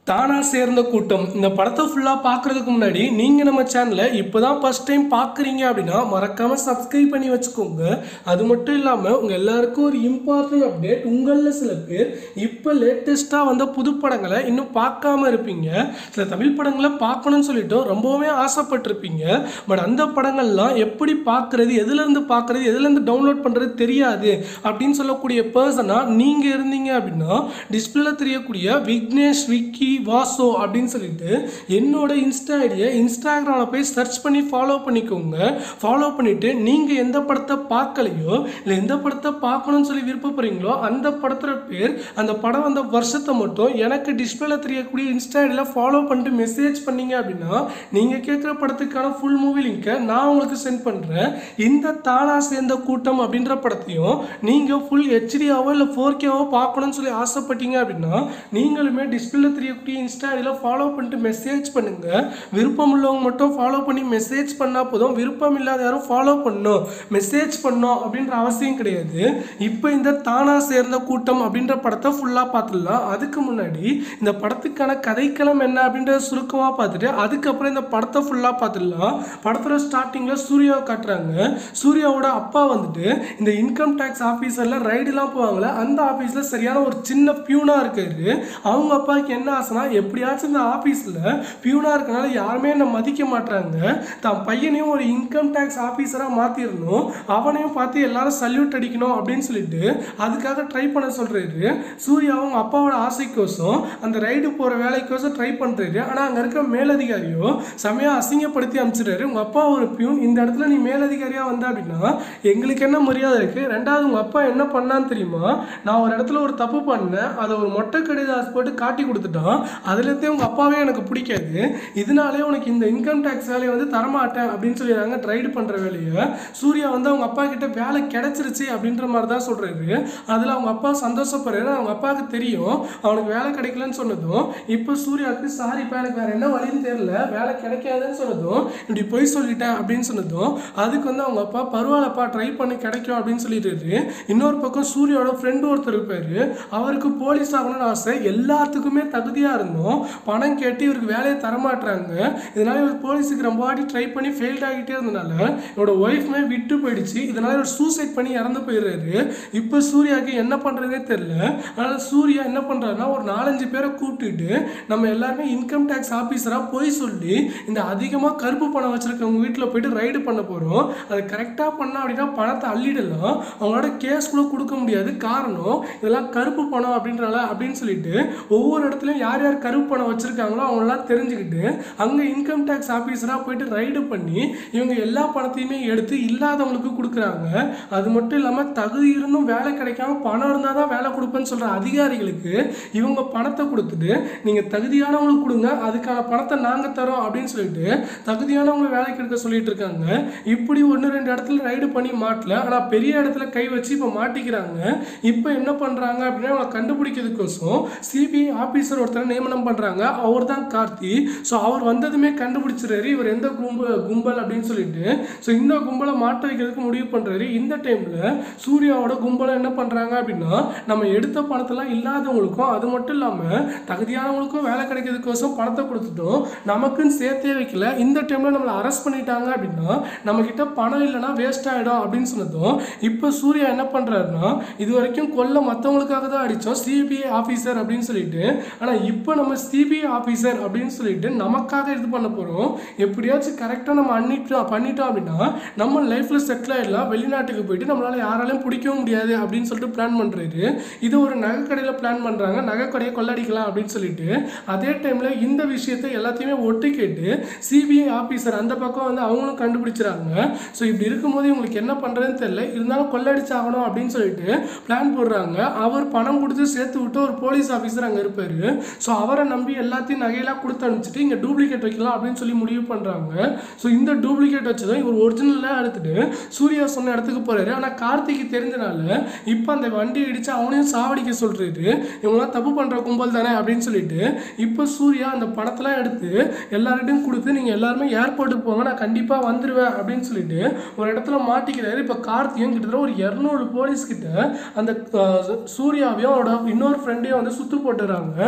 தானா சேர்ந்த கூட்டம் இந்த படத்தை ஃபுல்லாக பார்க்குறதுக்கு முன்னாடி நீங்கள் நம்ம சேனலை இப்போ தான் ஃபஸ்ட் டைம் பார்க்குறீங்க அப்படின்னா மறக்காமல் சப்ஸ்கிரைப் பண்ணி வச்சுக்கோங்க. அது மட்டும் இல்லாமல் உங்கள் எல்லாருக்கும் ஒரு இம்பார்ட்டன்ட் அப்டேட். உங்களில் சில பேர் இப்போ லேட்டஸ்ட்டாக வந்த புது படங்களை இன்னும் பார்க்காம இருப்பீங்க. சில தமிழ் படங்களை பார்க்கணும்னு சொல்லிட்டு ரொம்பவுமே ஆசைப்பட்டிருப்பீங்க. பட் அந்த படங்கள்லாம் எப்படி பார்க்குறது, எதுலேருந்து பார்க்குறது, எதுலேருந்து டவுன்லோட் பண்ணுறது தெரியாது அப்படின்னு சொல்லக்கூடிய பர்சனாக நீங்கள் இருந்தீங்க அப்படின்னா டிஸ்பிளேல தெரியக்கூடிய விக்னேஷ் விக்கி வாசோ அப்படின்னு சொல்லிட்டு என்னோட இன்ஸ்டா ஐடியை இன்ஸ்டாகிராமில் போய் சர்ச் பண்ணி ஃபாலோ பண்ணிக்கோங்க. ஃபாலோ பண்ணிவிட்டு நீங்கள் எந்த படத்தை பார்க்கலையோ இல்லை எந்த படத்தை பார்க்கணும்னு சொல்லி விருப்பப்படுறீங்களோ அந்த படத்தோட பேர், அந்த படம் வந்த வருஷத்தை மட்டும் எனக்கு டிஸ்பிளேல தெரியக்கூடிய இன்ஸ்டா ஐடியில் ஃபாலோ பண்ணிட்டு மெசேஜ் பண்ணீங்க அப்படின்னா நீங்கள் கேட்குற படத்துக்கான ஃபுல் மூவி லிங்கை நான் உங்களுக்கு சென்ட் பண்ணுறேன். இந்த தானா சேர்ந்த கூட்டம் அப்படின்ற படத்தையும் நீங்கள் ஃபுல் ஹெச்டியாவோ இல்லை 4Kவோ பார்க்கணும்னு சொல்லி ஆசைப்பட்டீங்க அப்படின்னா நீங்களுமே டிஸ்பிளேல தெரியக்கூடிய இன்ஸ்டா ஐடியில் ஃபாலோ பண்ணிட்டு மெசேஜ் பண்ணுங்க. விருப்பம் உள்ளவங்க மட்டும் ஃபாலோ பண்ணி மெசேஜ் பண்ணால் போதும். விருப்பம் இல்லாத யாரும் ஃபாலோ பண்ணணும், மெசேஜ் பண்ணணும் அப்படின்ற அவசியம் கிடையாது. இப்போ இந்த தானா சேர்ந்த கூட்டம் அப்படின்ற படத்தை ஃபுல்லாக பார்த்துடலாம். அதுக்கு முன்னாடி இந்த படத்துக்கான கதைக்களம் என்ன அப்படின்றத சுருக்கமாக பார்த்துட்டு அதுக்கப்புறம் இந்த படத்தை ஃபுல்லாக பார்த்துடலாம். படத்தோட ஸ்டார்டிங்கில் சூர்யாவை காட்டுறாங்க. சூர்யாவோட அப்பா வந்துட்டு இந்த இன்கம் டேக்ஸ் ஆஃபீஸரில் ரைடுலாம் போவாங்களே அந்த ஆஃபீஸில் சரியான ஒரு சின்ன பியூனாக இருக்காரு. அவங்க அப்பாவுக்கு என்ன ஆசைனா எப்படியாச்சும் இந்த ஆஃபீஸில் பியூனாக இருக்கனால யாருமே என்னை மதிக்க மாட்டாங்க, தான் பையனையும் ஒரு இன்கம் டேக்ஸ் ஆஃபீஸராக மாற்றிடணும், அவனையும் பார்த்து எல்லாரும் சல்யூட் அடிக்கணும் அப்படின்னு சொல்லிட்டு அதுக்காக ட்ரை பண்ண சொல்கிறாரு. சூர்யா அவங்க அப்பாவோட ஆசைக்கோசம் அந்த ரைடு போகிற வேலைக்கோசம் ட்ரை பண்ணுறாரு. ஆனால் அங்கே இருக்க மேலதிகாரியோ செமையாக அசிங்கப்படுத்தி அனுப்பிச்சிடுறாரு. உங்கள் அப்பா ஒரு பியூன், இந்த இடத்துல நீ மேலதிகாரியாக வந்த அப்படின்னா எங்களுக்கு என்ன மரியாதை இருக்குது? ரெண்டாவது உங்கள் அப்பா என்ன பண்ணான்னு தெரியுமா? நான் ஒரு இடத்துல ஒரு தப்பு பண்ணேன், அதை ஒரு மொட்டை கடிதாஸ் போட்டு காட்டி கொடுத்துட்டான், அதுலேருந்தே உங்கள் அப்பாவே எனக்கு பிடிக்காது, இதனாலே உனக்கு இந்த இன்கம் டேக்ஸ் வேலையை வந்து தரமாட்டேன் அப்படின்னு சொல்லிடுறாங்க. ட்ரைடு பண்ணுற வேலையை சூர்யா வந்து அவங்க அப்பா கிட்ட வேலை கிடைச்சிருச்சு அப்படின்ற மாதிரி தான் சொல்கிறாரு. அதில் அவங்க அப்பா சந்தோஷப்படுறாரு. அவங்க அப்பாவுக்கு தெரியும் அவனுக்கு வேலை கிடைக்கலன்னு சொன்னதும் இப்போ சூர்யாவுக்கு சாரிப்பா எனக்கு வேறு என்ன வழின்னு தெரியல, வேலை கிடைக்காதுன்னு சொன்னதும் இப்படி போய் சொல்லிட்டேன் அப்படின்னு சொன்னதும் அதுக்கு வந்து அவங்க அப்பா பரவாயில்லப்பா ட்ரை பண்ணி கிடைக்கும் அப்படின்னு சொல்லிடுறாரு. இன்னொரு பக்கம் சூர்யாவோட ஃப்ரெண்டு ஒருத்தர் இருப்பார், அவருக்கு போலீஸ் ஆகணும்னு ஆசை, எல்லாத்துக்குமே தகுதியாக இருந்தோம், பணம் கேட்டு இவருக்கு வேலையை தரமாட்டுறாங்க. இதனால இவர் போலீஸுக்கு ரொம்ப வாட்டி ட்ரை பண்ணி ஃபெயில்ட் ஆகிட்டே இருந்தனால இவரோட ஒய்ஃப்மே விட்டு போயிடுச்சு. இதனால இவர் சூசைட் பண்ணி இறந்து போயிடுறாரு. இப்போ சூர்யாவுக்கு என்ன பண்ணுறதே தெரியல. அதனால் சூர்யா என்ன பண்ணுறாருன்னா ஒரு 4-5 பேரை கூப்பிட்டுட்டு நம்ம எல்லாருமே இன்கம் டேக்ஸ் ஆஃபீஸராக போய் சொல்லி இந்த அதிகமாக கருப்பு பணம் வச்சுருக்கவங்க வீட்டில் போயிட்டு ரைடு பண்ண போகிறோம், அதை கரெக்டாக பண்ணோம் அப்படின்னா பணத்தை அள்ளிடலாம், அவங்களோட கேஸ் கூட கொடுக்க முடியாது, காரணம் இதெல்லாம் கருப்பு பணம் அப்படின்றால அப்படின்னு சொல்லிட்டு ஒவ்வொரு இடத்துலையும் யார் யார் கருப்பு பணம் வச்சுருக்காங்களோ அவங்களெல்லாம் தெரிஞ்சுக்கிட்டு அங்கே இன்கம் டேக்ஸ் ஆஃபீஸராக போயிட்டு ரைடு பண்ணி இவங்க எல்லா பணத்தையுமே எடுத்து இல்லாதவங்களுக்கு கொடுக்குறாங்க. அது மட்டும் இல்லாமல் தகுதி இருந்தும் வேலை கிடைக்காம பணம் இருந்தால் தான் வேலை கொடுப்பேன்னு சொல்கிற அதிகாரிகளுக்கு இவங்க பணத்தை கொடுத்துட்டு நீங்கள் தகுதியானவங்களுக்கு கொடுங்க, அதுக்கான பணத்தை நாங்கள் தரோம் அப்படின்னு சொல்லிட்டு தகுதியானவங்களை வேலைக்கு எடுக்க சொல்லிட்டு இருக்காங்க. இப்படி 1-2 இடத்துல ரைடு பண்ணி மாட்டல, ஆனால் பெரிய இடத்துல கை வச்சு இப்போ மாட்டிக்கிறாங்க. இப்போ என்ன பண்ணுறாங்க அப்படின்னா அவங்களை கண்டுபிடிக்கிறதுக்கோசம் சிபிஐ ஆஃபீஸர் ஒருத்தர் நியமனம் பண்ணுறாங்க. அவர் தான் கார்த்தி. ஸோ அவர் வந்ததுமே கண்டுபிடிச்சிடுறாரு இவர் எந்த கும்பல் அப்படின்னு சொல்லிட்டு. ஸோ இந்த கும்பலை மாட்ட வைக்கிறதுக்கு முடிவு பண்ணுறாரு. இந்த டைமில் சூர்யாவோட கும்பலை என்ன பண்ணுறாங்க அப்படின்னா நம்ம எடுத்த பணத்தெல்லாம் இல்லாதவங்களுக்கும் அது மட்டும் இல்லாமல் தகுதியானவங்களுக்கும் வேலை கிடைக்கிறதுக்கோசம் பணத்தை கொடுத்துட்டோம், நமக்குன்னு சேர்த்தே வைக்கல. இந்த டைமில் நம்மளை அரெஸ்ட் பண்ணிட்டாங்க அப்படின்னா நம்மக்கிட்ட பணம் இல்லைன்னா வேஸ்ட் ஆகிடும் அப்படின்னு சொன்னதும் இப்போ சூர்யா என்ன பண்ணுறாருன்னா இது வரைக்கும் கொல்ல மற்றவங்களுக்காக தான் அடித்தோம் சிபிஐ ஆஃபீஸர் அப்படின்னு சொல்லிட்டு, ஆனால் இப்போ நம்ம சிபிஐ ஆஃபீஸர் அப்படின்னு சொல்லிட்டு நமக்காக இது பண்ண போகிறோம், எப்படியாச்சும் கரெக்டாக நம்ம பண்ணிட்டோம் அப்படின்னா நம்ம லைஃப்பில் செட்டில் ஆகிடலாம், வெளிநாட்டுக்கு போயிட்டு நம்மளால் யாராலையும் பிடிக்கவும் முடியாது அப்படின்னு சொல்லிட்டு பிளான் பண்ணுறாரு. இது ஒரு நகை கடையில் பிளான் பண்ணுறாங்க, நகை கடையை கொள்ளடிக்கலாம் அப்படின்னு சொல்லிட்டு. அதே டைமில் இந்த விஷயத்தை எல்லாத்தையுமே ஒட்டு கேட்டு சிபிஐ ஆஃபீஸர் அந்த பக்கம் வந்து அவங்களும் கண்டுபிடிச்சிறாங்க. ஸோ இப்படி இருக்கும்போது இவங்களுக்கு என்ன பண்ணுறதுன்னு தெரியல, இருந்தாலும் கொள்ளடிச்சாகணும் அப்படின்னு சொல்லிட்டு பிளான் போடுறாங்க. அவர் பணம் கொடுத்து சேர்த்து விட்டு ஒரு போலீஸ் ஆஃபீஸர் அங்கே இருப்பார். ஸோ அவரை நம்பி எல்லாத்தையும் நகையெல்லாம் கொடுத்து அனுப்பிச்சிட்டு இங்கே டூப்ளிகேட் வைக்கலாம் அப்படின்னு சொல்லி முடிவு பண்ணுறாங்க. ஸோ இந்த டூப்ளிகேட் வச்சதும் இவர் ஒரிஜினலாக எடுத்துட்டு சூர்யா சொன்ன இடத்துக்கு போகிறாரு. ஆனால் கார்த்திக்கு தெரிஞ்சனால இப்போ அந்த வண்டியை இடித்து அவனையும் சாவடிக்க சொல்கிறாரு. இவங்களாம் தப்பு பண்ணுற கும்பல் தானே அப்படின்னு சொல்லிட்டு இப்போ சூர்யா அந்த பணத்தெல்லாம் எடுத்து எல்லார்கிட்டையும் கொடுத்து நீங்கள் எல்லாருமே ஏர்போர்ட்டுக்கு போங்க, நான் கண்டிப்பாக வந்துடுவேன் அப்படின்னு சொல்லிட்டு ஒரு இடத்துல மாட்டிக்கிறாரு. இப்போ கார்த்தியும் கிட்டத்தட்ட ஒரு 200 போலீஸ்கிட்ட அந்த சூர்யாவையும் அவரோட இன்னொரு ஃப்ரெண்டையும் வந்து சுற்று போட்டுறாங்க. இப்போ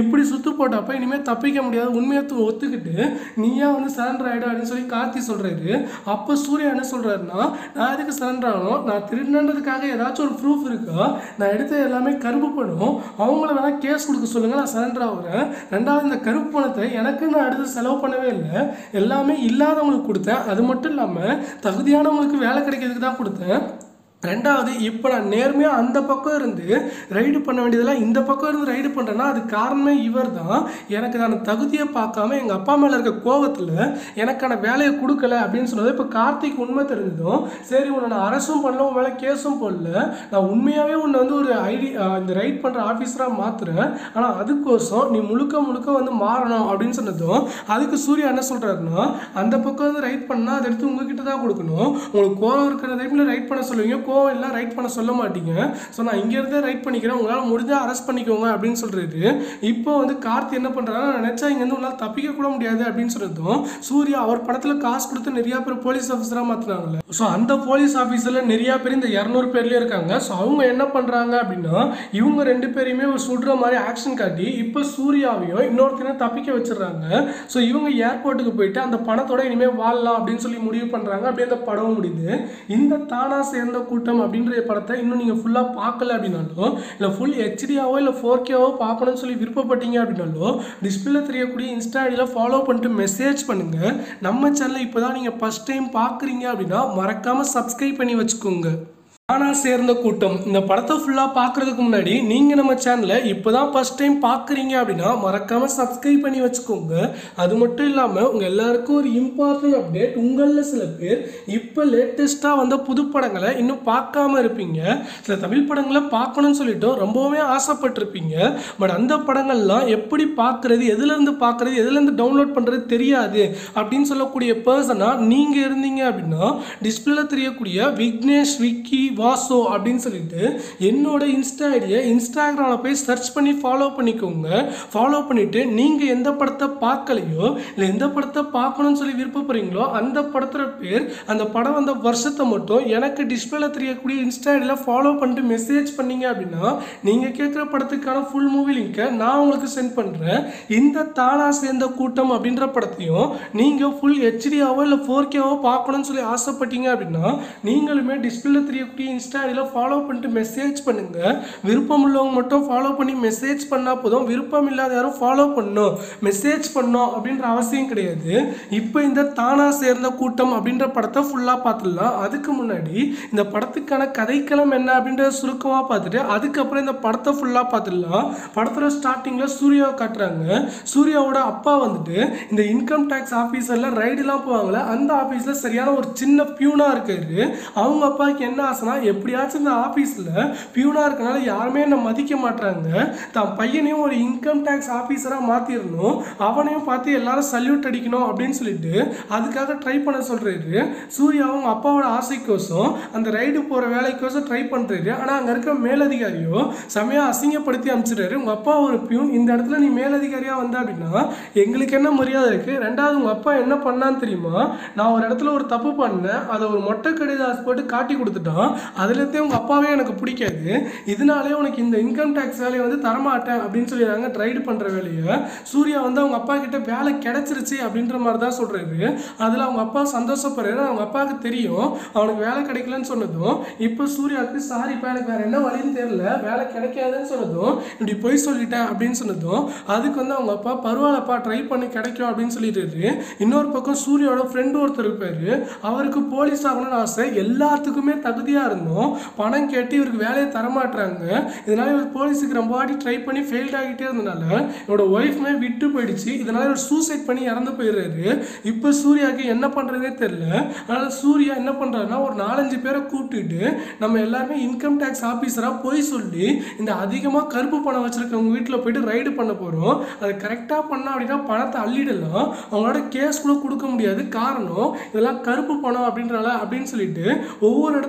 இப்படி சுத்து போட்டப்ப இனிமேல் தப்பிக்க முடியாது உண்மையை ஒத்துக்கிட்டு நீயா வந்து சரண்டர் ஆகிடும் அப்படின்னு சொல்லி கார்த்தி சொல்கிறாரு. அப்போ சூர்யா என்ன சொல்கிறாருன்னா, நான் எதுக்கு சரண்டர் ஆகணும், நான் திருடினதுக்காக ஏதாச்சும் ஒரு ப்ரூஃப் இருக்கா, நான் எடுத்த எல்லாமே கருப்பு பணம், அவங்கள வேணால் கேஸ் கொடுக்க சொல்லுங்கள், நான் சரண்டர் ஆகுறேன். ரெண்டாவது இந்த கருப்பு பணத்தை எனக்கு நான் அடுத்து செலவு பண்ணவே இல்லை, எல்லாமே இல்லாதவங்களுக்கு கொடுத்தேன், அது மட்டும் இல்லாமல் தகுதியானவங்களுக்கு வேலை கிடைக்கிறதுக்கு தான் கொடுத்தேன். ரெண்டாவது இப்போ நான் நேர்மையாக அந்த பக்கம் இருந்து ரைடு பண்ண வேண்டியதெல்லாம் இந்த பக்கம் இருந்து ரைடு பண்ணுறேன்னா அது காரணமே இவர் தான். எனக்கு நான் தகுதியை பார்க்காம எங்கள் அப்பா மேலே இருக்க கோவத்தில் எனக்கான வேலையை கொடுக்கல அப்படின்னு சொன்னது. இப்போ கார்த்திக் உண்மை தெரிஞ்சதும் சரி உன்னை நான் அரெஸ்டும் பண்ணல, உன் மேலே கேஸும் போடல, நான் உண்மையாகவே உன்னை வந்து ஒரு இந்த ரைட் பண்ணுற ஆஃபீஸராக மாற்றுறேன், ஆனால் அதுக்கோசம் நீ முழுக்க முழுக்க வந்து மாறணும் அப்படின்னு சொன்னதும் அதுக்கு சூர்யா என்ன சொல்கிறாருன்னா, அந்த பக்கம் வந்து ரைட் பண்ணால் அதை எடுத்து உங்ககிட்ட தான் கொடுக்கணும், உங்களுக்கு கோவம் இருக்கிற டைமில் ரைட் பண்ண சொல்லுவீங்க, கோவம் எல்லாம் ரைட் பண்ண சொல்ல மாட்டீங்க, ஸோ நான் இங்கேருந்தே ரைட் பண்ணிக்கிறேன், உங்களால் முடிஞ்சால் அரெஸ்ட் பண்ணிக்கோங்க அப்படின்னு சொல்கிறாரு. இப்போ வந்து கார்த்தி என்ன பண்ணுறாங்கன்னா, நினச்சா இங்கேருந்து உங்களால் தப்பிக்க கூட முடியாது அப்படின்னு சொல்லிட்டோம். சூர்யா அவர் படத்தில் காசு கொடுத்து நிறையா பேர் போலீஸ் ஆஃபீஸராக மாற்றினாங்கல்ல, ஸோ அந்த போலீஸ் ஆஃபீஸரில் நிறையா பேர் இந்த 200 பேர்லேயே இருக்காங்க. ஸோ அவங்க என்ன பண்ணுறாங்க அப்படின்னா, இவங்க 2 பேரையுமே ஒரு சுடுற மாதிரி ஆக்ஷன் காட்டி இப்போ சூர்யாவையும் இன்னொருத்தையும் தப்பிக்க வச்சிடறாங்க. ஸோ இவங்க ஏர்போர்ட்டுக்கு போயிட்டு அந்த பணத்தோட இனிமேல் வாழலாம் அப்படின்னு சொல்லி முடிவு பண்ணுறாங்க. அப்படியே அந்த படமும் முடியுது. இந்த தானா சேர்ந்த கூட்டம் அப்படின்ற படத்தை இன்னும் நீங்கள் ஃபுல்லாக பார்க்கல அப்படின்னாலும், இல்லை ஃபுல் ஹெச்டியாவோ இல்லை 4Kவோ பார்க்கணும்னு சொல்லி விருப்பப்பட்டீங்க அப்படின்னாலும் டிஸ்பிளே தெரியக்கூடிய இன்ஸ்டா ஐடியில் ஃபாலோ பண்ணிட்டு மெசேஜ் பண்ணுங்கள். நம்ம சேனலை இப்போ தான் நீங்கள் ஃபஸ்ட் டைம் பார்க்குறீங்க அப்படின்னா மறக்காமல் சப்ஸ்கிரைப் பண்ணி வச்சுக்கோங்க. தானா சேர்ந்த கூட்டம் இந்த படத்தை ஃபுல்லாக பார்க்குறதுக்கு முன்னாடி நீங்கள் நம்ம சேனலை இப்போ தான் ஃபஸ்ட் டைம் பார்க்குறீங்க அப்படின்னா மறக்காமல் சப்ஸ்கிரைப் பண்ணி வச்சுக்கோங்க. அது மட்டும் இல்லாமல் உங்கள் எல்லாருக்கும் ஒரு இம்பார்ட்டன்ட் அப்டேட், உங்களில் சில பேர் இப்போ லேட்டஸ்ட்டாக வந்த புது படங்களை இன்னும் பார்க்காம இருப்பீங்க, சில தமிழ் படங்களை பார்க்கணும்னு சொல்லிட்டு ரொம்பவுமே ஆசைப்பட்டிருப்பீங்க. பட் அந்த படங்கள்லாம் எப்படி பார்க்குறது, எதுலேருந்து பார்க்குறது, எதுலேருந்து டவுன்லோட் பண்ணுறது தெரியாது அப்படின்னு சொல்லக்கூடிய பர்சனாக நீங்கள் இருந்தீங்க அப்படின்னா டிஸ்பிளேல தெரியக்கூடிய விக்னேஷ் விக்கி வாசோ அப்படின்னு சொல்லிட்டு என்னோட இன்ஸ்டா ஐடியை இன்ஸ்டாகிராமில் போய் சர்ச் பண்ணி ஃபாலோ பண்ணிக்கோங்க. ஃபாலோ பண்ணிவிட்டு நீங்கள் எந்த படத்தை பார்க்கலையோ இல்லை எந்த படத்தை பார்க்கணும்னு சொல்லி விருப்பப்படுறீங்களோ அந்த படத்தோட பேர், அந்த படம் வந்த வருஷத்தை மட்டும் எனக்கு டிஸ்பிளேல தெரியக்கூடிய இன்ஸ்டா ஐடியில் ஃபாலோ பண்ணிட்டு மெசேஜ் பண்ணீங்க அப்படின்னா நீங்கள் கேட்குற படத்துக்கான ஃபுல் மூவி லிங்கை நான் உங்களுக்கு சென்ட் பண்ணுறேன். இந்த தானா சேர்ந்த கூட்டம் அப்படின்ற படத்தையும் நீங்கள் ஃபுல் ஹெச்டியாவோ இல்லை 4Kவோ பார்க்கணும்னு சொல்லி ஆசைப்பட்டீங்க அப்படின்னா நீங்களுமே டிஸ்பிளேல தெரியக்கூடிய இன்ஸ்டா ஐடியில் ஃபாலோ பண்ணிட்டு மெசேஜ் பண்ணுங்க. விருப்பம் உள்ளவங்க மட்டும் ஃபாலோ பண்ணி மெசேஜ் பண்ணால் போதும், விருப்பம் இல்லாத யாரும் ஃபாலோ பண்ணணும் மெசேஜ் பண்ணணும் அப்படின்ற அவசியம் கிடையாது. இப்போ இந்த தானா சேர்ந்த கூட்டம் அப்படின்ற படத்தை ஃபுல்லாக பார்த்துடலாம். அதுக்கு முன்னாடி இந்த படத்துக்கான கதைக்களம் என்ன அப்படின்றத சுருக்கமாக பார்த்துட்டு அதுக்கப்புறம் இந்த படத்தை ஃபுல்லாக பார்த்துடலாம். படத்தில் ஸ்டார்டிங்கில் சூர்யாவை காட்டுறாங்க. சூர்யாவோட அப்பா வந்துட்டு இந்த இன்கம் டேக்ஸ் ஆஃபீஸரில் ரைடுலாம் போவாங்களே அந்த ஆஃபீஸில் சரியான ஒரு சின்ன பியூனாக இருக்காரு. அவங்க அப்பாவுக்கு என்ன ஆசைனா, எப்படியாச்சும் இந்த ஆஃபீஸில் பியூனாக இருக்கனால யாருமே என்ன மதிக்க மாட்டாங்க, தான் பையனையும் ஒரு இன்கம் டேக்ஸ் ஆஃபீஸராக மாற்றிடணும், அவனையும் பார்த்து எல்லாரும் சல்யூட் அடிக்கணும் அப்படின்னு சொல்லிட்டு அதுக்காக ட்ரை பண்ண சொல்கிறாரு. சூர்யா அவங்க அப்பாவோட ஆசைக்கோசம் அந்த ரைடு போகிற வேலைக்கோசம் ட்ரை பண்ணுறாரு. ஆனால் அங்கே இருக்க மேலதிகாரியோ செமையாக அசிங்கப்படுத்தி அனுப்பிச்சிடுறாரு. உங்கள் அப்பா ஒரு பியூன், இந்த இடத்துல நீ மேலதிகாரியாக வந்த அப்படின்னா எங்களுக்கு என்ன மரியாதை இருக்குது? ரெண்டாவது உங்கள் அப்பா என்ன பண்ணான்னு தெரியுமா, நான் ஒரு இடத்துல ஒரு தப்பு பண்ணேன், அதை ஒரு மொட்டை கடிதாஸ் போட்டு காட்டி கொடுத்துட்டான், அதுலேருந்தே உங்கள் அப்பாவே எனக்கு பிடிக்காது, இதனாலே உனக்கு இந்த இன்கம் டேக்ஸ் வேலையை வந்து தரமாட்டேன் அப்படின்னு சொல்லிடுறாங்க. ரைடு பண்ணுற வேலையை சூர்யா வந்து அவங்க அப்பா கிட்ட வேலை கிடைச்சிருச்சு அப்படின்ற மாதிரி தான் சொல்கிறாரு. அதில் அவங்க அப்பா சந்தோஷப்படுறாரு. அவங்க அப்பாவுக்கு தெரியும் அவனுக்கு வேலை கிடைக்கலன்னு சொன்னதும் இப்போ சூர்யாவுக்கு சாரிப்பா எனக்கு வேறு என்ன வழின்னு தெரியல, வேலை கிடைக்காதுன்னு சொன்னதும் இப்படி போய் சொல்லிட்டேன் அப்படின்னு சொன்னதும் அதுக்கு வந்து அவங்க அப்பா பரவாயில்லப்பா ட்ரை பண்ணி கிடைக்கும் அப்படின்னு சொல்லிடுறாரு. இன்னொரு பக்கம் சூர்யாவோட ஃப்ரெண்டு ஒருத்தர் இருப்பார், அவருக்கு போலீஸ் ஆகணும்னு ஆசை, எல்லாத்துக்குமே தகுதியாக இருந்தோம், பணம் கேட்டு இவருக்கு வேலையை தரமாட்டுறாங்க. இதனால இவர் போலீஸுக்கு ரொம்ப வாட்டி ட்ரை பண்ணி ஃபெயில்ட் ஆகிட்டே இருந்தனால இவரோட ஒய்ஃப்மே விட்டு போயிடுச்சு. இதனால இவர் சூசைட் பண்ணி இறந்து போயிடுறாரு. இப்போ சூர்யாவுக்கு என்ன பண்ணுறதே தெரியல. அதனால் சூர்யா என்ன பண்ணுறாருன்னா ஒரு 4-5 பேரை கூப்பிட்டுட்டு நம்ம எல்லாருமே இன்கம் டேக்ஸ் ஆஃபீஸராக போய் சொல்லி இந்த அதிகமாக கருப்பு பணம் வச்சுருக்கவங்க வீட்டில் போயிட்டு ரைடு பண்ண போகிறோம், அதை கரெக்டாக பண்ணோம் அப்படின்னா பணத்தை அள்ளிடலாம், அவங்களோட கேஸ் கூட கொடுக்க முடியாது, காரணம் இதெல்லாம் கருப்பு பணம் அப்படின்றனால அப்படின்னு சொல்லிட்டு ஒவ்வொரு இடத்துலையும் யார்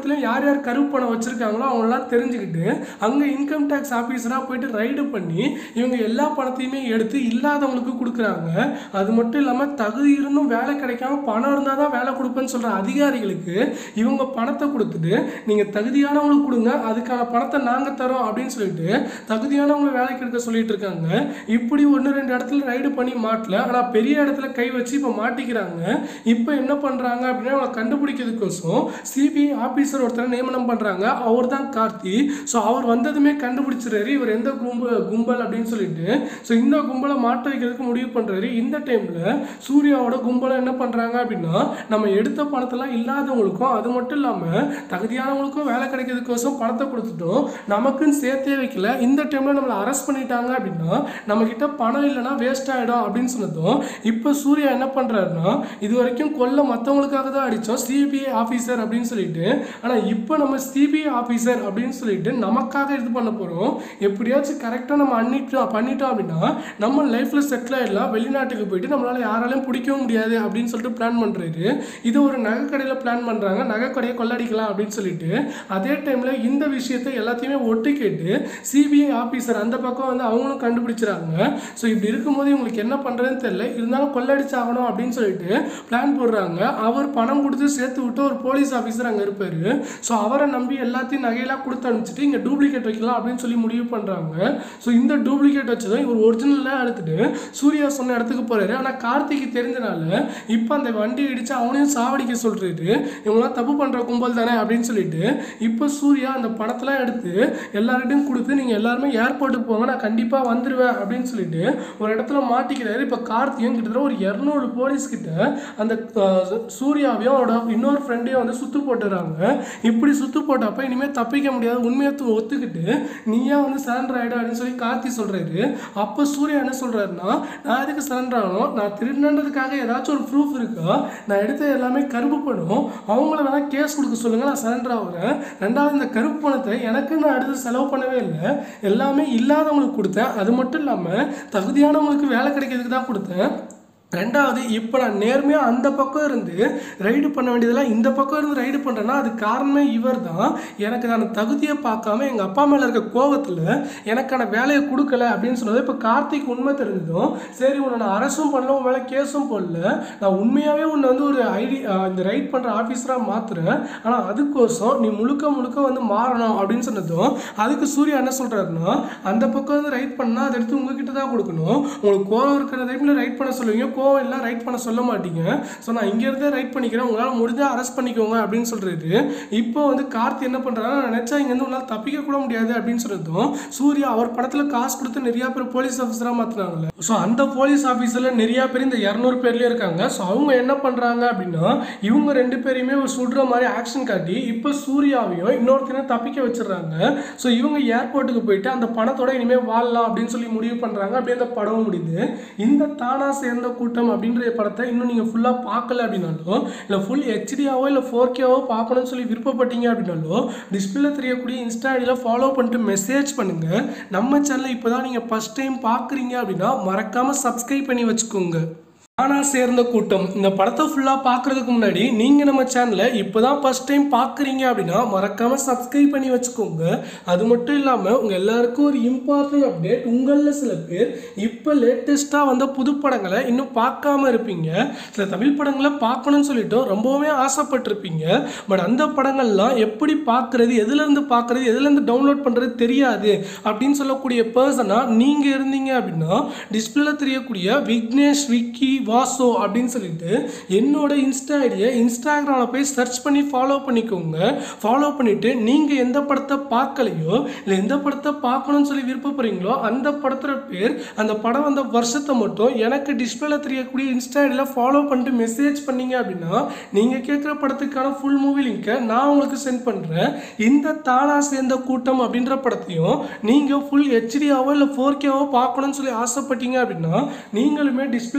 யார் கருப்பு பணம் வச்சுருக்காங்களோ அவங்களெல்லாம் தெரிஞ்சுக்கிட்டு அங்கே இன்கம் டேக்ஸ் ஆஃபீஸராக போயிட்டு ரைடு பண்ணி இவங்க எல்லா பணத்தையுமே எடுத்து இல்லாதவங்களுக்கு கொடுக்குறாங்க. அது மட்டும் இல்லாமல் தகுதி இருந்தும் வேலை கிடைக்காம பணம் இருந்தால் தான் வேலை கொடுப்பேன்னு சொல்கிற அதிகாரிகளுக்கு இவங்க பணத்தை கொடுத்துட்டு நீங்கள் தகுதியானவங்களுக்கு கொடுங்க, அதுக்கான பணத்தை நாங்கள் தரோம் அப்படின்னு சொல்லிட்டு தகுதியானவங்களை வேலைக்கு எடுக்க சொல்லிட்டு இருக்காங்க. இப்படி 1-2 இடத்துல ரைடு பண்ணி மாட்டல, ஆனால் பெரிய இடத்துல கை வச்சு இப்போ மாட்டிக்கிறாங்க. இப்போ என்ன பண்ணுறாங்க அப்படின்னா அவங்களை கண்டுபிடிக்கிறதுக்கோசம் சிபிஐ ஆஃபீஸர் ஒருத்தரை நியமனம் பண்ணுறாங்க. அவர் தான் கார்த்தி. ஸோ அவர் வந்ததுமே கண்டுபிடிச்சிடுறாரு இவர் எந்த கும்பல் அப்படின்னு சொல்லிட்டு. ஸோ இந்த கும்பலை மாட்ட வைக்கிறதுக்கு முடிவு பண்ணுறாரு. இந்த டைமில் சூர்யாவோட கும்பலை என்ன பண்ணுறாங்க அப்படின்னா நம்ம எடுத்த பணத்தெல்லாம் இல்லாதவங்களுக்கும் அது மட்டும் இல்லாமல் தகுதியானவங்களுக்கும் வேலை கிடைக்கிறதுக்கோசம் பணத்தை கொடுத்துட்டோம், நமக்குன்னு சேர்த்தே வைக்கல. இந்த டைமில் நம்மளை அரெஸ்ட் பண்ணிட்டாங்க அப்படின்னா நம்மக்கிட்ட பணம் இல்லைன்னா வேஸ்ட் ஆகிடும் அப்படின்னு சொன்னதும் இப்போ சூர்யா என்ன பண்ணுறாருன்னா இது வரைக்கும் கொல்ல மற்றவங்களுக்காக தான் அடித்தோம் சிபிஐ ஆஃபீஸர் அப்படின்னு சொல்லிட்டு, ஆனால் இப்போ நம்ம சிபிஐ ஆஃபீஸர் அப்படின்னு சொல்லிட்டு நமக்காக இது பண்ண போகிறோம், எப்படியாச்சும் கரெக்டாக நம்ம பண்ணிட்டோம் அப்படின்னா நம்ம லைஃப்பில் செட்டில் ஆகிடலாம், வெளிநாட்டுக்கு போயிட்டு நம்மளால் யாராலையும் பிடிக்கவும் முடியாது அப்படின்னு சொல்லிட்டு பிளான் பண்ணுறாரு. இது ஒரு நகை கடையில் பிளான் பண்ணுறாங்க, நகை கடையை கொள்ளடிக்கலாம் அப்படின்னு சொல்லிட்டு. அதே டைமில் இந்த விஷயத்தை எல்லாத்தையுமே ஒட்டு கேட்டு சிபிஐ ஆஃபீஸர் அந்த பக்கம் வந்து அவங்களும் கண்டுபிடிச்சிறாங்க. ஸோ இப்படி இருக்கும்போது இவங்களுக்கு என்ன பண்ணுறதுன்னு தெரியல, இருந்தாலும் கொள்ளடிச்சாகணும் அப்படின்னு சொல்லிட்டு பிளான் போடுறாங்க. அவர் பணம் கொடுத்து சேர்த்து விட்டு ஒரு போலீஸ் ஆஃபீஸர் அங்கே இருப்பார். ஸோ அவரை நம்பி எல்லாத்தையும் நகையெல்லாம் கொடுத்து அனுப்பிச்சிட்டு இங்கே டூப்ளிகேட் வைக்கலாம் அப்படின்னு சொல்லி முடிவு பண்ணுறாங்க. ஸோ இந்த டூப்ளிகேட் வச்சதும் இவர் ஒரிஜினலாக எடுத்துட்டு சூர்யா சொன்ன இடத்துக்கு போகிறாரு. ஆனால் கார்த்திக்கு தெரிஞ்சனால இப்போ அந்த வண்டி இடித்து அவனையும் சாவடிக்க சொல்கிறாரு. இவங்களாம் தப்பு பண்ணுற கும்பல் தானே அப்படின்னு சொல்லிட்டு இப்போ சூர்யா அந்த பணத்தெல்லாம் எடுத்து எல்லார்கிட்டையும் கொடுத்து நீங்கள் எல்லாருமே ஏர்போர்ட்டுக்கு போங்க, நான் கண்டிப்பாக வந்துடுவேன் அப்படின்னு சொல்லிட்டு ஒரு இடத்துல மாட்டிக்கிறாரு. இப்போ கார்த்தியும் கிட்டத்தட்ட ஒரு 200 போலீஸ்கிட்ட அந்த சூர்யாவையும் அவரோட இன்னொரு ஃப்ரெண்டையும் வந்து சுற்று போட்டுறாங்க. இப்படி சுற்று போட்டப்போ இனிமேல் தப்பிக்க முடியாது, உண்மையை ஒத்துக்கிட்டு நீயா வந்து சரண்டர் ஆகிடும் அப்படின்னு சொல்லி கார்த்தி சொல்கிறாரு. அப்போ சூர்யா என்ன சொல்கிறாருன்னா நான் எதுக்கு சரண்டர் ஆகணும், நான் திருடினதுக்காக ஏதாச்சும் ஒரு ப்ரூஃப் இருக்கா, நான் எடுத்த எல்லாமே கருப்பு பணம், அவங்கள வேணால் கேஸ் கொடுக்க சொல்லுங்கள், நான் சரண்டர் ஆகிறேன். ரெண்டாவது இந்த கருப்பு பணத்தை எனக்கு நான் அடுத்து செலவு பண்ணவே இல்லை, எல்லாமே இல்லாதவங்களுக்கு கொடுத்தேன், அது மட்டும் இல்லாமல் தகுதியானவங்களுக்கு வேலை கிடைக்கிறதுக்கு தான் கொடுத்தேன். ரெண்டாவது இப்போ நான் நேர்மையாக அந்த பக்கம் இருந்து ரைடு பண்ண வேண்டியதெல்லாம் இந்த பக்கம் இருந்து ரைடு பண்ணுறேன்னா அது காரணமே இவர் தான். எனக்கு நான் தகுதியை பார்க்காம எங்கள் அப்பா மேலே இருக்க கோவத்தில் எனக்கான வேலையை கொடுக்கல அப்படின்னு சொன்னது. இப்போ கார்த்திக் உண்மை தெரிஞ்சதும் சரி உன்னை நான் அரசும் பண்ணல, உன் மேலே கேஸும் போடல, நான் உண்மையாகவே உன்னை வந்து ஒரு இந்த ரைட் பண்ணுற ஆஃபீஸராக மாற்றுறேன், ஆனால் அதுக்கோசம் நீ முழுக்க வந்து மாறணும் அப்படின்னு சொன்னதும் அதுக்கு சூர்யா என்ன சொல்கிறாருன்னா அந்த பக்கம் வந்து ரைட் பண்ணால் அதை எடுத்து உங்ககிட்ட தான் கொடுக்கணும், உங்களுக்கு கோவம் இருக்கிற டைமில் ரைட் பண்ண சொல்லுவீங்க, கோவம் எல்லாம் ரைட் பண்ண சொல்ல மாட்டீங்க, ஸோ நான் இங்கேருந்தே ரைட் பண்ணிக்கிறேன், உங்களால் முடிஞ்சால் அரெஸ்ட் பண்ணிக்கோங்க அப்படின்னு சொல்கிறது. இப்போ வந்து கார்த்தி என்ன பண்ணுறாங்கன்னா நான் நினச்சா இங்கேருந்து உங்களால் தப்பிக்க கூட முடியாது அப்படின்னு சொல்லிட்டோம். சூர்யா அவர் படத்தில் காசு கொடுத்து நிறையா பேர் போலீஸ் ஆஃபீஸராக மாற்றினாங்கல்ல, ஸோ அந்த போலீஸ் ஆஃபீஸரில் நிறையா பேர் இந்த 200 பேர்லேயே இருக்காங்க. ஸோ அவங்க என்ன பண்ணுறாங்க அப்படின்னா இவங்க 2 பேரையுமே ஒரு சுடுற மாதிரி ஆக்ஷன் காட்டி இப்போ சூர்யாவையும் இன்னொருத்தரையும் தப்பிக்க வச்சிடுறாங்க. ஸோ இவங்க ஏர்போர்ட்டுக்கு போயிட்டு அந்த பணத்தோட இனிமேல் வாழலாம் அப்படின்னு சொல்லி முடிவு பண்ணுறாங்க. அப்படியே அந்த படம் முடியுது. இந்த தானா சேர்ந்த கூட்டம் அப்படின்ற படத்தை இன்னும் நீங்கள் ஃபுல்லாக பார்க்கல அப்படின்னாலும் இல்லை ஃபுல் ஹெச்டியாவோ இல்லை 4Kவோ பார்க்கணும்னு சொல்லி விருப்பப்பட்டீங்க அப்படின்னாலும் டிஸ்பிளே தெரியக்கூடிய இன்ஸ்டா ஐடியில் ஃபாலோ பண்ணிட்டு மெசேஜ் பண்ணுங்கள். நம்ம சேனலை இப்போ தான் நீங்கள் ஃபஸ்ட் டைம் பார்க்குறீங்க அப்படின்னா மறக்காமல் சப்ஸ்கிரைப் பண்ணி வச்சுக்கோங்க. தானா சேர்ந்த கூட்டம் இந்த படத்தை ஃபுல்லாக பார்க்குறதுக்கு முன்னாடி நீங்கள் நம்ம சேனலை இப்போ தான் ஃபஸ்ட் டைம் பார்க்குறீங்க அப்படின்னா மறக்காமல் சப்ஸ்கிரைப் பண்ணி வச்சுக்கோங்க. அது மட்டும் இல்லாமல் உங்கள் எல்லாருக்கும் ஒரு இம்பார்ட்டன்ட் அப்டேட், உங்களில் சில பேர் இப்போ லேட்டஸ்ட்டாக வந்த புது படங்களை இன்னும் பார்க்காம இருப்பீங்க, சில தமிழ் படங்களை பார்க்கணும்னு சொல்லிட்டு ரொம்பவுமே ஆசைப்பட்டிருப்பீங்க. பட் அந்த படங்கள்லாம் எப்படி பார்க்குறது, எதுலேருந்து பார்க்குறது, எதுலேருந்து டவுன்லோட் பண்ணுறது தெரியாது அப்படின்னு சொல்லக்கூடிய பர்சனாக நீங்கள் இருந்தீங்க அப்படின்னா டிஸ்பிளேல தெரியக்கூடிய விக்னேஷ் விக்கி வாசோ அப்படின்னு சொல்லிட்டு என்னோட இன்ஸ்டா ஐடியை இன்ஸ்டாகிராமில் போய் சர்ச் பண்ணி ஃபாலோ பண்ணிக்கோங்க. ஃபாலோ பண்ணிவிட்டு நீங்கள் எந்த படத்தை பார்க்கலையோ இல்லை எந்த படத்தை பார்க்கணும்னு சொல்லி விருப்பப்படுறீங்களோ அந்த படத்தோட பேர், அந்த படம் வந்த வருஷத்தை மட்டும் எனக்கு டிஸ்பிளேல தெரியக்கூடிய இன்ஸ்டா ஐடியில் ஃபாலோ பண்ணிட்டு மெசேஜ் பண்ணீங்க அப்படின்னா நீங்கள் கேட்குற படத்துக்கான ஃபுல் மூவி லிங்கை நான் உங்களுக்கு சென்ட் பண்ணுறேன். இந்த தானா சேர்ந்த கூட்டம் அப்படின்ற படத்தையும் நீங்கள் ஃபுல் ஹெச்டியாவோ இல்லை 4Kவோ பார்க்கணும்னு சொல்லி ஆசைப்பட்டீங்க அப்படின்னா நீங்களுமே டிஸ்பிளேல தெரியக்கூடிய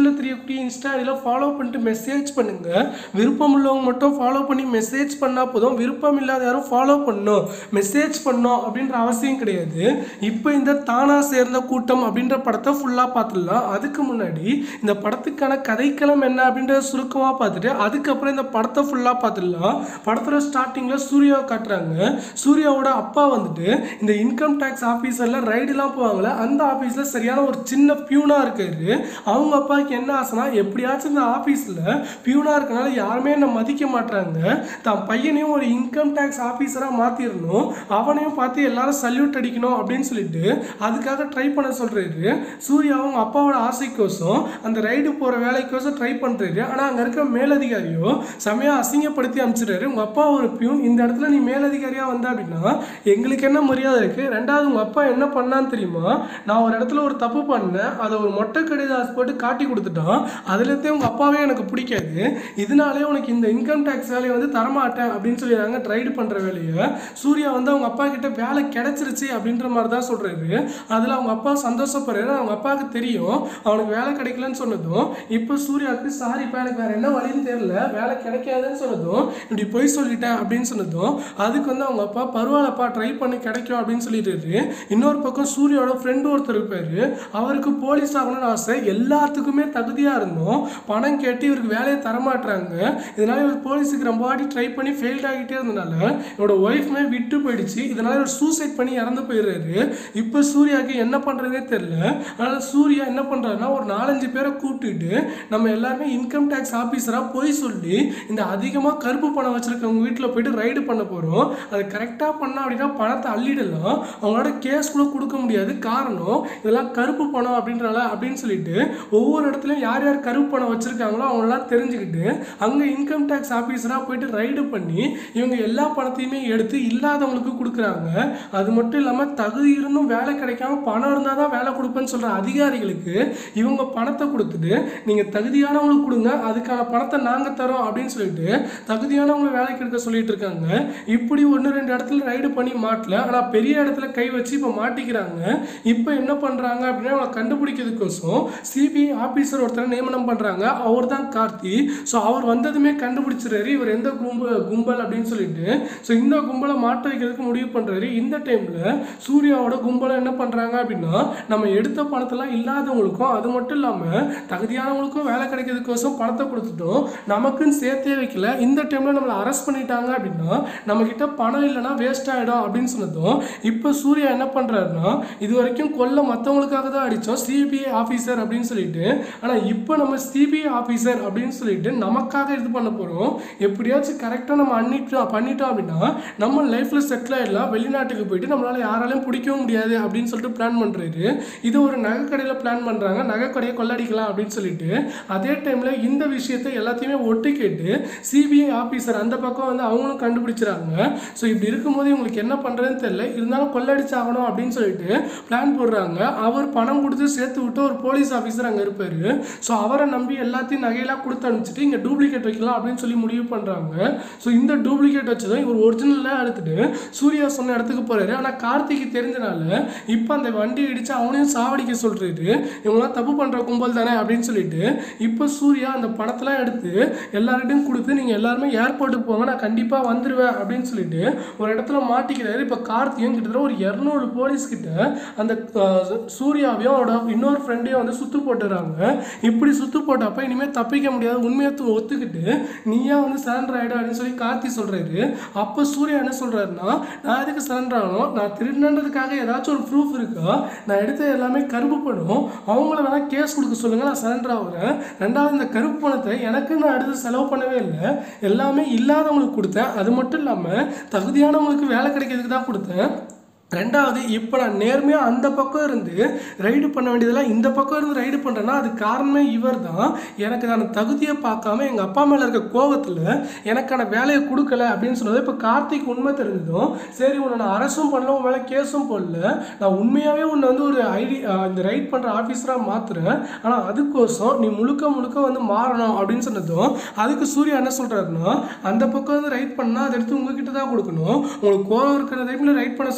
FB இன்ஸ்டா இதெல்லாம் ஃபாலோ பண்ணிட்டு மெசேஜ் பண்ணுங்கள். விருப்பம் உள்ளவங்க மட்டும் ஃபாலோ பண்ணி மெசேஜ் பண்ணால் போதும். விருப்பம் இல்லாத யாரும் ஃபாலோ பண்ணணும் மெசேஜ் பண்ணணும் அப்படின்ற அவசியம் கிடையாது. இப்போ இந்த தானா சேர்ந்த கூட்டம் அப்படின்ற படத்தை ஃபுல்லாக பார்த்துடலாம். அதுக்கு முன்னாடி இந்த படத்துக்கான கதைக்களம் என்ன அப்படின்றத சுருக்கமாக பார்த்துட்டு அதுக்கப்புறம் இந்த படத்தை ஃபுல்லாக பார்த்துடலாம். படத்தில் ஸ்டார்டிங்கில் சூர்யாவை காட்டுறாங்க. சூர்யாவோட அப்பா வந்துட்டு இந்த இன்கம் டேக்ஸ் ஆஃபீஸரில் ரைடுலாம் போவாங்களே அந்த ஆஃபீஸில் சரியான ஒரு சின்ன பியூனாக இருக்காரு. அவங்க அப்பாவுக்கு என்ன ஆசைனா எப்படியாச்சும் இந்த ஆஃபீஸில் பியூனாக இருக்கனால யாருமே என்னை மதிக்க மாட்டாங்க, தான் பையனையும் ஒரு இன்கம் டேக்ஸ் ஆஃபீஸராக மாற்றிடணும், அவனையும் பார்த்து எல்லாரும் சல்யூட் அடிக்கணும் அப்படின்னு சொல்லிட்டு அதுக்காக ட்ரை பண்ண சொல்கிறாரு. சூர்யா அவங்க அப்பாவோட ஆசைக்கோசம் அந்த ரைடு போகிற வேலைக்கோசம் ட்ரை பண்ணுறாரு. ஆனால் அங்கே இருக்க மேலதிகாரியோ செமையாக அசிங்கப்படுத்தி அனுப்பிச்சிடுறாரு. உங்கள் அப்பா ஒரு பியூன், இந்த இடத்துல நீ மேலதிகாரியாக வந்த அப்படின்னா எங்களுக்கு என்ன மரியாதை இருக்குது? ரெண்டாவது உங்கள் அப்பா என்ன பண்ணான்னு தெரியுமா? நான் ஒரு இடத்துல ஒரு தப்பு பண்ணேன், அதை ஒரு மொட்டை கடிதாஸ் போட்டு காட்டி கொடுத்துட்டான், அதுலேருந்தே உங்கள் அப்பாவே எனக்கு பிடிக்காது, இதனாலே உனக்கு இந்த இன்கம் டேக்ஸ் வேலையை வந்து தரமாட்டேன் அப்படின்னு சொல்லிடுறாங்க. ரைடு பண்ணுற வேலையை சூர்யா வந்து அவங்க அப்பா கிட்ட வேலை கிடைச்சிருச்சு அப்படின்ற மாதிரி தான் சொல்கிறாரு. அதில் அவங்க அப்பா சந்தோஷப்படுறாரு. அவங்க அப்பாவுக்கு தெரியும் அவனுக்கு வேலை கிடைக்கலன்னு சொன்னதும் இப்போ சூர்யாவுக்கு சாரிப்பா எனக்கு வேறு என்ன வழின்னு தெரியல, வேலை கிடைக்காதுன்னு சொன்னதும் இப்படி போய் சொல்லிட்டேன் அப்படின்னு சொன்னதும் அதுக்கு வந்து அவங்க அப்பா பரவாயில்லப்பா ட்ரை பண்ணி கிடைக்கும் அப்படின்னு சொல்லிட்டு இன்னொரு பக்கம் சூர்யாவோட ஃப்ரெண்டு ஒருத்தர் இருப்பார். அவருக்கு போலீஸ் ஆகணும்னு ஆசை, எல்லாத்துக்குமே தகுதியாக இருந்தோம், பணம் கேட்டு இவருக்கு வேலையை தரமாட்டுறாங்க. இதனால இவர் போலீஸுக்கு ரொம்ப வாட்டி ட்ரை பண்ணி ஃபெயில்ட் ஆகிட்டே இருந்தனால இவரோட ஒய்ஃப்மே விட்டு போயிடுச்சு. இதனால இவர் சூசைட் பண்ணி இறந்து போயிடுறாரு. இப்போ சூர்யாவுக்கு என்ன பண்ணுறதே தெரியல. அதனால் சூர்யா என்ன பண்ணுறாருன்னா ஒரு 4-5 பேரை கூப்பிட்டுட்டு நம்ம எல்லாருமே இன்கம் டேக்ஸ் ஆஃபீஸராக போய் சொல்லி இந்த அதிகமாக கருப்பு பணம் வச்சுருக்கவங்க வீட்டில் போயிட்டு ரைடு பண்ண போகிறோம், அது கரெக்டாக பண்ணோம் அப்படின்னா பணத்தை அள்ளிடலாம், அவங்களோட கேஸ் கூட கொடுக்க முடியாது, காரணம் இதெல்லாம் கருப்பு பணம் அப்படின்றனால அப்படின்னு சொல்லிட்டு ஒவ்வொரு இடத்துலையும் யார் யார் கருப்பு பணம் வச்சுருக்காங்களோ அவங்களெல்லாம் தெரிஞ்சுக்கிட்டு அங்கே இன்கம் டேக்ஸ் ஆஃபீஸராக போயிட்டு ரைடு பண்ணி இவங்க எல்லா பணத்தையுமே எடுத்து இல்லாதவங்களுக்கு கொடுக்குறாங்க. அது மட்டும் இல்லாமல் தகுதி இருந்தும் வேலை கிடைக்காம பணம் இருந்தால் தான் வேலை கொடுப்பேன்னு சொல்கிற அதிகாரிகளுக்கு இவங்க பணத்தை கொடுத்துட்டு நீங்கள் தகுதியானவங்களுக்கு கொடுங்க, அதுக்கான பணத்தை நாங்கள் தரோம் அப்படின்னு சொல்லிட்டு தகுதியானவங்களை வேலைக்கு எடுக்க சொல்லிட்டு இருக்காங்க. இப்படி 1-2 இடத்துல ரைடு பண்ணி மாட்டல, ஆனால் பெரிய இடத்துல கை வச்சு இப்போ மாட்டிக்கிறாங்க. இப்போ என்ன பண்ணுறாங்க அப்படின்னா அவங்களை கண்டுபிடிக்கிறதுக்கோசம் சிபிஐ ஆஃபீஸர் ஒருத்தரை நியமனம் பண்ணுறாங்க. அவர் தான் கார்த்தி. ஸோ அவர் வந்ததுமே கண்டுபிடிச்சிடுறாரு இவர் எந்த கும்பல் அப்படின்னு சொல்லிட்டு. ஸோ இந்த கும்பலை மாட்ட வைக்கிறதுக்கு முடிவு பண்ணுறாரு. இந்த டைமில் சூர்யாவோட கும்பலை என்ன பண்ணுறாங்க அப்படின்னா நம்ம எடுத்த பணத்தெல்லாம் இல்லாதவங்களுக்கும் அது மட்டும் இல்லாமல் தகுதியானவங்களுக்கும் வேலை கிடைக்கிறதுக்கோசம் பணத்தை கொடுத்துட்டோம், நமக்குன்னு சேர்த்தே வைக்கல, இந்த டைமில் நம்மளை அரெஸ்ட் பண்ணிட்டாங்க அப்படின்னா நம்மக்கிட்ட பணம் இல்லைன்னா வேஸ்ட் ஆகிடும் அப்படின்னு சொன்னதும் இப்போ சூர்யா என்ன பண்ணுறாருன்னா இது வரைக்கும் கொல்ல மற்றவங்களுக்காக தான் அடித்தோம் சிபிஐ ஆஃபீஸர் அப்படின்னு சொல்லிட்டு, ஆனால் இப்போ நம்ம சிபிஐ ஆஃபீஸர் அப்படின்னு சொல்லிட்டு நமக்காக இது பண்ண போகிறோம், எப்படியாச்சும் கரெக்டாக நம்ம பண்ணிட்டோம் அப்படின்னா நம்ம லைஃப்பில் செட்டில் ஆகிடலாம், வெளிநாட்டுக்கு போயிட்டு நம்மளால் யாராலையும் பிடிக்கவும் முடியாது அப்படின்னு சொல்லிட்டு பிளான் பண்ணுறாரு. இது ஒரு நகை கடையில் பிளான் பண்ணுறாங்க, நகை கடையை கொள்ளடிக்கலாம் அப்படின்னு சொல்லிட்டு. அதே டைமில் இந்த விஷயத்தை எல்லாத்தையுமே ஒட்டு கேட்டு சிபிஐ ஆஃபீஸர் அந்த பக்கம் வந்து அவங்களும் கண்டுபிடிச்சிறாங்க. ஸோ இப்படி இருக்கும்போது இவங்களுக்கு என்ன பண்ணுறதுன்னு தெரியல, இருந்தாலும் கொள்ளடிச்சாகணும் அப்படின்னு சொல்லிட்டு பிளான் போடுறாங்க. அவர் பணம் கொடுத்து சேர்த்து விட்டு ஒரு போலீஸ் ஆஃபீஸர் அங்கே இருப்பார். ஸோ அவரை நம்பி எல்லாத்தையும் நகையெல்லாம் கொடுத்து அனுப்பிச்சிட்டு இங்கே டூப்ளிகேட் வைக்கலாம் அப்படின்னு சொல்லி முடிவு பண்ணுறாங்க. ஸோ இந்த டூப்ளிகேட் வச்சதும் இவர் ஒரிஜினலாக எடுத்துட்டு சூர்யா சொன்ன இடத்துக்கு போகிறாரு. ஆனால் கார்த்திக்கு தெரிஞ்சனால இப்போ அந்த வண்டி இடித்து அவனையும் சாவடிக்க சொல்கிறாரு. இவங்களாம் தப்பு பண்ணுற கும்பல் தானே அப்படின்னு சொல்லிட்டு இப்போ சூர்யா அந்த பணத்தெல்லாம் எடுத்து எல்லார்கிட்டையும் கொடுத்து நீங்கள் எல்லாருமே ஏர்போர்ட்டுக்கு போங்க நான் கண்டிப்பாக வந்துடுவேன் அப்படின்னு சொல்லிட்டு ஒரு இடத்துல மாட்டிக்கிறாரு. இப்போ கார்த்தியும் கிட்டத்தட்ட ஒரு 200 போலீஸ்கிட்ட அந்த சூர்யாவையும் அவரோட இன்னொரு ஃப்ரெண்டையும் வந்து சுற்று போட்டுறாங்க. இப்படி சுற்று போட்டப்போ இனிமேல் தப்பிக்க முடியாது, உண்மையை ஒத்துக்கிட்டு நீயா வந்து சரண்டர் ஆகிடும் அப்படின்னு சொல்லி கார்த்தி சொல்கிறாரு. அப்போ சூர்யா என்ன சொல்கிறாருன்னா நான் எதுக்கு சரண்டர் ஆகணும், நான் திருடினதுக்காக ஏதாச்சும் ஒரு ப்ரூஃப் இருக்கா, நான் எடுத்த எல்லாமே கருப்பு பணம், அவங்கள வேணால் கேஸ் கொடுக்க சொல்லுங்கள் நான் சரண்டர் ஆகுறேன், ரெண்டாவது இந்த கருப்பு பணத்தை எனக்கு நான் அடுத்து செலவு பண்ணவே இல்லை, எல்லாமே இல்லாதவங்களுக்கு கொடுத்தேன், அது மட்டும் இல்லாமல் தகுதியானவங்களுக்கு வேலை கிடைக்கிறதுக்கு தான் கொடுத்தேன், ரெண்டாவது இப்போ நான் நேர்மையாக அந்த பக்கம் இருந்து ரைடு பண்ண வேண்டியதெல்லாம் இந்த பக்கம் இருந்து ரைடு பண்ணுறேன்னா அது காரணமே இவர் தான், எனக்கு நான் தகுதியை பார்க்காம எங்கள் அப்பா மேலே இருக்க கோவத்தில் எனக்கான வேலையை கொடுக்கல அப்படின்னு சொன்னது. இப்போ கார்த்திக் உண்மை தெரிஞ்சதும் சரி உன்னை நான் அரசும் பண்ணல, உன் மேலே கேஸும் போடல, நான் உண்மையாகவே உன்னை வந்து ஒரு இந்த ரைட் பண்ணுற ஆஃபீஸராக மாற்றுறேன், ஆனால் அதுக்கோசம் நீ முழுக்க வந்து மாறணும் அப்படின்னு சொன்னதும் அதுக்கு சூர்யா என்ன சொல்கிறாருன்னா அந்த பக்கம் வந்து ரைட் பண்ணால் அதை எடுத்து உங்ககிட்ட தான் கொடுக்கணும், உங்களுக்கு கோவம் இருக்கிற டைமில் ரைட் பண்ண சொல்லுவீங்க,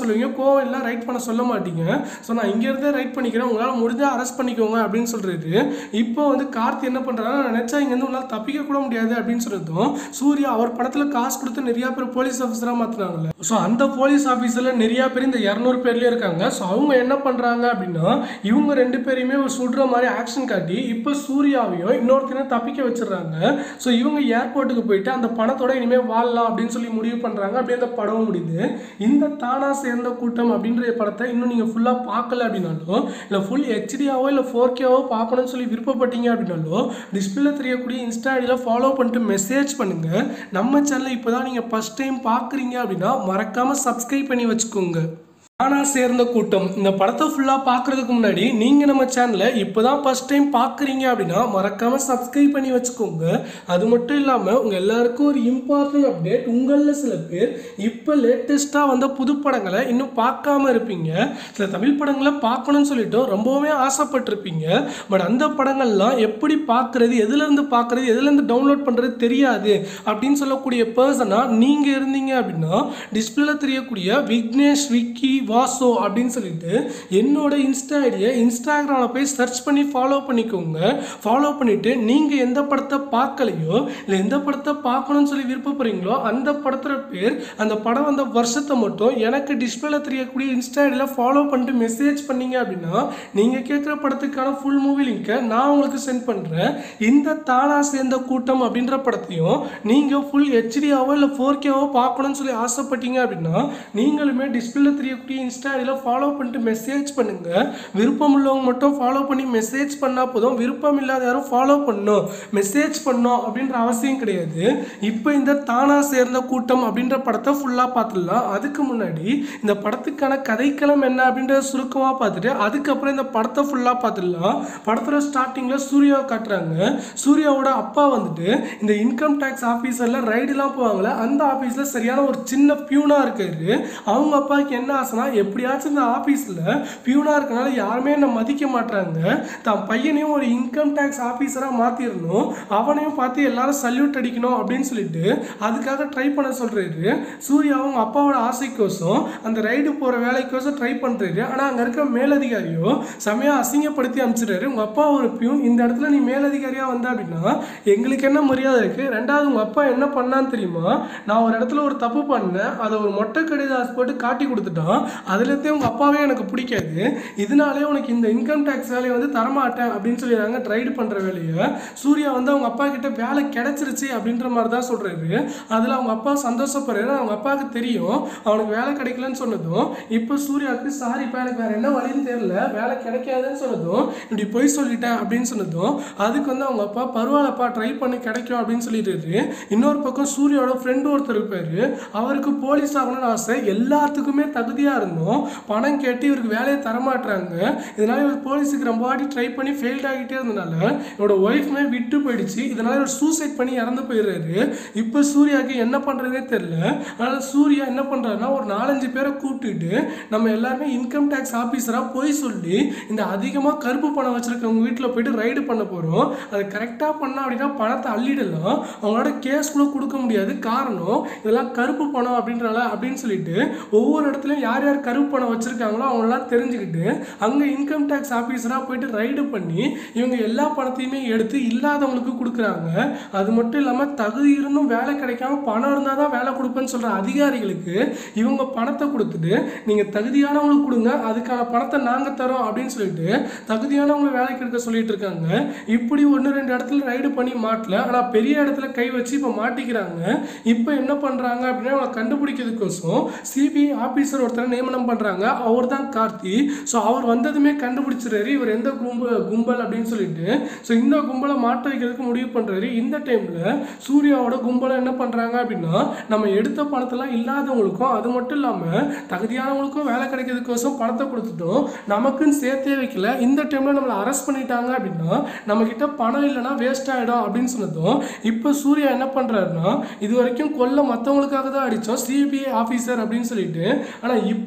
கோவம் ரைட் பண்ண சொல்ல மாட்டீங்க, ஸோ நான் இங்கேருந்தே ரைட் பண்ணிக்கிறேன், உங்களால் முடிஞ்சால் அரெஸ்ட் பண்ணிக்கோங்க அப்படின்னு சொல்கிறாரு. இப்போ வந்து கார்த்தி என்ன பண்ணுறாரு, நினச்சா இங்கேருந்து உங்களால் தப்பிக்க கூட முடியாது அப்படின்னு சொல்லிட்டோம். சூர்யா அவர் படத்தில் காசு கொடுத்து நிறையா பேர் போலீஸ் ஆஃபீஸராக மாற்றினாங்கல்ல, ஸோ அந்த போலீஸ் ஆஃபீஸரில் நிறையா பேர் இந்த 200 பேர்லேயே இருக்காங்க. ஸோ அவங்க என்ன பண்ணுறாங்க அப்படின்னா இவங்க 2 பேரையுமே ஒரு சுடுற மாதிரி ஆக்ஷன் காட்டி இப்போ சூர்யாவையும் இன்னொருத்தரையும் தப்பிக்க வச்சிடறாங்க. ஸோ இவங்க ஏர்போர்ட்டுக்கு போயிட்டு அந்த பணத்தோட இனிமேல் வாழலாம் அப்படின்னு சொல்லி முடிவு பண்ணுறாங்க. அப்படியே அந்த படம் முடியுது. இந்த தானா சேர்ந்த கூட்டம் அப்படின்ற படத்தை இன்னும் நீங்கள் ஃபுல்லாக பார்க்கல அப்படின்னாலோ, இல்லை ஃபுல் ஹெச்டியாவோ இல்லை 4Kவோ பார்க்கணும்னு சொல்லி விருப்பப்பட்டீங்க அப்படின்னாலோ, டிஸ்பிளே தெரியக்கூடிய இன்ஸ்டா ஐடியில் ஃபாலோ பண்ணிட்டு மெசேஜ் பண்ணுங்கள். நம்ம சேனலை இப்போ தான் நீங்கள் ஃபஸ்ட் டைம் பார்க்குறீங்க அப்படின்னா மறக்காமல் சப்ஸ்கிரைப் பண்ணி வச்சுக்கோங்க. தானா சேர்ந்த கூட்டம் இந்த படத்தை ஃபுல்லாக பார்க்குறதுக்கு முன்னாடி நீங்கள் நம்ம சேனலை இப்போ தான் ஃபஸ்ட் டைம் பார்க்குறீங்க அப்படின்னா மறக்காமல் சப்ஸ்கிரைப் பண்ணி வச்சுக்கோங்க. அது மட்டும் இல்லாமல் உங்கள் எல்லாருக்கும் ஒரு இம்பார்ட்டன்ட் அப்டேட், உங்களில் சில பேர் இப்போ லேட்டஸ்ட்டாக வந்த புது படங்களை இன்னும் பார்க்காம இருப்பீங்க. சில தமிழ் படங்களை பார்க்கணும்னு சொல்லிட்டு ரொம்பவுமே ஆசைப்பட்டிருப்பீங்க. பட் அந்த படங்கள்லாம் எப்படி பார்க்குறது, எதுலேருந்து பார்க்குறது, எதுலேருந்து டவுன்லோட் பண்ணுறது தெரியாது அப்படின்னு சொல்லக்கூடிய பர்சனாக நீங்கள் இருந்தீங்க அப்படின்னா டிஸ்பிளேல தெரியக்கூடிய விக்னேஷ் விக்கி வாசோ அப்படின்னு சொல்லிட்டு என்னோட இன்ஸ்டா ஐடியை இன்ஸ்டாகிராமில் போய் சர்ச் பண்ணி ஃபாலோ பண்ணிக்கோங்க. ஃபாலோ பண்ணிவிட்டு நீங்கள் எந்த படத்தை பார்க்கலையோ இல்லை எந்த படத்தை பார்க்கணும்னு சொல்லி விருப்பப்படுறீங்களோ அந்த படத்தோட பேர், அந்த படம் வந்த வருஷத்தை மட்டும் எனக்கு டிஸ்பிளேல தெரியக்கூடிய இன்ஸ்டா ஐடியில் ஃபாலோ பண்ணிட்டு மெசேஜ் பண்ணீங்க அப்படின்னா நீங்கள் கேட்குற படத்துக்கான ஃபுல் மூவி லிங்கை நான் உங்களுக்கு சென்ட் பண்ணுறேன். இந்த தானா சேர்ந்த கூட்டம் அப்படின்ற படத்தையும் நீங்கள் ஃபுல் ஹெச்டியாவோ இல்லை 4Kவோ பார்க்கணும்னு சொல்லி ஆசைப்பட்டீங்க அப்படின்னா நீங்களுமே டிஸ்பிளேல தெரியக்கூடிய இன்ஸ்டா ஐடியில் ஃபாலோ பண்ணிட்டு மெசேஜ் பண்ணுங்க. விருப்பம் உள்ளவங்க மட்டும் ஃபாலோ பண்ணி மெசேஜ் பண்ணால் போதும், விருப்பம் இல்லாத யாரும் ஃபாலோ பண்ணணும் மெசேஜ் பண்ணணும் அப்படின்ற அவசியம் கிடையாது. இப்போ இந்த தானா சேர்ந்த கூட்டம் அப்படின்ற படத்தை ஃபுல்லாக பார்த்துடலாம். அதுக்கு முன்னாடி இந்த படத்துக்கான கதைக்களம் என்ன அப்படின்றத சுருக்கமாக பார்த்துட்டு அதுக்கப்புறம் இந்த படத்தை ஃபுல்லாக பார்த்துடலாம். படத்தோட ஸ்டார்டிங்கில் சூர்யாவை காட்டுறாங்க. சூர்யாவோட அப்பா வந்துட்டு இந்த இன்கம் டேக்ஸ் ஆஃபீஸரில் ரைடுலாம் போவாங்களே அந்த ஆஃபீஸில் சரியான ஒரு சின்ன பியூனாக இருக்காரு. அவங்க அப்பாவுக்கு என்ன ஆசைனா எப்படியாச்சும் இந்த ஆஃபீஸில் பியூனாக இருக்கனால யாருமே என்னை மதிக்க மாட்டாங்க, தான் பையனையும் ஒரு இன்கம் டேக்ஸ் ஆஃபீஸராக மாற்றிடணும், அவனையும் பார்த்து எல்லாரும் சல்யூட் அடிக்கணும் அப்படின்னு சொல்லிட்டு அதுக்காக ட்ரை பண்ண சொல்கிறாரு. சூர்யா அவங்க அப்பாவோட ஆசைக்கோசம் அந்த ரைடு போகிற வேலைக்கோசம் ட்ரை பண்ணுறாரு. ஆனால் அங்கே இருக்க மேலதிகாரியோ செமையாக அசிங்கப்படுத்தி அனுப்பிச்சிடுறாரு. உங்கள் அப்பா ஒரு பியூன், இந்த இடத்துல நீ மேலதிகாரியாக வந்த அப்படின்னா எங்களுக்கு என்ன மரியாதை இருக்குது? ரெண்டாவது உங்கள் அப்பா என்ன பண்ணான்னு தெரியுமா? நான் ஒரு இடத்துல ஒரு தப்பு பண்ணேன், அதை ஒரு மொட்டை கடிதாஸ் போட்டு காட்டி கொடுத்துட்டான், அதுலேருந்தே உங்கள் அப்பாவே எனக்கு பிடிக்காது, இதனாலே உனக்கு இந்த இன்கம் டேக்ஸ் வேலையை வந்து தரமாட்டேன் அப்படின்னு சொல்லிடுறாங்க. ட்ரைடு பண்ணுற வேலையை சூர்யா வந்து அவங்க அப்பா கிட்ட வேலை கிடைச்சிருச்சு அப்படின்ற மாதிரி தான் சொல்கிறாரு. அதில் அவங்க அப்பா சந்தோஷப்படுறாரு. அவங்க அப்பாவுக்கு தெரியும் அவனுக்கு வேலை கிடைக்கலன்னு சொன்னதும் இப்போ சூர்யாவுக்கு சாரிப்பா எனக்கு வேறு என்ன வழின்னு தெரியல, வேலை கிடைக்காதுன்னு சொன்னதும் இப்படி போய் சொல்லிட்டேன் அப்படின்னு சொன்னதும் அதுக்கு வந்து அவங்க அப்பா பரவாயில்லப்பா ட்ரை பண்ணி கிடைக்கும் அப்படின்னு சொல்லிடுறாரு. இன்னொரு பக்கம் சூர்யாவோட ஃப்ரெண்டு ஒருத்தர் இருப்பார், அவருக்கு போலீஸ் ஆகணும்னு ஆசை, எல்லாத்துக்குமே தகுதியாக இருந்தோம், பணம் கேட்டு இவருக்கு வேலையை தரமாட்டுறாங்க. இதனால இவர் போலீஸுக்கு ரொம்ப வாட்டி ட்ரை பண்ணி ஃபெயில்ட் ஆகிட்டே இருந்தனால இவரோட ஒய்ஃப்மே விட்டு போயிடுச்சு. இதனால இவர் சூசைட் பண்ணி இறந்து போயிடுறாரு. இப்போ சூர்யாவுக்கு என்ன பண்ணுறதே தெரியல. அதனால் சூர்யா என்ன பண்ணுறாருன்னா ஒரு 4-5 பேரை கூப்பிட்டுட்டு நம்ம எல்லாருமே இன்கம் டேக்ஸ் ஆஃபீஸராக போய் சொல்லி இந்த அதிகமாக கருப்பு பணம் வச்சுருக்கவங்க வீட்டில் போயிட்டு ரைடு பண்ண போகிறோம், அது கரெக்டாக பண்ணால் அப்படின்னா பணத்தை அள்ளிடலாம், அவங்களோட கேஸ் கூட கொடுக்க முடியாது, காரணம் இதெல்லாம் கருப்பு பணம் அப்படின்றனால அப்படின்னு சொல்லிட்டு ஒவ்வொரு இடத்துலையும் யார் யார் கருப்பு பணம் வச்சுருக்காங்களோ அவங்களாம் தெரிஞ்சுக்கிட்டு அங்கே இன்கம் டேக்ஸ் ஆஃபீஸராக போயிட்டு ரைடு பண்ணி இவங்க எல்லா பணத்தையுமே எடுத்து இல்லாதவங்களுக்கு கொடுக்குறாங்க. அது மட்டும் இல்லாமல் தகுதி இருந்தும் வேலை கிடைக்காம பணம் இருந்தால் தான் வேலை கொடுப்பேன்னு சொல்கிற அதிகாரிகளுக்கு இவங்க பணத்தை கொடுத்துட்டு நீங்கள் தகுதியானவங்களுக்கு கொடுங்க, அதுக்கான பணத்தை நாங்கள் தரோம் அப்படின்னு சொல்லிட்டு தகுதியானவங்களை வேலைக்கு எடுக்க சொல்லிட்டு இருக்காங்க. இப்படி 1-2 இடத்துல ரைடு பண்ணி மாட்டல, ஆனால் பெரிய இடத்துல கை வச்சு இப்போ மாட்டிக்கிறாங்க. இப்போ என்ன பண்ணுறாங்க அப்படின்னா அவங்களை கண்டுபிடிக்கிறதுக்கோசம் சிபிஐ ஆஃபீஸர் ஒருத்தரை நியமனம் பண்ணுறாங்க. அவர் தான் கார்த்தி. ஸோ அவர் வந்ததுமே கண்டுபிடிச்சிடுறாரு இவர் எந்த கும்பல் அப்படின்னு சொல்லிட்டு. ஸோ இந்த கும்பலை மாட்ட வைக்கிறதுக்கு முடிவு பண்ணுறாரு. இந்த டைமில் சூர்யாவோட கும்பலை என்ன பண்ணுறாங்க அப்படின்னா நம்ம எடுத்த பணத்தெல்லாம் இல்லாதவங்களுக்கும் அது மட்டும் இல்லாமல் தகுதியானவங்களுக்கும் வேலை கிடைக்கிறதுக்கோசம் பணத்தை கொடுத்துட்டோம், நமக்குன்னு சேர்த்தே வைக்கல. இந்த டைமில் நம்மளை அரெஸ்ட் பண்ணிட்டாங்க அப்படின்னா நம்மக்கிட்ட பணம் இல்லைன்னா வேஸ்ட் ஆகிடும் அப்படின்னு சொன்னதும் இப்போ சூர்யா என்ன பண்ணுறாருன்னா இது வரைக்கும் கொல்ல மற்றவங்களுக்காக தான் அடித்தோம் சிபிஐ ஆஃபீஸர் அப்படின்னு சொல்லிட்டு, ஆனால் இப்போ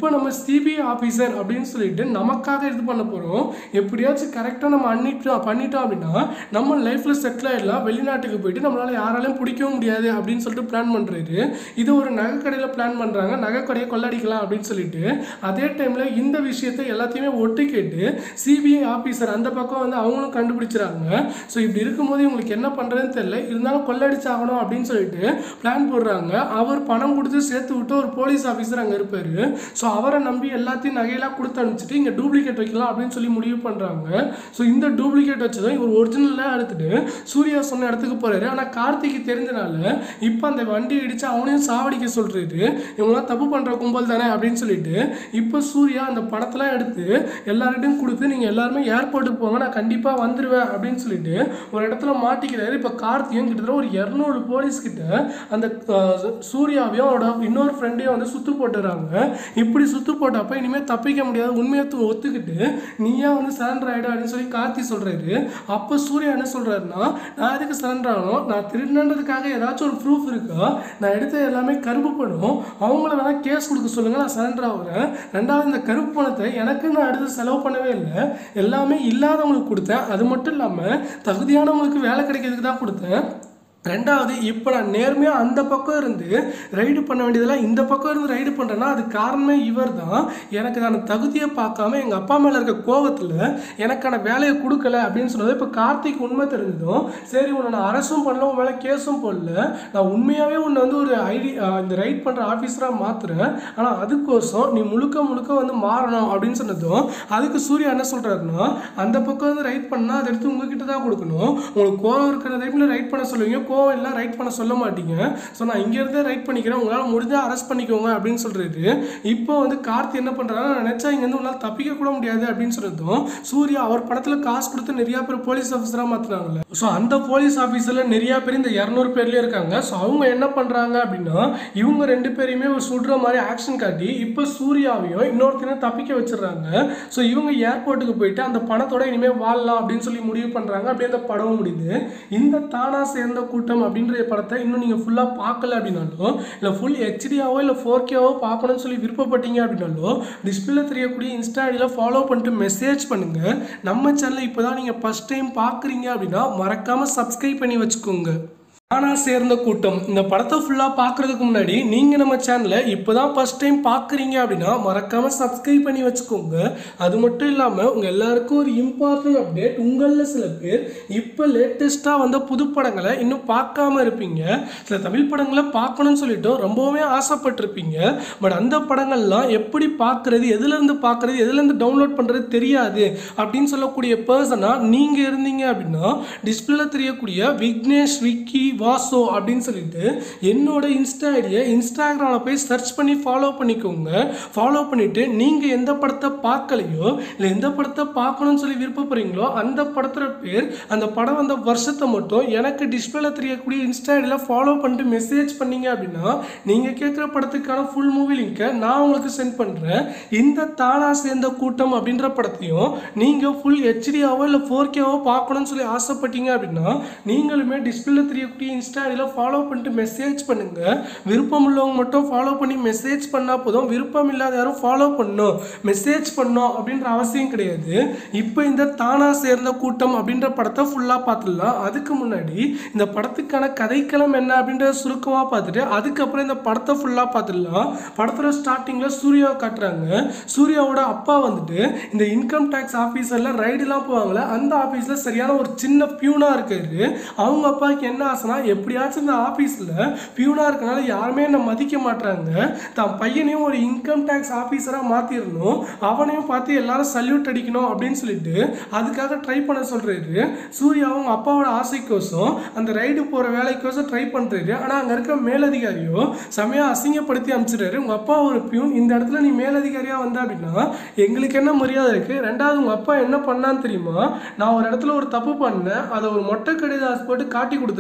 இப்போ நம்ம சிபிஐ ஆஃபீஸர் அப்படின்னு சொல்லிட்டு நமக்காக இது பண்ண போகிறோம். எப்படியாச்சும் கரெக்டாக நம்ம பண்ணிட்டோம் அப்படின்னா நம்ம லைஃப்பில் செட்டில் ஆகிடலாம். வெளிநாட்டுக்கு போயிட்டு நம்மளால் யாராலையும் பிடிக்கவும் முடியாது அப்படின்னு சொல்லிட்டு பிளான் பண்ணுறாரு. இது ஒரு நகை கடையில் பிளான் பண்ணுறாங்க. நகை கடையை கொள்ளடிக்கலாம் அப்படின்னு சொல்லிட்டு அதே டைமில் இந்த விஷயத்தை எல்லாத்தையுமே ஒட்டு கேட்டு சிபிஐ ஆஃபீஸர் அந்த பக்கம் வந்து அவங்களும் கண்டுபிடிச்சிறாங்க. ஸோ இப்படி இருக்கும்போது இவங்களுக்கு என்ன பண்ணுறதுன்னு தெரியல. இருந்தாலும் கொள்ளடிச்சாகணும் அப்படின்னு சொல்லிட்டு பிளான் போடுறாங்க. அவர் பணம் கொடுத்து சேர்த்து விட்டு ஒரு போலீஸ் ஆஃபீஸர் அங்கே இருப்பார். ஸோ அவரை நம்பி எல்லாத்தையும் நகையெல்லாம் கொடுத்து அனுப்பிச்சிட்டு இங்கே டூப்ளிகேட் வைக்கலாம் அப்படின்னு சொல்லி முடிவு பண்ணுறாங்க. ஸோ இந்த டூப்ளிகேட் வச்சதும் இவர் ஒரிஜினலாக எடுத்துட்டு சூர்யா சொன்ன இடத்துக்கு போகிறாரு. ஆனால் கார்த்திக்கு தெரிஞ்சனால இப்போ அந்த வண்டி இடித்து அவனையும் சாவடிக்க சொல்கிறாரு. இவங்களாம் தப்பு பண்ணுற கும்பல் தானே அப்படின்னு சொல்லிட்டு இப்போ சூர்யா அந்த பணத்தெல்லாம் எடுத்து எல்லார்கிட்டையும் கொடுத்து நீங்கள் எல்லாருமே ஏர்போர்ட்டுக்கு போங்க, நான் கண்டிப்பாக வந்துடுவேன் அப்படின்னு சொல்லிட்டு ஒரு இடத்துல மாட்டிக்கிறாரு. இப்போ கார்த்தியும் கிட்டத்தட்ட ஒரு 200 போலீஸ் கிட்ட அந்த சூர்யாவையும் அவரோட இன்னொரு ஃப்ரெண்டையும் வந்து சுத்து போட்டுறாங்க. இப்படி சுத்து போட்டப்ப இனிமேல் தப்பிக்க முடியாது, உண்மையை ஒத்துக்கிட்டு நீயா வந்து சரண்டர் ஆகிடும் அப்படின்னு சொல்லி கார்த்தி சொல்கிறாரு. அப்போ சூர்யா என்ன சொல்கிறாருன்னா, நான் எதுக்கு சரண்டர் ஆகணும், நான் திருடினதுக்காக ஏதாச்சும் ஒரு ப்ரூஃப் இருக்கா, நான் எடுத்த எல்லாமே கருப்பு பணம், அவங்கள வேணால் கேஸ் கொடுக்க சொல்லுங்கள், நான் சரண்டர் ஆகுறேன். ரெண்டாவது இந்த கருப்பு பணத்தை எனக்கு நான் எடுத்து செலவு பண்ணவே இல்லை, எல்லாமே இல்லாதவங்களுக்கு கொடுத்தேன். அது மட்டும் இல்லாமல் தகுதியானவங்களுக்கு வேலை கிடைக்கிறதுக்கு தான் கொடுத்தேன். ரெண்டாவது இப்போ நான் நேர்மையாக அந்த பக்கம் இருந்து ரைடு பண்ண வேண்டியதெல்லாம் இந்த பக்கம் இருந்து ரைடு பண்ணுறேன்னா அது காரணமே இவர் தான். எனக்கு நான் தகுதியை பார்க்காம எங்கள் அப்பா மேலே இருக்க கோபத்தில் எனக்கான வேலையை கொடுக்கல அப்படின்னு சொன்னது. இப்போ கார்த்திக் உண்மை தெரிஞ்சதும் சரி உன்னை நான் அரசும் பண்ணல, உன் மேலே கேஸும் போடல, நான் உண்மையாகவே உன்னை வந்து ஒரு இந்த ரைட் பண்ணுற ஆஃபீஸராக மாற்றுறேன், ஆனால் அதுக்கோசம் நீ முழுக்க வந்து மாறணும் அப்படின்னு சொன்னதும் அதுக்கு சூர்யா என்ன சொல்கிறாருன்னா, அந்த பக்கம் வந்து ரைட் பண்ணால் அதை எடுத்து உங்ககிட்ட தான் கொடுக்கணும், உங்களுக்கு கோவம் இருக்கிற டைமில் ரைட் பண்ண சொல்லுவீங்க, எல்லாம் ரைட் பண்ண சொல்ல மாட்டீங்க, ஸோ நான் இங்கேருந்தே ரைட் பண்ணிக்கிறேன், உங்களால் முடிஞ்சால் அரெஸ்ட் பண்ணிக்கோங்க அப்படின்னு சொல்கிறாரு. இப்போ வந்து கார்த்தி என்ன பண்ணுறாரு, நினச்சா இங்கேருந்து உங்களால் தப்பிக்க கூட முடியாது அப்படின்னு சொன்னதும் சூர்யா அவர் படத்தில் காசு கொடுத்து நிறையா பேர் போலீஸ் ஆஃபீஸராக மாற்றினாங்கல்ல, ஸோ அந்த போலீஸ் ஆஃபீஸரில் நிறையா பேர் இந்த 200 பேர்லேயே இருக்காங்க. ஸோ அவங்க என்ன பண்ணுறாங்க அப்படின்னா இவங்க 2 பேரையுமே ஒரு சுடுற மாதிரி ஆக்ஷன் காட்டி இப்போ சூர்யாவையும் இன்னொருத்தரையும் தப்பிக்க வச்சிடறாங்க. ஸோ இவங்க ஏர்போர்ட்டுக்கு போயிட்டு அந்த பணத்தோட இனிமேல் வாழலாம் அப்படின்னு சொல்லி முடிவு பண்ணுறாங்க. அப்படியே அந்த படமும் முடியுது. இந்த தானா சேர்ந்த கூட்டம் அப்படின்ற படத்தை இன்னும் நீங்கள் ஃபுல்லாக பார்க்கல அப்படின்னாலும், இல்லை ஃபுல் ஹெச்டியாவோ இல்லை 4Kவோ பார்க்கணும்னு சொல்லி விருப்பப்பட்டீங்க அப்படின்னாலும் டிஸ்பிளே தெரியக்கூடிய இன்ஸ்டா ஐடியில் ஃபாலோ பண்ணிட்டு மெசேஜ் பண்ணுங்கள். நம்ம சேனலை இப்போ தான் நீங்கள் ஃபஸ்ட் டைம் பார்க்குறீங்க அப்படின்னா மறக்காமல் சப்ஸ்கிரைப் பண்ணி வச்சுக்கோங்க. தானா சேர்ந்த கூட்டம் இந்த படத்தை ஃபுல்லாக பார்க்குறதுக்கு முன்னாடி நீங்கள் நம்ம சேனலை இப்போ தான் ஃபஸ்ட் டைம் பார்க்குறீங்க அப்படின்னா மறக்காமல் சப்ஸ்கிரைப் பண்ணி வச்சுக்கோங்க. அது மட்டும் இல்லாமல் உங்கள் எல்லாருக்கும் ஒரு இம்பார்ட்டன்ட் அப்டேட், உங்களில் சில பேர் இப்போ லேட்டஸ்ட்டாக வந்த புது படங்களை இன்னும் பார்க்காம இருப்பீங்க. சில தமிழ் படங்களை பார்க்கணும்னு சொல்லிட்டு ரொம்பவுமே ஆசைப்பட்டிருப்பீங்க. பட் அந்த படங்கள்லாம் எப்படி பார்க்குறது, எதுலேருந்து பார்க்குறது, எதுலேருந்து டவுன்லோட் பண்ணுறது தெரியாது அப்படின்னு சொல்லக்கூடிய பர்சனாக நீங்கள் இருந்தீங்க அப்படின்னா டிஸ்பிளேல தெரியக்கூடிய விக்னேஷ் விக்கி வாசோ அப்படின்னு சொல்லிட்டு என்னோட இன்ஸ்டா ஐடியை இன்ஸ்டாகிராமில் போய் சர்ச் பண்ணி ஃபாலோ பண்ணிக்கோங்க. ஃபாலோ பண்ணிவிட்டு நீங்கள் எந்த படத்தை பார்க்கலையோ இல்லை எந்த படத்தை பார்க்கணும்னு சொல்லி விருப்பப்படுறீங்களோ அந்த படத்தோட பேர், அந்த படம் வந்த வருஷத்தை மட்டும் எனக்கு டிஸ்பிளேல தெரியக்கூடிய இன்ஸ்டா ஐடியில் ஃபாலோ பண்ணிட்டு மெசேஜ் பண்ணீங்க அப்படின்னா நீங்கள் கேட்குற படத்துக்கான ஃபுல் மூவி லிங்கை நான் உங்களுக்கு சென்ட் பண்ணுறேன். இந்த தானா சேர்ந்த கூட்டம் அப்படின்ற படத்தையும் நீங்கள் ஃபுல் ஹெச்டியாவோ இல்லை 4Kவோ பார்க்கணும்னு சொல்லி ஆசைப்பட்டீங்க அப்படின்னா நீங்களுமே டிஸ்பிளேல தெரியக்கூடிய இன்ஸ்டா ஐடியில் ஃபாலோ பண்ணிட்டு மெசேஜ் பண்ணுங்க. விருப்பம் உள்ளவங்க மட்டும் ஃபாலோ பண்ணி மெசேஜ் பண்ணால் போதும், விருப்பம் இல்லாத யாரும் ஃபாலோ பண்ணணும் மெசேஜ் பண்ணோம் அப்படின்ற அவசியம் கிடையாது. இப்போ இந்த தானா சேர்ந்த கூட்டம் அப்படின்ற படத்தை ஃபுல்லாக பார்த்துடலாம். அதுக்கு முன்னாடி இந்த படத்துக்கான கதைக்களம் என்ன அப்படின்றத சுருக்கமாக பார்த்துட்டு அதுக்கப்புறம் இந்த படத்தை ஃபுல்லாக பார்த்துடலாம். படத்தோட ஸ்டார்டிங்கில் சூர்யாவை காட்டுறாங்க. சூர்யாவோட அப்பா வந்துட்டு இந்த இன்கம் டேக்ஸ் ஆஃபீஸரில் ரைடுலாம் போவாங்களே அந்த ஆஃபீஸில் சரியான ஒரு சின்ன பியூனாக இருக்காரு. அவங்க அப்பாவுக்கு என்ன ஆசைனா, எப்படியாச்சும் இந்த ஆஃபீஸில் பியூனாக இருக்கனால யாருமே என்னை மதிக்க மாட்டாங்க, தான் பையனையும் ஒரு இன்கம் டேக்ஸ் ஆஃபீஸராக மாற்றிடணும், அவனையும் பார்த்து எல்லாரும் சல்யூட் அடிக்கணும் அப்படின்னு சொல்லிட்டு அதுக்காக ட்ரை பண்ண சொல்கிறாரு. சூர்யாவும் அப்பாவோட ஆசைக்கோசம் அந்த ரைடு போகிற வேலைக்கோசம் ட்ரை பண்ணுறாரு. ஆனால் அங்கே இருக்க மேலதிகாரியோ செமையாக அசிங்கப்படுத்தி அனுப்பிச்சிடுறாரு. உங்கள் அப்பா ஒரு பியூன், இந்த இடத்துல நீ மேலதிகாரியாக வந்த அப்படின்னா எங்களுக்கு என்ன மரியாதை இருக்குது? ரெண்டாவது உங்கள் அப்பா என்ன பண்ணான்னு தெரியுமா? நான் ஒரு இடத்துல ஒரு தப்பு பண்ணேன், அதை ஒரு மொட்டை கடிதாஸ் போட்டு காட்டி கொடுத்துட்டான்,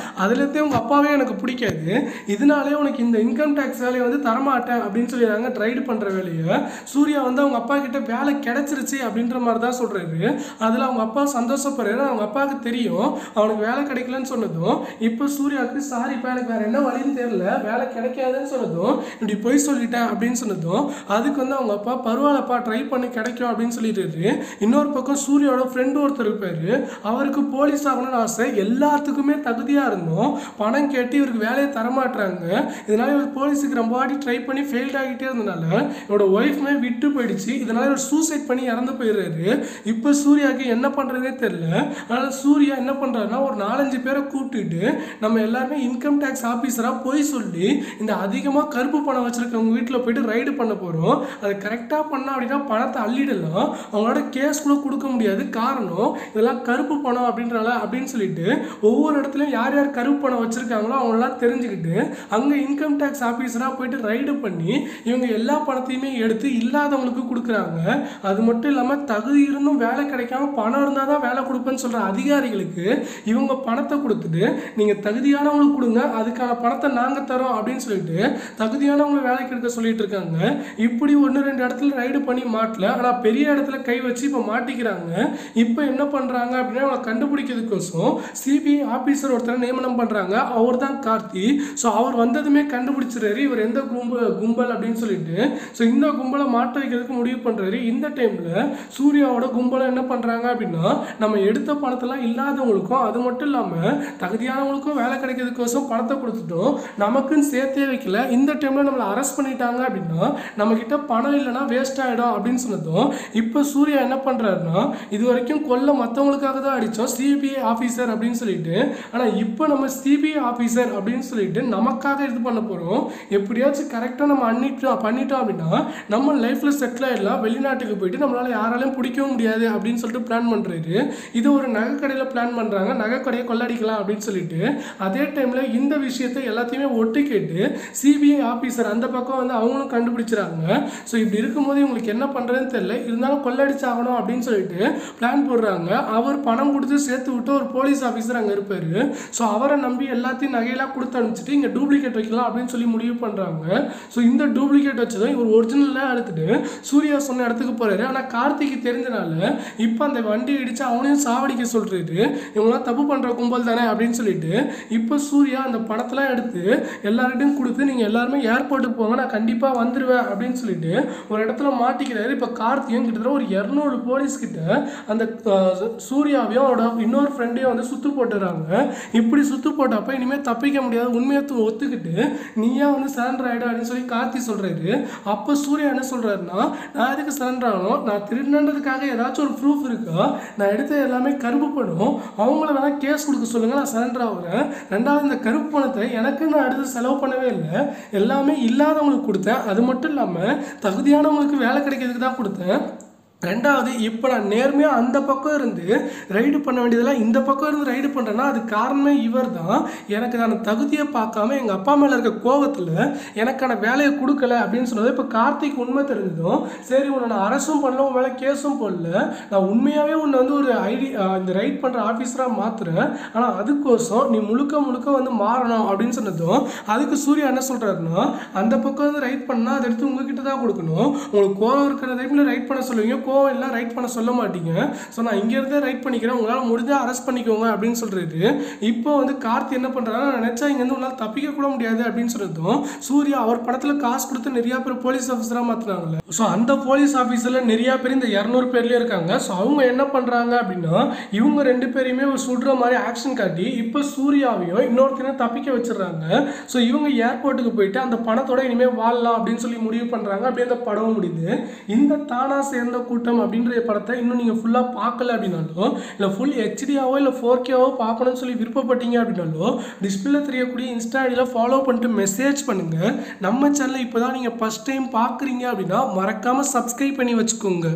அதுலேருந்தே உங்கள் அப்பாவே எனக்கு பிடிக்காது, இதனாலே உனக்கு இந்த இன்கம் டேக்ஸ் வேலையை வந்து தரமாட்டேன் அப்படின்னு சொல்லிடுறாங்க. ரைடு பண்ணுற வேலையை சூர்யா வந்து அவங்க அப்பா கிட்ட வேலை கிடைச்சிருச்சு அப்படின்ற மாதிரி தான் சொல்கிறாரு. அதில் அவங்க அப்பா சந்தோஷப்படுறாரு. அவங்க அப்பாவுக்கு தெரியும் அவனுக்கு வேலை கிடைக்கலன்னு சொன்னதும் இப்போ சூர்யாவுக்கு சாரிப்பா எனக்கு வேறு என்ன வழின்னு தெரியல, வேலை கிடைக்காதுன்னு சொன்னதும் இப்படி போய் சொல்லிட்டேன் அப்படின்னு சொன்னதும் அதுக்கு வந்து அவங்க அப்பா பரவாயில்லப்பா ட்ரை பண்ணி கிடைக்கும் அப்படின்னு சொல்லிடுறாரு. இன்னொரு பக்கம் சூர்யாவோட ஃப்ரெண்டு ஒருத்தர் இருப்பார், அவருக்கு போலீஸ் ஆகணும்னு ஆசை, எல்லாத்துக்குமே தகுதியாக இருந்தோம், பணம் கேட்டு இவருக்கு வேலையை தரமாட்டுறாங்க. இதனால இவர் போலீஸுக்கு ரொம்ப வாட்டி ட்ரை பண்ணி ஃபெயில்ட் ஆகிட்டே இருந்தனால என்னோட ஒய்ஃப்மே விட்டு போயிடுச்சு. இதனால இவர் சூசைட் பண்ணி இறந்து போயிடுறாரு. இப்போ சூர்யாவுக்கு என்ன பண்ணுறதே தெரியல. அதனால் சூர்யா என்ன பண்ணுறாருன்னா ஒரு 4-5 பேரை கூப்பிட்டுட்டு நம்ம எல்லாருமே இன்கம் டேக்ஸ் ஆஃபீஸராக போய் சொல்லி இந்த அதிகமாக கருப்பு பணம் வச்சுருக்கவங்க வீட்டில் போயிட்டு ரைடு பண்ண போகிறோம், அதை கரெக்டாக பண்ணால் அப்படின்னா பணத்தை அள்ளிடலாம், அவங்களோட கேஸ் கூட கொடுக்க முடியாது, காரணம் இதெல்லாம் கருப்பு பணம் அப்படின்றால அப்படின்னு சொல்லிட்டு ஒவ்வொரு இடத்துலையும் யார் யார் கருப்பு பணம் வச்சுருக்காங்களோ அவங்களெல்லாம் தெரிஞ்சுக்கிட்டு அங்கே இன்கம் டேக்ஸ் ஆஃபீஸராக போயிட்டு ரைடு பண்ணி இவங்க எல்லா பணத்தையுமே எடுத்து இல்லாதவங்களுக்கு கொடுக்குறாங்க. அது மட்டும் இல்லாமல் தகுதி இருந்தும் வேலை கிடைக்காம பணம் இருந்தால் தான் வேலை கொடுப்பேன்னு சொல்கிற அதிகாரிகளுக்கு இவங்க பணத்தை கொடுத்துட்டு நீங்கள் தகுதியானவங்களுக்கு கொடுங்க, அதுக்கான பணத்தை நாங்கள் தரோம் அப்படின்னு சொல்லிட்டு தகுதியானவங்களை வேலைக்கு எடுக்க சொல்லிட்டு இருக்காங்க. இப்படி 1-2 இடத்துல ரைடு பண்ணி மாட்டல, ஆனால் பெரிய இடத்துல கை வச்சு இப்போ மாட்டிக்கிறாங்க. இப்போ என்ன பண்ணுறாங்க அப்படின்னா அவங்களை கண்டுபிடிக்கிறதுக்கோசம் சிபிஐ ஆஃபீஸர் ஒருத்தரை நியமனம் பண்ணுறாங்க. அவர் தான் கார்த்தி. ஸோ அவர் வந்ததுமே கண்டுபிடிச்சிடுறாரு இவர் எந்த கும்பல் அப்படின்னு சொல்லிட்டு. ஸோ இந்த கும்பலை மாட்ட வைக்கிறதுக்கு முடிவு பண்ணுறாரு. இந்த டைமில் சூர்யாவோட கும்பலை என்ன பண்ணுறாங்க அப்படின்னா நம்ம எடுத்த பணத்தெல்லாம் இல்லாதவங்களுக்கும் அது மட்டும் இல்லாமல் தகுதியானவங்களுக்கும் வேலை கிடைக்கிறதுக்கோசம் பணத்தை கொடுத்துட்டோம், நமக்குன்னு சேர்த்தே வைக்கல. இந்த டைமில் நம்மளை அரெஸ்ட் பண்ணிட்டாங்க அப்படின்னா நம்மக்கிட்ட பணம் இல்லைன்னா வேஸ்ட் ஆகிடும் அப்படின்னு சொன்னதும் இப்போ சூர்யா என்ன பண்ணுறாருன்னா இது வரைக்கும் கொல்ல மற்றவங்களுக்காக தான் அடித்தோம் சிபிஐ ஆஃபீஸர் அப்படின்னு சொல்லிட்டு, ஆனால் இப்போ நம்ம சிபிஐ ஆஃபீஸர் அப்படின்னு சொல்லிட்டு நமக்காக இது பண்ண போகிறோம், எப்படியாச்சும் கரெக்டாக நம்ம பண்ணிட்டோம் அப்படின்னா நம்ம லைஃப்பில் செட்டில் ஆகிடலாம், வெளிநாட்டுக்கு போயிட்டு நம்மளால் யாராலையும் பிடிக்கவும் முடியாது அப்படின்னு சொல்லிட்டு பிளான் பண்ணுறாரு. இது ஒரு நகைக்கடையில் பிளான் பண்ணுறாங்க, நகைக்கடையை கொள்ளடிக்கலாம் அப்படின்னு சொல்லிட்டு. அதே டைமில் இந்த விஷயத்தை எல்லாத்தையுமே ஒட்டு கேட்டு சிபிஐ ஆஃபீஸர் அந்த பக்கம் வந்து அவங்களும் கண்டுபிடிச்சிறாங்க. ஸோ இப்படி இருக்கும்போது இவங்களுக்கு என்ன பண்ணுறதுன்னு தெரியல, இருந்தாலும் கொள்ளடிச்சாகணும் அப்படின்னு சொல்லிட்டு பிளான் போடுறாங்க. அவர் பணம் கொடுத்து சேர்த்து விட்டு ஒரு போலீஸ் ஆஃபீஸர் அங்கே இருப்பார். ஸோ அவரை நம்பி எல்லாத்தையும் நகையெல்லாம் கொடுத்து அனுப்பிச்சிட்டு இங்கே டூப்ளிகேட் வைக்கலாம் அப்படின்னு சொல்லி முடிவு பண்ணுறாங்க. ஸோ இந்த டூப்ளிகேட் வச்சதும் இவர் ஒரிஜினலாக எடுத்துட்டு சூர்யா சொன்ன இடத்துக்கு போகிறாரு. ஆனால் கார்த்திக்கு தெரிஞ்சனால இப்போ அந்த வண்டி இடித்து அவனையும் சாவடிக்க சொல்கிறாரு. இவங்களாம் தப்பு பண்ணுற கும்பல் தானே அப்படின்னு சொல்லிட்டு இப்போ சூர்யா அந்த பணத்தெல்லாம் எடுத்து எல்லார்கிட்டையும் கொடுத்து நீங்கள் எல்லாருமே ஏர்போர்ட்டுக்கு போங்க நான் கண்டிப்பாக வந்துடுவேன் அப்படின்னு சொல்லிட்டு ஒரு இடத்துல மாட்டிக்கிறாரு. இப்போ கார்த்தியும் கிட்டத்தட்ட ஒரு 200 போலீஸ் கிட்ட அந்த சூர்யாவையும் அவரோட இன்னொரு ஃப்ரெண்டையும் வந்து சுற்று போட்டுறாங்க. இப்படி சுற்று போட்டப்போ இனிமேல் தப்பிக்க முடியாது, உண்மையை ஒத்துக்கிட்டு நீயா வந்து சரண்டர் ஆகிடும் அப்படின்னு சொல்லி கார்த்தி சொல்கிறாரு. அப்போ சூர்யா என்ன சொல்கிறாருன்னா நான் எதுக்கு சரண்டர் ஆகணும், நான் திருடினதுக்காக ஏதாச்சும் ஒரு ப்ரூஃப் இருக்கா, நான் எடுத்த எல்லாமே கருப்பு பணம், அவங்கள வேணால் கேஸ் கொடுக்க சொல்லுங்கள் நான் சரண்டர் ஆகுறேன். ரெண்டாவது இந்த கருப்பு பணத்தை எனக்கு நான் அடுத்து செலவு பண்ணவே இல்லை, எல்லாமே இல்லாதவங்களுக்கு கொடுத்தேன், அது மட்டும் இல்லாமல் தகுதியானவங்களுக்கு வேலை கிடைக்கிறதுக்கு தான் கொடுத்தேன். ரெண்டாவது இப்போ நான் நேர்மையாக அந்த பக்கம் இருந்து ரைடு பண்ண வேண்டியதெல்லாம் இந்த பக்கம் இருந்து ரைடு பண்ணுறேன்னா அது காரணமே இவர் தான். எனக்கு நான் தகுதியை பார்க்காம எங்கள் அப்பா மேலே இருக்க கோபத்தில் எனக்கான வேலையை கொடுக்கல அப்படின்னு சொன்னது இப்போ கார்த்திக் உண்மை தெரிஞ்சதும் சரி உன்னை நான் அரசும் பண்ணல உன் மேலே கேஸும் போடல, நான் உண்மையாகவே உன்னை வந்து ஒரு இந்த ரைட் பண்ணுற ஆஃபீஸராக மாற்றுறேன், ஆனால் அதுக்கோசம் நீ முழுக்க வந்து மாறணும் அப்படின்னு சொன்னதும் அதுக்கு சூர்யா என்ன சொல்கிறாருன்னா அந்த பக்கம் வந்து ரைட் பண்ணால் அதை எடுத்து உங்ககிட்ட தான் கொடுக்கணும், உங்களுக்கு கோவம் இருக்கிற டைமில் ரைட் பண்ண சொல்லுவீங்க, கோவம் எல்லாம் ரைட் பண்ண சொல்ல மாட்டீங்க, ஸோ நான் இங்கேருந்தே ரைட் பண்ணிக்கிறேன், உங்களால் முடிஞ்சால் அரெஸ்ட் பண்ணிக்கோங்க அப்படின்னு சொல்கிறது. இப்போ வந்து கார்த்தி என்ன பண்ணுறாங்கன்னா நினச்சா இங்கேருந்து உங்களால் தப்பிக்க கூட முடியாது அப்படின்னு சொல்லிட்டோம். சூர்யா அவர் படத்தில் காசு கொடுத்து நிறையா பேர் போலீஸ் ஆஃபீஸராக மாற்றினாங்கல்ல, ஸோ அந்த போலீஸ் ஆஃபீஸரில் நிறையா பேர் இந்த 200 பேர்லேயே இருக்காங்க. ஸோ அவங்க என்ன பண்ணுறாங்க அப்படின்னா இவங்க 2 பேரையுமே சுடுற மாதிரி ஆக்ஷன் காட்டி இப்போ சூர்யாவையும் இன்னொருத்தரையும் தப்பிக்க வச்சிடறாங்க. ஸோ இவங்க ஏர்போர்ட்டுக்கு போயிட்டு அந்த பணத்தோட இனிமேல் வாழலாம் அப்படின்னு சொல்லி முடிவு பண்ணுறாங்க. அப்படியே அந்த படம் முடியுது. இந்த தானா சேர்ந்த கூட்டம் அப்படின்ற படத்தை இன்னும் நீங்கள் ஃபுல்லாக பார்க்கல அப்படின்னாலும் இல்லை ஃபுல் ஹெச்டியாவோ இல்லை 4Kவோ பார்க்கணும்னு சொல்லி விருப்பப்பட்டீங்க அப்படின்னாலும் டிஸ்பிளே தெரியக்கூடிய இன்ஸ்டா ஐடியில் ஃபாலோ பண்ணிட்டு மெசேஜ் பண்ணுங்கள். நம்ம சேனலை இப்போ தான் நீங்கள் ஃபஸ்ட் டைம் பார்க்குறீங்க அப்படின்னா மறக்காமல் சப்ஸ்கிரைப் பண்ணி வச்சுக்கோங்க.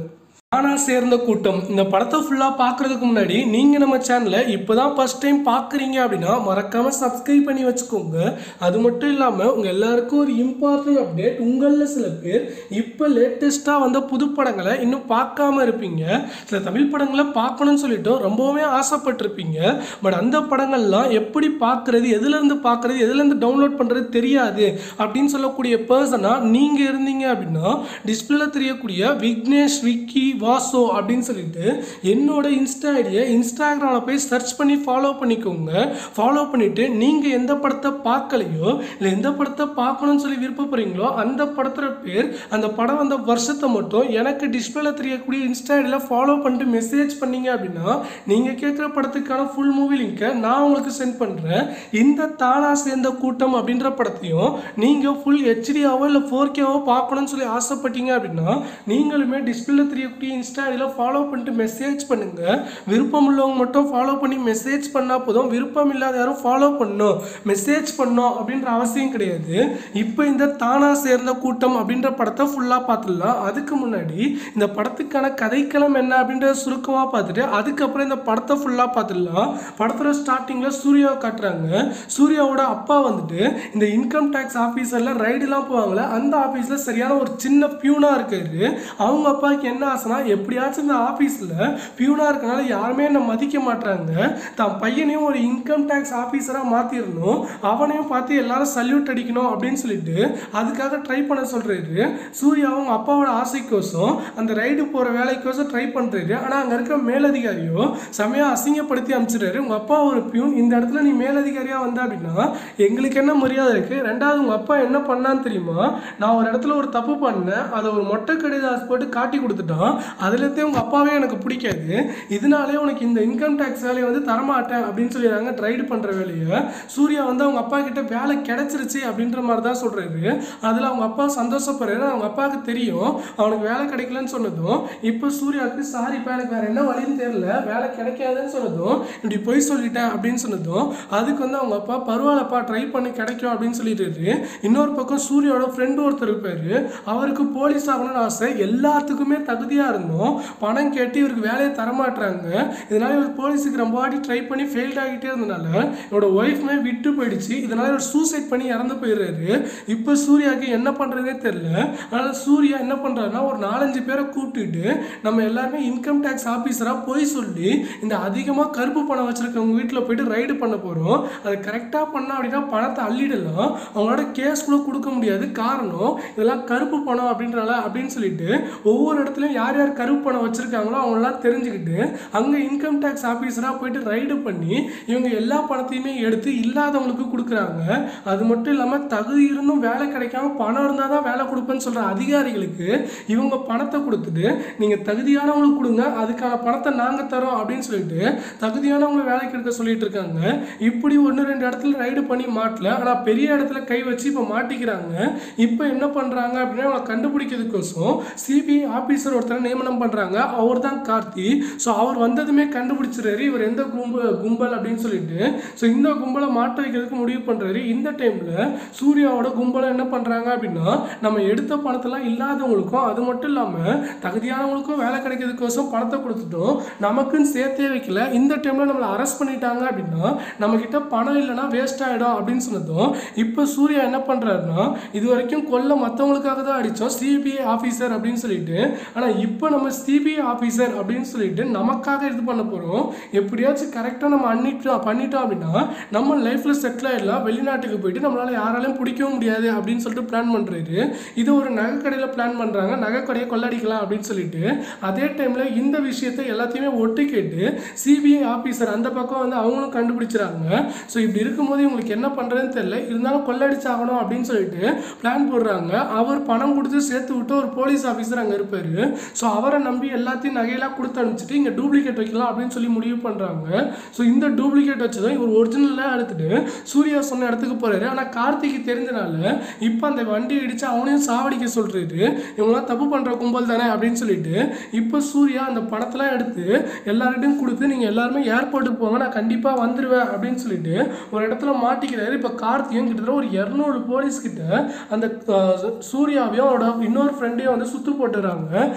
தானா சேர்ந்த கூட்டம் இந்த படத்தை ஃபுல்லாக பார்க்குறதுக்கு முன்னாடி நீங்கள் நம்ம சேனலை இப்போ தான் ஃபஸ்ட் டைம் பார்க்குறீங்க அப்படின்னா மறக்காமல் சப்ஸ்கிரைப் பண்ணி வச்சுக்கோங்க. அது மட்டும் இல்லாமல் உங்கள் எல்லாருக்கும் ஒரு இம்பார்ட்டன்ட் அப்டேட். உங்களில் சில பேர் இப்போ லேட்டஸ்ட்டாக வந்த புது படங்களை இன்னும் பார்க்காம இருப்பீங்க. சில தமிழ் படங்களை பார்க்கணும்னு சொல்லிட்டு ரொம்பவுமே ஆசைப்பட்டிருப்பீங்க. பட் அந்த படங்கள்லாம் எப்படி பார்க்குறது, எதுலேருந்து பார்க்குறது, எதுலேருந்து டவுன்லோட் பண்ணுறது தெரியாது அப்படின்னு சொல்லக்கூடிய பர்சனாக நீங்கள் இருந்தீங்க அப்படின்னா டிஸ்பிளேல தெரியக்கூடிய விக்னேஷ் விக்கி வாசோ அப்படின்னு சொல்லிட்டு என்னோட இன்ஸ்டா ஐடியை இன்ஸ்டாகிராமில் போய் சர்ச் பண்ணி ஃபாலோ பண்ணிக்கோங்க. ஃபாலோ பண்ணிவிட்டு நீங்கள் எந்த படத்தை பார்க்கலையோ இல்லை எந்த படத்தை பார்க்கணும்னு சொல்லி விருப்பப்படுறீங்களோ அந்த படத்தோட பேர், அந்த படம் வந்த வருஷத்தை மட்டும் எனக்கு டிஸ்பிளேல தெரியக்கூடிய இன்ஸ்டா ஐடியில் ஃபாலோ பண்ணிட்டு மெசேஜ் பண்ணீங்க அப்படின்னா நீங்கள் கேட்குற படத்துக்கான ஃபுல் மூவி லிங்கை நான் உங்களுக்கு சென்ட் பண்ணுறேன். இந்த தானா சேர்ந்த கூட்டம் அப்படின்ற படத்தையும் நீங்கள் ஃபுல் ஹெச்டியாவோ இல்லை 4Kவோ பார்க்கணும்னு சொல்லி ஆசைப்பட்டீங்க அப்படின்னா நீங்களுமே டிஸ்பிளேல தெரியக்கூடிய இன்ஸ்டா ஐடியில் ஃபாலோ பண்ணிட்டு மெசேஜ் பண்ணுங்க. விருப்பம் உள்ளவங்க மட்டும் ஃபாலோ பண்ணி மெசேஜ் பண்ணால் போதும். விருப்பம் இல்லாத யாரும் ஃபாலோ பண்ணணும், மெசேஜ் பண்ணணும் அப்படின்ற அவசியம் கிடையாது. இப்போ இந்த தானா சேர்ந்த கூட்டம் அப்படின்ற படத்தை ஃபுல்லாக பார்த்துடலாம். அதுக்கு முன்னாடி இந்த படத்துக்கான கதைக்களம் என்ன அப்படின்றத சுருக்கமாக பார்த்துட்டு அதுக்கப்புறம் இந்த படத்தை ஃபுல்லாக பார்த்துடலாம். படத்தோட ஸ்டார்டிங்கில் சூர்யாவை காட்டுறாங்க. சூர்யாவோட அப்பா வந்துட்டு இந்த இன்கம் டேக்ஸ் ஆஃபீஸரில் ரைடுலாம் போவாங்களே அந்த ஆஃபீஸில் சரியான ஒரு சின்ன பியூனாக இருக்காரு. அவங்க அப்பாவுக்கு என்ன ஆசைனா எப்படியாச்சும் இந்த ஆஃபீஸில் பியூனாக இருக்கனால யாருமே என்னை மதிக்க மாட்டாங்க, தான் பையனையும் ஒரு இன்கம் டேக்ஸ் ஆஃபீஸராக மாற்றிடணும், அவனையும் பார்த்து எல்லாரும் சல்யூட் அடிக்கணும் அப்படின்னு சொல்லிட்டு அதுக்காக ட்ரை பண்ண சொல்கிறாரு. சூர்யா அவங்க அப்பாவோட ஆசைக்கோசம் அந்த ரைடு போகிற வேலைக்கோசம் ட்ரை பண்ணுறாரு. ஆனால் அங்கே இருக்க மேலதிகாரியோ செமையாக அசிங்கப்படுத்தி அனுப்பிச்சிடுறாரு. உங்கள் அப்பா ஒரு பியூன், இந்த இடத்துல நீ மேலதிகாரியாக வந்த அப்படின்னா எங்களுக்கு என்ன மரியாதை இருக்குது? ரெண்டாவது உங்கள் அப்பா என்ன பண்ணான்னு தெரியுமா? நான் ஒரு இடத்துல ஒரு தப்பு பண்ணேன், அதை ஒரு மொட்டை கடிதாஸ் போட்டு காட்டி கொடுத்துட்டான், அதுலேருந்தே உங்கள் அப்பாவே எனக்கு பிடிக்காது, இதனாலே உனக்கு இந்த இன்கம் டேக்ஸ் வேலையை வந்து தரமாட்டேன் அப்படின்னு சொல்லிடுறாங்க. ட்ரைடு பண்ணுற வேலையை சூர்யா வந்து அவங்க அப்பா கிட்ட வேலை கிடைச்சிருச்சு அப்படின்ற மாதிரி தான் சொல்கிறாரு. அதில் அவங்க அப்பா சந்தோஷப்படுறாரு. அவங்க அப்பாவுக்கு தெரியும் அவனுக்கு வேலை கிடைக்கலன்னு சொன்னதும் இப்போ சூர்யாவுக்கு சாரிப்பா எனக்கு வேறு என்ன வழின்னு தெரியல, வேலை கிடைக்காதுன்னு சொன்னதும் இப்படி பொய் சொல்லிட்டேன் அப்படின்னு சொன்னதும் அதுக்கு வந்து அவங்க அப்பா பரவாயில்லப்பா ட்ரை பண்ணி கிடைக்கும் அப்படின்னு சொல்லிட்டு. இன்னொரு பக்கம் சூர்யாவோட ஃப்ரெண்டு ஒருத்தர் இருப்பார், அவருக்கு போலீஸ் ஆகணும்னு ஆசை, எல்லாத்துக்குமே தகுதியாக இருந்தோம், பணம் கேட்டு இவருக்கு வேலையை தரமாட்டுறாங்க. இதனால இவர் போலீஸுக்கு ரொம்ப வாட்டி ட்ரை பண்ணி ஃபெயில்ட் ஆகிட்டே இருந்தனால இவரோட ஒய்ஃப்மே விட்டு போயிடுச்சு. இதனால இவர் சூசைட் பண்ணி இறந்து போயிடுறாரு. இப்போ சூர்யாவுக்கு என்ன பண்ணுறதே தெரியல. அதனால் சூர்யா என்ன பண்ணுறாருன்னா ஒரு 4-5 பேரை கூப்பிட்டுட்டு நம்ம எல்லாருமே இன்கம் டேக்ஸ் ஆஃபீஸராக போய் சொல்லி இந்த அதிகமாக கருப்பு பணம் வச்சுருக்கவங்க வீட்டில் போயிட்டு ரைடு பண்ண போகிறோம், அது கரெக்டாக பண்ணால் அப்படின்னா பணத்தை அள்ளிடலாம், அவங்களோட கேஸ் கூட கொடுக்க முடியாது, காரணம் இதெல்லாம் கருப்பு பணம் அப்படின்றால அப்படின்னு சொல்லிட்டு ஒவ்வொரு இடத்துலையும் யார் யார் கருப்பு பணம் வச்சுருக்காங்களோ அவங்களாம் தெரிஞ்சுக்கிட்டு அங்கே இன்கம் டேக்ஸ் ஆஃபீஸராக போயிட்டு ரைடு பண்ணி இவங்க எல்லா பணத்தையுமே எடுத்து இல்லாதவங்களுக்கு கொடுக்குறாங்க. அது மட்டும் இல்லாமல் தகுதி இருந்தும் வேலை கிடைக்காம பணம் இருந்தால் தான் வேலை கொடுப்பேன்னு சொல்கிற அதிகாரிகளுக்கு இவங்க பணத்தை கொடுத்துட்டு நீங்கள் தகுதியானவங்களுக்கு கொடுங்க, அதுக்கான பணத்தை நாங்கள் தரோம் அப்படின்னு சொல்லிட்டு தகுதியானவங்களை வேலைக்கு எடுக்க சொல்லிட்டு இருக்காங்க. இப்படி 1-2 இடத்துல ரைடு பண்ணி மாட்டல, ஆனால் பெரிய இடத்துல கை வச்சு இப்போ மாட்டிக்கிறாங்க. இப்போ என்ன பண்ணுறாங்க அப்படின்னா அவங்களை கண்டுபிடிக்கிறதுக்கோசம் சிபிஐ ஆஃபீஸர் ஒருத்தரை நியமனம் பண்ணுறாங்க. அவர் தான் கார்த்தி. ஸோ அவர் வந்ததுமே கண்டுபிடிச்சிடுறாரு இவர் எந்த கும்பல் அப்படின்னு சொல்லிட்டு. ஸோ இந்த கும்பலை மாட்ட வைக்கிறதுக்கு முடிவு பண்ணுறாரு. இந்த டைமில் சூர்யாவோட கும்பலை என்ன பண்ணுறாங்க அப்படின்னா நம்ம எடுத்த பணத்தெல்லாம் இல்லாதவங்களுக்கும் அது மட்டும் இல்லாமல் தகுதியானவங்களுக்கும் வேலை கிடைக்கிறதுக்கோசம் பணத்தை கொடுத்துட்டோம், நமக்குன்னு சேர்த்தே வைக்கல. இந்த டைமில் நம்மளை அரெஸ்ட் பண்ணிட்டாங்க அப்படின்னா நம்மக்கிட்ட பணம் இல்லைன்னா வேஸ்ட் ஆகிடும் அப்படின்னு சொன்னதும் இப்போ சூர்யா என்ன பண்ணுறாருன்னா இது வரைக்கும் கொல்ல மற்றவங்களுக்காக தான் அடித்தோம் சிபிஐ ஆஃபீஸர் அப்படின்னு சொல்லிட்டு, ஆனால் இப்போ நம்ம சிபிஐ ஆஃபீஸர் அப்படின்னு சொல்லிட்டு நமக்காக இது பண்ண போகிறோம், எப்படியாச்சும் கரெக்டாக நம்ம பண்ணிட்டோம் அப்படின்னா நம்ம லைஃப்பில் செட்டில் ஆகிடலாம், வெளிநாட்டுக்கு போயிட்டு நம்மளால் யாராலையும் பிடிக்கவும் முடியாது அப்படின்னு சொல்லிட்டு பிளான் பண்ணுறாரு. இது ஒரு நகைக்கடையில் பிளான் பண்ணுறாங்க, நகைக்கடையை கொள்ளடிக்கலாம் அப்படின்னு சொல்லிட்டு. அதே டைமில் இந்த விஷயத்தை எல்லாத்தையுமே ஒட்டு கேட்டு சிபிஐ ஆஃபீஸர் அந்த பக்கம் வந்து அவங்களும் கண்டுபிடிச்சிறாங்க. ஸோ இப்படி இருக்கும்போது இவங்களுக்கு என்ன பண்ணுறதுன்னு தெரியல, இருந்தாலும் கொள்ளடிச்சாகணும் அப்படின்னு சொல்லிட்டு பிளான் போடுறாங்க. அவர் பணம் கொடுத்து சேர்த்து விட்டு ஒரு போலீஸ் ஆஃபீஸர் அங்கே இருப்பார். ஸோ அவரை நம்பி எல்லாத்தையும் நகையெல்லாம் கொடுத்து அனுப்பிச்சிட்டு இங்கே டூப்ளிகேட் வைக்கலாம் அப்படின்னு சொல்லி முடிவு பண்ணுறாங்க. ஸோ இந்த டூப்ளிகேட் வச்சதும் இவர் ஒரிஜினலாக எடுத்துட்டு சூர்யா சொன்ன இடத்துக்கு போகிறாரு. ஆனால் கார்த்திக்கு தெரிஞ்சனால இப்போ அந்த வண்டியை இடித்து அவனையும் சாவடிக்க சொல்கிறாரு. இவங்களாம் தப்பு பண்ணுற கும்பல் தானே அப்படின்னு சொல்லிட்டு இப்போ சூர்யா அந்த பணத்தெல்லாம் எடுத்து எல்லார்கிட்டையும் கொடுத்து நீங்கள் எல்லாருமே ஏர்போர்ட்டுக்கு போங்க, நான் கண்டிப்பாக வந்துடுவேன் அப்படின்னு சொல்லிட்டு ஒரு இடத்துல மாட்டிக்கிறாரு. இப்போ கார்த்தியும் கிட்டத்தட்ட ஒரு 200 போலீஸ் கிட்ட அந்த சூர்யாவையும் அவரோட இன்னொரு ஃப்ரெண்டையும் வந்து சுத்து போட்டுறாங்க. இப்படி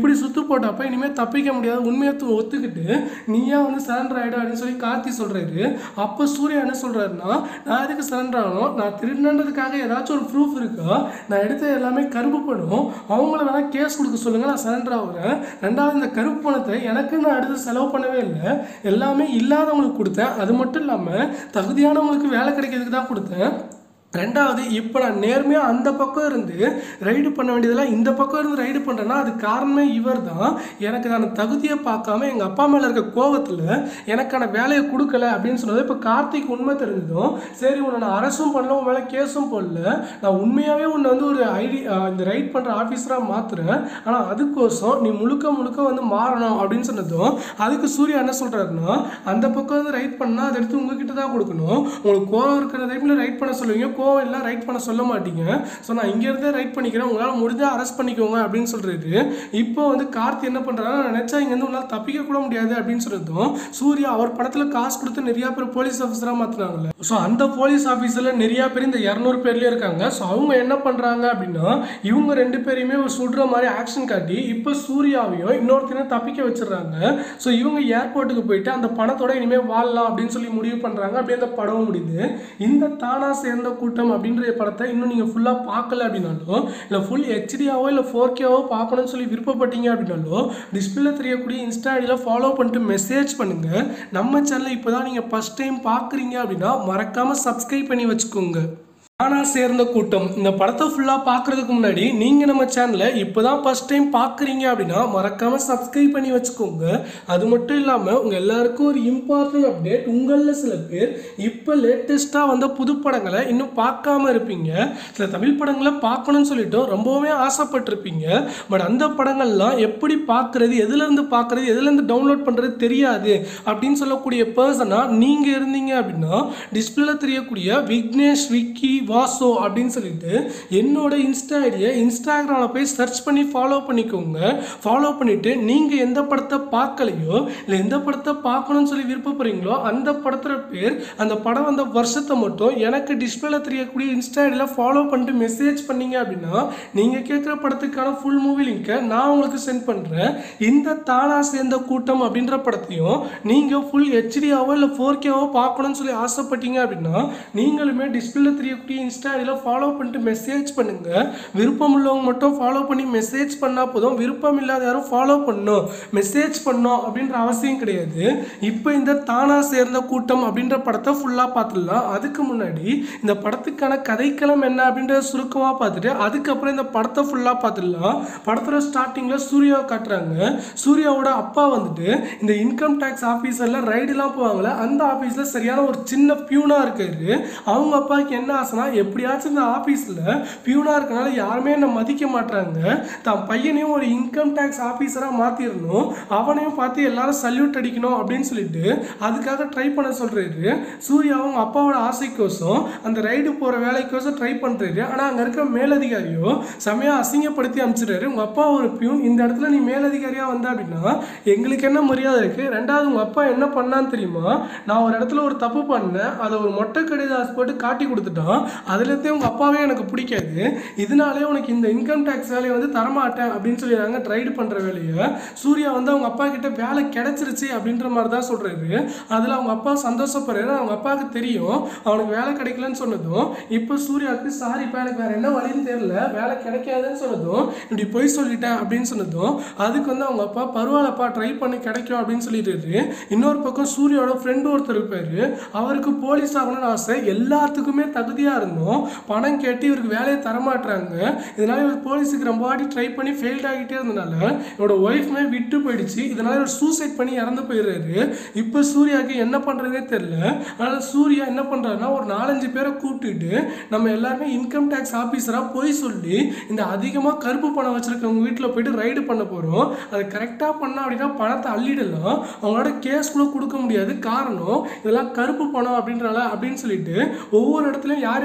இப்படி சுத்து போட்டப்ப இனிமேல் தப்பிக்க முடியாது உண்மையை ஒத்துக்கிட்டு நீயா வந்து சரண்டர் ஆகிடும் அப்படின்னு சொல்லி கார்த்தி சொல்கிறாரு. அப்போ சூர்யா என்ன சொல்கிறாருன்னா, நான் எதுக்கு சரண்டர் ஆகணும், நான் திருடினதுக்காக ஏதாச்சும் ஒரு ப்ரூஃப் இருக்கா, நான் எடுத்த எல்லாமே கருப்பு பணம், அவங்கள வேணால் கேஸ் கொடுக்க சொல்லுங்கள், நான் சரண்டர் ஆகுறேன். ரெண்டாவது இந்த கருப்பு பணத்தை எனக்கு நான் அடுத்து செலவு பண்ணவே இல்லை, எல்லாமே இல்லாதவங்களுக்கு கொடுத்தேன், அது மட்டும் இல்லாமல் தகுதியானவங்களுக்கு வேலை கிடைக்கிறதுக்கு தான் கொடுத்தேன். ரெண்டாவது இப்போ நான் நேர்மையாக அந்த பக்கம் இருந்து ரைடு பண்ண வேண்டியதெல்லாம் இந்த பக்கம் இருந்து ரைடு பண்ணுறேன்னா அது காரணமே இவர் தான். எனக்கு நான் தகுதியை பார்க்காம எங்கள் அப்பா மேலே இருக்க கோபத்தில் எனக்கான வேலையை கொடுக்கல அப்படின்னு சொன்னது. இப்போ கார்த்திக் உண்மை தெரிஞ்சதும் சரி உன்னை நான் அரசும் பண்ணல, உன் மேலே கேஸும் போடல, நான் உண்மையாகவே உன்னை வந்து ஒரு இந்த ரைட் பண்ணுற ஆஃபீஸராக மாற்றுறேன், ஆனால் அதுக்கோசம் நீ முழுக்க முழுக்க வந்து மாறணும் அப்படின்னு சொன்னதும் அதுக்கு சூர்யா என்ன சொல்கிறாருன்னா, அந்த பக்கம் வந்து ரைட் பண்ணால் அதை எடுத்து உங்ககிட்ட தான் கொடுக்கணும், உங்களுக்கு கோவம் இருக்கிற டைமில் ரைட் பண்ண சொல்லுவீங்க, கோவம் எல்லாம் ரைட் பண்ண சொல்ல மாட்டீங்க, ஸோ நான் இங்கேருந்தே ரைட் பண்ணிக்கிறேன், உங்களால் முடிஞ்சால் அரெஸ்ட் பண்ணிக்கோங்க அப்படின்னு சொல்கிறாரு. இப்போ வந்து கார்த்தி என்ன பண்ணுறாங்கன்னா, நான் நினச்சா இங்கேருந்து உங்களால் தப்பிக்க கூட முடியாது அப்படின்னு சொல்லிட்டோம். சூர்யா அவர் படத்தில் காசு கொடுத்து நிறையா பேர் போலீஸ் ஆஃபீஸராக மாற்றினாங்கல்ல, ஸோ அந்த போலீஸ் ஆஃபீஸரில் நிறையா பேர் இந்த 200 பேர்லேயே இருக்காங்க. ஸோ அவங்க என்ன பண்ணுறாங்க அப்படின்னா, இவங்க 2 பேரையுமே ஒரு சுடுற மாதிரி ஆக்ஷன் காட்டி இப்போ சூர்யாவையும் இன்னொருத்தரையும் தப்பிக்க வச்சிடறாங்க. ஸோ இவங்க ஏர்போர்ட்டுக்கு போயிட்டு அந்த பணத்தோட இனிமேல் வாழலாம் அப்படின்னு சொல்லி முடிவு பண்ணுறாங்க. அப்படியே அந்த படமும் முடியுது. இந்த தானா சேர்ந்த கூட்டம் அப்படின்ற படத்தை இன்னும் நீங்கள் ஃபுல்லாக பார்க்கல அப்படின்னாலும், இல்லை ஃபுல் ஹெச்டியாவோ இல்லை 4Kவோ பார்க்கணும்னு சொல்லி விருப்பப்பட்டீங்க அப்படின்னாலும் டிஸ்பிளேல தெரியக்கூடிய இன்ஸ்டா ஐடியில் ஃபாலோ பண்ணிட்டு மெசேஜ் பண்ணுங்கள். நம்ம சேனலை இப்போ தான் நீங்கள் ஃபஸ்ட் டைம் பார்க்குறீங்க அப்படின்னா மறக்காமல் சப்ஸ்கிரைப் பண்ணி வச்சுக்கோங்க. தானா சேர்ந்த கூட்டம் இந்த படத்தை ஃபுல்லாக பார்க்குறதுக்கு முன்னாடி நீங்கள் நம்ம சேனலை இப்போ தான் ஃபஸ்ட் டைம் பார்க்குறீங்க அப்படின்னா மறக்காமல் சப்ஸ்கிரைப் பண்ணி வச்சுக்கோங்க. அது மட்டும் இல்லாமல் உங்கள் எல்லாருக்கும் ஒரு இம்பார்ட்டன்ட் அப்டேட், உங்களில் சில பேர் இப்போ லேட்டஸ்ட்டாக வந்த புது படங்களை இன்னும் பார்க்காம இருப்பீங்க, சில தமிழ் படங்களை பார்க்கணும்னு சொல்லிட்டு ரொம்பவுமே ஆசைப்பட்டிருப்பீங்க. பட் அந்த படங்கள்லாம் எப்படி பார்க்குறது, எதுலேருந்து பார்க்குறது, எதுலேருந்து டவுன்லோட் பண்ணுறது தெரியாது அப்படின்னு சொல்லக்கூடிய பர்சனாக நீங்கள் இருந்தீங்க அப்படின்னா டிஸ்பிளேல தெரியக்கூடிய விக்னேஷ் விக்கி வாசோ அப்படின்னு சொல்லிட்டு என்னோட இன்ஸ்டா ஐடியை இன்ஸ்டாகிராமில் போய் சர்ச் பண்ணி ஃபாலோ பண்ணிக்கோங்க. ஃபாலோ பண்ணிவிட்டு நீங்கள் எந்த படத்தை பார்க்கலையோ இல்லை எந்த படத்தை பார்க்கணும்னு சொல்லி விருப்பப்படுறீங்களோ அந்த படத்தோட பேர், அந்த படம் வந்த வருஷத்தை மட்டும் எனக்கு டிஸ்பிளேல தெரியக்கூடிய இன்ஸ்டா ஐடியில் ஃபாலோ பண்ணிட்டு மெசேஜ் பண்ணீங்க அப்படின்னா நீங்கள் கேட்குற படத்துக்கான ஃபுல் மூவி லிங்கை நான் உங்களுக்கு சென்ட் பண்ணுறேன். இந்த தானா சேர்ந்த கூட்டம் அப்படின்ற படத்தையும் நீங்கள் ஃபுல் ஹெச்டியாவோ இல்லை 4Kவோ பார்க்கணும்னு சொல்லி ஆசைப்பட்டீங்க அப்படின்னா நீங்களுமே டிஸ்பிளேல தெரியக்கூடிய இன்ஸ்டா ஐடியில் ஃபாலோ பண்ணிட்டு மெசேஜ் பண்ணுங்க. விருப்பம் உள்ளவங்க மட்டும் ஃபாலோ பண்ணி மெசேஜ் பண்ணால் போதும், விருப்பம் இல்லாத யாரும் ஃபாலோ பண்ணணும் மெசேஜ் பண்ணணும் அப்படின்ற அவசியம் கிடையாது. இப்போ இந்த தானா சேர்ந்த கூட்டம் அப்படின்ற படத்தை ஃபுல்லாக பார்த்துடலாம். அதுக்கு முன்னாடி இந்த படத்துக்கான கதைக்களம் என்ன அப்படின்றத சுருக்கமாக பார்த்துட்டு அதுக்கப்புறம் இந்த படத்தை ஃபுல்லாக பார்த்துடலாம். படத்தோட ஸ்டார்டிங்கில் சூர்யாவை காட்டுறாங்க. சூர்யாவோட அப்பா வந்துட்டு இந்த இன்கம் டேக்ஸ் ஆஃபீஸரில் ரைடுலாம் போவாங்களே அந்த ஆஃபீஸில் சரியான ஒரு சின்ன பியூனாக இருக்காரு. அவங்க அப்பாவுக்கு என்ன ஆசைனா, எப்படியாச்சும் இந்த ஆஃபீஸில் பியூனாக இருக்கனால யாருமே என்னை மதிக்க மாட்டாங்க, தான் பையனையும் ஒரு இன்கம் டேக்ஸ் ஆஃபீஸராக மாற்றிடணும், அவனையும் பார்த்து எல்லாரும் சல்யூட் அடிக்கணும் அப்படின்னு சொல்லிட்டு அதுக்காக ட்ரை பண்ண சொல்கிறாரு. சூர்யா அவங்க அப்பாவோட ஆசைக்கோசம் அந்த ரைடு போகிற வேலைக்கோசம் ட்ரை பண்ணுறாரு. ஆனால் அங்கே இருக்க மேலதிகாரியோ செமையாக அசிங்கப்படுத்தி அனுப்பிச்சிடுறாரு. உங்கள் அப்பா ஒரு பியூன், இந்த இடத்துல நீ மேலதிகாரியாக வந்த அப்படின்னா எங்களுக்கு என்ன மரியாதை இருக்குது? ரெண்டாவது உங்கள் அப்பா என்ன பண்ணான்னு தெரியுமா, நான் ஒரு இடத்துல ஒரு தப்பு பண்ணேன், அதை ஒரு மொட்டை கடிதாஸ் போட்டு காட்டி கொடுத்துட்டான், அதுலேருந்தே உங்கள் அப்பாவே எனக்கு பிடிக்காது, இதனாலே உனக்கு இந்த இன்கம் டேக்ஸ் வேலையை வந்து தரமாட்டேன் அப்படின்னு சொல்லிடுறாங்க. ரைடு பண்ணுற வேலையை சூர்யா வந்து அவங்க அப்பா கிட்ட வேலை கிடைச்சிருச்சு அப்படின்ற மாதிரி தான் சொல்கிறாரு. அதில் அவங்க அப்பா சந்தோஷப்படுறாரு. அவங்க அப்பாவுக்கு தெரியும் அவனுக்கு வேலை கிடைக்கலன்னு சொன்னதும் இப்போ சூர்யாவுக்கு சாரிப்பா எனக்கு வேறு என்ன வழின்னு தெரியல, வேலை கிடைக்காதுன்னு சொன்னதும் இப்படி போய் சொல்லிட்டேன் அப்படின்னு சொன்னதும் அதுக்கு வந்து அவங்க அப்பா பரவாயில்லப்பா ட்ரை பண்ணி கிடைக்கும் அப்படின்னு சொல்லிட்டு, இன்னொரு பக்கம் சூர்யாவோட ஃப்ரெண்டு ஒருத்தர் இருப்பார், அவருக்கு போலீஸ் ஆகணும்னு ஆசை, எல்லாத்துக்குமே தகுதியாக இருந்தோம், பணம் கேட்டு இவருக்கு வேலையை தரமாட்டுறாங்க. இதனால இவர் போலீஸுக்கு ரொம்ப வாட்டி ட்ரை பண்ணி ஃபெயில்ட் ஆகிட்டே இருந்தனால இவரோட ஒய்ஃப்மே விட்டு போயிடுச்சு. இதனால இவர் சூசைட் பண்ணி இறந்து போயிடுறாரு. இப்போ சூர்யாவுக்கு என்ன பண்ணுறதே தெரியல. அதனால் சூர்யா என்ன பண்ணுறாருன்னா ஒரு 4-5 பேரை கூப்பிட்டுட்டு நம்ம எல்லாருமே இன்கம் டேக்ஸ் ஆஃபீஸராக போய் சொல்லி இந்த அதிகமாக கருப்பு பணம் வச்சுருக்கவங்க வீட்டில் போயிட்டு ரைடு பண்ண போகிறோம், அதை கரெக்டாக பண்ணோம் அப்படின்னா பணத்தை அள்ளிடலாம், அவங்களோட கேஸ் கூட கொடுக்க முடியாது, காரணம் இதெல்லாம் கருப்பு பணம் அப்படின்றனால அப்படின்னு சொல்லிட்டு ஒவ்வொரு இடத்துலையும் யார்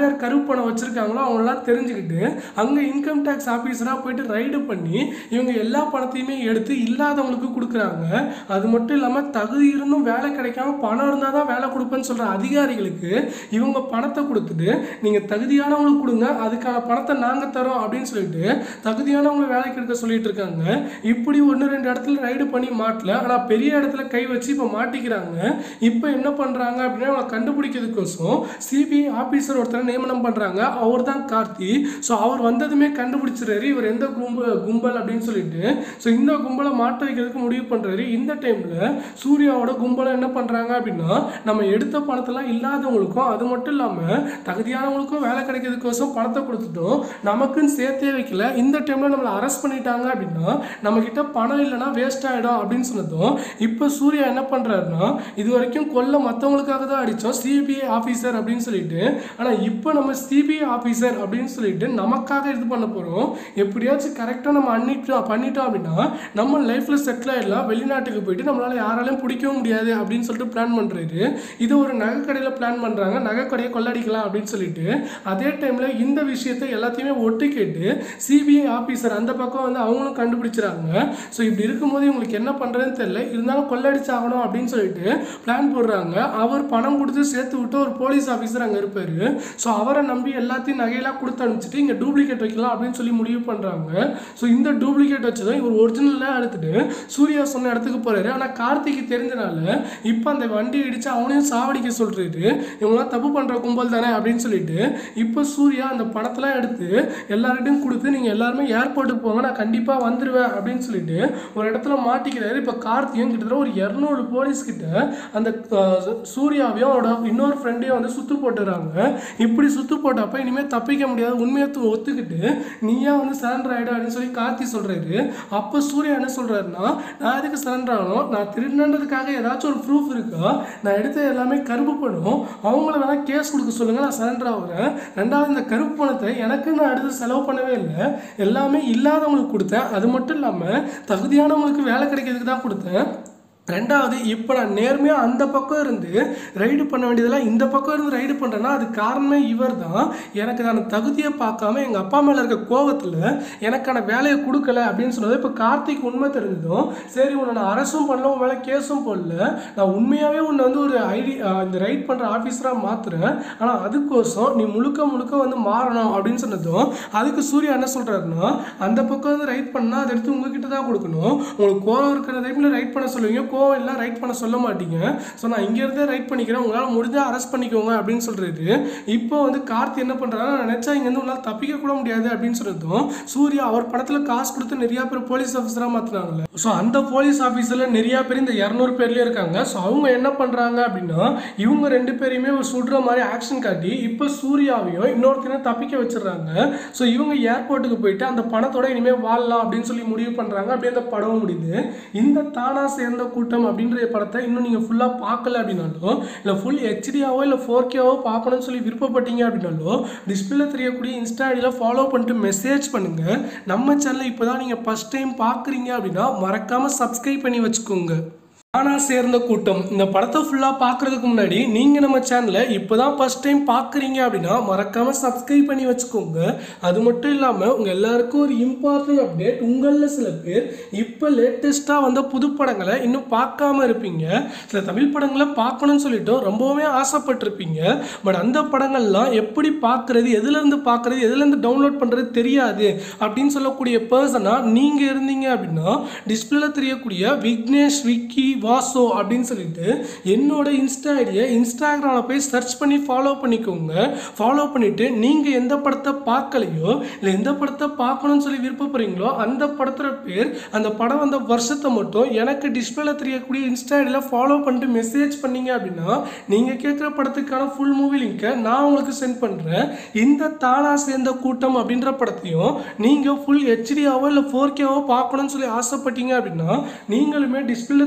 யார் கருப்பு பணம் வச்சுருக்காங்களோ அவங்களெல்லாம் தெரிஞ்சுக்கிட்டு அங்கே இன்கம் டேக்ஸ் ஆஃபீஸராக போயிட்டு ரைடு பண்ணி இவங்க எல்லா பணத்தையுமே எடுத்து இல்லாதவங்களுக்கு கொடுக்குறாங்க. அது மட்டும் இல்லாமல் தகுதி இருந்தும் வேலை கிடைக்காம பணம் இருந்தால் தான் வேலை கொடுப்பேன்னு சொல்கிற அதிகாரிகளுக்கு இவங்க பணத்தை கொடுத்துட்டு நீங்கள் தகுதியானவங்களுக்கு கொடுங்க, அதுக்கான பணத்தை நாங்கள் தரோம் அப்படின்னு சொல்லிட்டு தகுதியானவங்களை வேலைக்கு எடுக்க சொல்லிட்டு இருக்காங்க. இப்படி 1-2 இடத்துல ரைடு பண்ணி மாட்டல, ஆனால் பெரிய இடத்துல கை வச்சு இப்போ மாட்டிக்கிறாங்க. இப்போ என்ன பண்ணுறாங்க அப்படின்னா அவங்களை கண்டுபிடிக்கிறதுக்கோசம் சிபிஐ ஆஃபீஸர் ஒருத்தரை நியமனம் பண்ணுறாங்க. அவர் தான் கார்த்தி. ஸோ அவர் வந்ததுமே கண்டுபிடிச்சிடுறாரு இவர் எந்த கும்பல் அப்படின்னு சொல்லிட்டு. ஸோ இந்த கும்பலை மாட்ட வைக்கிறதுக்கு முடிவு பண்ணுறாரு. இந்த டைமில் சூர்யாவோட கும்பலை என்ன பண்ணுறாங்க அப்படின்னா நம்ம எடுத்த பணத்தெல்லாம் இல்லாதவங்களுக்கும் அது மட்டும் இல்லாமல் தகுதியானவங்களுக்கும் வேலை கிடைக்கிறதுக்கோசம் பணத்தை கொடுத்துட்டோம், நமக்குன்னு சேர்த்தே வைக்கல. இந்த டைமில் நம்மளை அரெஸ்ட் பண்ணிட்டாங்க அப்படின்னா நம்மக்கிட்ட பணம் இல்லைன்னா வேஸ்ட் ஆகிடும் அப்படின்னு சொன்னதும் இப்போ சூர்யா என்ன பண்ணுறாருன்னா இது வரைக்கும் கொல்ல மற்றவங்களுக்காக தான் அடித்தோம் சிபிஐ ஆஃபீஸர் அப்படின்னு சொல்லிட்டு, ஆனால் இப்போ நம்ம சிபிஐ ஆஃபீஸர் அப்படின்னு சொல்லிட்டு நமக்காக இது பண்ண போகிறோம், எப்படியாச்சும் கரெக்டாக நம்ம பண்ணிட்டோம் அப்படின்னா நம்ம லைஃப்பில் செட்டில் ஆகிடலாம், வெளிநாட்டுக்கு போயிட்டு நம்மளால் யாராலையும் பிடிக்கவும் முடியாது அப்படின்னு சொல்லிட்டு பிளான் பண்ணுறாரு. இது ஒரு நகை கடையில் பிளான் பண்ணுறாங்க, நகை கடையை கொள்ளடிக்கலாம் அப்படின்னு சொல்லிட்டு. அதே டைமில் இந்த விஷயத்தை எல்லாத்தையுமே ஒட்டு கேட்டு சிபிஐ ஆஃபீஸர் அந்த பக்கம் வந்து அவங்களும் கண்டுபிடிச்சிறாங்க. ஸோ இப்படி இருக்கும்போது இவங்களுக்கு என்ன பண்ணுறதுன்னு தெரியல, இருந்தாலும் கொள்ளடிச்சாகணும் அப்படின்னு சொல்லிட்டு பிளான் போடுறாங்க. அவர் பணம் கொடுத்து சேர்த்து விட்டு ஒரு போலீஸ் ஆஃபீஸர் அங்கே இருப்பார். ஸோ அவரை நம்பி எல்லாத்தையும் நகையெல்லாம் கொடுத்து அனுப்பிச்சிட்டு இங்கே டூப்ளிகேட் வைக்கலாம் அப்படின்னு சொல்லி முடிவு பண்ணுறாங்க. ஸோ இந்த டூப்ளிகேட் வச்சதும் இவர் ஒரிஜினலாக எடுத்துட்டு சூர்யா சொன்ன இடத்துக்கு போகிறாரு. ஆனால் கார்த்திக்கு தெரிஞ்சனால இப்போ அந்த வண்டியை இடித்து அவனையும் சாவடிக்க சொல்கிறாரு. இவங்களாம் தப்பு பண்ணுற கும்பல் தானே அப்படின்னு சொல்லிட்டு இப்போ சூர்யா அந்த பணத்தெல்லாம் எடுத்து எல்லார்கிட்டையும் கொடுத்து நீங்கள் எல்லாருமே ஏர்போர்ட்டுக்கு போங்க, நான் கண்டிப்பாக வந்துடுவேன் அப்படின்னு சொல்லிட்டு ஒரு இடத்துல மாட்டிக்கிறாரு. இப்போ கார்த்தியும் கிட்டத்தட்ட ஒரு 200 போலீஸ் கிட்ட அந்த சூர்யாவையும் அவரோட இன்னொரு ஃப்ரெண்டையும் வந்து சுத்து போட்டுறாங்க. இப்படி சுத்து போட்டப்ப இனிமேல் தப்பிக்க முடியாது, உண்மையை ஒத்துக்கிட்டு நீயா வந்து சரண்டர் ஆகிடும் அப்படின்னு சொல்லி கார்த்தி சொல்கிறாரு. அப்போ சூர்யா என்ன சொல்கிறாருன்னா நான் எதுக்கு சரண்டர் ஆகணும், நான் திருடினதுக்காக ஏதாச்சும் ஒரு ப்ரூஃப் இருக்கா, நான் எடுத்த எல்லாமே கருப்பு பணம், அவங்கள வேணால் கேஸ் கொடுக்க சொல்லுங்கள், நான் சரண்டர் ஆகுறேன். ரெண்டாவது இந்த கருப்பு பணத்தை எனக்கு நான் அடுத்து செலவு பண்ணவே இல்லை, எல்லாமே இல்லாதவங்களுக்கு கொடுத்தேன், அது மட்டும் இல்லாமல் தகுதியானவங்களுக்கு வேலை கிடைக்கிறதுக்கு தான் கொடுத்தேன். ரெண்டாவது இப்போ நான் நேர்மையாக அந்த பக்கம் இருந்து ரைடு பண்ண வேண்டியதெல்லாம் இந்த பக்கம் இருந்து ரைடு பண்ணுறேன்னா அது காரணமே இவர் தான். எனக்கு நான் தகுதியை பார்க்காம எங்கள் அப்பா மேலே இருக்க கோவத்தில் எனக்கான வேலையை கொடுக்கல அப்படின்னு சொன்னது. இப்போ கார்த்திக் உண்மை தெரிஞ்சதும் சரி உன்னை நான் அரசும் பண்ணல, உன் மேலே கேஸும் போடல, நான் உண்மையாகவே உன்னை வந்து ஒரு இந்த ரைட் பண்ணுற ஆஃபீஸராக மாற்றுறேன், ஆனால் அதுக்கோசம் நீ முழுக்க வந்து மாறணும் அப்படின்னு சொன்னதும் அதுக்கு சூர்யா என்ன சொல்கிறாருன்னா அந்த பக்கம் வந்து ரைட் பண்ணால் அதை எடுத்து உங்ககிட்ட தான் கொடுக்கணும், உங்களுக்கு கோவம் இருக்கிற டைமில் ரைட் பண்ண சொல்லுவீங்க, கோவம் எல்லாம் ரைட் பண்ண சொல்ல மாட்டீங்க, ஸோ நான் இங்கேருந்தே ரைட் பண்ணிக்கிறேன், உங்களால் முடிஞ்சால் அரெஸ்ட் பண்ணிக்கோங்க அப்படின்னு சொல்கிறது. இப்போ வந்து கார்த்தி என்ன பண்ணுறாங்கன்னா நினச்சா இங்கேருந்து உங்களால் தப்பிக்க கூட முடியாது அப்படின்னு சொல்லிட்டோம். சூர்யா அவர் பணத்தில் காசு கொடுத்து நிறையா பேர் போலீஸ் ஆஃபீஸராக மாற்றினாங்கல்ல, ஸோ அந்த போலீஸ் ஆஃபீஸரில் நிறையா பேர் இந்த 200 பேர்லேயே இருக்காங்க. ஸோ அவங்க என்ன பண்ணுறாங்க அப்படின்னா இவங்க 2 பேரையுமே ஒரு சுடுற மாதிரி ஆக்ஷன் காட்டி இப்போ சூர்யாவையும் இன்னொருத்தையும் தப்பிக்க வச்சிடறாங்க. ஸோ இவங்க ஏர்போர்ட்டுக்கு போயிட்டு அந்த பணத்தோட இனிமேல் வாழலாம் அப்படின்னு சொல்லி முடிவு பண்ணுறாங்க. அப்படியே அந்த படமும் முடியுது. இந்த தானா சேர்ந்த கூட்டம் அப்படின்ற படத்தை இன்னும் நீங்கள் ஃபுல்லாக பார்க்கல அப்படின்னாலும் இல்லை ஃபுல் ஹெச்டியாவோ இல்லை 4Kவோ பார்க்கணும்னு சொல்லி விருப்பப்பட்டீங்க அப்படின்னாலும் டிஸ்பிளேல தெரியக்கூடிய இன்ஸ்டா ஐடியில் ஃபாலோ பண்ணிட்டு மெசேஜ் பண்ணுங்கள். நம்ம சேனலை இப்போ தான் நீங்கள் ஃபஸ்ட் டைம் பார்க்குறீங்க அப்படின்னா மறக்காமல் சப்ஸ்கிரைப் பண்ணி வச்சுக்கோங்க. தானா சேர்ந்த கூட்டம் இந்த படத்தை ஃபுல்லாக பார்க்குறதுக்கு முன்னாடி நீங்கள் நம்ம சேனலை இப்போ தான் ஃபஸ்ட் டைம் பார்க்குறீங்க அப்படின்னா மறக்காமல் சப்ஸ்கிரைப் பண்ணி வச்சுக்கோங்க. அது மட்டும் இல்லாமல் உங்கள் எல்லாருக்கும் ஒரு இம்பார்ட்டன்ட் அப்டேட், உங்களில் சில பேர் இப்போ லேட்டஸ்ட்டாக வந்த புது படங்களை இன்னும் பார்க்காம இருப்பீங்க, சில தமிழ் படங்களை பார்க்கணும்னு சொல்லிட்டு ரொம்பவுமே ஆசைப்பட்டிருப்பீங்க. பட் அந்த படங்கள்லாம் எப்படி பார்க்குறது, எதுலேருந்து பார்க்குறது, எதுலேருந்து டவுன்லோட் பண்ணுறது தெரியாது அப்படின்னு சொல்லக்கூடிய பர்சனாக நீங்கள் இருந்தீங்க அப்படின்னா டிஸ்பிளேல தெரியக்கூடிய விக்னேஷ் விக்கி வாசோ அப்படின்னு சொல்லிட்டு என்னோட இன்ஸ்டா ஐடியை இன்ஸ்டாகிராமில் போய் சர்ச் பண்ணி ஃபாலோ பண்ணிக்கோங்க. ஃபாலோ பண்ணிவிட்டு நீங்கள் எந்த படத்தை பார்க்கலையோ இல்லை எந்த படத்தை பார்க்கணும்னு சொல்லி விருப்பப்படுறீங்களோ அந்த படத்தோட பேர், அந்த படம் வந்த வருஷத்தை மட்டும் எனக்கு டிஸ்பிளேல தெரியக்கூடிய இன்ஸ்டா ஐடியில் ஃபாலோ பண்ணிட்டு மெசேஜ் பண்ணீங்க அப்படின்னா நீங்கள் கேட்குற படத்துக்கான ஃபுல் மூவி லிங்கை நான் உங்களுக்கு சென்ட் பண்ணுறேன். இந்த தானா சேர்ந்த கூட்டம் அப்படின்ற படத்தையும் நீங்கள் ஃபுல் ஹெச்டியாவோ இல்லை 4Kவோ பார்க்கணும்னு சொல்லி ஆசைப்பட்டீங்க அப்படின்னா நீங்களுமே டிஸ்பிளேல தெரியக்கூடிய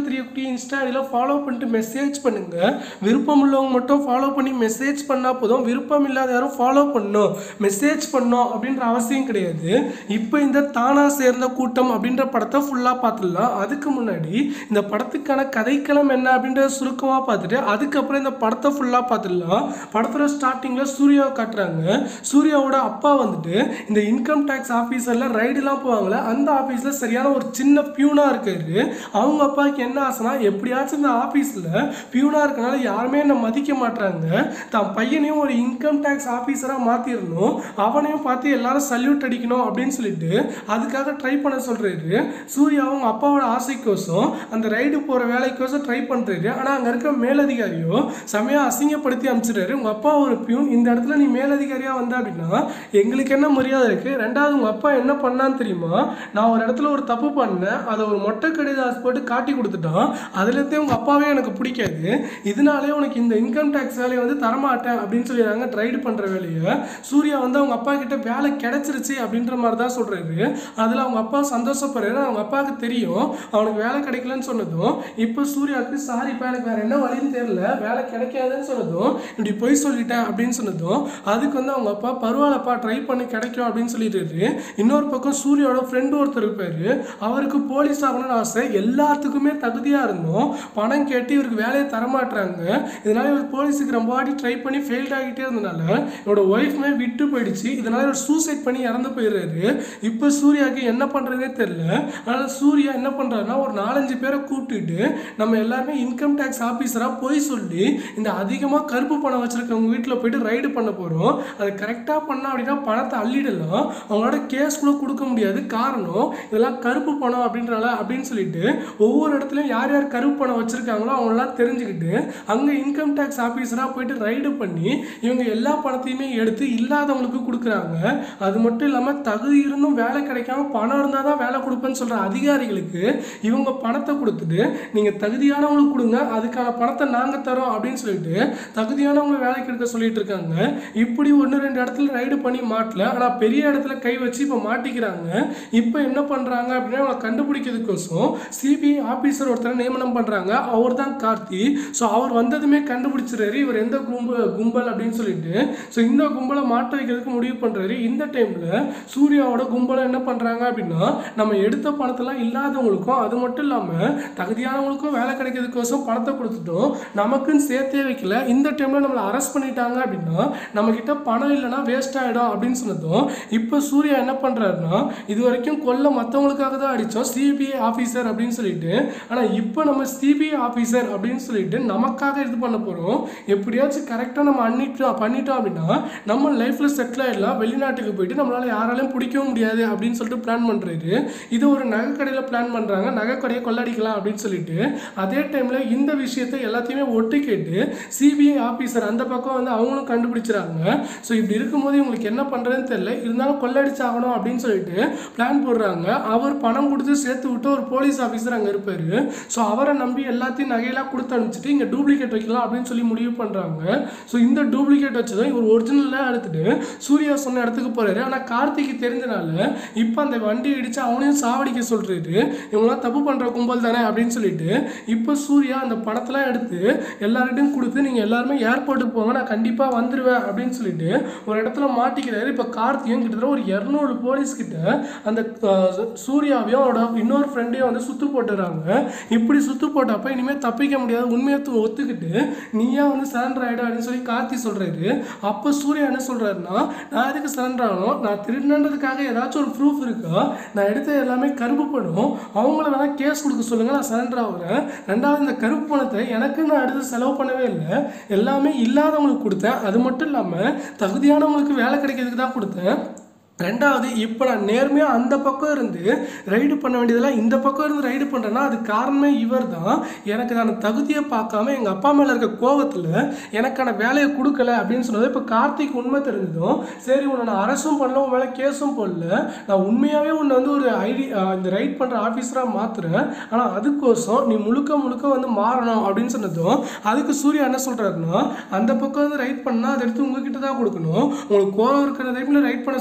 இன்ஸ்டா ஐடியில் ஃபாலோ பண்ணிட்டு மெசேஜ் பண்ணுங்கள். விருப்பம் உள்ளவங்க மட்டும் ஃபாலோ பண்ணி மெசேஜ் பண்ணால் போதும். விருப்பம் இல்லாத யாரும் ஃபாலோ பண்ணணும் மெசேஜ் பண்ணணும் அப்படின்ற அவசியம் கிடையாது. இப்போ இந்த தானா சேர்ந்த கூட்டம் அப்படின்ற படத்தை ஃபுல்லாக பார்த்துடலாம். அதுக்கு முன்னாடி இந்த படத்துக்கான கதைக்களம் என்ன அப்படின்றத சுருக்கமாக பார்த்துட்டு அதுக்கப்புறம் இந்த படத்தை ஃபுல்லாக பார்த்துடலாம். படத்தில் ஸ்டார்டிங்கில் சூர்யாவை காட்டுறாங்க. சூர்யாவோட அப்பா வந்துட்டு இந்த இன்கம் டேக்ஸ் ஆஃபீஸரில் ரைடுலாம் போவாங்களே அந்த ஆஃபீஸில் சரியான ஒரு சின்ன பியூனாக இருக்காரு. அவங்க அப்பாவுக்கு என்ன ஆசைனா எப்படியாச்சும் இந்த ஆஃபீஸில் பியூனாக இருக்கனால யாருமே என்ன மதிக்க மாட்டாங்க, தான் பையனையும் ஒரு இன்கம் டேக்ஸ் ஆஃபீஸராக மாற்றிடணும், அவனையும் பார்த்து எல்லாரும் சல்யூட் அடிக்கணும் அப்படின்னு சொல்லிட்டு அதுக்காக ட்ரை பண்ண சொல்கிறாரு. சூர்யா அவங்க அப்பாவோட ஆசைக்கோசம் அந்த ரைடு போகிற வேலைக்கோசம் ட்ரை பண்ணுறாரு. ஆனால் அங்கே இருக்க மேலதிகாரியோ செமையாக அசிங்கப்படுத்தி அனுப்பிச்சிடுறாரு. உங்கள் அப்பா ஒரு பியூன், இந்த இடத்துல நீ மேலதிகாரியாக வந்த அப்படின்னா எங்களுக்கு என்ன மரியாதை இருக்குது? ரெண்டாவது உங்கள் அப்பா என்ன பண்ணான்னு தெரியுமா? நான் ஒரு இடத்துல ஒரு தப்பு பண்ணேன், அதை ஒரு மொட்டை கடிதாஸ் போட்டு காட்டி கொடுத்துட்டான், அதுலேருந்தே உங்கள் அப்பாவே எனக்கு பிடிக்காது, இதனாலே உனக்கு இந்த இன்கம் டேக்ஸ் வேலையை வந்து தரமாட்டேன் அப்படின்னு சொல்லிடுறாங்க. ரைடு பண்ணுற வேலையை சூர்யா வந்து அவங்க அப்பா கிட்ட வேலை கிடைச்சிருச்சு அப்படின்ற மாதிரி தான் சொல்கிறாரு. அதில் அவங்க அப்பா சந்தோஷப்படுறாரு. அவங்க அப்பாவுக்கு தெரியும் அவனுக்கு வேலை கிடைக்கலன்னு சொன்னதும் இப்போ சூர்யாவுக்கு சாரிப்பா எனக்கு வேறு என்ன வழின்னு தெரியல, வேலை கிடைக்காதுன்னு சொன்னதும் இப்படி பொய் சொல்லிட்டேன் அப்படின்னு சொன்னதும் அதுக்கு வந்து அவங்க அப்பா பரவாயில்லப்பா ட்ரை பண்ணி கிடைக்கும் அப்படின்னு சொல்லிடுறாரு. இன்னொரு பக்கம் சூர்யாவோட ஃப்ரெண்டு ஒருத்தர் இருப்பார், அவருக்கு போலீஸ் ஆகணும்னு ஆசை, எல்லாத்துக்குமே தகுதியாக இருந்தோம், பணம் கேட்டு இவருக்கு வேலையை தரமாட்டுறாங்க. இதனால இவர் போலீஸுக்கு ரொம்ப வாட்டி ட்ரை பண்ணி ஃபெயில்ட் ஆகிட்டே இருந்தனால இவரோட ஒய்ஃப்மே விட்டு போயிடுச்சு. இதனால இவர் சூசைட் பண்ணி இறந்து போயிடுறாரு. இப்போ சூர்யாவுக்கு என்ன பண்ணுறதே தெரியல. அதனால் சூர்யா என்ன பண்ணுறாருன்னா ஒரு 4-5 பேரை கூப்பிட்டுட்டு நம்ம எல்லாருமே இன்கம் டேக்ஸ் ஆஃபீஸராக போய் சொல்லி இந்த அதிகமாக கருப்பு பணம் வச்சுருக்கவங்க வீட்டில் போயிட்டு ரைடு பண்ண போகிறோம், அதை கரெக்டாக பண்ணோம் அப்படின்னா பணத்தை அள்ளிடலாம், அவங்களோட கேஸ் கூட கொடுக்க முடியாது, காரணம் இதெல்லாம் கருப்பு பணம் அப்படின்றனால அப்படின்னு சொல்லிட்டு ஒவ்வொரு இடத்துலையும் யார் யார் கருப்பு பணம் வச்சுருக்காங்களோ அவங்களெல்லாம் தெரிஞ்சுக்கிட்டு அங்கே இன்கம் டேக்ஸ் ஆஃபீஸராக போயிட்டு ரைடு பண்ணி இவங்க எல்லா பணத்தையுமே எடுத்து இல்லாதவங்களுக்கு கொடுக்குறாங்க. அது மட்டும் இல்லாமல் தகுதி இருந்தும் வேலை கிடைக்காம பணம் இருந்தால் தான் வேலை கொடுப்பேன்னு சொல்கிற அதிகாரிகளுக்கு இவங்க பணத்தை கொடுத்துட்டு நீங்கள் தகுதியானவங்களுக்கு கொடுங்க, அதுக்கான பணத்தை நாங்கள் தரோம் அப்படின்னு சொல்லிட்டு தகுதியானவங்களை வேலைக்கு எடுக்க சொல்லிட்டு இருக்காங்க. இப்படி 1-2 இடத்துல ரைடு பண்ணி மாட்டல, ஆனால் பெரிய இடத்துல கை வச்சு இப்போ மாட்டிக்கிறாங்க. இப்போ என்ன பண்ணுறாங்க அப்படின்னா அவங்களை கண்டுபிடிக்கிறதுக்கோசம் சிபிஐ ஆஃபீஸர் ஒருத்தரை நியமனம் பண்ணுறாங்க. அவர் தான் கார்த்தி. ஸோ அவர் வந்ததுமே கண்டுபிடிச்சிடுறாரு இவர் எந்த கும்பல் அப்படின்னு சொல்லிட்டு. ஸோ இந்த கும்பலை மாட்ட வைக்கிறதுக்கு முடிவு பண்ணுறாரு. இந்த டைமில் சூர்யாவோட கும்பலை என்ன பண்ணுறாங்க அப்படின்னா நம்ம எடுத்த பணத்தெல்லாம் இல்லாதவங்களுக்கும் அது மட்டும் இல்லாமல் தகுதியானவங்களுக்கும் வேலை கிடைக்கிறதுக்கோசம் பணத்தை கொடுத்துட்டோம், நமக்குன்னு சேர்த்தே வைக்கல. இந்த டைமில் நம்மளை அரெஸ்ட் பண்ணிட்டாங்க அப்படின்னா நம்மக்கிட்ட பணம் இல்லைன்னா வேஸ்ட் ஆகிடும் அப்படின்னு சொன்னதும் இப்போ சூர்யா என்ன பண்ணுறாருன்னா இது வரைக்கும் கொல்ல மற்றவங்களுக்காக தான் அடித்தோம் சிபிஐ ஆஃபீஸர் அப்படின்னு சொல்லிட்டு, ஆனால் இப்போ நம்ம சிபிஐ ஆஃபீஸர் அப்படின்னு சொல்லிட்டு நமக்காக இது பண்ண போகிறோம், எப்படியாச்சும் கரெக்டாக நம்ம பண்ணிட்டோம் அப்படின்னா நம்ம லைஃப்பில் செட்டில் ஆகிடலாம், வெளிநாட்டுக்கு போயிட்டு நம்மளால் யாராலையும் பிடிக்கவும் முடியாது அப்படின்னு சொல்லிட்டு பிளான் பண்ணுறாரு. இது ஒரு நகைக்கடையில் பிளான் பண்ணுறாங்க, நகைக்கடையை கொள்ளடிக்கலாம் அப்படின்னு சொல்லிட்டு. அதே டைமில் இந்த விஷயத்தை எல்லாத்தையுமே ஒட்டு கேட்டு சிபிஐ ஆஃபீஸர் அந்த பக்கம் வந்து அவங்களும் கண்டுபிடிச்சிடறாங்க. ஸோ இப்படி இருக்கும்போது இவங்களுக்கு என்ன பண்ணுறதுன்னு தெரியல, இருந்தாலும் கொள்ளடிச்சாகணும் அப்படின்னு சொல்லிட்டு பிளான் போடுறாங்க. அவர் பணம் கொடுத்து சேர்த்து விட்டு ஒரு போலீஸ் ஆஃபீஸர் அங்கே இருப்பார். ஸோ அவரை நம்பி எல்லாத்தையும் நகையெல்லாம் கொடுத்து அனுப்பிச்சிட்டு இங்கே டூப்ளிகேட் வைக்கலாம் அப்படின்னு சொல்லி முடிவு பண்ணுறாங்க. ஸோ இந்த டூப்ளிகேட் வச்சதும் இவர் ஒரிஜினலாக எடுத்துட்டு சூர்யா சொன்ன இடத்துக்கு போகிறாரு. ஆனால் கார்த்திக்கு தெரிஞ்சனால இப்போ அந்த வண்டி இடித்து அவனையும் சாவடிக்க சொல்கிறாரு. இவங்களாம் தப்பு பண்ணுற கும்பல் தானே அப்படின்னு சொல்லிட்டு இப்போ சூர்யா அந்த பணத்தெல்லாம் எடுத்து எல்லார்கிட்டையும் கொடுத்து நீங்கள் எல்லாருமே ஏர்போர்ட்டுக்கு போங்க நான் கண்டிப்பாக வந்துடுவேன் அப்படின்னு சொல்லிட்டு ஒரு இடத்துல மாட்டிக்கிறாரு. இப்போ கார்த்தியும் கிட்டத்தட்ட ஒரு 200 போலீஸ்கிட்ட அந்த சூர்யாவையும் அவரோட இன்னொரு ஃப்ரெண்டையும் வந்து சுற்று போட்டுறாங்க. இப்படி சுற்று போட்டப்போ இனிமேல் தப்பிக்க முடியாது, உண்மையை ஒத்துக்கிட்டு நீயா வந்து சரண்டர் ஆகிடும் அப்படின்னு சொல்லி கார்த்தி சொல்கிறாரு. அப்போ சூர்யா என்ன சொல்கிறாருன்னா நான் எதுக்கு சரண்டர் ஆகணும், நான் திருடினதுக்காக ஏதாச்சும் ஒரு ப்ரூஃப் இருக்கா, நான் எடுத்த எல்லாமே கருப்பு பணம், அவங்கள வேணால் கேஸ் கொடுக்க சொல்லுங்கள் நான் சரண்டர் ஆகுறேன். ரெண்டாவது இந்த கருப்பு பணத்தை எனக்கு நான் எடுத்து செலவு பண்ணவே இல்லை, எல்லாமே இல்லாதவங்களுக்கு கொடுத்தேன், அது மட்டும் இல்லாமல் தகுதியானவங்களுக்கு வேலை கிடைக்கிறதுக்கு தான் கொடுத்தேன். ரெண்டாவது இப்போ நான் நேர்மையாக அந்த பக்கம் இருந்து ரைடு பண்ண வேண்டியதெல்லாம் இந்த பக்கம் இருந்து ரைடு பண்ணுறேன்னா அது காரணமே இவர் தான். எனக்கு நான் தகுதியை பார்க்காம எங்கள் அப்பா மேலே இருக்க கோவத்தில் எனக்கான வேலையை கொடுக்கல அப்படின்னு சொன்னது. இப்போ கார்த்திக் உண்மை தெரிஞ்சதும் சரி உன்னை நான் அரசும் பண்ணல, உன் மேலே கேஸும் போடல, நான் உண்மையாகவே உன்னை வந்து ஒரு இந்த ரைட் பண்ணுற ஆஃபீஸராக மாற்றுறேன், ஆனால் அதுக்கோசம் நீ முழுக்க வந்து மாறணும் அப்படின்னு சொன்னதும் அதுக்கு சூர்யா என்ன சொல்கிறாருன்னா அந்த பக்கம் வந்து ரைட் பண்ணால் அதை எடுத்து உங்ககிட்ட தான் கொடுக்கணும், உங்களுக்கு கோவம் இருக்கிற டைமில் ரைட் பண்ண சொல்லுவீங்க,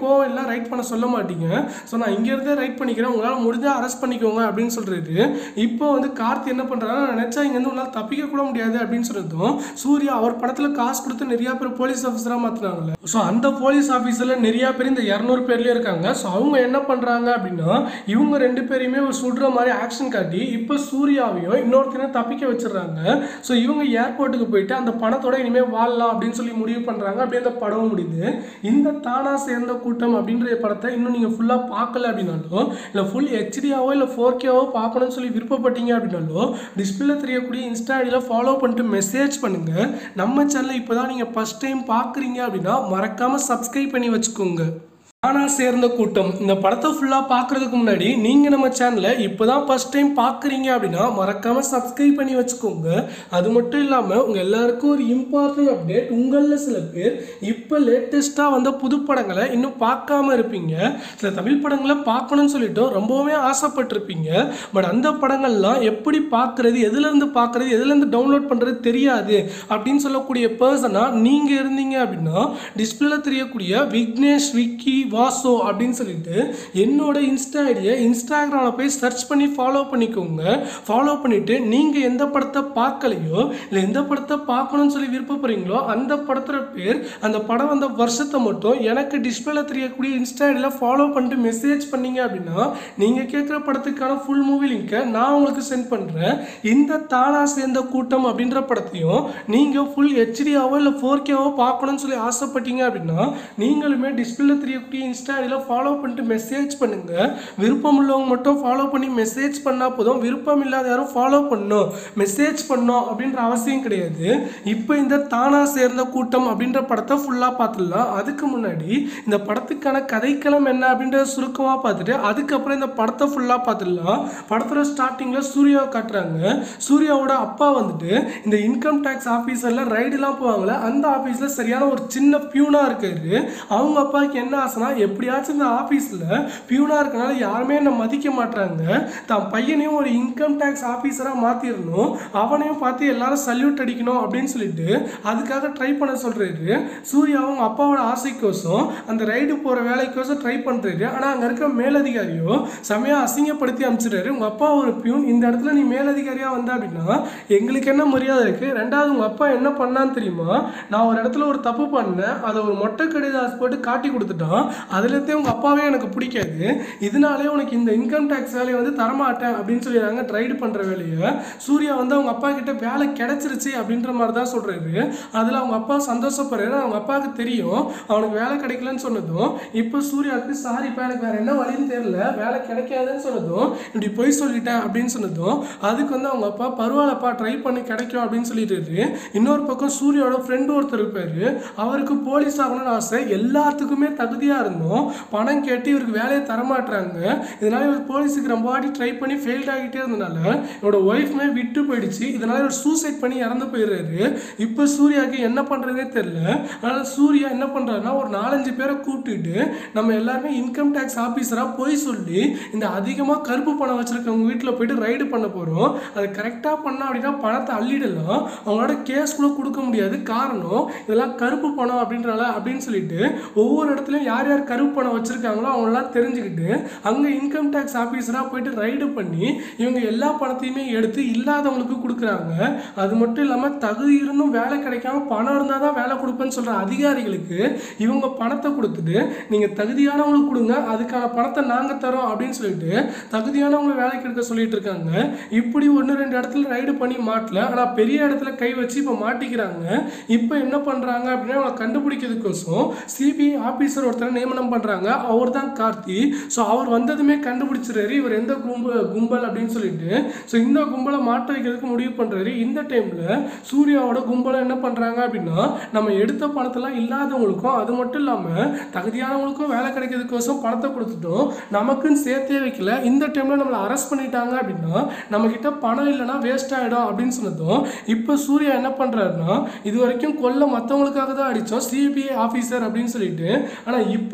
கோவம் எல்லாம் ரைட் பண்ண சொல்ல மாட்டீங்க, ஸோ நான் இங்கேருந்தே ரைட் பண்ணிக்கிறேன், உங்களால் முடிஞ்சால் அரெஸ்ட் பண்ணிக்கோங்க அப்படின்னு சொல்கிறாரு. இப்போ வந்து கார்த்தி என்ன பண்ணுறாருன்னா, நினச்சா இங்கேருந்து உங்களால் தப்பிக்க கூட முடியாது அப்படின்னு சொல்லிட்டோம். சூர்யா அவர் படத்தில் காசு கொடுத்து நிறையா பேர் போலீஸ் ஆஃபீஸராக மாற்றினாங்கல்ல, ஸோ அந்த போலீஸ் ஆஃபீஸரில் நிறையா பேர் இந்த 200 பேர்லேயே இருக்காங்க. ஸோ அவங்க என்ன பண்ணுறாங்க அப்படின்னா, இவங்க 2 பேரையுமே ஒரு சுடுற மாதிரி ஆக்ஷன் காட்டி இப்போ சூர்யாவையும் இன்னொருத்தரையும் தப்பிக்க வச்சிடறாங்க. ஸோ இவங்க ஏர்போர்ட்டுக்கு போயிட்டு அந்த பணத்தோட இனிமேல் வாழலாம் அப்படின்னு சொல்லி முடிவு பண்ணுறாங்க. அப்படியே அந்த படம் முடியுது. இந்த தானா சேர்ந்த கூட்டம் அப்படின்ற படத்தை இன்னும் நீங்கள் ஃபுல்லாக பார்க்கல அப்படின்னாலும், இல்லை ஃபுல் ஹெச்டியாவோ இல்லை 4Kவோ பார்க்கணும்னு சொல்லி விருப்பப்பட்டீங்க அப்படின்னாலும், டிஸ்பிளே தெரியக்கூடிய இன்ஸ்டா ஐடியில் ஃபாலோ பண்ணிட்டு மெசேஜ் பண்ணுங்கள். நம்ம சேனலை இப்போ தான் நீங்கள் ஃபஸ்ட் டைம் பார்க்குறீங்க அப்படின்னா மறக்காமல் சப்ஸ்கிரைப் பண்ணி வச்சுக்கோங்க. தானா சேர்ந்த கூட்டம் இந்த படத்தை ஃபுல்லாக பார்க்குறதுக்கு முன்னாடி நீங்கள் நம்ம சேனலை இப்போ தான் ஃபஸ்ட் டைம் பார்க்குறீங்க அப்படின்னா மறக்காமல் சப்ஸ்கிரைப் பண்ணி வச்சுக்கோங்க. அது மட்டும் இல்லாமல் உங்கள் எல்லாருக்கும் ஒரு இம்பார்ட்டன்ட் அப்டேட், உங்களில் சில பேர் இப்போ லேட்டஸ்ட்டாக வந்த புது படங்களை இன்னும் பார்க்காம இருப்பீங்க. சில தமிழ் படங்களை பார்க்கணும்னு சொல்லிட்டு ரொம்பவுமே ஆசைப்பட்டிருப்பீங்க. பட் அந்த படங்கள்லாம் எப்படி பார்க்குறது, எதுலேருந்து பார்க்குறது, எதுலேருந்து டவுன்லோட் பண்ணுறது தெரியாது அப்படின்னு சொல்லக்கூடிய பர்சனாக நீங்கள் இருந்தீங்க அப்படின்னா, டிஸ்பிளேல தெரியக்கூடிய விக்னேஷ் விக்கி வாசோ அப்படின்னு சொல்லிட்டு என்னோட இன்ஸ்டா ஐடியை இன்ஸ்டாகிராமில் போய் சர்ச் பண்ணி ஃபாலோ பண்ணிக்கோங்க. ஃபாலோ பண்ணிவிட்டு நீங்கள் எந்த படத்தை பார்க்கலையோ இல்லை எந்த படத்தை பார்க்கணும்னு சொல்லி விருப்பப்படுறீங்களோ அந்த படத்தோட பேர், அந்த படம் வந்த வருஷத்தை மட்டும் எனக்கு டிஸ்பிளேல தெரியக்கூடிய இன்ஸ்டா ஐடியில் ஃபாலோ பண்ணிட்டு மெசேஜ் பண்ணீங்க அப்படின்னா நீங்கள் கேட்குற படத்துக்கான ஃபுல் மூவி லிங்கை நான் உங்களுக்கு சென்ட் பண்ணுறேன். இந்த தானா சேர்ந்த கூட்டம் அப்படின்ற படத்தையும் நீங்கள் ஃபுல் ஹெச்டியாவோ இல்லை 4Kவோ பார்க்கணும்னு சொல்லி ஆசைப்பட்டீங்க அப்படின்னா நீங்களுமே டிஸ்பிளேல தெரியக்கூடிய இன்ஸ்டா ஐடியில் ஃபாலோ பண்ணிட்டு மெசேஜ் பண்ணுங்க. விருப்பம் உள்ளவங்க மட்டும் ஃபாலோ பண்ணி மெசேஜ் பண்ணால் போதும், விருப்பம் இல்லாத யாரும் ஃபாலோ பண்ணணும் மெசேஜ் பண்ணணும் அப்படின்ற அவசியம் கிடையாது. இப்போ இந்த தானா சேர்ந்த கூட்டம் அப்படின்ற படத்தை ஃபுல்லாக பார்த்துடலாம். அதுக்கு முன்னாடி இந்த படத்துக்கான கதைக்களம் என்ன அப்படின்றத சுருக்கமாக பார்த்துட்டு அதுக்கப்புறம் இந்த படத்தை ஃபுல்லாக பார்த்துடலாம். படத்தோட ஸ்டார்டிங்கில் சூர்யாவை காட்டுறாங்க. சூர்யாவோட அப்பா வந்துட்டு இந்த இன்கம் டேக்ஸ் ஆஃபீஸரில் ரைடுலாம் போவாங்களே, அந்த ஆஃபீஸில் சரியான ஒரு சின்ன பியூனாக இருக்காரு. அவங்க அப்பாவுக்கு என்ன ஆசைனா, எப்படியாச்சும் இந்த ஆஃபீஸில் பியூனாக இருக்கனால யாருமே என்னை மதிக்க மாட்டாங்க, தான் பையனையும் ஒரு இன்கம் டேக்ஸ் ஆஃபீஸராக மாற்றிடணும், அவனையும் பார்த்து எல்லாரும் சல்யூட் அடிக்கணும் அப்படின்னு சொல்லிட்டு அதுக்காக ட்ரை பண்ண சொல்கிறாரு. சூர்யா அவங்க அப்பாவோட ஆசைக்கோசம் அந்த ரைடு போகிற வேலைக்கோசம் ட்ரை பண்ணுறாரு. ஆனால் அங்கே இருக்க மேலதிகாரியோ செமையாக அசிங்கப்படுத்தி அனுப்பிச்சிடுறாரு. உங்கள் அப்பா ஒரு பியூன், இந்த இடத்துல நீ மேலதிகாரியாக வந்த அப்படின்னா எங்களுக்கு என்ன மரியாதை இருக்குது? ரெண்டாவது உங்கள் அப்பா என்ன பண்ணான்னு தெரியுமா? நான் ஒரு இடத்துல ஒரு தப்பு பண்ணேன், அதை ஒரு மொட்டை கடிதாஸ் போட்டு காட்டி கொடுத்துட்டான், அதுலேருந்தே உங்கள் அப்பாவே எனக்கு பிடிக்காது, இதனாலே உனக்கு இந்த இன்கம் டேக்ஸ் வேலையை வந்து தரமாட்டேன் அப்படின்னு சொல்லிடுறாங்க. ரைடு பண்ணுற வேலையை சூர்யா வந்து அவங்க அப்பா கிட்ட வேலை கிடைச்சிருச்சு அப்படின்ற மாதிரி தான் சொல்கிறாரு. அதில் அவங்க அப்பா சந்தோஷப்படுறாரு. அவங்க அப்பாவுக்கு தெரியும் அவனுக்கு வேலை கிடைக்கலன்னு சொன்னதும், இப்போ சூர்யாவுக்கு சாரிப்பா எனக்கு வேறு என்ன வழின்னு தெரியல, வேலை கிடைக்காதுன்னு சொன்னதும், இப்படி போய் சொல்லிட்டேன் அப்படின்னு சொன்னதும் அதுக்கு வந்து அவங்க அப்பா பரவாயில்லப்பா ட்ரை பண்ணி கிடைக்கும் அப்படின்னு சொல்லிட்டு, இன்னொரு பக்கம் சூர்யாவோட ஃப்ரெண்டு ஒருத்தர் இருப்பார், அவருக்கு போலீஸ் ஆகணும்னு ஆசை, எல்லாத்துக்குமே தகுதியாக இருந்தோம், பணம் கேட்டு இவருக்கு வேலையை தரமாட்டுறாங்க. இதனால இவர் போலீஸுக்கு ரொம்ப வாட்டி ட்ரை பண்ணி ஃபெயில்ட் ஆகிட்டே இருந்தனால இவரோட ஒய்ஃப்மே விட்டு போயிடுச்சு. இதனால இவர் சூசைட் பண்ணி இறந்து போயிடுறாரு. இப்போ சூர்யாவுக்கு என்ன பண்ணுறதே தெரியல. அதனால் சூர்யா என்ன பண்ணுறாருன்னா, ஒரு 4-5 பேரை கூப்பிட்டுட்டு நம்ம எல்லாருமே இன்கம் டேக்ஸ் ஆஃபீஸராக போய் சொல்லி இந்த அதிகமாக கருப்பு பணம் வச்சுருக்கவங்க வீட்டில் போயிட்டு ரைடு பண்ண போகிறோம், அது கரெக்டாக பண்ணோம் அப்படின்னா பணத்தை அள்ளிடலாம், அவங்களோட கேஸ் கூட கொடுக்க முடியாது, காரணம் இதெல்லாம் கருப்பு பணம் அப்படின்றனால அப்படின்னு சொல்லிட்டு ஒவ்வொரு இடத்துலையும் யார் யார் கருப்பு பணம் வச்சுருக்காங்களோ அவங்களெல்லாம் தெரிஞ்சுக்கிட்டு அங்கே இன்கம் டேக்ஸ் ஆஃபீஸராக போயிட்டு ரைடு பண்ணி இவங்க எல்லா பணத்தையுமே எடுத்து இல்லாதவங்களுக்கு கொடுக்குறாங்க. அது மட்டும் இல்லாமல் தகுதி இருந்தும் வேலை கிடைக்காம பணம் இருந்தால் தான் வேலை கொடுப்பேன்னு சொல்கிற அதிகாரிகளுக்கு இவங்க பணத்தை கொடுத்துட்டு நீங்கள் தகுதியானவங்களுக்கு கொடுங்க, அதுக்கான பணத்தை நாங்கள் தரோம் அப்படின்னு சொல்லிட்டு தகுதியானவங்களை வேலைக்கு எடுக்க சொல்லிட்டு இருக்காங்க. இப்படி 1-2 இடத்துல ரைடு பண்ணி மாட்டல, ஆனால் பெரிய இடத்துல கை வச்சு இப்போ மாட்டிக்கிறாங்க. இப்போ என்ன பண்ணுறாங்க அப்படின்னா, அவங்களை கண்டுபிடிக்கிறதுக்கோசம் சிபிஐ ஆஃபீஸர் ஒருத்தரை நியமனம் பண்ணுறாங்க. அவர் தான் கார்த்தி. ஸோ அவர் வந்ததுமே கண்டுபிடிச்சிடுறாரு இவர் எந்த கும்பல் அப்படின்னு சொல்லிட்டு. ஸோ இந்த கும்பலை மாட்ட வைக்கிறதுக்கு முடிவு பண்ணுறாரு. இந்த டைமில் சூர்யாவோட கும்பலை என்ன பண்ணுறாங்க அப்படின்னா, நம்ம எடுத்த பணத்தெல்லாம் இல்லாதவங்களுக்கும் அது மட்டும் இல்லாமல் தகுதியானவங்களுக்கும் வேலை கிடைக்கிறதுக்கோசம் பணத்தை கொடுத்துட்டோம், நமக்குன்னு சேர்த்தே வைக்கல, இந்த டைமில் நம்மளை அரெஸ்ட் பண்ணிட்டாங்க அப்படின்னா நம்மக்கிட்ட பணம் இல்லைன்னா வேஸ்ட் ஆகிடும் அப்படின்னு சொன்னதும் இப்போ சூர்யா என்ன பண்ணுறாருன்னா, இது வரைக்கும் கொல்ல மற்றவங்களுக்காக தான் அடித்தோம் சிபிஐ ஆஃபீஸர் அப்படின்னு சொல்லிட்டு, ஆனால் இப்போ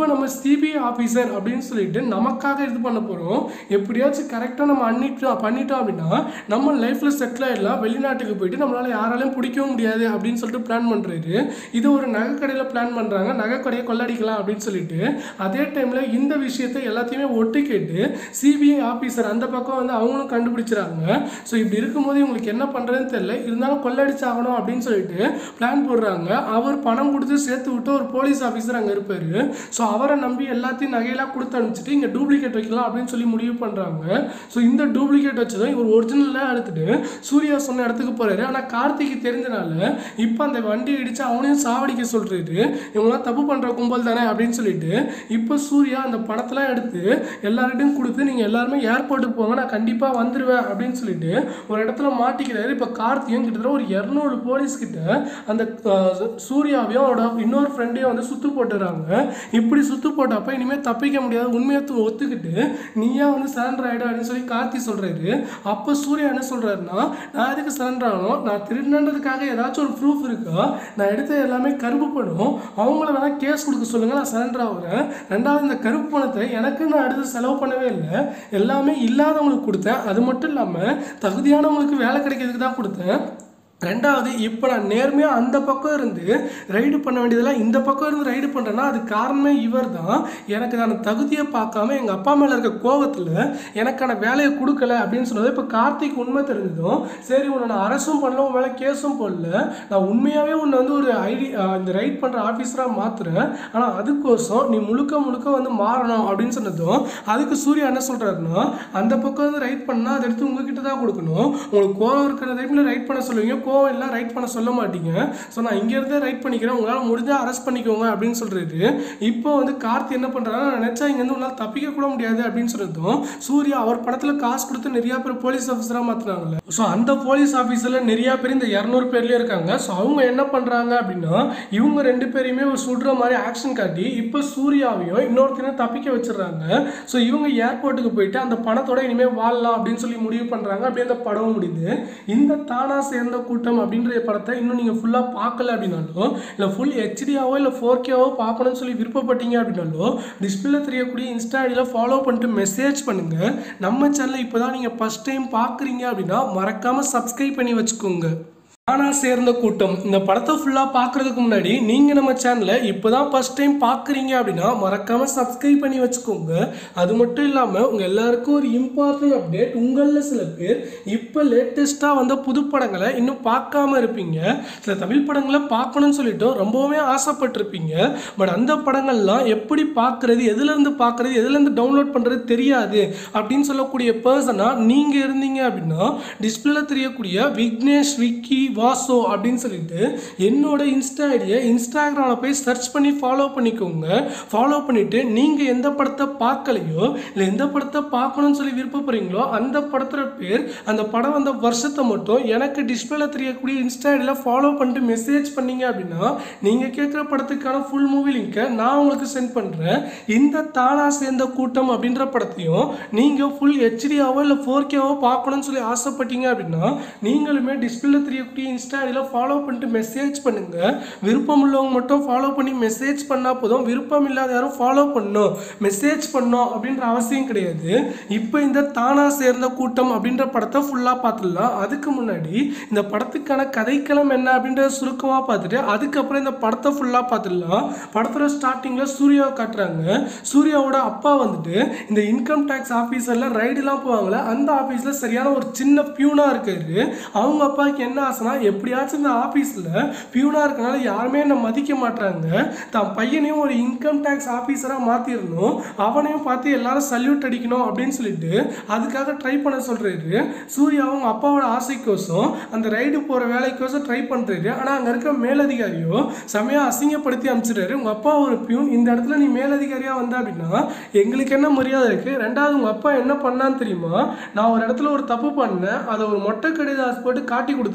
இப்போ நம்ம சிபிஐ ஆஃபீஸர் அப்படின்னு சொல்லிட்டு நமக்காக இது பண்ண போகிறோம். எப்படியாச்சும் கரெக்டாக நம்ம பண்ணிட்டோம் அப்படின்னா நம்ம லைஃப்பில் செட்டில் ஆகிடலாம். வெளிநாட்டுக்கு போயிட்டு நம்மளால் யாராலையும் பிடிக்கவும் முடியாது அப்படின்னு சொல்லிட்டு பிளான் பண்ணுறாரு. இது ஒரு நகை கடையில் பிளான் பண்ணுறாங்க. நகை கடையை கொள்ளடிக்கலாம் அப்படின்னு சொல்லிட்டு அதே டைமில் இந்த விஷயத்தை எல்லாத்தையுமே ஒட்டு கேட்டு சிபிஐ ஆஃபீஸர் அந்த பக்கம் வந்து அவங்களும் கண்டுபிடிச்சிடறாங்க. ஸோ இப்படி இருக்கும்போது இவங்களுக்கு என்ன பண்ணுறதுன்னு தெரியல. இருந்தாலும் கொள்ளடிச்சாகணும் அப்படின்னு சொல்லிட்டு பிளான் போடுறாங்க. அவர் பணம் கொடுத்து சேர்த்து விட்டு ஒரு போலீஸ் ஆஃபீஸர் அங்கே இருப்பார். ஸோ அவரை நம்பி எல்லாத்தையும் நகையெல்லாம் கொடுத்து அனுப்பிச்சிட்டு இங்கே டூப்ளிகேட் வைக்கலாம் அப்படின்னு சொல்லி முடிவு பண்ணுறாங்க. ஸோ இந்த டூப்ளிகேட் வச்சதும் இவர் ஒரிஜினலாக எடுத்துட்டு சூர்யா சொன்ன இடத்துக்கு போகிறாரு. ஆனால் கார்த்திக்கு தெரிஞ்சனால இப்போ அந்த வண்டியை இடித்து அவனையும் சாவடிக்க சொல்கிறாரு. இவங்களாம் தப்பு பண்ணுற கும்பல் தானே அப்படின்னு சொல்லிட்டு இப்போ சூர்யா அந்த பணத்தெல்லாம் எடுத்து எல்லார்கிட்டையும் கொடுத்து நீங்கள் எல்லாருமே ஏர்போர்ட்டுக்கு போங்க, நான் கண்டிப்பாக வந்துடுவேன் அப்படின்னு சொல்லிட்டு ஒரு இடத்துல மாட்டிக்கிறாரு. இப்போ கார்த்தியும் கிட்டத்தட்ட ஒரு 200 போலீஸ்கிட்ட அந்த சூர்யாவையும் அவரோட இன்னொரு ஃப்ரெண்டையும் வந்து சுத்து போட்டுறாங்க. இப்படி சுத்து போட்டப்ப இனிமேல் தப்பிக்க முடியாது, உண்மையை ஒத்துக்கிட்டு நீயா வந்து சரண்டர் ஆகிடும் அப்படின்னு சொல்லி கார்த்தி சொல்கிறாரு. அப்போ சூர்யா என்ன சொல்கிறாருன்னா, நான் எதுக்கு சரண்டர் ஆகணும், நான் திருடினதுக்காக ஏதாச்சும் ஒரு ப்ரூஃப் இருக்கா, நான் எடுத்த எல்லாமே கருப்பு பணம், அவங்கள வேணால் கேஸ் கொடுக்க சொல்லுங்கள், நான் சரண்டர் ஆகுறேன். ரெண்டாவது இந்த கருப்பு பணத்தை எனக்கு நான் அடுத்து செலவு பண்ணவே இல்லை, எல்லாமே இல்லாதவங்களுக்கு கொடுத்தேன். அது மட்டும் இல்லாமல் தகுதியானவங்களுக்கு வேலை கிடைக்கிறதுக்கு தான் கொடுத்தேன். ரெண்டாவது இப்போ நான் நேர்மையாக அந்த பக்கம் இருந்து ரைடு பண்ண வேண்டியதெல்லாம் இந்த பக்கம் இருந்து ரைடு பண்ணுறேன்னா அது காரணமே இவர் தான். எனக்கு நான் தகுதியை பார்க்காம எங்கள் அப்பா மேலே இருக்க கோவத்தில் எனக்கான வேலையை கொடுக்கல அப்படின்னு சொன்னது. இப்போ கார்த்திக் உண்மை தெரிஞ்சதும் சரி உன்னை நான் அரசும் பண்ணல, உன் மேலே கேஸும் போடல, நான் உண்மையாகவே உன்னை வந்து ஒரு இந்த ரைட் பண்ணுற ஆஃபீஸராக மாற்றுறேன், ஆனால் அதுக்கோசம் நீ முழுக்க வந்து மாறணும் அப்படின்னு சொன்னதும் அதுக்கு சூர்யா என்ன சொல்கிறாருன்னா, அந்த பக்கம் வந்து ரைட் பண்ணால் அதை எடுத்து உங்ககிட்ட தான் கொடுக்கணும், உங்களுக்கு கோவம் இருக்கிற டைமில் ரைட் பண்ண சொல்லுவீங்க, எல்லாம் ரைட் பண்ண சொல்ல மாட்டீங்க, ஸோ நான் இங்கேருந்தே ரைட் பண்ணிக்கிறேன், உங்களால் முடிஞ்சால் அரெஸ்ட் பண்ணிக்கோங்க அப்படின்னு சொல்கிறாரு. இப்போ வந்து கார்த்தி என்ன பண்ணுறாரு, நினச்சா இங்கேருந்து உங்களால் தப்பிக்க கூட முடியாது அப்படின்னு சொல்லிட்டோம். சூர்யா அவர் படத்தில் காசு கொடுத்து நிறையா பேர் போலீஸ் ஆஃபீஸராக மாற்றினாங்கல்ல, ஸோ அந்த போலீஸ் ஆஃபீஸரில் நிறையா பேர் இந்த 200 பேர்லேயே இருக்காங்க. ஸோ அவங்க என்ன பண்ணுறாங்க அப்படின்னா இவங்க 2 பேரையுமே ஒரு சுடுற மாதிரி ஆக்ஷன் காட்டி இப்போ சூர்யாவையும் இன்னொருத்தையும் தப்பிக்க வச்சிடறாங்க. ஸோ இவங்க ஏர்போர்ட்டுக்கு போயிட்டு அந்த பணத்தோட இனிமேல் வாழலாம் அப்படின்னு சொல்லி முடிவு பண்ணுறாங்க. அப்படியே அந்த படம் முடியுது. இந்த தானா சேர்ந்த கூட்டம் அப்படின்ற படத்தை இன்னும் நீங்கள் ஃபுல்லாக பார்க்கல அப்படின்னாலோ இல்லை ஃபுல் ஹெச்டியாவோ இல்லை 4Kவோ பார்க்கணும்னு சொல்லி விருப்பப்பட்டீங்க அப்படின்னாலோ டிஸ்பிளே தெரியக்கூடிய இன்ஸ்டா ஐடியில் ஃபாலோ பண்ணிட்டு மெசேஜ் பண்ணுங்கள். நம்ம சேனலை இப்போ தான் நீங்கள் ஃபஸ்ட் டைம் பார்க்குறீங்க அப்படின்னா மறக்காமல் சப்ஸ்கிரைப் பண்ணி வச்சுக்கோங்க. தானா சேர்ந்த கூட்டம் இந்த படத்தை ஃபுல்லாக பார்க்குறதுக்கு முன்னாடி நீங்கள் நம்ம சேனலை இப்போ தான் ஃபஸ்ட் டைம் பார்க்குறீங்க அப்படின்னா மறக்காமல் சப்ஸ்கிரைப் பண்ணி வச்சுக்கோங்க. அது மட்டும் இல்லாமல் உங்கள் எல்லாருக்கும் ஒரு இம்பார்ட்டன்ட் அப்டேட், உங்களில் சில பேர் இப்போ லேட்டஸ்ட்டாக வந்த புது படங்களை இன்னும் பார்க்காம இருப்பீங்க. சில தமிழ் படங்களை பார்க்கணும்னு சொல்லிட்டு ரொம்பவுமே ஆசைப்பட்டிருப்பீங்க. பட் அந்த படங்கள்லாம் எப்படி பார்க்குறது, எதுலேருந்து பார்க்குறது, எதுலேருந்து டவுன்லோட் பண்ணுறது தெரியாது அப்படின்னு சொல்லக்கூடிய பர்சனாக நீங்கள் இருந்தீங்க அப்படின்னா டிஸ்பிளேல தெரியக்கூடிய விக்னேஷ் விக்கி வாசோ அப்படின்னு சொல்லிட்டு என்னோட இன்ஸ்டா ஐடியை இன்ஸ்டாகிராமில் போய் சர்ச் பண்ணி ஃபாலோ பண்ணிக்கோங்க. ஃபாலோ பண்ணிவிட்டு நீங்கள் எந்த படத்தை பார்க்கலையோ இல்லை எந்த படத்தை பார்க்கணும்னு சொல்லி விருப்பப்படுறீங்களோ அந்த படத்தோட பேர், அந்த படம் வந்த வருஷத்தை மட்டும் எனக்கு டிஸ்பிளேல தெரியக்கூடிய இன்ஸ்டா ஐடியில் ஃபாலோ பண்ணிட்டு மெசேஜ் பண்ணீங்க அப்படின்னா நீங்கள் கேட்குற படத்துக்கான ஃபுல் மூவி லிங்கை நான் உங்களுக்கு சென்ட் பண்ணுறேன். இந்த தானா சேர்ந்த கூட்டம் அப்படின்ற படத்தையும் நீங்கள் ஃபுல் ஹெச்டியாவோ இல்லை 4Kவோ பார்க்கணும்னு சொல்லி ஆசைப்பட்டீங்க அப்படின்னா நீங்களுமே டிஸ்பிளேல தெரியக்கூடிய இன்ஸ்டா ஐடியில் ஃபாலோ பண்ணிட்டு மெசேஜ் பண்ணுங்க. விருப்பம் உள்ளவங்க மட்டும் ஃபாலோ பண்ணி மெசேஜ் பண்ணால் போதும், விருப்பம் இல்லாத யாரும் ஃபாலோ பண்ணணும் மெசேஜ் பண்ணோம் அப்படின்ற அவசியம் கிடையாது. இப்போ இந்த தானா சேர்ந்த கூட்டம் அப்படின்ற படத்தை ஃபுல்லாக பார்த்துடலாம். அதுக்கு முன்னாடி இந்த படத்துக்கான கதைக்களம் என்ன அப்படின்றத சுருக்கமாக பார்த்துட்டு அதுக்கப்புறம் இந்த படத்தை ஃபுல்லாக பார்த்துடலாம். படத்தோட ஸ்டார்டிங்கில் சூர்யாவை காட்டுறாங்க. சூர்யாவோட அப்பா வந்துட்டு இந்த இன்கம் டேக்ஸ் ஆஃபீஸரில் ரைடுலாம் போவாங்களே அந்த ஆஃபீஸில் சரியான ஒரு சின்ன பியூனாக இருக்காரு. அவங்க அப்பாவுக்கு என்ன ஆசைனா எப்படியாச்சும் இந்த ஆஃபீஸில் பியூனாக இருக்கனால யாருமே என்னை மதிக்க மாட்டாங்க, தான் பையனையும் ஒரு இன்கம் டேக்ஸ் ஆஃபீஸராக மாற்றிடணும், அவனையும் பார்த்து எல்லாரும் சல்யூட் அடிக்கணும் அப்படின்னு சொல்லிட்டு அதுக்காக ட்ரை பண்ண சொல்கிறாரு. சூர்யா அவங்க அப்பாவோட ஆசைக்கோசம் அந்த ரைடு போகிற வேலைக்கோசம் ட்ரை பண்ணுறாரு. ஆனால் அங்கே இருக்க மேலதிகாரியோ செமையாக அசிங்கப்படுத்தி அனுப்பிச்சிடுறாரு. உங்கள் அப்பா ஒரு பியூன், இந்த இடத்துல நீ மேலதிகாரியாக வந்த அப்படின்னா எங்களுக்கு என்ன மரியாதை இருக்குது? ரெண்டாவது உங்கள் அப்பா என்ன பண்ணான்னு தெரியுமா, நான் ஒரு இடத்துல ஒரு தப்பு பண்ணேன், அதை ஒரு மொட்டை கடிதாஸ் போட்டு காட்டி கொடுத்துட்டான்,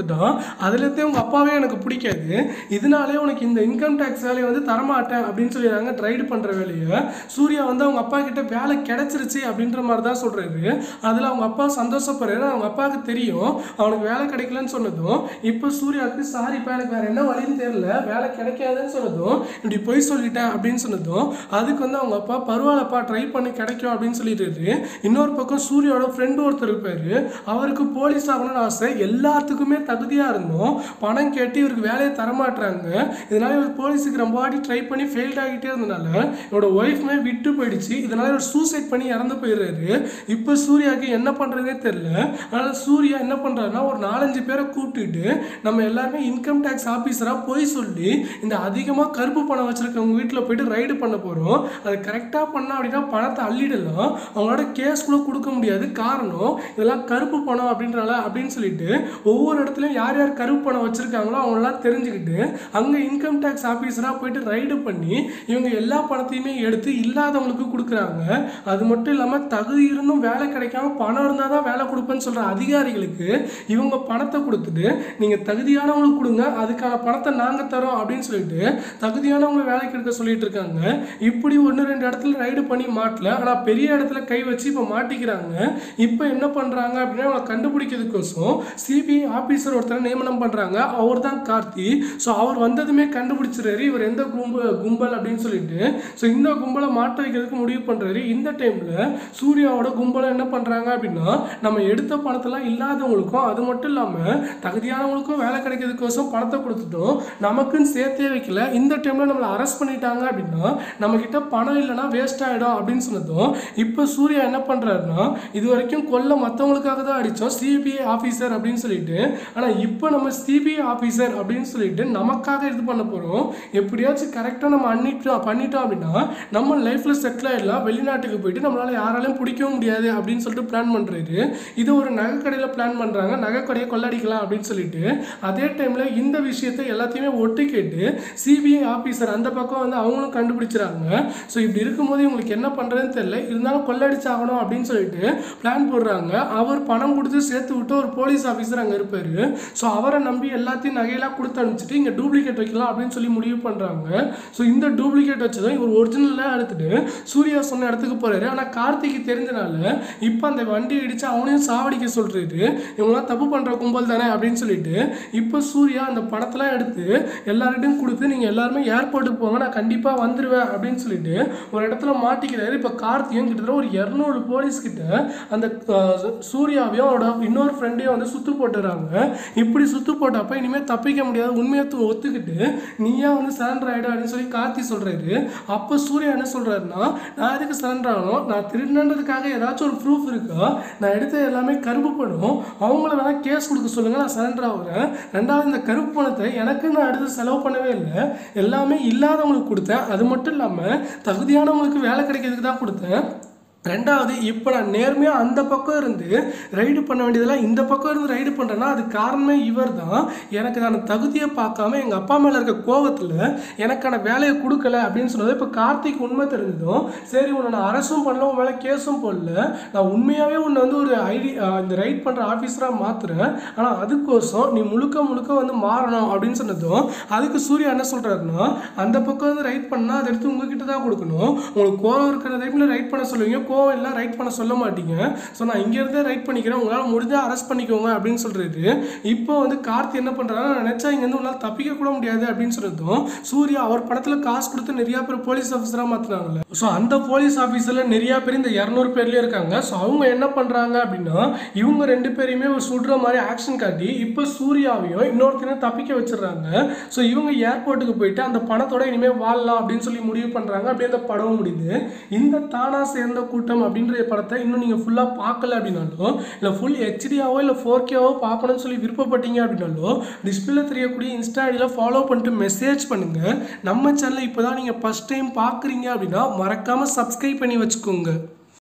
அதுலேருந்தே உங்கள் அப்பாவே எனக்கு பிடிக்காது, இதனாலே உனக்கு இந்த இன்கம் டேக்ஸ் வேலையை வந்து தரமாட்டேன் அப்படின்னு சொல்லிடுறாங்க. ட்ரைடு பண்ணுற வேலையை சூர்யா வந்து அவங்க அப்பா கிட்ட வேலை கிடைச்சிருச்சு அப்படின்ற மாதிரி தான் சொல்கிறாரு. அதில் அவங்க அப்பா சந்தோஷப்படுறாரு. அவங்க அப்பாவுக்கு தெரியும் அவனுக்கு வேலை கிடைக்கலன்னு சொன்னதும் இப்போ சூர்யாவுக்கு சாரிப்பா எனக்கு வேறு என்ன வழின்னு தெரியல, வேலை கிடைக்காதுன்னு சொன்னதும் இப்படி போய் சொல்லிட்டேன் அப்படின்னு சொன்னதும் அதுக்கு வந்து அவங்க அப்பா பரவாயில்லப்பா ட்ரை பண்ணி கிடைக்கும் அப்படின்னு சொல்லிடுறாரு. இன்னொரு பக்கம் சூர்யாவோட ஃப்ரெண்டு ஒருத்தர் இருப்பார், அவருக்கு போலீஸ் ஆகணும்னு ஆசை, எல்லாத்துக்குமே தகுதியாக இருந்தோம், பணம் கேட்டு இவருக்கு வேலையை தரமாட்டுறாங்க. இதனால இவர் போலீஸுக்கு ரொம்ப வாட்டி ட்ரை பண்ணி ஃபெயில்ட் ஆகிட்டே இருந்தனால இவரோட ஒய்ஃப்மே விட்டு போயிடுச்சு. இதனால இவர் சூசைட் பண்ணி இறந்து போயிடுறாரு. இப்போ சூர்யாவுக்கு என்ன பண்ணுறதே தெரியல. அதனால சூர்யா என்ன பண்ணுறாருன்னா ஒரு 4-5 பேரை கூப்பிட்டுட்டு நம்ம எல்லாருமே இன்கம் டேக்ஸ் ஆஃபீஸராக போய் சொல்லி இந்த அதிகமாக கருப்பு பணம் வச்சுருக்கவங்க வீட்டில் போயிட்டு ரைடு பண்ண போகிறோம், அது கரெக்டாக பண்ணால் அப்படின்னா பணத்தை அள்ளிடலாம், அவங்களோட கேஸ் கூட கொடுக்க முடியாது, காரணம் இதெல்லாம் கருப்பு பணம் அப்படின்றனால அப்படின்னு சொல்லிட்டு ஒவ்வொரு இடத்துலையும் யார் யார் கருப்பு பணம் வச்சுருக்காங்களோ அவங்களெல்லாம் தெரிஞ்சுக்கிட்டு அங்கே இன்கம் டேக்ஸ் ஆஃபீஸராக போயிட்டு ரைடு பண்ணி இவங்க எல்லா பணத்தையுமே எடுத்து இல்லாதவங்களுக்கு கொடுக்குறாங்க. அது மட்டும் இல்லாமல் தகுதி இருந்தும் வேலை கிடைக்காம பணம் இருந்தால் தான் வேலை கொடுப்பேன்னு சொல்கிற அதிகாரிகளுக்கு இவங்க பணத்தை கொடுத்துட்டு நீங்கள் தகுதியானவங்களுக்கு கொடுங்க, அதுக்கான பணத்தை நாங்கள் தரோம் அப்படின்னு சொல்லிட்டு தகுதியானவங்களை வேலைக்கு எடுக்க சொல்லிட்டு இருக்காங்க. இப்படி 1-2 இடத்துல ரைடு பண்ணி மாட்டல, ஆனால் பெரிய இடத்துல கை வச்சு இப்போ மாட்டிக்கிறாங்க. இப்போ என்ன பண்ணுறாங்க அப்படின்னா அவங்களை கண்டுபிடிக்கிறதுக்கோசம் சிபிஐ ஆஃபீஸர் ஒருத்தரை நியமனம் பண்ணுறாங்க. அவர் தான் கார்த்தி. ஸோ அவர் வந்ததுமே கண்டுபிடிச்சிடுறாரு இவர் எந்த கும்பல் அப்படின்னு சொல்லிட்டு. ஸோ இந்த கும்பலை மாட்ட வைக்கிறதுக்கு முடிவு பண்ணுறாரு. இந்த டைமில் சூர்யாவோட கும்பலை என்ன பண்ணுறாங்க அப்படின்னா நம்ம எடுத்த பணத்தெல்லாம் இல்லாதவங்களுக்கும் அது மட்டும் இல்லாமல் தகுதியானவங்களுக்கும் வேலை கிடைக்கிறதுக்கோசம் பணத்தை கொடுத்துட்டோம், நமக்குன்னு சேர்த்தே வைக்கல. இந்த டைமில் நம்மளை அரெஸ்ட் பண்ணிட்டாங்க அப்படின்னா நம்மக்கிட்ட பணம் இல்லைனா வேஸ்ட் ஆகிடும் அப்படின்னு சொன்னதும் இப்போ சூர்யா என்ன பண்ணுறாருன்னா இது வரைக்கும் கொல்ல மற்றவங்களுக்காக தான் அடித்தோம் சிபிஐ ஆஃபீஸர் அப்படின்னு சொல்லிட்டு, ஆனால் இப்போ நம்ம சிபிஐ ஆஃபீஸர் அப்படின்னு சொல்லிட்டு நமக்காக இது பண்ண போகிறோம், எப்படியாச்சும் கரெக்டாக நம்ம பண்ணிட்டோம் அப்படின்னா நம்ம லைஃப்பில் செட்டில் ஆகிடலாம், வெளிநாட்டுக்கு போயிட்டு நம்மளால் யாராலையும் பிடிக்கவும் முடியாது அப்படின்னு சொல்லிட்டு பிளான் பண்ணுறாரு. இது ஒரு நகை கடையில் பிளான் பண்ணுறாங்க, நகை கடையை கொள்ளடிக்கலாம் அப்படின்னு சொல்லிட்டு. அதே டைமில் இந்த விஷயத்தை எல்லாத்தையுமே ஒட்டு கேட்டு சிபிஐ ஆஃபீஸர் அந்த பக்கம் வந்து அவங்களும் கண்டுபிடிச்சிறாங்க. ஸோ இப்படி இருக்கும்போது இவங்களுக்கு என்ன பண்ணுறதுன்னு தெரியல, இருந்தாலும் கொள்ளடிச்சாகணும் அப்படின்னு சொல்லிட்டு பிளான் போடுறாங்க. அவர் பணம் கொடுத்து சேர்த்து விட்டு ஒரு போலீஸ் ஆஃபீஸர் அங்கே இருப்பார். ஸோ அவரை நம்பி எல்லாத்தையும் நகையெல்லாம் கொடுத்து அனுப்பிச்சிட்டு இங்கே டூப்ளிகேட் வைக்கலாம் அப்படின்னு சொல்லி முடிவு பண்ணுறாங்க. ஸோ இந்த டூப்ளிகேட் வச்சதும் இவர் ஒரிஜினலாக எடுத்துட்டு சூர்யா சொன்ன இடத்துக்கு போகிறாரு. ஆனால் கார்த்திக்கு தெரிஞ்சனால இப்போ அந்த வண்டி இடித்து அவனையும் சாவடிக்க சொல்கிறாரு. இவங்களாம் தப்பு பண்ணுற கும்பல் தானே அப்படின்னு சொல்லிட்டு இப்போ சூர்யா அந்த பணத்தெல்லாம் எடுத்து எல்லார்கிட்டையும் கொடுத்து நீங்கள் எல்லாருமே ஏர்போர்ட்டுக்கு போங்க நான் கண்டிப்பாக வந்துடுவேன் அப்படின்னு சொல்லிட்டு ஒரு இடத்துல மாட்டிக்கிறாரு. இப்போ கார்த்தியும் கிட்டத்தட்ட ஒரு 200 போலீஸ் கிட்ட அந்த சூர்யாவையும் அவரோட இன்னொரு ஃப்ரெண்டையும் வந்து சுற்று போட்டுறாங்க. இப்படி சுற்று போட்டப்போ இனிமேல் தப்பிக்க முடியாது, உண்மையை ஒத்துக்கிட்டு நீயா வந்து சரண்டர் ஆகிடும் அப்படின்னு சொல்லி கார்த்தி சொல்கிறாரு. அப்போ சூர்யா என்ன சொல்கிறாருன்னா நான் எதுக்கு சரண்டர் ஆகணும், நான் திருடினதுக்காக ஏதாச்சும் ஒரு ப்ரூஃப் இருக்கா, நான் எடுத்த எல்லாமே கருப்பு பணம், அவங்கள வேணால் கேஸ் கொடுக்க சொல்லுங்கள் நான் சரண்டர் ஆகுறேன். ரெண்டாவது இந்த கருப்பு பணத்தை எனக்கு நான் எடுத்து செலவு பண்ணவே இல்லை, எல்லாமே இல்லாதவங்களுக்கு கொடுத்தேன், அது மட்டும் இல்லாமல் தகுதியானவங்களுக்கு வேலை கிடைக்கிறதுக்கு தான் கொடுத்தேன். ரெண்டாவது இப்போ நான் நேர்மையாக அந்த பக்கம் இருந்து ரைடு பண்ண வேண்டியதெல்லாம் இந்த பக்கம் இருந்து ரைடு பண்ணுறேன்னா அது காரணமே இவர் தான். எனக்கு நான் தகுதியை பார்க்காம எங்கள் அப்பா மேலே இருக்க கோபத்தில் எனக்கான வேலையை கொடுக்கல அப்படின்னு சொன்னது. இப்போ கார்த்திக் உண்மை தெரிஞ்சதும் சரி உன்னை நான் அரசும் பண்ணல, உன் மேலே கேஸும் போடல, நான் உண்மையாகவே உன்னை வந்து ஒரு இந்த ரைட் பண்ணுற ஆஃபீஸராக மாற்றுறேன், ஆனால் அதுக்கோசம் நீ முழுக்க வந்து மாறணும் அப்படின்னு சொன்னதும் அதுக்கு சூர்யா என்ன சொல்கிறாருன்னா அந்த பக்கம் வந்து ரைட் பண்ணால் அதை எடுத்து உங்ககிட்ட தான் கொடுக்கணும், உங்களுக்கு கோவம் இருக்கிற டைமில் ரைட் பண்ண சொல்லுவீங்க, கோவம் எல்லாம் ரைட் பண்ண சொல்ல மாட்டீங்க, ஸோ நான் இங்கேருந்தே ரைட் பண்ணிக்கிறேன், உங்களால் முடிஞ்சால் அரெஸ்ட் பண்ணிக்கோங்க அப்படின்னு சொல்கிறாரு. இப்போ வந்து கார்த்தி என்ன பண்ணுறாரு, நினச்சா இங்கேருந்து உங்களால் தப்பிக்க கூட முடியாது அப்படின்னு சொல்லிட்டோம். சூர்யா அவர் படத்தில் காசு கொடுத்து நிறையா பேர் போலீஸ் ஆஃபீஸராக மாற்றினாங்கல்ல, ஸோ அந்த போலீஸ் ஆஃபீஸரில் நிறையா பேர் இந்த 200 பேர்லேயே இருக்காங்க. ஸோ அவங்க என்ன பண்ணுறாங்க அப்படின்னா இவங்க 2 பேரையுமே ஒரு சுடுற மாதிரி ஆக்ஷன் காட்டி இப்போ சூர்யாவையும் இன்னொருத்தரையும் தப்பிக்க வச்சிடறாங்க. ஸோ இவங்க ஏர்போர்ட்டுக்கு போயிட்டு அந்த பணத்தோட இனிமேல் வாழலாம் அப்படின்னு சொல்லி முடிவு பண்ணுறாங்க. அப்படியே அந்த படம் முடியுது. இந்த தானா சேர்ந்த கூட்டம் அப்படின்ற படத்தை இன்னும் நீங்கள் ஃபுல்லாக பார்க்கல அப்படின்னாலும் இல்லை ஃபுல் ஹெச்டியாவோ இல்லை 4Kவோ பார்க்கணும்னு சொல்லி விருப்பப்பட்டீங்க அப்படின்னாலும் டிஸ்பிளே தெரியக்கூடிய இன்ஸ்டா ஐடியில் ஃபாலோ பண்ணிட்டு மெசேஜ் பண்ணுங்கள். நம்ம சேனலை இப்போ தான் நீங்கள் ஃபஸ்ட் டைம் பார்க்குறீங்க அப்படின்னா மறக்காமல் சப்ஸ்கிரைப் பண்ணி வச்சுக்கோங்க.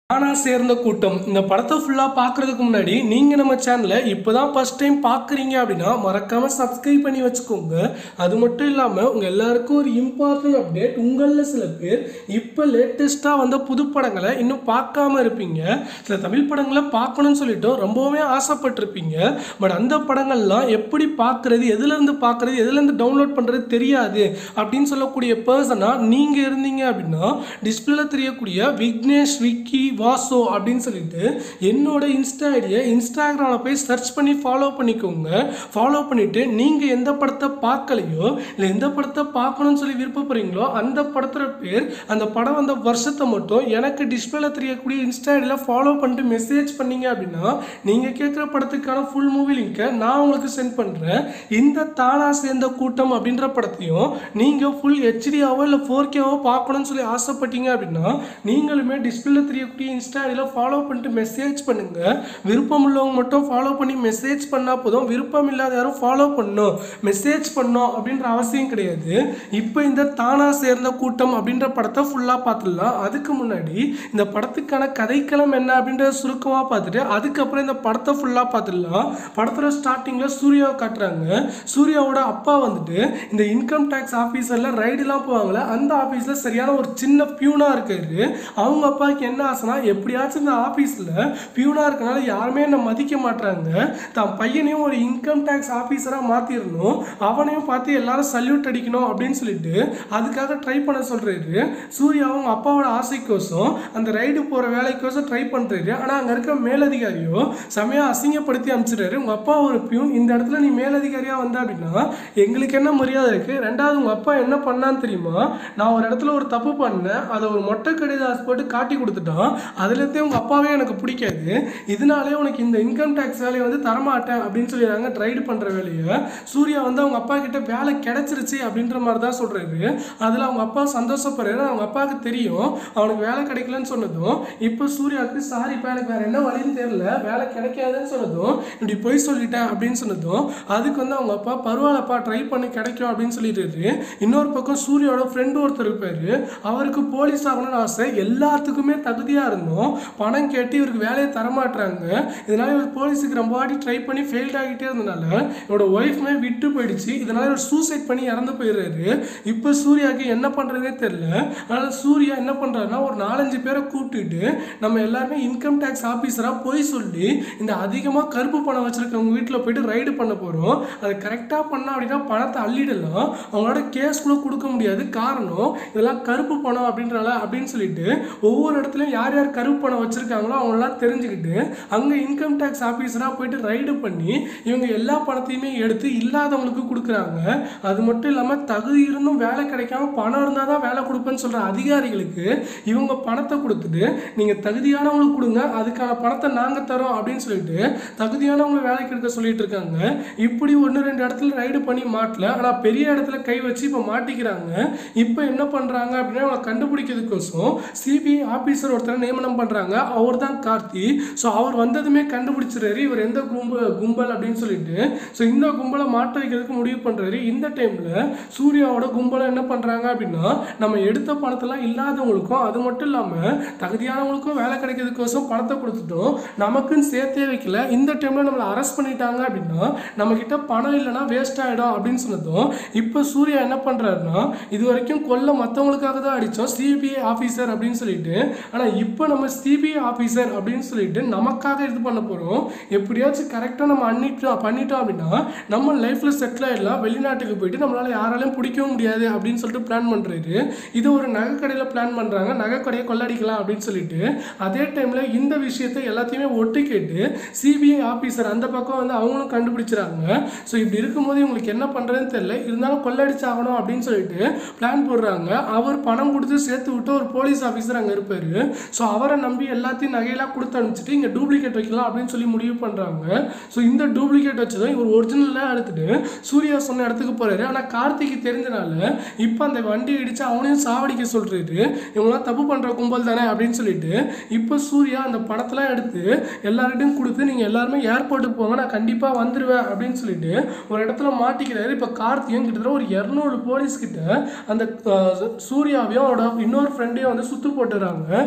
நானா சேர்ந்த கூட்டம் இந்த படத்தை ஃபுல்லாக பார்க்குறதுக்கு முன்னாடி நீங்கள் நம்ம சேனலை இப்போ தான் ஃபஸ்ட் டைம் பார்க்குறீங்க அப்படின்னா மறக்காமல் சப்ஸ்கிரைப் பண்ணி வச்சுக்கோங்க. அது மட்டும் இல்லாமல் உங்கள் எல்லாருக்கும் ஒரு இம்பார்ட்டன்ட் அப்டேட். உங்களில் சில பேர் இப்போ லேட்டஸ்ட்டாக வந்த புது படங்களை இன்னும் பார்க்காம இருப்பீங்க. சில தமிழ் படங்களை பார்க்கணும்னு சொல்லிட்டு ரொம்பவுமே ஆசைப்பட்டிருப்பீங்க. பட் அந்த படங்கள்லாம் எப்படி பார்க்குறது, எதுலேருந்து பார்க்குறது, எதுலேருந்து டவுன்லோட் பண்ணுறது தெரியாது அப்படின்னு சொல்லக்கூடிய பர்சனாக நீங்கள் இருந்தீங்க அப்படின்னா டிஸ்பிளேல தெரியக்கூடிய விக்னேஷ் விக்கி வாசோ அப்படின்னு சொல்லிட்டு என்னோட இன்ஸ்டா ஐடியை இன்ஸ்டாகிராமில் போய் சர்ச் பண்ணி ஃபாலோ பண்ணிக்கோங்க. ஃபாலோ பண்ணிவிட்டு நீங்கள் எந்த படத்தை பார்க்கலையோ இல்லை எந்த படத்தை பார்க்கணும்னு சொல்லி விருப்பப்படுறீங்களோ அந்த படத்தோட பேர், அந்த படம் வந்த வருஷத்தை மட்டும் எனக்கு டிஸ்பிளேல தெரியக்கூடிய இன்ஸ்டா ஐடியில் ஃபாலோ பண்ணிட்டு மெசேஜ் பண்ணீங்க அப்படின்னா நீங்கள் கேட்குற படத்துக்கான ஃபுல் மூவி லிங்கை நான் உங்களுக்கு சென்ட் பண்ணுறேன். இந்த தானா சேர்ந்த கூட்டம் அப்படின்ற படத்தையும் நீங்கள் ஃபுல் ஹெச்டியாவோ இல்லை 4Kவோ பார்க்கணும்னு சொல்லி ஆசைப்பட்டீங்க அப்படின்னா நீங்களுமே டிஸ்பிளேல தெரியக்கூடிய இன்ஸ்டா ஐடியில் ஃபாலோ பண்ணிட்டு மெசேஜ் பண்ணுங்க. விருப்பம் உள்ளவங்க மட்டும் ஃபாலோ பண்ணி மெசேஜ் பண்ணால் போதும். விருப்பம் இல்லாத யாரும் ஃபாலோ பண்ணணும் மெசேஜ் பண்ணோம் அப்படின்ற அவசியம் கிடையாது. இப்போ இந்த தானா சேர்ந்த கூட்டம் அப்படின்ற படத்தை ஃபுல்லாக பார்த்துடலாம். அதுக்கு முன்னாடி இந்த படத்துக்கான கதைக்களம் என்ன அப்படின்றத சுருக்கமாக பார்த்துட்டு அதுக்கப்புறம் இந்த படத்தை ஃபுல்லாக பார்த்துடலாம். படத்தோட ஸ்டார்டிங்கில் சூர்யாவை காட்டுறாங்க. சூர்யாவோட அப்பா வந்துட்டு இந்த இன்கம் டேக்ஸ் ஆஃபீஸரில் ரைடுலாம் போவாங்களே அந்த ஆஃபீஸில் சரியான ஒரு சின்ன பியூனாக இருக்காரு. அவங்க அப்பாவுக்கு என்ன ஆசைனா எப்படியாச்சும் இந்த ஆஃபீஸில் பியூனாக இருக்கனால யாருமே என்னை மதிக்க மாட்டாங்க, தான் பையனையும் ஒரு இன்கம் டேக்ஸ் ஆஃபீஸராக மாற்றிடணும், அவனையும் பார்த்து எல்லாரும் சல்யூட் அடிக்கணும் அப்படின்னு சொல்லிட்டு அதுக்காக ட்ரை பண்ண சொல்கிறாரு. சூர்யா அவங்க அப்பாவோட ஆசைக்கோசம் அந்த ரைடு போகிற வேலைக்கோசம் ட்ரை பண்ணுறாரு. ஆனால் அங்கே இருக்க மேலதிகாரியோ செமையாக அசிங்கப்படுத்தி அனுப்பிச்சிடுறாரு. உங்கள் அப்பா ஒரு பியூன், இந்த இடத்துல நீ மேலதிகாரியாக வந்த அப்படின்னா எங்களுக்கு என்ன மரியாதை இருக்குது? ரெண்டாவது உங்கள் அப்பா என்ன பண்ணான்னு தெரியுமா? நான் ஒரு இடத்துல ஒரு தப்பு பண்ணேன், அதை ஒரு மொட்டை கடிதாஸ் போட்டு காட்டி கொடுத்துட்டான், அதுலேருந்தே உங்கள் அப்பாவே எனக்கு பிடிக்காது, இதனாலே உனக்கு இந்த இன்கம் டேக்ஸ் வேலையை வந்து தரமாட்டேன் அப்படின்னு சொல்லிடுறாங்க. ட்ரைடு பண்ணுற வேலையை சூர்யா வந்து அவங்க அப்பா கிட்ட வேலை கிடைச்சிருச்சு அப்படின்ற மாதிரி தான் சொல்கிறாரு. அதில் அவங்க அப்பா சந்தோஷப்படுறாரு. அவங்க அப்பாவுக்கு தெரியும் அவனுக்கு வேலை கிடைக்கலன்னு சொன்னதும் இப்போ சூர்யாவுக்கு சாரிப்பா எனக்கு வேறு என்ன வழின்னு தெரியல, வேலை கிடைக்காதுன்னு சொன்னதும் இப்படி போய் சொல்லிட்டேன் அப்படின்னு சொன்னதும் அதுக்கு வந்து அவங்க அப்பா பரவாயில்லப்பா ட்ரை பண்ணி கிடைக்கும் அப்படின்னு சொல்லிடுறாரு. இன்னொரு பக்கம் சூர்யாவோட ஃப்ரெண்டு ஒருத்தர் இருப்பார், அவருக்கு போலீஸ் ஆகணும்னு ஆசை, எல்லாத்துக்குமே தகுதியாக இருந்தோம், பணம் கேட்டு இவருக்கு வேலையை தரமாட்டுறாங்க. இதனால இவர் போலீஸுக்கு ரொம்ப வாட்டி ட்ரை பண்ணி ஃபெயில்ட் ஆகிட்டே இருந்தனால என்னோட ஒய்ஃப்மே விட்டு போயிடுச்சு. இதனால இவர் சூசைட் பண்ணி இறந்து போயிடுறாரு. இப்போ சூர்யாவுக்கு என்ன பண்ணுறதே தெரியல. அதனால் சூர்யா என்ன பண்ணுறாருன்னா ஒரு 4-5 பேரை கூப்பிட்டுட்டு நம்ம எல்லாருமே இன்கம் டேக்ஸ் ஆஃபீஸராக போய் சொல்லி இந்த அதிகமாக கருப்பு பணம் வச்சுருக்கவங்க வீட்டில் போயிட்டு ரைடு பண்ண போகிறோம், அதை கரெக்டாக பண்ணால் அப்படின்னா பணத்தை அள்ளிடலாம், அவங்களோட கேஸ் கூட கொடுக்க முடியாது, காரணம் இதெல்லாம் கருப்பு பணம் அப்படின்றால அப்படின்னு சொல்லிட்டு ஒவ்வொரு இடத்துலையும் யார் யார் கருப்பு பணம் வச்சுருக்காங்களோ அவங்களெலாம் தெரிஞ்சுக்கிட்டு அங்கே இன்கம் டேக்ஸ் ஆஃபீஸராக போயிட்டு ரைடு பண்ணி இவங்க எல்லா பணத்தையுமே எடுத்து இல்லாதவங்களுக்கு கொடுக்குறாங்க. அது மட்டும் இல்லாமல் தகுதி இருந்தும் வேலை கிடைக்காம பணம் இருந்தால் தான் வேலை கொடுப்பேன்னு சொல்கிற அதிகாரிகளுக்கு இவங்க பணத்தை கொடுத்துட்டு நீங்கள் தகுதியானவங்களுக்கு கொடுங்க, அதுக்கான பணத்தை நாங்கள் தரோம் அப்படின்னு சொல்லிட்டு தகுதியானவங்களை வேலைக்கு எடுக்க சொல்லிட்டு இருக்காங்க. இப்படி 1-2 இடத்துல ரைடு பண்ணி மாட்டல, ஆனால் பெரிய இடத்துல கை வச்சு இப்போ மாட்டிக்கிறாங்க. இப்போ என்ன பண்ணுறாங்க அப்படின்னா அவங்களை கண்டுபிடிக்கிறதுக்கோசம் சிபிஐ ஆஃபீஸர் ஒருத்தரை நியமனம் பண்ணுறாங்க. அவர் தான் கார்த்தி. ஸோ அவர் வந்ததுமே கண்டுபிடிச்சிடுறாரு இவர் எந்த கும்பல் அப்படின்னு சொல்லிட்டு. ஸோ இந்த கும்பலை மாட்ட வைக்கிறதுக்கு முடிவு பண்ணுறாரு. இந்த டைமில் சூர்யாவோட கும்பலை என்ன பண்ணுறாங்க அப்படின்னா நம்ம எடுத்த பணத்தெல்லாம் இல்லாதவங்களுக்கும் அது மட்டும் இல்லாமல் தகுதியானவங்களுக்கும் வேலை கிடைக்கிறதுக்கோசம் பணத்தை கொடுத்துட்டோம், நமக்குன்னு சேர்த்தே வைக்கல. இந்த டைமில் நம்மளை அரெஸ்ட் பண்ணிட்டாங்க அப்படின்னா நம்மக்கிட்ட பணம் இல்லைன்னா வேஸ்ட் ஆகிடும் அப்படின்னு சொன்னதும் இப்போ சூர்யா என்ன பண்ணுறாருன்னா இது வரைக்கும் கொல்ல மற்றவங்களுக்காக தான் அடித்தோம் சிபிஐ ஆஃபீஸர் அப்படின்னு சொல்லிட்டு, ஆனால் இப்போ நம்ம சிபிஐ ஆஃபீஸர் அப்படின்னு சொல்லிட்டு நமக்காக இது பண்ண போகிறோம், எப்படியாச்சும் கரெக்டாக நம்ம பண்ணிட்டோம் அப்படின்னா நம்ம லைஃப்பில் செட்டில் ஆகிடலாம், வெளிநாட்டுக்கு போயிட்டு நம்மளால் யாராலையும் பிடிக்கவும் முடியாது அப்படின்னு சொல்லிட்டு பிளான் பண்ணுறாரு. இது ஒரு நகைக்கடையில் பிளான் பண்ணுறாங்க, நகைக்கடையை கொள்ளடிக்கலாம் அப்படின்னு சொல்லிட்டு. அதே டைமில் இந்த விஷயத்தை எல்லாத்தையுமே ஒட்டு கேட்டு சிபிஐ ஆஃபீஸர் அந்த பக்கம் வந்து அவங்களும் கண்டுபிடிச்சிறாங்க. ஸோ இப்படி இருக்கும்போது இவங்களுக்கு என்ன பண்ணுறதுன்னு தெரியல, இருந்தாலும் கொள்ளடிச்சாகணும் அப்படின்னு சொல்லிட்டு பிளான் போடுறாங்க. அவர் பணம் கொடுத்து சேர்த்து விட்டு ஒரு போலீஸ் ஆஃபீஸர் அங்கே இருப்பார். ஸோ அவரை நம்பி எல்லாத்தையும் நகையெல்லாம் கொடுத்து அனுப்பிச்சிட்டு இங்கே டூப்ளிகேட் வைக்கலாம் அப்படின்னு சொல்லி முடிவு பண்ணுறாங்க. ஸோ இந்த டூப்ளிகேட் வச்சதும் இவர் ஒரிஜினலாக எடுத்துட்டு சூர்யா சொன்ன இடத்துக்கு போகிறாரு. ஆனால் கார்த்திக்கு தெரிஞ்சனால இப்போ அந்த வண்டி இடித்து அவனையும் சாவடிக்க சொல்கிறாரு. இவங்களாம் தப்பு பண்ணுற கும்பல் தானே அப்படின்னு சொல்லிட்டு இப்போ சூர்யா அந்த பணத்தெல்லாம் எடுத்து எல்லார்கிட்டையும் கொடுத்து நீங்கள் எல்லாருமே ஏர்போர்ட்டுக்கு போங்க, நான் கண்டிப்பாக வந்துடுவேன் அப்படின்னு சொல்லிட்டு ஒரு இடத்துல மாட்டிக்கிறாரு. இப்போ கார்த்தியும் கிட்டத்தட்ட ஒரு 200 போலீஸ்கிட்ட அந்த சூர்யாவையும் அவரோட இன்னொரு ஃப்ரெண்டையும் வந்து சுற்று போட்டுறாங்க. இப்படி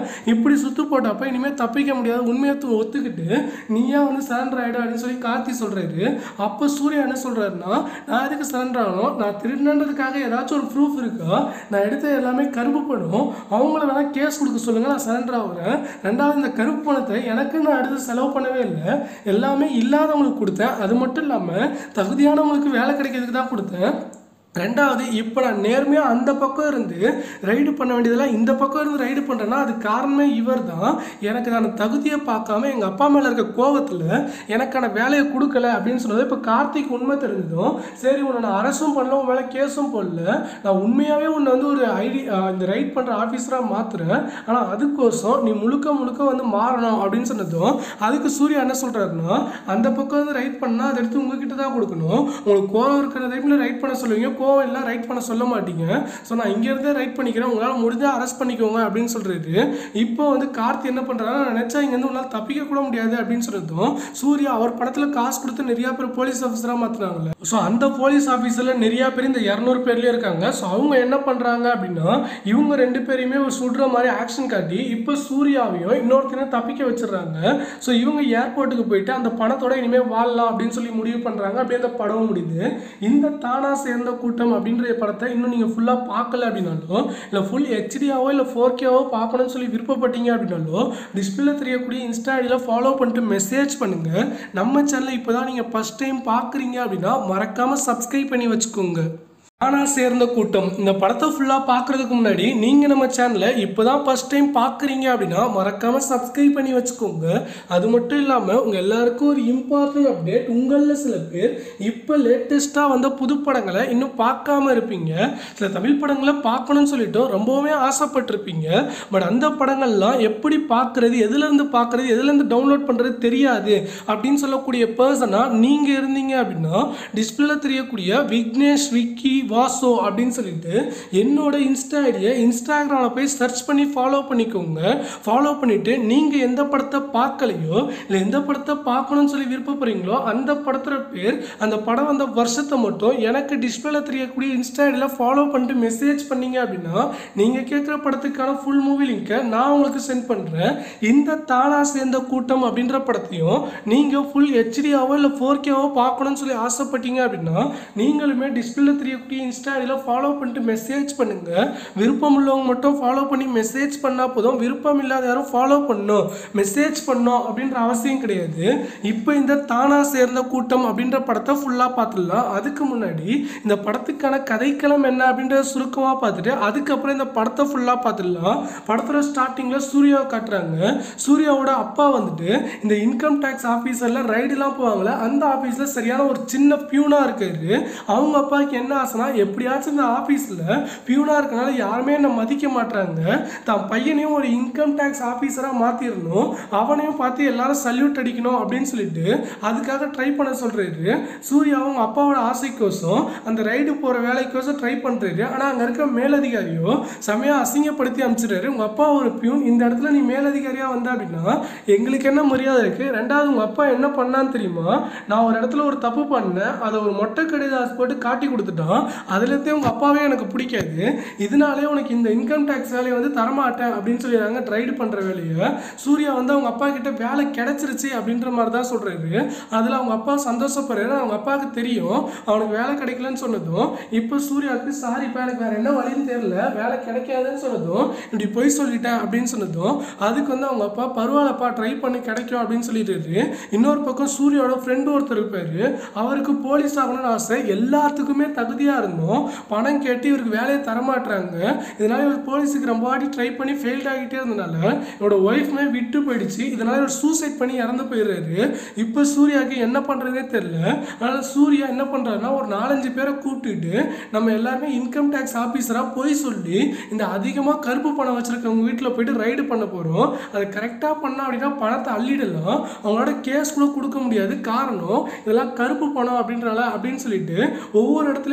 இப்படி சுத்து போட்டப்ப இனிமேல் தப்பிக்க முடியாது, உண்மையை ஒத்துக்கிட்டு நீயா வந்து சரண்டர் ஆகிடும் அப்படின்னு சொல்லி கார்த்தி சொல்கிறாரு. அப்போ சூர்யா என்ன சொல்கிறாருன்னா, நான் எதுக்கு சரண்டர் ஆகணும், நான் திருடினதுக்காக ஏதாச்சும் ஒரு ப்ரூஃப் இருக்கா, நான் எடுத்த எல்லாமே கருப்பு பணம், அவங்கள வேணால் கேஸ் கொடுக்க சொல்லுங்கள், நான் சரண்டர் ஆகுறேன். ரெண்டாவது இந்த கருப்பு பணத்தை எனக்கு நான் அடுத்து செலவு பண்ணவே இல்லை, எல்லாமே இல்லாதவங்களுக்கு கொடுத்தேன், அது மட்டும் இல்லாமல் தகுதியானவங்களுக்கு வேலை கிடைக்கிறதுக்கு தான் கொடுத்தேன். ரெண்டாவது இப்போ நான் நேர்மையாக அந்த பக்கம் இருந்து ரைடு பண்ண வேண்டியதெல்லாம் இந்த பக்கம் இருந்து ரைடு பண்ணுறேன்னா அது காரணமே இவர் தான். எனக்கு நான் தகுதியை பார்க்காம எங்கள் அப்பா மேலே இருக்க கோபத்தில் எனக்கான வேலையை கொடுக்கல அப்படின்னு சொன்னது இப்போ கார்த்திக் உண்மை தெரிஞ்சதும் சரி உன்னை நான் அரசும் பண்ணல, உன் மேலே கேஸும் போடல, நான் உண்மையாகவே உன்னை வந்து ஒரு இந்த ரைட் பண்ணுற ஆஃபீஸராக மாற்றுறேன், ஆனால் அதுக்கோசம் நீ முழுக்க முழுக்க வந்து மாறணும் அப்படின்னு சொன்னதும் அதுக்கு சூர்யா என்ன சொல்கிறாருன்னா, அந்த பக்கம் வந்து ரைட் பண்ணால் அதை எடுத்து உங்ககிட்ட தான் கொடுக்கணும், உங்களுக்கு கோவம் இருக்கிற டைமில் ரைட் பண்ண சொல்லுவீங்க, கோவம் எல்லாம் ரைட் பண்ண சொல்ல மாட்டீங்க, ஸோ நான் இங்கேருந்தே ரைட் பண்ணிக்கிறேன், உங்களால் முடிஞ்சால் அரெஸ்ட் பண்ணிக்கோங்க அப்படின்னு சொல்கிறாரு. இப்போ வந்து கார்த்தி என்ன பண்ணுறாரு, நினச்சா இங்கேருந்து உங்களால் தப்பிக்க கூட முடியாது அப்படின்னு சொன்னதும் சூர்யா அவர் படத்தில் காசு கொடுத்து நிறையா பேர் போலீஸ் ஆஃபீஸராக மாற்றினாங்கல்ல, ஸோ அந்த போலீஸ் ஆஃபீஸரில் நிறையா பேர் இந்த 200 பேர்லேயே இருக்காங்க. ஸோ அவங்க என்ன பண்ணுறாங்க அப்படின்னா இவங்க 2 பேரையுமே ஒரு சுடுற மாதிரி ஆக்ஷன் காட்டி இப்போ சூர்யாவையும் இன்னொருத்தரையும் தப்பிக்க வச்சிடறாங்க. ஸோ இவங்க ஏர்போர்ட்டுக்கு போயிட்டு அந்த பணத்தோட இனிமேல் வாழலாம் அப்படின்னு சொல்லி முடிவு பண்ணுறாங்க. அப்படியே அந்த படமும் முடியுது. இந்த தானா சேர்ந்த கூட்டம் அப்படின்ற படத்தை இன்னும் நீங்கள் ஃபுல்லாக பார்க்கல அப்படின்னாலும், இல்லை ஃபுல் ஹெச்டியாவோ இல்லை 4Kவோ பார்க்கணும்னு சொல்லி விருப்பப்பட்டீங்க அப்படின்னாலும் டிஸ்பிளேல தெரியக்கூடிய இன்ஸ்டா ஐடியில் ஃபாலோ பண்ணிட்டு மெசேஜ் பண்ணுங்கள். நம்ம சேனலை இப்போ தான் நீங்கள் ஃபஸ்ட் டைம் பார்க்குறீங்க அப்படின்னா மறக்காமல் சப்ஸ்கிரைப் பண்ணி வச்சுக்கோங்க. தானா சேர்ந்த கூட்டம் இந்த படத்தை ஃபுல்லாக பார்க்குறதுக்கு முன்னாடி நீங்கள் நம்ம சேனலை இப்போ தான் ஃபஸ்ட் டைம் பார்க்குறீங்க அப்படின்னா மறக்காமல் சப்ஸ்கிரைப் பண்ணி வச்சுக்கோங்க. அது மட்டும் இல்லாமல் உங்கள் எல்லாருக்கும் ஒரு இம்பார்ட்டன்ட் அப்டேட், உங்களில் சில பேர் இப்போ லேட்டஸ்ட்டாக வந்த புது படங்களை இன்னும் பார்க்காம இருப்பீங்க, சில தமிழ் படங்களை பார்க்கணும்னு சொல்லிட்டு ரொம்பவுமே ஆசைப்பட்டிருப்பீங்க. பட் அந்த படங்கள்லாம் எப்படி பார்க்குறது, எதுலேருந்து பார்க்குறது, எதுலேருந்து டவுன்லோட் பண்ணுறது தெரியாது அப்படின்னு சொல்லக்கூடிய பர்சனாக நீங்கள் இருந்தீங்க அப்படின்னா டிஸ்பிளேல தெரியக்கூடிய விக்னேஷ் விக்கி வாசோ அப்படின்னு சொல்லிட்டு என்னோட இன்ஸ்டா ஐடியை இன்ஸ்டாகிராமில் போய் சர்ச் பண்ணி ஃபாலோ பண்ணிக்கோங்க. ஃபாலோ பண்ணிவிட்டு நீங்கள் எந்த படத்தை பார்க்கலையோ இல்லை எந்த படத்தை பார்க்கணும்னு சொல்லி விருப்பப்படுறீங்களோ அந்த படத்தோட பேர், அந்த படம் வந்த வருஷத்தை மட்டும் எனக்கு டிஸ்பிளேல தெரியக்கூடிய இன்ஸ்டா ஐடியில் ஃபாலோ பண்ணிட்டு மெசேஜ் பண்ணீங்க அப்படின்னா நீங்கள் கேட்குற படத்துக்கான ஃபுல் மூவி லிங்கை நான் உங்களுக்கு சென்ட் பண்ணுறேன். இந்த தானா சேர்ந்த கூட்டம் அப்படின்ற படத்தையும் நீங்கள் ஃபுல் ஹெச்டியாவோ இல்லை 4Kவோ பார்க்கணும்னு சொல்லி ஆசைப்பட்டீங்க அப்படின்னா நீங்களுமே டிஸ்பிளேல தெரியக்கூடிய இன்ஸ்டா ஐடியில் ஃபாலோ பண்ணிட்டு மெசேஜ் பண்ணுங்க. விருப்பம் உள்ளவங்க மட்டும் ஃபாலோ பண்ணி மெசேஜ் பண்ணால் போதும், விருப்பம் இல்லாத யாரும் ஃபாலோ பண்ணணும் மெசேஜ் பண்ணணும் அப்படின்ற அவசியம் கிடையாது. இப்போ இந்த தானா சேர்ந்த கூட்டம் அப்படின்ற படத்தை ஃபுல்லாக பார்த்துடலாம். அதுக்கு முன்னாடி இந்த படத்துக்கான கதைக்களம் என்ன அப்படின்றத சுருக்கமாக பார்த்துட்டு அதுக்கப்புறம் இந்த படத்தை ஃபுல்லாக பார்த்துடலாம். படத்தோட ஸ்டார்டிங்கில் சூர்யாவை காட்டுறாங்க. சூர்யாவோட அப்பா வந்துட்டு இந்த இன்கம் டேக்ஸ் ஆஃபீஸரில் ரைடுலாம் போவாங்களே அந்த ஆஃபீஸில் சரியான ஒரு சின்ன பியூனாக இருக்காரு. அவங்க அப்பாவுக்கு என்ன ஆசைனா எப்படியாச்சும் இந்த ஆஃபீஸில் பியூனாக இருக்கனால யாருமே என்னை மதிக்க மாட்டாங்க, தான் பையனையும் ஒரு இன்கம் டேக்ஸ் ஆஃபீஸராக மாற்றிடணும், அவனையும் பார்த்து எல்லாரும் சல்யூட் அடிக்கணும் அப்படின்னு சொல்லிட்டு அதுக்காக ட்ரை பண்ண சொல்கிறாரு. சூர்யா அவங்க அப்பாவோட ஆசைக்கோசம் அந்த ரைடு போகிற வேலைக்கோசம் ட்ரை பண்ணுறாரு. ஆனால் அங்கே இருக்க மேலதிகாரியோ செமையாக அசிங்கப்படுத்தி அனுப்பிச்சிடுறாரு. உங்கள் அப்பா ஒரு பியூன், இந்த இடத்துல நீ மேலதிகாரியாக வந்த அப்படின்னா எங்களுக்கு என்ன மரியாதை இருக்குது? ரெண்டாவது உங்கள் அப்பா என்ன பண்ணான்னு தெரியுமா, நான் ஒரு இடத்துல ஒரு தப்பு பண்ணேன், அதை ஒரு மொட்டை கடிதாஸ் போட்டு காட்டி கொடுத்துட்டான், அதுலேருந்தே உங்கள் அப்பாவே எனக்கு பிடிக்காது, இதனாலே உனக்கு இந்த இன்கம் டேக்ஸ் வேலையை வந்து தரமாட்டேன் அப்படின்னு சொல்லிடுறாங்க. ரைடு பண்ணுற வேலையை சூர்யா வந்து அவங்க அப்பா கிட்ட வேலை கிடைச்சிருச்சு அப்படின்ற மாதிரி தான் சொல்கிறாரு. அதில் அவங்க அப்பா சந்தோஷப்படுறாரு. அவங்க அப்பாவுக்கு தெரியும் அவனுக்கு வேலை கிடைக்கலன்னு சொன்னதும் இப்போ சூர்யாவுக்கு சாரிப்பா எனக்கு வேறு என்ன வழின்னு தெரியல, வேலை கிடைக்காதுன்னு சொன்னதும் இப்படி பொய் சொல்லிட்டேன் அப்படின்னு சொன்னதும் அதுக்கு வந்து அவங்க அப்பா பரவாயில்லப்பா ட்ரை பண்ணி கிடைக்கும் அப்படின்னு சொல்லிட்டு, இன்னொரு பக்கம் சூர்யாவோட ஃப்ரெண்டு ஒருத்தர் இருப்பார், அவருக்கு போலீஸ் ஆகணும்னு ஆசை, எல்லாத்துக்குமே தகுதியாக இருந்தோம், பணம் கேட்டு இவருக்கு வேலையை தரமாட்டுறாங்க, இதனால இவர் போலீஸுக்கு ரொம்ப வாட்டி ட்ரை பண்ணி ஃபெயில்ட் ஆகிட்டே இருந்தனால இவரோட ஒய்ஃப்மே விட்டு போயிடுச்சு, இதனால இவர் சூசைட் பண்ணி இறந்து போயிடுறாரு. இப்போ சூர்யாவுக்கு என்ன பண்ணுறதே தெரியல. அதனால் சூர்யா என்ன பண்ணுறாருன்னா ஒரு 4-5 பேரை கூப்பிட்டுட்டு நம்ம எல்லாருமே இன்கம் டேக்ஸ் ஆஃபீஸராக போய் சொல்லி இந்த அதிகமாக கருப்பு பணம் வச்சுருக்கவங்க வீட்டில் போயிட்டு ரைடு பண்ண போகிறோம், அதை கரெக்டாக பண்ணோம் அப்படின்னா பணத்தை அள்ளிடலாம், அவங்களோட கேஸ் கூட கொடுக்க முடியாது, காரணம் இதெல்லாம் கருப்பு பணம் அப்படின்றால அப்படின்னு சொல்லிட்டு ஒவ்வொரு இடத்துலையும் யார்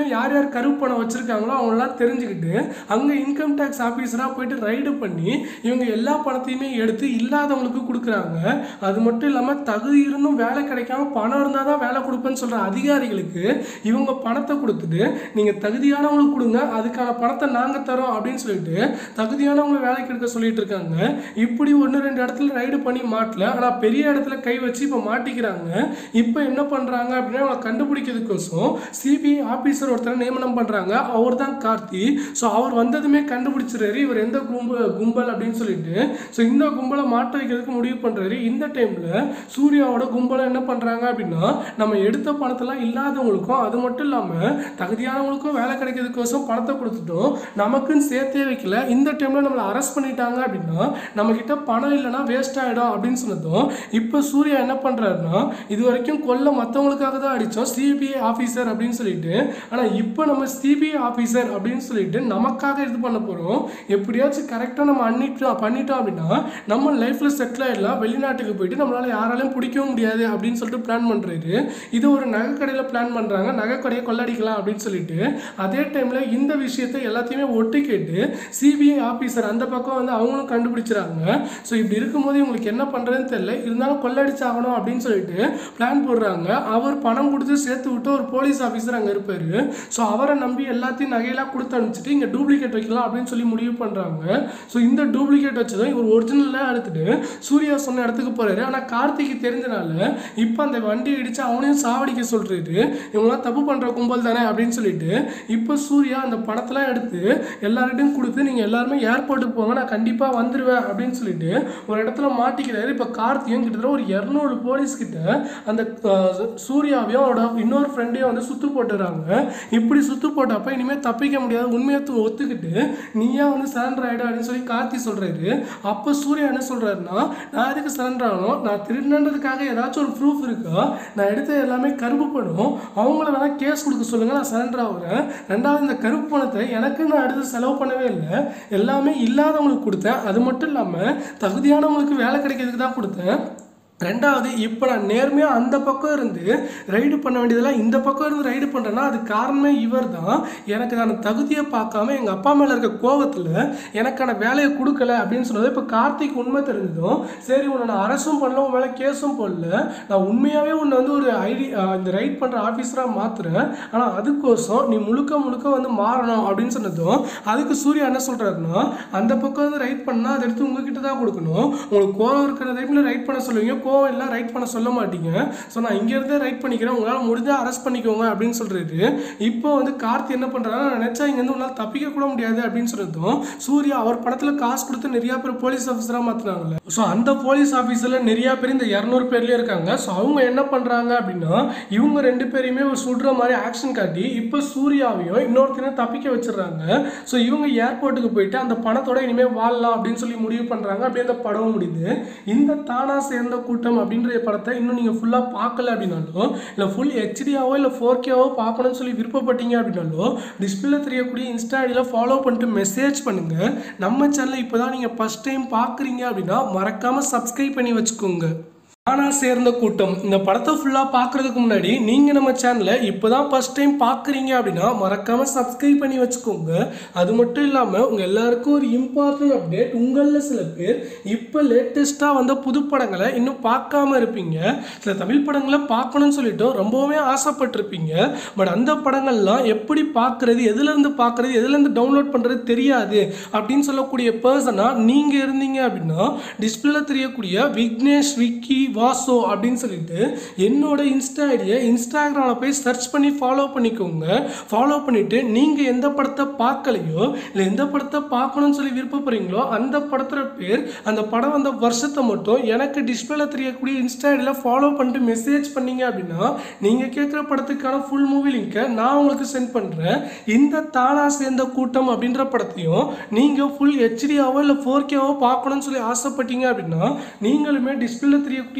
யார் கருப்பு பணம் வச்சுருக்காங்களோ அவங்களெலாம் தெரிஞ்சுக்கிட்டு அங்கே இன்கம் டேக்ஸ் ஆஃபீஸராக போயிட்டு ரைடு பண்ணி இவங்க எல்லா பணத்தையுமே எடுத்து இல்லாதவங்களுக்கு கொடுக்குறாங்க. அது மட்டும் இல்லாமல் தகுதி இருந்தும் வேலை கிடைக்காம பணம் இருந்தால் தான் வேலை கொடுப்பேன்னு சொல்கிற அதிகாரிகளுக்கு இவங்க பணத்தை கொடுத்துட்டு நீங்கள் தகுதியானவங்களுக்கு கொடுங்க, அதுக்கான பணத்தை நாங்கள் தரோம் அப்படின்னு சொல்லிட்டு தகுதியானவங்களை வேலைக்கு எடுக்க சொல்லிட்டு இருக்காங்க. இப்படி 1-2 இடத்துல ரைடு பண்ணி மாட்டல, ஆனால் பெரிய இடத்துல கை வச்சு இப்போ மாட்டிக்கிறாங்க. இப்போ என்ன பண்ணுறாங்க அப்படின்னா அவங்களை கண்டுபிடிக்கிறதுக்கோசம் சிபிஐ ஆஃபீஸர் ஒருத்தரை நியமனம் பண்ணுறாங்க. அவர் தான் கார்த்தி. ஸோ அவர் வந்ததுமே கண்டுபிடிச்சிடுறாரு இவர் எந்த கும்பல் அப்படின்னு சொல்லிட்டு. ஸோ இந்த கும்பலை மாட்ட வைக்கிறதுக்கு முடிவு பண்ணுறாரு. இந்த டைமில் சூர்யாவோட கும்பலை என்ன பண்ணுறாங்க அப்படின்னா நம்ம எடுத்த பணத்தெல்லாம் இல்லாதவங்களுக்கும் அது மட்டும் இல்லாமல் தகுதியானவங்களுக்கும் வேலை கிடைக்கிறதுக்கோசம் பணத்தை கொடுத்துட்டோம், நமக்குன்னு சேர்த்தே வைக்கல. இந்த டைமில் நம்மளை அரெஸ்ட் பண்ணிட்டாங்க அப்படின்னா நம்மக்கிட்ட பணம் இல்லைன்னா வேஸ்ட் ஆகிடும் அப்படின்னு சொன்னதும் இப்போ சூர்யா என்ன பண்ணுறாருன்னா இது வரைக்கும் கொல்ல மற்றவங்களுக்காக தான் அடித்தோம் சிபிஐ ஆஃபீஸர் அப்படின்னு சொல்லிட்டு, ஆனால் இப்போ நம்ம சிபிஐ ஆஃபீஸர் அப்படின்னு சொல்லிட்டு நமக்காக இது பண்ண போகிறோம், எப்படியாச்சும் கரெக்டாக நம்ம பண்ணிட்டோம் அப்படின்னா நம்ம லைஃப்பில் செட்டில் ஆகிடலாம், வெளிநாட்டுக்கு போயிட்டு நம்மளால் யாராலையும் பிடிக்கவும் முடியாது அப்படின்னு சொல்லிட்டு பிளான் பண்ணுறாரு. இது ஒரு நகை கடையில் பிளான் பண்ணுறாங்க, நகை கடையை கொள்ளடிக்கலாம் அப்படின்னு சொல்லிட்டு. அதே டைமில் இந்த விஷயத்தை எல்லாத்தையுமே ஒட்டி கேட்டு சிபிஐ ஆஃபீஸர் அந்த பக்கம் வந்து அவங்களும் கண்டுபிடிச்சிறாங்க. ஸோ இப்படி இருக்கும்போது இவங்களுக்கு என்ன பண்ணுறதுன்னு தெரியல, இருந்தாலும் கொள்ளடிச்சாகணும் அப்படின்னு சொல்லிட்டு பிளான் போடுறாங்க. அவர் பணம் கொடுத்து சேர்த்து விட்டு ஒரு போலீஸ் ஆஃபீஸர் அங்கே இருப்பார். ஸோ அவரை நம்பி எல்லாத்தையும் நகையெல்லாம் கொடுத்து அனுப்பிச்சிட்டு இங்கே டூப்ளிகேட் வைக்கலாம் அப்படின்னு சொல்லி முடிவு பண்ணுறாங்க. ஸோ இந்த டூப்ளிகேட் வச்சதும் இவர் ஒரிஜினலாக எடுத்துட்டு சூர்யா சொன்ன இடத்துக்கு போகிறாரு. ஆனால் கார்த்திக்கு தெரிஞ்சனால இப்போ அந்த வண்டியை இடித்து அவனையும் சாவடிக்க சொல்கிறாரு. இவங்களாம் தப்பு பண்ணுற கும்பல் தானே அப்படின்னு சொல்லிட்டு இப்போ சூர்யா அந்த பணத்தெல்லாம் எடுத்து எல்லார்கிட்டையும் கொடுத்து நீங்கள் எல்லாருமே ஏர்போர்ட்டுக்கு போங்க, நான் கண்டிப்பாக வந்துடுவேன் அப்படின்னு சொல்லிட்டு ஒரு இடத்துல மாட்டிக்கிறாரு. இப்போ கார்த்தியும் கிட்டத்தட்ட ஒரு 200 போலீஸ்கிட்ட அந்த சூர்யாவையும் அவரோட இன்னொரு ஃப்ரெண்டையும் வந்து சுற்று போட்டுறாங்க. இப்படி சுற்று போட்டப்போ இனிமேல் தப்பிக்க முடியாது, உண்மையை ஒத்துக்கிட்டு நீயா வந்து சரண்டர் ஆகிடும் அப்படின்னு சொல்லி கார்த்தி சொல்கிறாரு. அப்போ சூர்யா என்ன சொல்கிறாருன்னா நான் எதுக்கு சரண்டர் ஆகணும், நான் திருடினதுக்காக ஏதாச்சும் ஒரு ப்ரூஃப் இருக்கா, நான் எடுத்த எல்லாமே கருப்பு பணம், அவங்கள வேணால் கேஸ் கொடுக்க சொல்லுங்கள், நான் சரண்டர் ஆகுறேன். ரெண்டாவது இந்த கருப்பு பணத்தை எனக்கு நான் எடுத்து செலவு பண்ணவே இல்லை, எல்லாமே இல்லாதவங்களுக்கு கொடுத்தேன், அது மட்டும் இல்லாமல் தகுதியானவங்களுக்கு வேலை கிடைக்கிறதுக்கு தான் கொடுத்தேன். ரெண்டாவது இப்போ நான் நேர்மையாக அந்த பக்கம் இருந்து ரைடு பண்ண வேண்டியதெல்லாம் இந்த பக்கம் இருந்து ரைடு பண்ணுறேன்னா அது காரணமே இவர் தான். எனக்கு நான் தகுதியை பார்க்காம எங்கள் அப்பா மேலே இருக்க கோபத்தில் எனக்கான வேலையை கொடுக்கல அப்படின்னு சொன்னது. இப்போ கார்த்திக் உண்மை தெரிஞ்சதும் சரி உன்னை நான் அரசும் பண்ணல, உன் மேலே கேஸும் போடல, நான் உண்மையாகவே உன்னை வந்து ஒரு இந்த ரைட் பண்ணுற ஆஃபீஸராக மாற்றுறேன், ஆனால் அதுக்கோசம் நீ முழுக்க வந்து மாறணும் அப்படின்னு சொன்னதும் அதுக்கு சூர்யா என்ன சொல்கிறாருன்னா அந்த பக்கம் வந்து ரைட் பண்ணால் அதை எடுத்து உங்ககிட்ட தான் கொடுக்கணும், உங்களுக்கு கோவம் இருக்கிற டைமில் ரைட் பண்ண சொல்லுவீங்க, கோவம் எல்லாம் ரைட் பண்ண சொல்ல மாட்டீங்க, ஸோ நான் இங்கேருந்தே ரைட் பண்ணிக்கிறேன், உங்களால் முடிஞ்சால் அரெஸ்ட் பண்ணிக்கோங்க அப்படின்னு சொல்கிறாரு. இப்போ வந்து கார்த்தி என்ன பண்ணுறாங்கன்னா நான் நினச்சா இங்கேருந்து உங்களால் தப்பிக்க கூட முடியாது அப்படின்னு சொல்லிட்டோம். சூர்யா அவர் படத்தில் காசு கொடுத்து நிறையா பேர் போலீஸ் ஆஃபீஸராக மாற்றினாங்கல்ல, ஸோ அந்த போலீஸ் ஆஃபீஸரில் நிறையா பேர் இந்த 200 பேர்லேயே இருக்காங்க. ஸோ அவங்க என்ன பண்ணுறாங்க அப்படின்னா இவங்க 2 பேரையுமே ஒரு சுடுற மாதிரி ஆக்ஷன் காட்டி இப்போ சூர்யாவையும் இன்னொருத்தரையும் தப்பிக்க வச்சிடறாங்க. ஸோ இவங்க ஏர்போர்ட்டுக்கு போயிட்டு அந்த பணத்தோட இனிமேல் வாழலாம் அப்படின்னு சொல்லி முடிவு பண்ணுறாங்க. அப்படியே அந்த படமும் முடியுது. இந்த தானா சேர்ந்த கூட்டம் அப்படின்ற படத்தை இன்னும் நீங்கள் ஃபுல்லாக பார்க்கல அப்படின்னாலும் இல்லை ஃபுல் ஹெச்டியாவோ இல்லை 4Kவோ பார்க்கணும்னு சொல்லி விருப்பப்பட்டீங்க அப்படின்னாலும் டிஸ்பிளேல தெரியக்கூடிய இன்ஸ்டா ஐடியில் ஃபாலோ பண்ணிட்டு மெசேஜ் பண்ணுங்கள். நம்ம சேனலை இப்போ தான் நீங்கள் ஃபஸ்ட் டைம் பார்க்குறீங்க அப்படின்னா மறக்காமல் சப்ஸ்கிரைப் பண்ணி வச்சுக்கோங்க. தானா சேர்ந்த கூட்டம் இந்த படத்தை ஃபுல்லாக பார்க்குறதுக்கு முன்னாடி நீங்கள் நம்ம சேனலை இப்போ தான் ஃபஸ்ட் டைம் பார்க்குறீங்க அப்படின்னா மறக்காமல் சப்ஸ்கிரைப் பண்ணி வச்சுக்கோங்க. அது மட்டும் இல்லாமல் உங்கள் எல்லாருக்கும் ஒரு இம்பார்ட்டன்ட் அப்டேட், உங்களில் சில பேர் இப்போ லேட்டஸ்ட்டாக வந்த புது படங்களை இன்னும் பார்க்காம இருப்பீங்க, சில தமிழ் படங்களை பார்க்கணும்னு சொல்லிட்டு ரொம்பவுமே ஆசைப்பட்டிருப்பீங்க. பட் அந்த படங்கள்லாம் எப்படி பார்க்குறது, எதுலேருந்து பார்க்குறது, எதுலேருந்து டவுன்லோட் பண்ணுறது தெரியாது அப்படின்னு சொல்லக்கூடிய பர்சனாக நீங்கள் இருந்தீங்க அப்படின்னா டிஸ்பிளேல தெரியக்கூடிய விக்னேஷ் விக்கி வாசோ அப்படின்னு சொல்லிட்டு என்னோட இன்ஸ்டா ஐடியை இன்ஸ்டாகிராமில் போய் சர்ச் பண்ணி ஃபாலோ பண்ணிக்கோங்க. ஃபாலோ பண்ணிவிட்டு நீங்கள் எந்த படத்தை பார்க்கலையோ இல்லை எந்த படத்தை பார்க்கணும்னு சொல்லி விருப்பப்படுறீங்களோ அந்த படத்தோட பேர், அந்த படம் வந்த வருஷத்தை மட்டும் எனக்கு டிஸ்பிளேல தெரியக்கூடிய இன்ஸ்டா ஐடியில் ஃபாலோ பண்ணிட்டு மெசேஜ் பண்ணீங்க அப்படின்னா நீங்கள் கேட்குற படத்துக்கான ஃபுல் மூவி லிங்கை நான் உங்களுக்கு சென்ட் பண்ணுறேன். இந்த தானா சேர்ந்த கூட்டம் அப்படின்ற படத்தையும் நீங்கள் ஃபுல் ஹெச்டியாவோ இல்லை 4Kவோ பார்க்கணும்னு சொல்லி ஆசைப்பட்டீங்க அப்படின்னா நீங்களுமே டிஸ்பிளேல தெரியக்கூடிய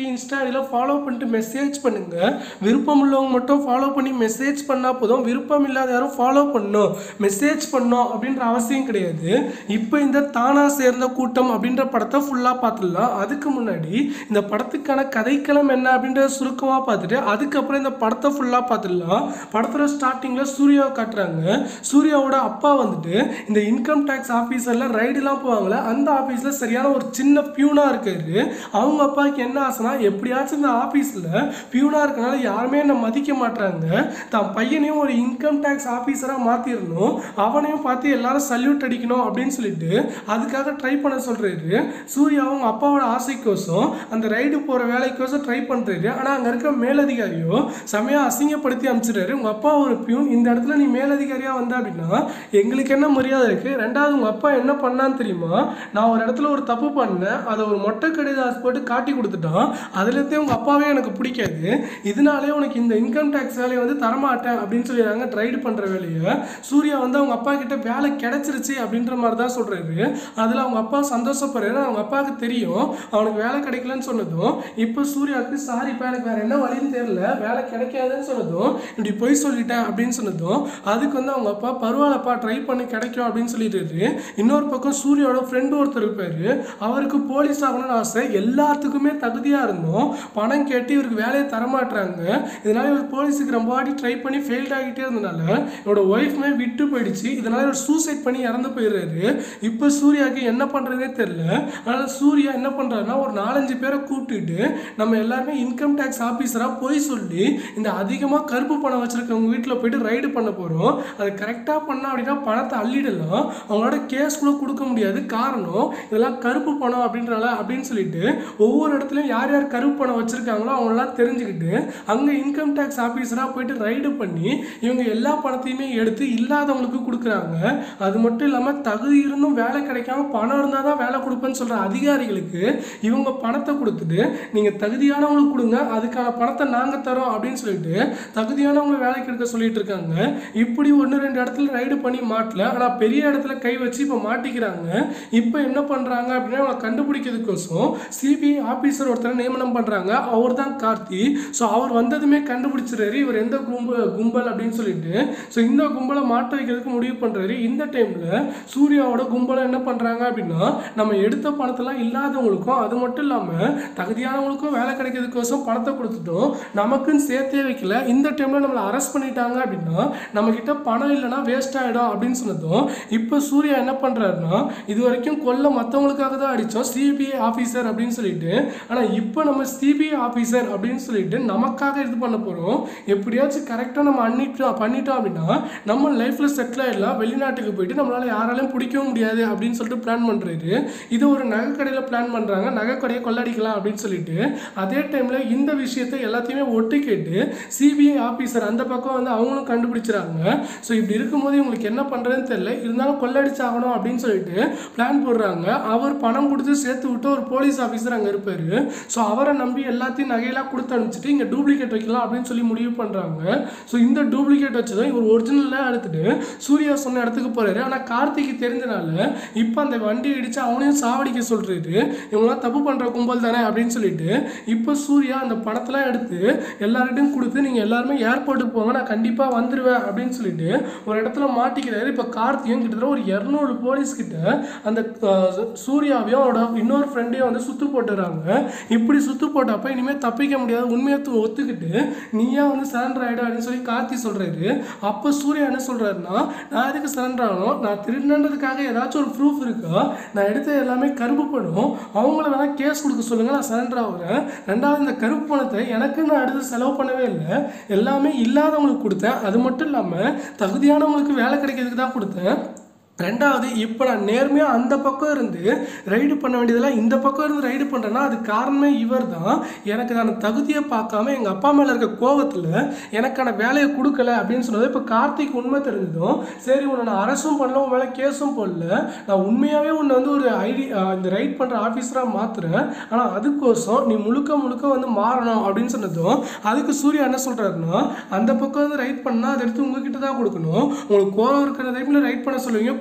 இன்ஸ்டா ஐடியில் ஃபாலோ பண்ணிட்டு மெசேஜ் பண்ணுங்கள். விருப்பம் உள்ளவங்க மட்டும் ஃபாலோ பண்ணி மெசேஜ் பண்ணால் போதும். விருப்பம் இல்லாத யாரும் ஃபாலோ பண்ணணும் மெசேஜ் பண்ணணும் அப்படின்ற அவசியம் கிடையாது. இப்போ இந்த தானா சேர்ந்த கூட்டம் அப்படின்ற படத்தை ஃபுல்லாக பார்த்துடலாம். அதுக்கு முன்னாடி இந்த படத்துக்கான கதைக்களம் என்ன அப்படின்றத சுருக்கமாக பார்த்துட்டு அதுக்கப்புறம் இந்த படத்தை ஃபுல்லாக பார்த்துடலாம். படத்தில் ஸ்டார்டிங்கில் சூர்யாவை காட்டுறாங்க. சூர்யாவோட அப்பா வந்துட்டு இந்த இன்கம் டேக்ஸ் ஆஃபீஸரில் ரைடுலாம் போவாங்களே அந்த ஆஃபீஸில் சரியான ஒரு சின்ன பியூனாக இருக்காரு. அவங்க அப்பாவுக்கு என்ன ஆசைனா எப்படியாச்சும் இந்த ஆஃபீஸில் பியூனாக இருக்கனால யாருமே என்ன மதிக்க மாட்டாங்க, தான் பையனையும் ஒரு இன்கம் டேக்ஸ் ஆஃபீஸராக மாற்றிடணும், அவனையும் பார்த்து எல்லாரும் சல்யூட் அடிக்கணும் அப்படின்னு சொல்லிட்டு அதுக்காக ட்ரை பண்ண சொல்கிறாரு. சூர்யா அவங்க அப்பாவோட ஆசைக்கோசம் அந்த ரைடு போகிற வேலைக்கோசம் ட்ரை பண்ணுறாரு. ஆனால் அங்கே இருக்க மேலதிகாரியோ செமையாக அசிங்கப்படுத்தி அனுப்பிச்சிடுறாரு. உங்கள் அப்பா ஒரு பியூன், இந்த இடத்துல நீ மேலதிகாரியாக வந்த அப்படின்னா எங்களுக்கு என்ன மரியாதை இருக்குது? ரெண்டாவது உங்கள் அப்பா என்ன பண்ணான்னு தெரியுமா? நான் ஒரு இடத்துல ஒரு தப்பு பண்ணேன், அதை ஒரு மொட்டை கடிதாஸ் போட்டு காட்டி கொடுத்துட்டான், அதுலேருந்தே உங்கள் அப்பாவே எனக்கு பிடிக்காது, இதனாலே உனக்கு இந்த இன்கம் டேக்ஸ் வேலையை வந்து தரமாட்டேன் அப்படின்னு சொல்லிடுறாங்க. ரைடு பண்ணுற வேலையை சூர்யா வந்து அவங்க அப்பா கிட்ட வேலை கிடைச்சிருச்சு அப்படின்ற மாதிரி தான் சொல்கிறாரு. அதில் அவங்க அப்பா சந்தோஷப்படுறாரு. அவங்க அப்பாவுக்கு தெரியும் அவனுக்கு வேலை கிடைக்கலன்னு சொன்னதும் இப்போ சூர்யாவுக்கு சாரிப்பா எனக்கு வேறு என்ன வழின்னு தெரியல, வேலை கிடைக்காதுன்னு சொன்னதும் இப்படி போய் சொல்லிட்டேன் அப்படின்னு சொன்னதும் அதுக்கு வந்து அவங்க அப்பா பரவாயில்லப்பா ட்ரை பண்ணி கிடைக்கும் அப்படின்னு சொல்லிட்டு இன்னொரு பக்கம் சூர்யாவோட ஃப்ரெண்டு ஒருத்தர் இருப்பார். அவருக்கு போலீஸ் ஆகணும்னு ஆசை, எல்லாத்துக்குமே தகுதியாக இருந்தோம், பணம் கேட்டு இவருக்கு வேலையை தரமாட்டுறாங்க. இதனால இவர் போலீஸுக்கு ரொம்ப வாட்டி ட்ரை பண்ணி ஃபெயில்ட் ஆகிட்டே இருந்தனால இவரோட ஒய்ஃப்மே விட்டு போயிடுச்சு. இதனால இவர் சூசைட் பண்ணி இறந்து போயிடுறாரு. இப்போ சூர்யாவுக்கு என்ன பண்ணுறதே தெரியல. அதனால் சூர்யா என்ன பண்ணுறாருன்னா ஒரு 4-5 பேரை கூப்பிட்டுட்டு நம்ம எல்லாருமே இன்கம் டேக்ஸ் ஆஃபீஸராக போய் சொல்லி இந்த அதிகமாக கருப்பு பணம் வச்சுருக்கவங்க வீட்டில் போயிட்டு ரைடு பண்ண போகிறோம், அது கரெக்டாக பண்ணோம் அப்படின்னா பணத்தை அள்ளிடலாம், அவங்களோட கேஸ் கூட கொடுக்க முடியாது, காரணம் இதெல்லாம் கருப்பு பணம் அப்படின்றனால அப்படின்னு சொல்லிட்டு ஒவ்வொரு இடத்துலையும் யார் யார் கருப்பு பணம் வச்சுருக்காங்களோ அவங்களெல்லாம் தெரிஞ்சுக்கிட்டு அங்கே இன்கம் டேக்ஸ் ஆஃபீஸராக போயிட்டு ரைடு பண்ணி இவங்க எல்லா பணத்தையுமே எடுத்து இல்லாதவங்களுக்கு கொடுக்குறாங்க. அது மட்டும் இல்லாமல் தகுதி இருந்தும் வேலை கிடைக்காம பணம் இருந்தால் தான் வேலை கொடுப்பேன்னு சொல்கிற அதிகாரிகளுக்கு இவங்க பணத்தை கொடுத்துட்டு நீங்கள் தகுதியானவங்களுக்கு கொடுங்க, அதுக்கான பணத்தை நாங்கள் தரோம் அப்படின்னு சொல்லிட்டு தகுதியானவங்களை வேலைக்கு எடுக்க சொல்லிட்டு இருக்காங்க. இப்படி 1-2 இடத்துல ரைடு பண்ணி மாட்டல, ஆனால் பெரிய இடத்துல கை வச்சு இப்போ மாட்டிக்கிறாங்க. இப்போ என்ன பண்ணுறாங்க அப்படின்னா அவங்களை கண்டுபிடிக்கிறதுக்கோசம் சிபிஐ ஆஃபீஸர் ஒருத்தரை நியமனம் பண்ணுறாங்க. அவர் தான் கார்த்தி. ஸோ அவர் வந்ததுமே கண்டுபிடிச்சிடுறாரு இவர் எந்த கும்பல் அப்படின்னு சொல்லிட்டு. ஸோ இந்த கும்பலை மாட்ட வைக்கிறதுக்கு முடிவு பண்ணுறாரு. இந்த டைமில் சூர்யாவோட கும்பலை என்ன பண்ணுறாங்க அப்படின்னா நம்ம எடுத்த பணத்தெல்லாம் இல்லாதவங்களுக்கும் அது மட்டும் இல்லாமல் தகுதியானவங்களுக்கும் வேலை கிடைக்கிறதுக்கோசம் பணத்தை கொடுத்துட்டோம், நமக்குன்னு சேர்த்தே வைக்கல. இந்த டைமில் நம்மளை அரெஸ்ட் பண்ணிட்டாங்க அப்படின்னா நம்மக்கிட்ட பணம் இல்லைன்னா வேஸ்ட் ஆகிடும் அப்படின்னு சொன்னதும் இப்போ சூர்யா என்ன பண்ணுறாருன்னா இது வரைக்கும் கொல்ல மற்றவங்களுக்காக தான் அடித்தோம் சிபிஐ ஆஃபீஸர் அப்படின்னு சொல்லிட்டு, ஆனால் இப்போ நம்ம சிபிஐ ஆஃபீஸர் அப்படின்னு சொல்லிட்டு நமக்காக இது பண்ண போகிறோம், எப்படியாச்சும் கரெக்டாக நம்ம பண்ணிட்டோம் அப்படின்னா நம்ம லைஃப்பில் செட்டில் ஆகிடலாம், வெளிநாட்டுக்கு போயிட்டு நம்மளால் யாராலையும் பிடிக்கவும் முடியாது அப்படின்னு சொல்லிட்டு பிளான் பண்ணுறாரு. இது ஒரு நகை கடையில் பிளான் பண்ணுறாங்க, நகை கடையை கொள்ளடிக்கலாம் அப்படின்னு சொல்லிட்டு. அதே டைமில் இந்த விஷயத்தை எல்லாத்தையுமே ஒட்டு கேட்டு சிபிஐ ஆஃபீஸர் அந்த பக்கம் வந்து அவங்களும் கண்டுபிடிச்சிறாங்க. ஸோ இப்படி இருக்கும்போது இவங்களுக்கு என்ன பண்ணுறதுன்னு தெரியல, இருந்தாலும் கொள்ளடிச்சாகணும் அப்படின்னு சொல்லிட்டு பிளான் போடுறாங்க. அவர் பணம் கொடுத்து சேர்த்து விட்டு ஒரு போலீஸ் ஆஃபீஸர் அங்கே இருப்பார். ஸோ அவரை நம்பி எல்லாத்தையும் நகையெல்லாம் கொடுத்து அனுப்பிச்சிட்டு இங்கே டூப்ளிகேட் வைக்கலாம் அப்படின்னு சொல்லி முடிவு பண்ணுறாங்க. ஸோ இந்த டூப்ளிகேட் வச்சதும் இவர் ஒரிஜினலாக எடுத்துட்டு சூர்யா சொன்ன இடத்துக்கு போகிறாரு. ஆனால் கார்த்திக்கு தெரிஞ்சனால இப்போ அந்த வண்டியை இடித்து அவனையும் சாவடிக்க சொல்கிறாரு. இவங்களாம் தப்பு பண்ணுற கும்பல் தானே அப்படின்னு சொல்லிட்டு இப்போ சூர்யா அந்த பணத்தெல்லாம் எடுத்து எல்லார்கிட்டையும் கொடுத்து நீங்கள் எல்லாருமே ஏர்போர்ட்டுக்கு போங்க நான் கண்டிப்பாக வந்துடுவேன் அப்படின்னு சொல்லிட்டு ஒரு இடத்துல மாட்டிக்கிறாரு. இப்போ கார்த்தியும் கிட்டத்தட்ட ஒரு 200 போலீஸ்கிட்ட அந்த சூர்யாவையும் அவரோட இன்னொரு ஃப்ரெண்டையும் வந்து சுற்று போட்டுறாங்க. இப்படி சுற்று போட்டப்போ இனிமேல் தப்பிக்க முடியாது, உண்மையை ஒத்துக்கிட்டு நீயா வந்து சரண்டர் ஆகிடும் அப்படின்னு சொல்லி கார்த்தி சொல்கிறாரு. அப்போ சூர்யா என்ன சொல்கிறாருன்னா நான் எதுக்கு சரண்டர் ஆகணும், நான் திருடினதுக்காக ஏதாச்சும் ஒரு ப்ரூஃப் இருக்கா, நான் எடுத்த எல்லாமே கருப்பு பணம், அவங்கள வேணால் கேஸ் கொடுக்க சொல்லுங்கள் நான் சரண்டர் ஆகுறேன். ரெண்டாவது இந்த கருப்பு பணத்தை எனக்கு நான் அடுத்து செலவு பண்ணவே இல்லை, எல்லாமே இல்லாதவங்களுக்கு கொடுத்தேன், அது மட்டும் இல்லாமல் தகுதியானவங்களுக்கு வேலை கிடைக்கிறதுக்கு தான் கொடுத்தேன். ரெண்டாவது இப்போ நான் நேர்மையாக அந்த பக்கம் இருந்து ரைடு பண்ண வேண்டியதெல்லாம் இந்த பக்கம் இருந்து ரைடு பண்ணுறேன்னா அது காரணமே இவர் தான். எனக்கு நான் தகுதியை பார்க்காம எங்கள் அப்பா மேலே இருக்க கோவத்தில் எனக்கான வேலையை கொடுக்கல அப்படின்னு சொன்னது. இப்போ கார்த்திக் உண்மை தெரிஞ்சதும் சரி உன்னை நான் அரசும் பண்ணல, உன் மேலே கேஸும் போடல, நான் உண்மையாகவே உன்னை வந்து ஒரு இந்த ரைட் பண்ணுற ஆஃபீஸராக மாற்றுறேன், ஆனால் அதுக்கோசம் நீ முழுக்க வந்து மாறணும் அப்படின்னு சொன்னதும் அதுக்கு சூர்யா என்ன சொல்கிறாருன்னா அந்த பக்கம் வந்து ரைட் பண்ணால் அதை எடுத்து உங்ககிட்ட தான் கொடுக்கணும், உங்களுக்கு கோவம் இருக்கிற டைமில் ரைட் பண்ண சொல்லுவீங்க,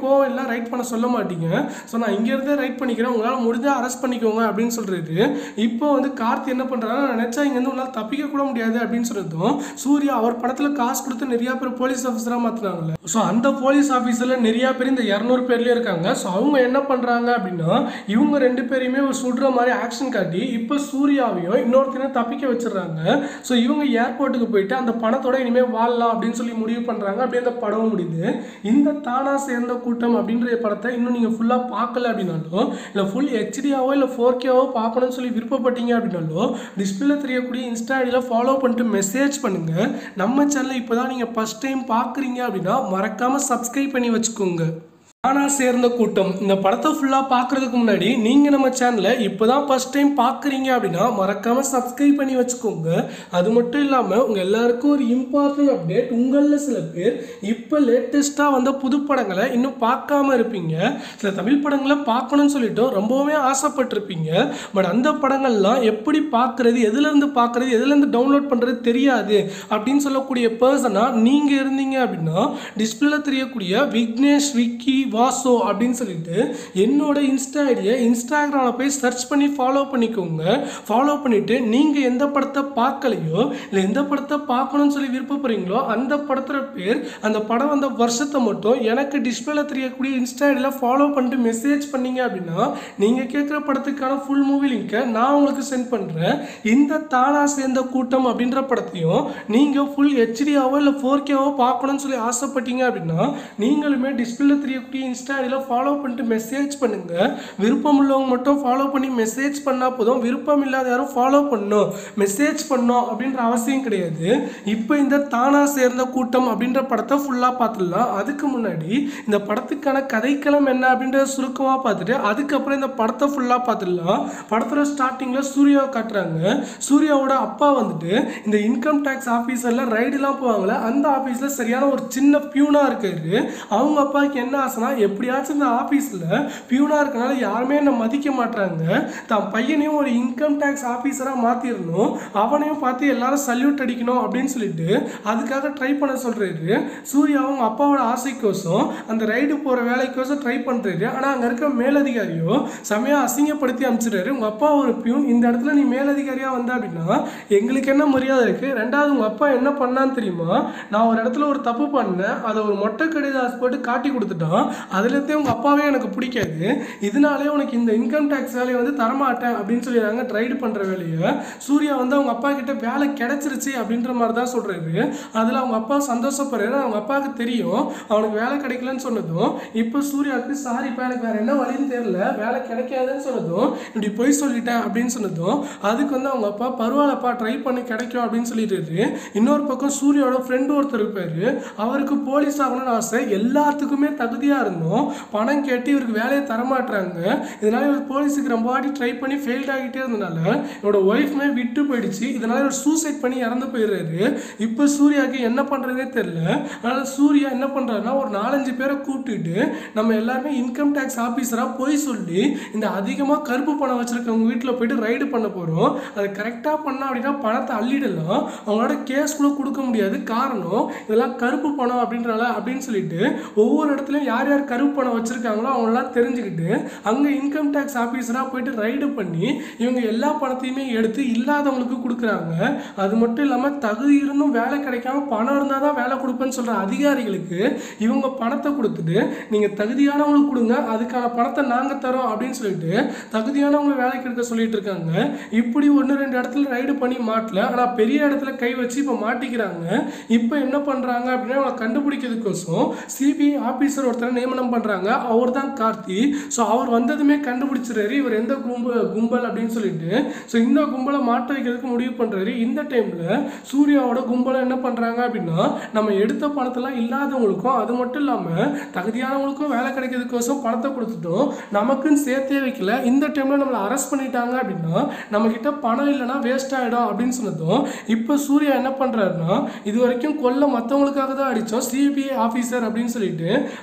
கோவம் இல்லை, ரைட் பண்ண சொல்ல மாட்டீங்க. ஸோ நான் இங்கேருந்தே ரைட் பண்ணிக்கிறேன், உங்களால் முடிஞ்சால் அரெஸ்ட் பண்ணிக்கோங்க அப்படின்னு சொல்கிறாரு. இப்போ வந்து கார்த்தி என்ன பண்ணுறாங்கன்னா, நினச்சா இங்கேருந்து உங்களால் தப்பிக்க கூட முடியாது அப்படின்னு சொல்லிட்டோம். சூர்யா அவர் படத்தில் காசு கொடுத்து நிறையா பேர் போலீஸ் ஆஃபீஸராக மாற்றினாங்கல்ல. ஸோ அந்த போலீஸ் ஆஃபீஸரில் நிறையா பேர் இந்த 200 பேர்லேயே இருக்காங்க. ஸோ அவங்க என்ன பண்ணுறாங்க அப்படின்னா, இவங்க 2 பேரையுமே ஒரு சுடுற மாதிரி ஆக்ஷன் காட்டி இப்போ சூர்யாவையும் இன்னொருத்தரையும் தப்பிக்க வச்சிடறாங்க. ஸோ இவங்க ஏர்போர்ட்டுக்கு போயிட்டு அந்த பணத்தோட இனிமேல் வாழலாம் அப்படின்னு சொல்லி முடிவு பண்ணுறாங்க. அப்படியே அந்த படமும் முடியுது. இந்த தானா சேர்ந்த கூட்டம் அப்படின்ற படத்தை இன்னும் நீங்கள் ஃபுல்லாக பார்க்கல அப்படின்னாலும், இல்லை ஃபுல் ஹெச்டியாவோ இல்லை 4Kவோ பார்க்கணும்னு சொல்லி விருப்பப்பட்டீங்க அப்படின்னாலும், டிஸ்பிளேல தெரியக்கூடிய இன்ஸ்டா ஐடியில் ஃபாலோ பண்ணிட்டு மெசேஜ் பண்ணுங்கள். நம்ம சேனலை இப்போ தான் நீங்கள் ஃபஸ்ட் டைம் பார்க்குறீங்க அப்படின்னா மறக்காமல் சப்ஸ்கிரைப் பண்ணி வச்சுக்கோங்க. தானா சேர்ந்த கூட்டம் இந்த படத்தை ஃபுல்லாக பார்க்குறதுக்கு முன்னாடி நீங்கள் நம்ம சேனலை இப்போ தான் ஃபஸ்ட் டைம் பார்க்குறீங்க அப்படின்னா மறக்காமல் சப்ஸ்கிரைப் பண்ணி வச்சுக்கோங்க. அது மட்டும் இல்லாமல் உங்கள் எல்லாருக்கும் ஒரு இம்பார்ட்டன்ட் அப்டேட். உங்களில் சில பேர் இப்போ லேட்டஸ்ட்டாக வந்த புது படங்களை இன்னும் பார்க்காம இருப்பீங்க. சில தமிழ் படங்களை பார்க்கணும்னு சொல்லிட்டு ரொம்பவுமே ஆசைப்பட்டிருப்பீங்க. பட் அந்த படங்கள்லாம் எப்படி பார்க்குறது, எதுலேருந்து பார்க்குறது, எதுலேருந்து டவுன்லோட் பண்ணுறது தெரியாது அப்படின்னு சொல்லக்கூடிய பர்சனாக நீங்கள் இருந்தீங்க அப்படின்னா, டிஸ்பிளேல தெரியக்கூடிய விக்னேஷ் விக்கி வாசோ அப்படின்னு சொல்லிட்டு என்னோட இன்ஸ்டா ஐடியை இன்ஸ்டாகிராமில் போய் சர்ச் பண்ணி ஃபாலோ பண்ணிக்கோங்க. ஃபாலோ பண்ணிவிட்டு நீங்கள் எந்த படத்தை பார்க்கலையோ இல்லை எந்த படத்தை பார்க்கணும்னு சொல்லி விருப்பப்படுறீங்களோ அந்த படத்தோட பேர், அந்த படம் வந்த வருஷத்தை மட்டும் எனக்கு டிஸ்பிளேல தெரியக்கூடிய இன்ஸ்டா ஐடியில் ஃபாலோ பண்ணிட்டு மெசேஜ் பண்ணீங்க அப்படின்னா நீங்கள் கேட்குற படத்துக்கான ஃபுல் மூவி லிங்கை நான் உங்களுக்கு சென்ட் பண்ணுறேன். இந்த தானா சேர்ந்த கூட்டம் அப்படின்ற படத்தையும் நீங்கள் ஃபுல் ஹெச்டியாவோ இல்லை 4Kவோ பார்க்கணும்னு சொல்லி ஆசைப்பட்டீங்க அப்படின்னா நீங்களுமே டிஸ்பிளேல தெரியக்கூடிய இன்ஸ்டா ஐடியில் ஃபாலோ பண்ணிட்டு மெசேஜ் பண்ணுங்க. விருப்பம் உள்ளவங்க மட்டும் ஃபாலோ பண்ணி மெசேஜ் பண்ணால் போதும். விருப்பம் இல்லாத யாரும் ஃபாலோ பண்ணணும், மெசேஜ் பண்ணணும் அப்படின்ற அவசியம் கிடையாது. இப்போ இந்த தானா சேர்ந்த கூட்டம் அப்படின்ற படத்தை ஃபுல்லாக பார்த்துடலாம். அதுக்கு முன்னாடி இந்த படத்துக்கான கதைக்களம் என்ன அப்படின்றத சுருக்கமாக பார்த்துட்டு அதுக்கப்புறம் இந்த படத்தை ஃபுல்லாக பார்த்துடலாம். படத்தோட ஸ்டார்டிங்கில் சூர்யாவை காட்டுறாங்க. சூர்யாவோட அப்பா வந்துட்டு இந்த இன்கம் டேக்ஸ் ஆஃபீஸரில் ரைடுலாம் போவாங்களே அந்த ஆஃபீஸில் சரியான ஒரு சின்ன பியூனாக இருக்காரு. அவங்க அப்பாவுக்கு என்ன ஆசைனா, எப்படியாச்சும் இந்த ஆஃபீஸில் பியூனாக இருக்கனால யாருமே என்னை மதிக்க மாட்டாங்க, தான் பையனையும் ஒரு இன்கம் டேக்ஸ் ஆஃபீஸராக மாற்றிடணும், அவனையும் பார்த்து எல்லாரும் சல்யூட் அடிக்கணும் அப்படின்னு சொல்லிட்டு அதுக்காக ட்ரை பண்ண சொல்கிறாரு. சூர்யா அவங்க அப்பாவோட ஆசைக்கோசம் அந்த ரைடு போகிற வேலைக்கோசம் ட்ரை பண்ணுறாரு. ஆனால் அங்கே இருக்க மேலதிகாரியோ செமையாக அசிங்கப்படுத்தி அனுப்பிச்சிடுறாரு. உங்கள் அப்பா ஒரு பியூன், இந்த இடத்துல நீ மேலதிகாரியாக வந்த அப்படின்னா எங்களுக்கு என்ன மரியாதை இருக்குது? ரெண்டாவது உங்கள் அப்பா என்ன பண்ணான்னு தெரியுமா? நான் ஒரு இடத்துல ஒரு தப்பு பண்ணேன், அதை ஒரு மொட்டை கடிதாஸ் போட்டு காட்டி கொடுத்துட்டான், அதுலேருந்தே உங்கள் அப்பாவே எனக்கு பிடிக்காது, இதனாலே உனக்கு இந்த இன்கம் டேக்ஸ் வேலையை வந்து தரமாட்டேன் அப்படின்னு சொல்லிடுறாங்க. ரைடு பண்ணுற வேலையை சூர்யா வந்து அவங்க அப்பா கிட்ட வேலை கிடைச்சிருச்சு அப்படின்ற மாதிரி தான் சொல்கிறாரு. அதில் அவங்க அப்பா சந்தோஷப்படுறாரு. அவங்க அப்பாவுக்கு தெரியும் அவனுக்கு வேலை கிடைக்கலன்னு சொன்னதும், இப்போ சூர்யாவுக்கு சாரிப்பா எனக்கு வேறு என்ன வழின்னு தெரியல, வேலை கிடைக்காதுன்னு சொன்னதும், இப்படி போய் சொல்லிட்டேன் அப்படின்னு சொன்னதும் அதுக்கு வந்து அவங்க அப்பா பரவாயில்லப்பா ட்ரை பண்ணி கிடைக்கும் அப்படின்னு சொல்லிடுறாரு. இன்னொரு பக்கம் சூர்யாவோட ஃப்ரெண்டு ஒருத்தர் இருப்பார், அவருக்கு போலீஸ் ஆகணும்னு ஆசை, எல்லாத்துக்குமே தகுதியாக இருந்தோம், பணம் கேட்டு இவருக்கு வேலையை தரமாட்டுறாங்க. இதனால இவர் போலீஸுக்கு ரொம்ப வாட்டி ட்ரை பண்ணி ஃபெயில்ட் ஆகிட்டே இருந்தனால இவரோட ஒய்ஃப்மே விட்டு போயிடுச்சு. இதனால இவர் சூசைட் பண்ணி இறந்து போயிடுறாரு. இப்போ சூர்யாவுக்கு என்ன பண்ணுறதே தெரியல. அதனால் சூர்யா என்ன பண்ணுறாருன்னா, ஒரு 4-5 பேரை கூப்பிட்டுட்டு நம்ம எல்லாருமே இன்கம் டேக்ஸ் ஆஃபீஸராக போய் சொல்லி இந்த அதிகமாக கருப்பு பணம் வச்சுருக்கவங்க வீட்டில் போயிட்டு ரைடு பண்ண போகிறோம், அதை கரெக்டாக பண்ணோம் அப்படின்னா பணத்தை அள்ளிடலாம், அவங்களோட கேஸ் கூட கொடுக்க முடியாது, காரணம் இதெல்லாம் கருப்பு பணம் அப்படின்றனால அப்படின்னு சொல்லிட்டு ஒவ்வொரு இடத்துலையும் யார் யார் கருப்பு பணம் வச்சுருக்காங்களோ அவங்களெல்லாம் தெரிஞ்சுக்கிட்டு அங்கே இன்கம் டேக்ஸ் ஆஃபீஸராக போயிட்டு ரைடு பண்ணி இவங்க எல்லா பணத்தையுமே எடுத்து இல்லாதவங்களுக்கு கொடுக்குறாங்க. அது மட்டும் இல்லாமல் தகுதி இருந்தும் வேலை கிடைக்காம பணம் இருந்தால் தான் வேலை கொடுப்பேன்னு சொல்கிற அதிகாரிகளுக்கு இவங்க பணத்தை கொடுத்துட்டு நீங்கள் தகுதியானவங்களுக்கு கொடுங்க, அதுக்கான பணத்தை நாங்கள் தரோம் அப்படின்னு சொல்லிட்டு தகுதியானவங்களை வேலைக்கு எடுக்க சொல்லிட்டு இருக்காங்க. இப்படி 1-2 இடத்துல ரைடு பண்ணி மாட்டல, ஆனால் பெரிய இடத்துல கை வச்சு இப்போ மாட்டிக்கிறாங்க. இப்போ என்ன பண்ணுறாங்க அப்படின்னா, அவங்களை கண்டுபிடிக்கிறதுக்கோசம் சிபிஐ ஆஃபீஸர் ஒருத்தரை நியமனம் பண்ணுறாங்க. அவர் தான் கார்த்தி. ஸோ அவர் வந்ததுமே கண்டுபிடிச்சிடுறாரு இவர் எந்த கும்பல் அப்படின்னு சொல்லிட்டு. ஸோ இந்த கும்பலை மாட்ட வைக்கிறதுக்கு முடிவு பண்ணுறாரு. இந்த டைமில் சூர்யாவோட கும்பலை என்ன பண்ணுறாங்க அப்படின்னா, நம்ம எடுத்த பணத்தெல்லாம் இல்லாதவங்களுக்கும் அது மட்டும் இல்லாமல் தகுதியானவங்களுக்கும் வேலை கிடைக்கிறதுக்கோசம் பணத்தை கொடுத்துட்டோம், நமக்குன்னு சேர்த்தே வைக்கல, இந்த டைமில் நம்மளை அரெஸ்ட் பண்ணிட்டாங்க அப்படின்னா நம்மக்கிட்ட பணம் இல்லைன்னா வேஸ்ட் ஆகிடும் அப்படின்னு சொன்னதும் இப்போ சூர்யா என்ன பண்ணுறாருன்னா, இது வரைக்கும் கொல்ல மற்றவங்களுக்காக தான் அடித்தோம் சிபிஐ ஆஃபீஸர் அப்படின்னு சொல்லிட்டு, ஆனால் இப்போ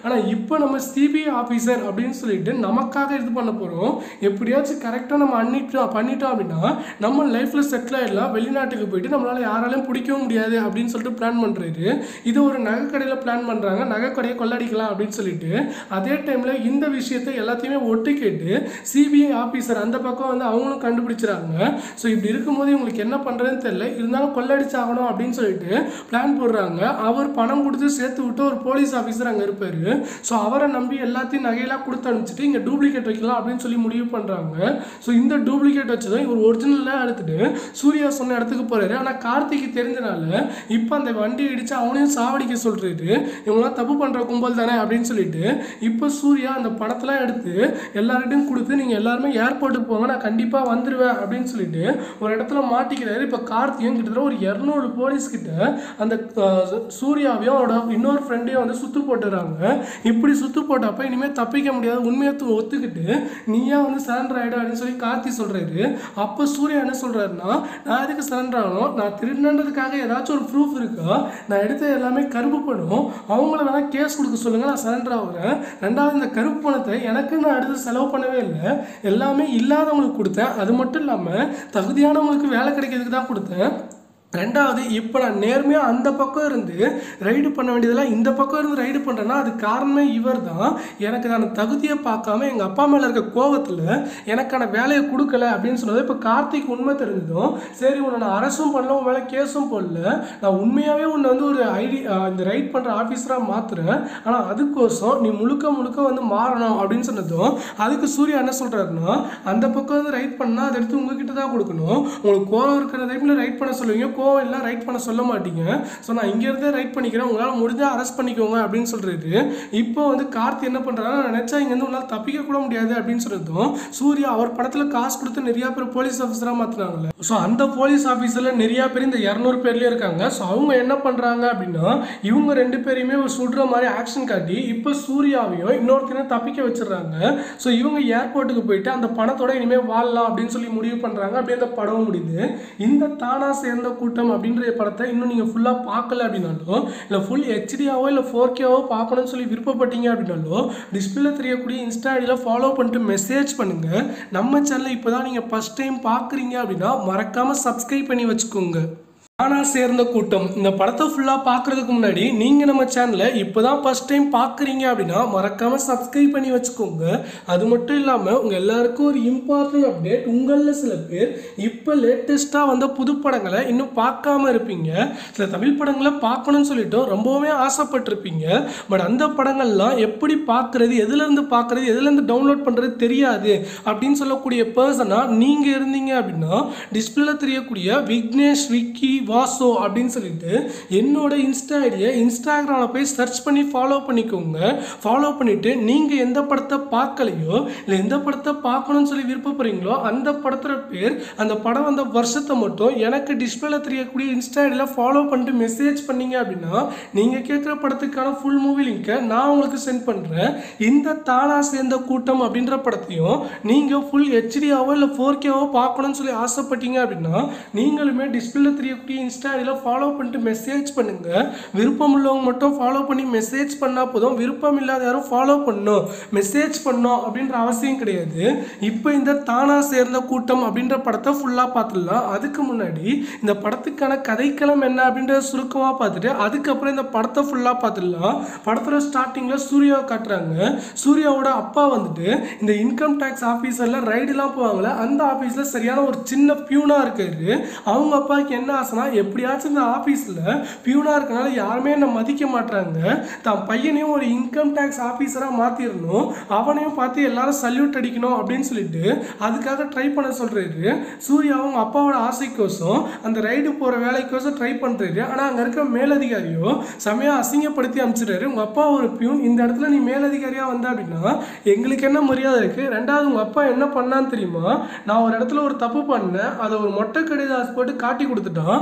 இப்போ நம்ம சிபிஐ ஆஃபீஸர் அப்படின்னு சொல்லிட்டு நமக்காக இது பண்ண போகிறோம். எப்படியாச்சும் கரெக்டாக நம்ம பண்ணிட்டோம் அப்படின்னா நம்ம லைஃப்பில் செட்டில் ஆகிடலாம். வெளிநாட்டுக்கு போயிட்டு நம்மளால் யாராலையும் பிடிக்கவும் முடியாது அப்படின்னு சொல்லிட்டு பிளான் பண்ணுறாரு. இது ஒரு நகைக்கடையில் பிளான் பண்ணுறாங்க. நகைக்கடையை கொள்ளடிக்கலாம் அப்படின்னு சொல்லிட்டு அதே டைமில் இந்த விஷயத்தை எல்லாத்தையுமே ஒட்டு கேட்டு சிபிஐ ஆஃபீஸர் அந்த பக்கம் வந்து அவங்களும் கண்டுபிடிச்சிடறாங்க. ஸோ இப்படி இருக்கும்போது இவங்களுக்கு என்ன பண்ணுறதுன்னு தெரியல. இருந்தாலும் கொள்ளடிச்சாகணும் அப்படின்னு சொல்லிட்டு பிளான் போடுறாங்க. அவர் பணம் கொடுத்து சேர்த்து விட்டு ஒரு போலீஸ் ஆஃபீஸர் அங்கே இருப்பார். ஸோ அவரை நம்பி எல்லாத்தையும் நகையெல்லாம் கொடுத்து அனுப்பிச்சிட்டு இங்கே டூப்ளிகேட் வைக்கலாம் அப்படின்னு சொல்லி முடிவு பண்ணுறாங்க. ஸோ இந்த டூப்ளிகேட் வச்சதும் இவர் ஒரிஜினலாக எடுத்துட்டு சூர்யா சொன்ன இடத்துக்கு போகிறாரு. ஆனால் கார்த்திக்கு தெரிஞ்சனால இப்போ அந்த வண்டி இடித்து அவனையும் சாவடிக்க சொல்கிறாரு. இவங்களாம் தப்பு பண்ணுற கும்பல் தானே அப்படின்னு சொல்லிட்டு இப்போ சூர்யா அந்த பணத்தெல்லாம் எடுத்து எல்லார்கிட்டையும் கொடுத்து நீங்கள் எல்லாருமே ஏர்போர்ட்டுக்கு போங்க, நான் கண்டிப்பாக வந்துடுவேன் அப்படின்னு சொல்லிட்டு ஒரு இடத்துல மாட்டிக்கிறாரு. இப்போ கார்த்தியும் கிட்டத்தட்ட ஒரு 200 போலீஸ் கிட்ட அந்த சூர்யாவையும் அவரோட இன்னொரு ஃப்ரெண்டையும் வந்து சுத்து போட்டுறாங்க. இப்படி சுத்து போட்டப்ப இனிமேல் தப்பிக்க முடியாது, உண்மையை ஒத்துக்கிட்டு நீயா வந்து சரண்டர் ஆகிடு அப்படின்னு சொல்லி கார்த்தி சொல்றாரு. அப்போ சூர்யா என்ன சொல்றாருன்னா, நான் எதுக்கு சரண்டர் ஆகணும், நான் திருடன்றதுக்காக ஏதாச்சும் ஒரு ப்ரூஃப் இருக்கா, நான் எடுத்த எல்லாமே கருப்பு பணம், அவங்கள வேணா கேஸ் கொடுக்க சொல்லுங்க, நான் சரண்டர் ஆகுறேன். ரெண்டாவது இந்த கருப்பு பணத்தை எனக்கு நான் அடுத்து செலவு பண்ணவே இல்லை, எல்லாமே இல்லாதவங்களுக்கு கொடுத்தேன். அது மட்டும் இல்லாமல் தகுதியானவங்களுக்கு வேலை கிடைக்கிறதுக்கு தான் கொடுத்தேன். ரெண்டாவது இப்போ நான் நேர்மையாக அந்த பக்கம் இருந்து ரைடு பண்ண வேண்டியதெல்லாம் இந்த பக்கம் இருந்து ரைடு பண்ணுறேன்னா அது காரணமே இவர் தான். எனக்கு நான் தகுதியை பார்க்காம எங்கள் அப்பா மேலே இருக்க கோவத்தில் எனக்கான வேலையை கொடுக்கல அப்படின்னு சொன்னது. இப்போ கார்த்திக் உண்மை தெரிஞ்சதும் சரி உன்னை நான் அரசும் பண்ணல, உன் மேலே கேஸும் போடல, நான் உண்மையாகவே உன்னை வந்து ஒரு இந்த ரைட் பண்ணுற ஆஃபீஸராக மாற்றுறேன், ஆனால் அதுக்கோசம் நீ முழுக்க வந்து மாறணும் அப்படின்னு சொன்னதும் அதுக்கு சூர்யா என்ன சொல்கிறாருன்னா, அந்த பக்கம் வந்து ரைட் பண்ணால் அதை எடுத்து உங்ககிட்ட தான் கொடுக்கணும், உங்களுக்கு கோவம் இருக்கிற டைமில் ரைட் பண்ண சொல்லுவீங்க, கோவெல்லாம் ரைட் பண்ண சொல்ல மாட்டீங்க, ஸோ நான் இங்கேருந்தே ரைட் பண்ணிக்கிறேன், உங்களால் முடிஞ்சால் அரெஸ்ட் பண்ணிக்கோங்க அப்படின்னு சொல்கிறது. இப்போ வந்து கார்த்தி என்ன பண்ணுறாங்கன்னா, நினச்சா இங்கேருந்து உங்களால் தப்பிக்க கூட முடியாது அப்படின்னு சொல்லிட்டோம். சூர்யா அவர் படத்தில் காசு கொடுத்து நிறையா பேர் போலீஸ் ஆஃபீஸராக மாற்றினாங்கல்ல, ஸோ அந்த போலீஸ் ஆஃபீஸரில் நிறையா பேர் இந்த 200 பேர்லேயே இருக்காங்க. ஸோ அவங்க என்ன பண்ணுறாங்க அப்படின்னா, இவங்க 2 பேரையுமே ஒரு சுடுற மாதிரி ஆக்ஷன் காட்டி இப்போ சூர்யாவையும் இன்னொருத்தரையும் தப்பிக்க வச்சிடறாங்க. ஸோ இவங்க ஏர்போர்ட்டுக்கு போயிட்டு அந்த பணத்தோட இனிமேல் வாழலாம் அப்படின்னு சொல்லி முடிவு பண்ணுறாங்க. அப்படியே அந்த படமும் முடியுது. இந்த தானா சேர்ந்த கூட்டம் அப்படின்ற படத்தை இன்னும் நீங்கள் ஃபுல்லாக பார்க்கல அப்படின்னாலும், இல்லை ஃபுல் ஹெச்டியாவோ இல்லை 4Kவோ பார்க்கணும்னு சொல்லி விருப்பப்பட்டீங்க அப்படின்னாலும் டிஸ்பிளே தெரியக்கூடிய இன்ஸ்டா ஐடியில் ஃபாலோ பண்ணிட்டு மெசேஜ் பண்ணுங்கள். நம்ம சேனலை இப்போ தான் நீங்கள் ஃபஸ்ட் டைம் பார்க்குறீங்க அப்படின்னா மறக்காமல் சப்ஸ்கிரைப் பண்ணி வச்சுக்கோங்க. தானா சேர்ந்த கூட்டம் இந்த படத்தை ஃபுல்லாக பார்க்குறதுக்கு முன்னாடி நீங்கள் நம்ம சேனலை இப்போ தான் ஃபஸ்ட் டைம் பார்க்குறீங்க அப்படின்னா மறக்காமல் சப்ஸ்கிரைப் பண்ணி வச்சுக்கோங்க. அது மட்டும் இல்லாமல் உங்கள் எல்லாருக்கும் ஒரு இம்பார்ட்டன்ட் அப்டேட், உங்களில் சில பேர் இப்போ லேட்டஸ்ட்டாக வந்த புது படங்களை இன்னும் பார்க்காம இருப்பீங்க. சில தமிழ் படங்களை பார்க்கணும்னு சொல்லிட்டு ரொம்பவுமே ஆசைப்பட்டிருப்பீங்க. பட் அந்த படங்கள்லாம் எப்படி பார்க்குறது, எதுலேருந்து பார்க்குறது, எதுலேருந்து டவுன்லோட் பண்ணுறது தெரியாது அப்படின்னு சொல்லக்கூடிய பர்சனாக நீங்கள் இருந்தீங்க அப்படின்னா டிஸ்பிளேல தெரியக்கூடிய விக்னேஷ் விக்கி வாசோ அப்படின்னு சொல்லிட்டு என்னோட இன்ஸ்டா ஐடியை இன்ஸ்டாகிராமில் போய் சர்ச் பண்ணி ஃபாலோ பண்ணிக்கோங்க. ஃபாலோ பண்ணிவிட்டு நீங்கள் எந்த படத்தை பார்க்கலையோ இல்லை எந்த படத்தை பார்க்கணும்னு சொல்லி விருப்பப்படுறீங்களோ அந்த படத்தோட பேர், அந்த படம் வந்த வருஷத்தை மட்டும் எனக்கு டிஸ்பிளேல தெரியக்கூடிய இன்ஸ்டா ஐடியில் ஃபாலோ பண்ணிட்டு மெசேஜ் பண்ணீங்க அப்படின்னா நீங்கள் கேட்குற படத்துக்கான ஃபுல் மூவி லிங்கை நான் உங்களுக்கு சென்ட் பண்ணுறேன். இந்த தானா சேர்ந்த கூட்டம் அப்படின்ற படத்தையும் நீங்கள் ஃபுல் ஹெச்டியாவோ இல்லை 4Kவோ பார்க்கணும்னு சொல்லி ஆசைப்பட்டீங்க அப்படின்னா நீங்களுமே டிஸ்பிளேல தெரியக்கூடிய இன்ஸ்டா ஐடியில் ஃபாலோ பண்ணிட்டு மெசேஜ் பண்ணுங்க. விருப்பம் உள்ளவங்க மட்டும் ஃபாலோ பண்ணி மெசேஜ் பண்ணால் போதும், விருப்பம் இல்லாத யாரும் ஃபாலோ பண்ணணும் மெசேஜ் பண்ணணும் அப்படின்ற அவசியம் கிடையாது. இப்போ இந்த தானா சேர்ந்த கூட்டம் அப்படின்ற படத்தை ஃபுல்லாக பார்த்துடலாம். அதுக்கு முன்னாடி இந்த படத்துக்கான கதைக்களம் என்ன அப்படின்றத சுருக்கமாக பார்த்துட்டு அதுக்கப்புறம் இந்த படத்தை ஃபுல்லாக பார்த்துடலாம். படத்தோட ஸ்டார்டிங்கில் சூர்யாவை காட்டுறாங்க. சூர்யாவோட அப்பா வந்துட்டு இந்த இன்கம் டேக்ஸ் ஆஃபீஸரில் ரைடுலாம் போவாங்களே அந்த ஆஃபீஸில் சரியான ஒரு சின்ன பியூனாக இருக்காரு. அவங்க அப்பாவுக்கு என்ன ஆசைனா, எப்படியாச்சும் இந்த ஆஃபீஸில் பியூனாக இருக்கனால யாருமே என்னை மதிக்க மாட்டாங்க, தான் பையனையும் ஒரு இன்கம் டேக்ஸ் ஆஃபீஸராக மாற்றிடணும், அவனையும் பார்த்து எல்லாரும் சல்யூட் அடிக்கணும் அப்படின்னு சொல்லிட்டு அதுக்காக ட்ரை பண்ண சொல்கிறாரு. சூர்யா அவங்க அப்பாவோட ஆசைக்கோசம் அந்த ரைடு போகிற வேலைக்கோசம் ட்ரை பண்ணுறாரு. ஆனால் அங்கே இருக்க மேலதிகாரியோ செமையாக அசிங்கப்படுத்தி அனுப்பிச்சிடுறாரு. உங்கள் அப்பா ஒரு பியூன், இந்த இடத்துல நீ மேலதிகாரியாக வந்த அப்படின்னா எங்களுக்கு என்ன மரியாதை இருக்குது? ரெண்டாவது உங்கள் அப்பா என்ன பண்ணான்னு தெரியுமா, நான் ஒரு இடத்துல ஒரு தப்பு பண்ணேன், அதை ஒரு மொட்டை கடிதாஸ் போட்டு காட்டி கொடுத்துட்டான்,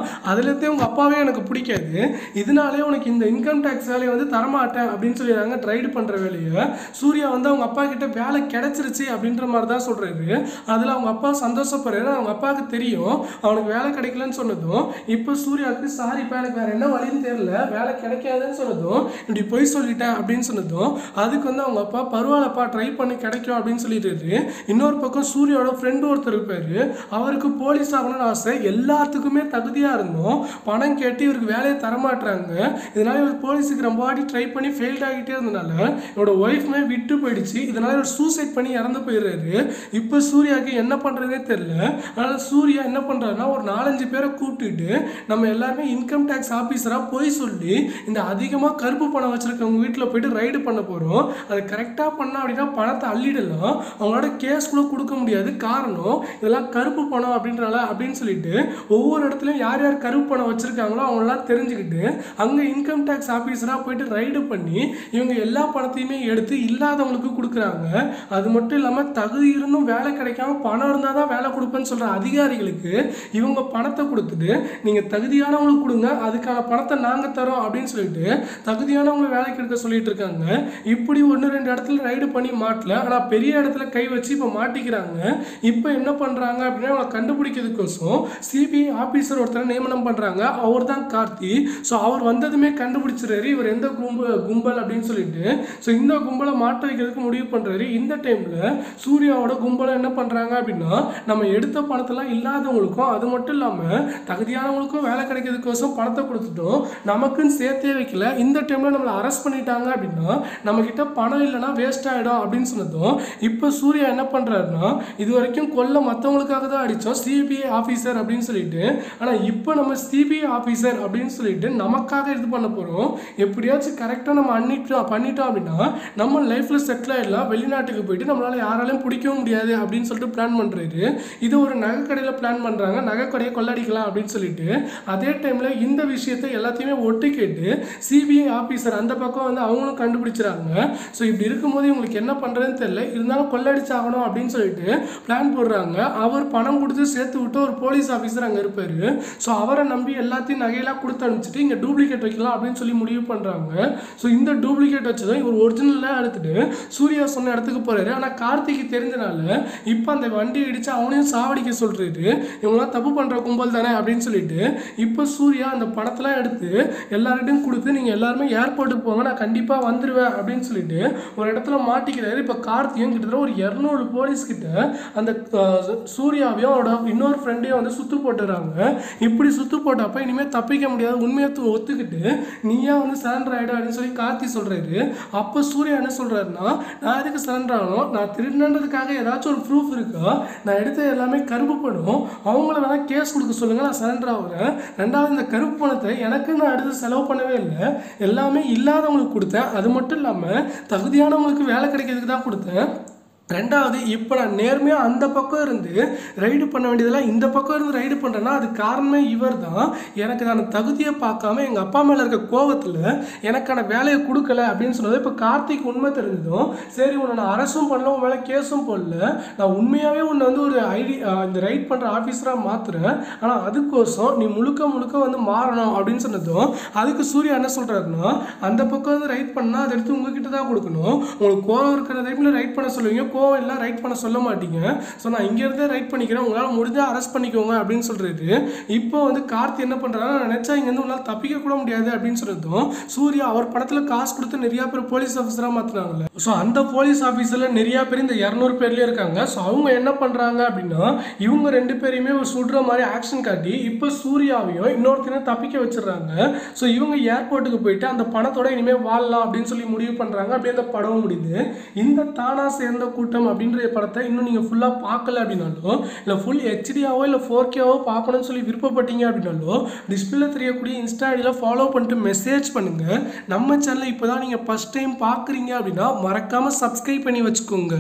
அதுலேருந்தே உங்கள் அப்பாவே எனக்கு பிடிக்காது, இதனாலே உனக்கு இந்த இன்கம் டேக்ஸ் வேலையை வந்து தரமாட்டேன் அப்படின்னு சொல்லிடுறாங்க. ரைடு பண்ணுற வேலையை சூர்யா வந்து அவங்க அப்பா கிட்ட வேலை கிடைச்சிருச்சு அப்படின்ற மாதிரி தான் சொல்கிறாரு. அதில் அவங்க அப்பா சந்தோஷப்படுறாரு. அவங்க அப்பாவுக்கு தெரியும் அவனுக்கு வேலை கிடைக்கலன்னு சொன்னதும், இப்போ சூர்யாவுக்கு சாரிப்பா எனக்கு வேறு என்ன வழின்னு தெரியல, வேலை கிடைக்காதுன்னு சொன்னதும், இப்படி போய் சொல்லிட்டேன் அப்படின்னு சொன்னதும், அதுக்கு வந்து அவங்க அப்பா பரவாயில்லப்பா ட்ரை பண்ணி கிடைக்கும் அப்படின்னு சொல்லிட்டு, இன்னொரு பக்கம் சூர்யாவோட ஃப்ரெண்டு ஒருத்தர் இருப்பார், அவருக்கு போலீஸ் ஆகணும்னு ஆசை, எல்லாத்துக்குமே தகுதியாக இருந்தோம், பணம் கேட்டு இவருக்கு வேலையை தரமாட்டுறாங்க. இதனால இவர் போலீஸுக்கு ரொம்ப வாட்டி ட்ரை பண்ணி ஃபெயில்ட் ஆகிட்டே இருந்தனால இவரோட ஒய்ஃப்மே விட்டு போயிடுச்சு. இதனால இவர் சூசைட் பண்ணி இறந்து போயிடுறாரு. இப்போ சூர்யாவுக்கு என்ன பண்ணுறதே தெரியல. அதனால் சூர்யா என்ன பண்ணுறாருன்னா ஒரு 4-5 பேரை கூப்பிட்டுட்டு நம்ம எல்லாருமே இன்கம் டேக்ஸ் ஆஃபீஸராக போய் சொல்லி இந்த அதிகமாக கருப்பு பணம் வச்சுருக்கவங்க வீட்டில் போயிட்டு ரைடு பண்ண போகிறோம், அது கரெக்டாக பண்ணால் அப்படின்னா பணத்தை அள்ளிடலாம், அவங்களோட கேஸ் கூட கொடுக்க முடியாது, காரணம் இதெல்லாம் கருப்பு பணம் அப்படின்றனால அப்படின்னு சொல்லிட்டு ஒவ்வொரு இடத்துலையும் யார் யார் கருப்பு பணம் வச்சுருக்காங்களோ அவங்களெல்லாம் தெரிஞ்சுக்கிட்டு அங்கே இன்கம் டேக்ஸ் ஆஃபீஸராக போயிட்டு ரைடு பண்ணி இவங்க எல்லா பணத்தையுமே எடுத்து இல்லாதவங்களுக்கு கொடுக்குறாங்க. அது மட்டும் இல்லாமல் தகுதி இருந்தும் வேலை கிடைக்காம பணம் இருந்தால் தான் வேலை கொடுப்பேன்னு சொல்கிற அதிகாரிகளுக்கு இவங்க பணத்தை கொடுத்துட்டு நீங்கள் தகுதியானவங்களுக்கு கொடுங்க, அதுக்கான பணத்தை நாங்கள் தரோம் அப்படின்னு சொல்லிட்டு தகுதியானவங்களை வேலைக்கு எடுக்க சொல்லிட்டு இருக்காங்க. இப்படி 1-2 இடத்துல ரைடு பண்ணி மாட்டல, ஆனால் பெரிய இடத்துல கை வச்சு இப்போ மாட்டிக்கிறாங்க. இப்போ என்ன பண்ணுறாங்க அப்படின்னா அவங்களை கண்டுபிடிக்கிறதுக்கோசம் சிபிஐ ஆஃபீஸர் ஒருத்தரை நியமனம் பண்ணுறாங்க. அவர் தான் கார்த்தி. ஸோ அவர் வந்ததுமே கண்டுபிடிச்சிடுறாரு இவர் எந்த கும்பல் அப்படின்னு சொல்லிட்டு. ஸோ இந்த கும்பலை மாட்ட வைக்கிறதுக்கு முடிவு பண்ணுறாரு. இந்த டைமில் சூர்யாவோட கும்பலை என்ன பண்ணுறாங்க அப்படின்னா நம்ம எடுத்த பணத்தெல்லாம் இல்லாதவங்களுக்கும் அது மட்டும் இல்லாமல் தகுதியானவங்களுக்கும் வேலை கிடைக்கிறதுக்கோசம் பணத்தை கொடுத்துட்டோம், நமக்குன்னு சேர்த்தே வைக்கல. இந்த டைமில் நம்மளை அரெஸ்ட் பண்ணிட்டாங்க அப்படின்னா நம்மக்கிட்ட பணம் இல்லைன்னா வேஸ்ட் ஆகிடும் அப்படின்னு சொன்னதும் இப்போ சூர்யா என்ன பண்ணுறாருன்னா இது வரைக்கும் கொல்ல மற்றவங்களுக்காக தான் அடித்தோம் சிபிஐ ஆஃபீஸர் அப்படின்னு சொல்லிட்டு, ஆனால் இப்போ நம்ம சிபிஐ ஆஃபீஸர் அப்படின்னு சொல்லிட்டு நமக்காக இது பண்ண போகிறோம், எப்படியாச்சும் கரெக்டாக நம்ம பண்ணிட்டோம் அப்படின்னா நம்ம லைஃப்பில் செட்டில் ஆகிடலாம், வெளிநாட்டுக்கு போயிட்டு நம்மளால் யாராலையும் பிடிக்கவும் முடியாது அப்படின்னு சொல்லிட்டு பிளான் பண்ணுறாரு. இது ஒரு நகை கடையில் பிளான் பண்ணுறாங்க, நகை கடையை கொள்ளடிக்கலாம் அப்படின்னு சொல்லிட்டு. அதே டைமில் இந்த விஷயத்தை எல்லாத்தையுமே ஒட்டு கேட்டு சிபிஐ ஆஃபீஸர் அந்த பக்கம் வந்து அவங்களும் கண்டுபிடிச்சிறாங்க. ஸோ இப்படி இருக்கும்போது இவங்களுக்கு என்ன பண்ணுறதுன்னு தெரியல, இருந்தாலும் கொள்ளடிச்சாகணும் அப்படின்னு சொல்லிட்டு பிளான் போடுறாங்க. அவர் பணம் கொடுத்து சேர்த்து விட்டு ஒரு போலீஸ் ஆஃபீஸர் அங்கே இருப்பார். ஸோ அவரை நம்பி எல்லாத்தையும் நகையெல்லாம் கொடுத்து அனுப்பிச்சிட்டு இங்கே டூப்ளிகேட் வைக்கலாம் அப்படின்னு சொல்லி முடிவு பண்ணுறாங்க. ஸோ இந்த டூப்ளிகேட் வச்சதும் இவர் ஒரிஜினலாக எடுத்துட்டு சூர்யா சொன்ன இடத்துக்கு போகிறாரு. ஆனால் கார்த்திக்கு தெரிஞ்சனால இப்போ அந்த வண்டி இடித்து அவனையும் சாவடிக்க சொல்கிறாரு. இவங்களாம் தப்பு பண்ணுற கும்பல் தானே அப்படின்னு சொல்லிட்டு இப்போ சூர்யா அந்த பணத்தெல்லாம் எடுத்து எல்லார்கிட்டையும் கொடுத்து நீங்கள் எல்லாருமே ஏர்போர்ட்டுக்கு போங்க நான் கண்டிப்பாக வந்துடுவேன் அப்படின்னு சொல்லிட்டு ஒரு இடத்துல மாட்டிக்கிறாரு. இப்போ கார்த்தியும் கிட்டத்தட்ட ஒரு 200 போலீஸ்கிட்ட அந்த சூர்யாவையும் அவரோட இன்னொரு ஃப்ரெண்டையும் வந்து சுற்று போட்டுறாங்க. இப்படி சுற்று போட்டப்போ இனிமேல் தப்பிக்க முடியாது, உண்மையை ஒத்துக்கிட்டு நீயா வந்து சரண்டர் ஆகிடும் அப்படின்னு சொல்லி கார்த்தி சொல்கிறாரு. அப்போ சூர்யா என்ன சொல்கிறாருன்னா நான் எதுக்கு சரண்டர் ஆகணும், நான் திருடுன்றதுக்காக ஏதாச்சும் ஒரு ப்ரூஃப் இருக்கா, நான் எடுத்த எல்லாமே கருப்பு பணம், அவங்கள வேணால் கேஸ் கொடுக்க சொல்லுங்கள் நான் சரண்டர் ஆகிறேன். ரெண்டாவது இந்த கருப்பு பணத்தை எனக்கு நான் அடுத்து செலவு பண்ணவே இல்லை, எல்லாமே இல்லாதவங்களுக்கு கொடுத்தேன், அது மட்டும் இல்லாமல் தகுதியானவங்களுக்கு வேலை கிடைக்கிறதுக்கு தான் கொடுத்தேன். ரெண்டாவது இப்போ நான் நேர்மையாக அந்த பக்கம் இருந்து ரைடு பண்ண வேண்டியதெல்லாம் இந்த பக்கம் இருந்து ரைடு பண்ணுறேன்னா அது காரணமே இவர் தான். எனக்கு நான் தகுதியை பார்க்காம எங்கள் அப்பா மேலே இருக்க கோவத்தில் எனக்கான வேலையை கொடுக்கல அப்படின்னு சொன்னது. இப்போ கார்த்திக் உண்மை தெரிஞ்சதும் சரி உன்னை நான் அரசும் பண்ணல, உன் மேலே கேஸும் போடல, நான் உண்மையாகவே உன்னை வந்து ஒரு இந்த ரைட் பண்ணுற ஆஃபீஸராக மாற்றுறேன், ஆனால் அதுக்கோசம் நீ முழுக்க வந்து மாறணும் அப்படின்னு சொன்னதும் அதுக்கு சூர்யா என்ன சொல்கிறாருன்னா அந்த பக்கம் வந்து ரைட் பண்ணால் அதை எடுத்து உங்ககிட்ட தான் கொடுக்கணும், உங்களுக்கு கோவம் இருக்கிற டைமில் ரைட் பண்ண சொல்லுவீங்க, எல்லாம் ரைட் பண்ண சொல்ல மாட்டீங்க, ஸோ நான் இங்கேருந்தே ரைட் பண்ணிக்கிறேன், உங்களால் முடிஞ்சால் அரெஸ்ட் பண்ணிக்கோங்க அப்படின்னு சொல்கிறது. இப்போ வந்து கார்த்தி என்ன பண்ணுறாரு, நினச்சா இங்கேருந்து உங்களால் தப்பிக்க கூட முடியாது அப்படின்னு சொல்லிட்டோம். சூர்யா அவர் படத்தில் காசு கொடுத்து நிறையா பேர் போலீஸ் ஆஃபீஸராக மாற்றினாங்கல்ல, ஸோ அந்த போலீஸ் ஆஃபீஸரில் நிறையா பேர் இந்த 200 பேர்லேயே இருக்காங்க. ஸோ அவங்க என்ன பண்ணுறாங்க அப்படின்னா இவங்க 2 பேரையுமே ஒரு சுடுற மாதிரி ஆக்ஷன் காட்டி இப்போ சூர்யாவையும் இன்னொருத்தரையும் தப்பிக்க வச்சிடுறாங்க. ஸோ இவங்க ஏர்போர்ட்டுக்கு போயிட்டு அந்த பணத்தோட இனிமேல் வாழலாம் அப்படின்னு சொல்லி முடிவு பண்ணுறாங்க. அப்படியே அந்த படம் முடியுது. இந்த தானா சேர்ந்த கூட்டம் அப்படின்ற படத்தை இன்னும் நீங்கள் ஃபுல்லாக பார்க்கல அப்படின்னாலோ இல்லை ஃபுல் ஹெச்டியாவோ இல்லை 4Kவோ பார்க்கணும்னு சொல்லி விருப்பப்பட்டீங்க அப்படின்னாலோ டிஸ்பிளே தெரியக்கூடிய இன்ஸ்டா ஐடியில் ஃபாலோ பண்ணிட்டு மெசேஜ் பண்ணுங்கள். நம்ம சேனலை இப்போ தான் நீங்கள் ஃபஸ்ட் டைம் பார்க்குறீங்க அப்படின்னா மறக்காமல் சப்ஸ்கிரைப் பண்ணி வச்சுக்கோங்க.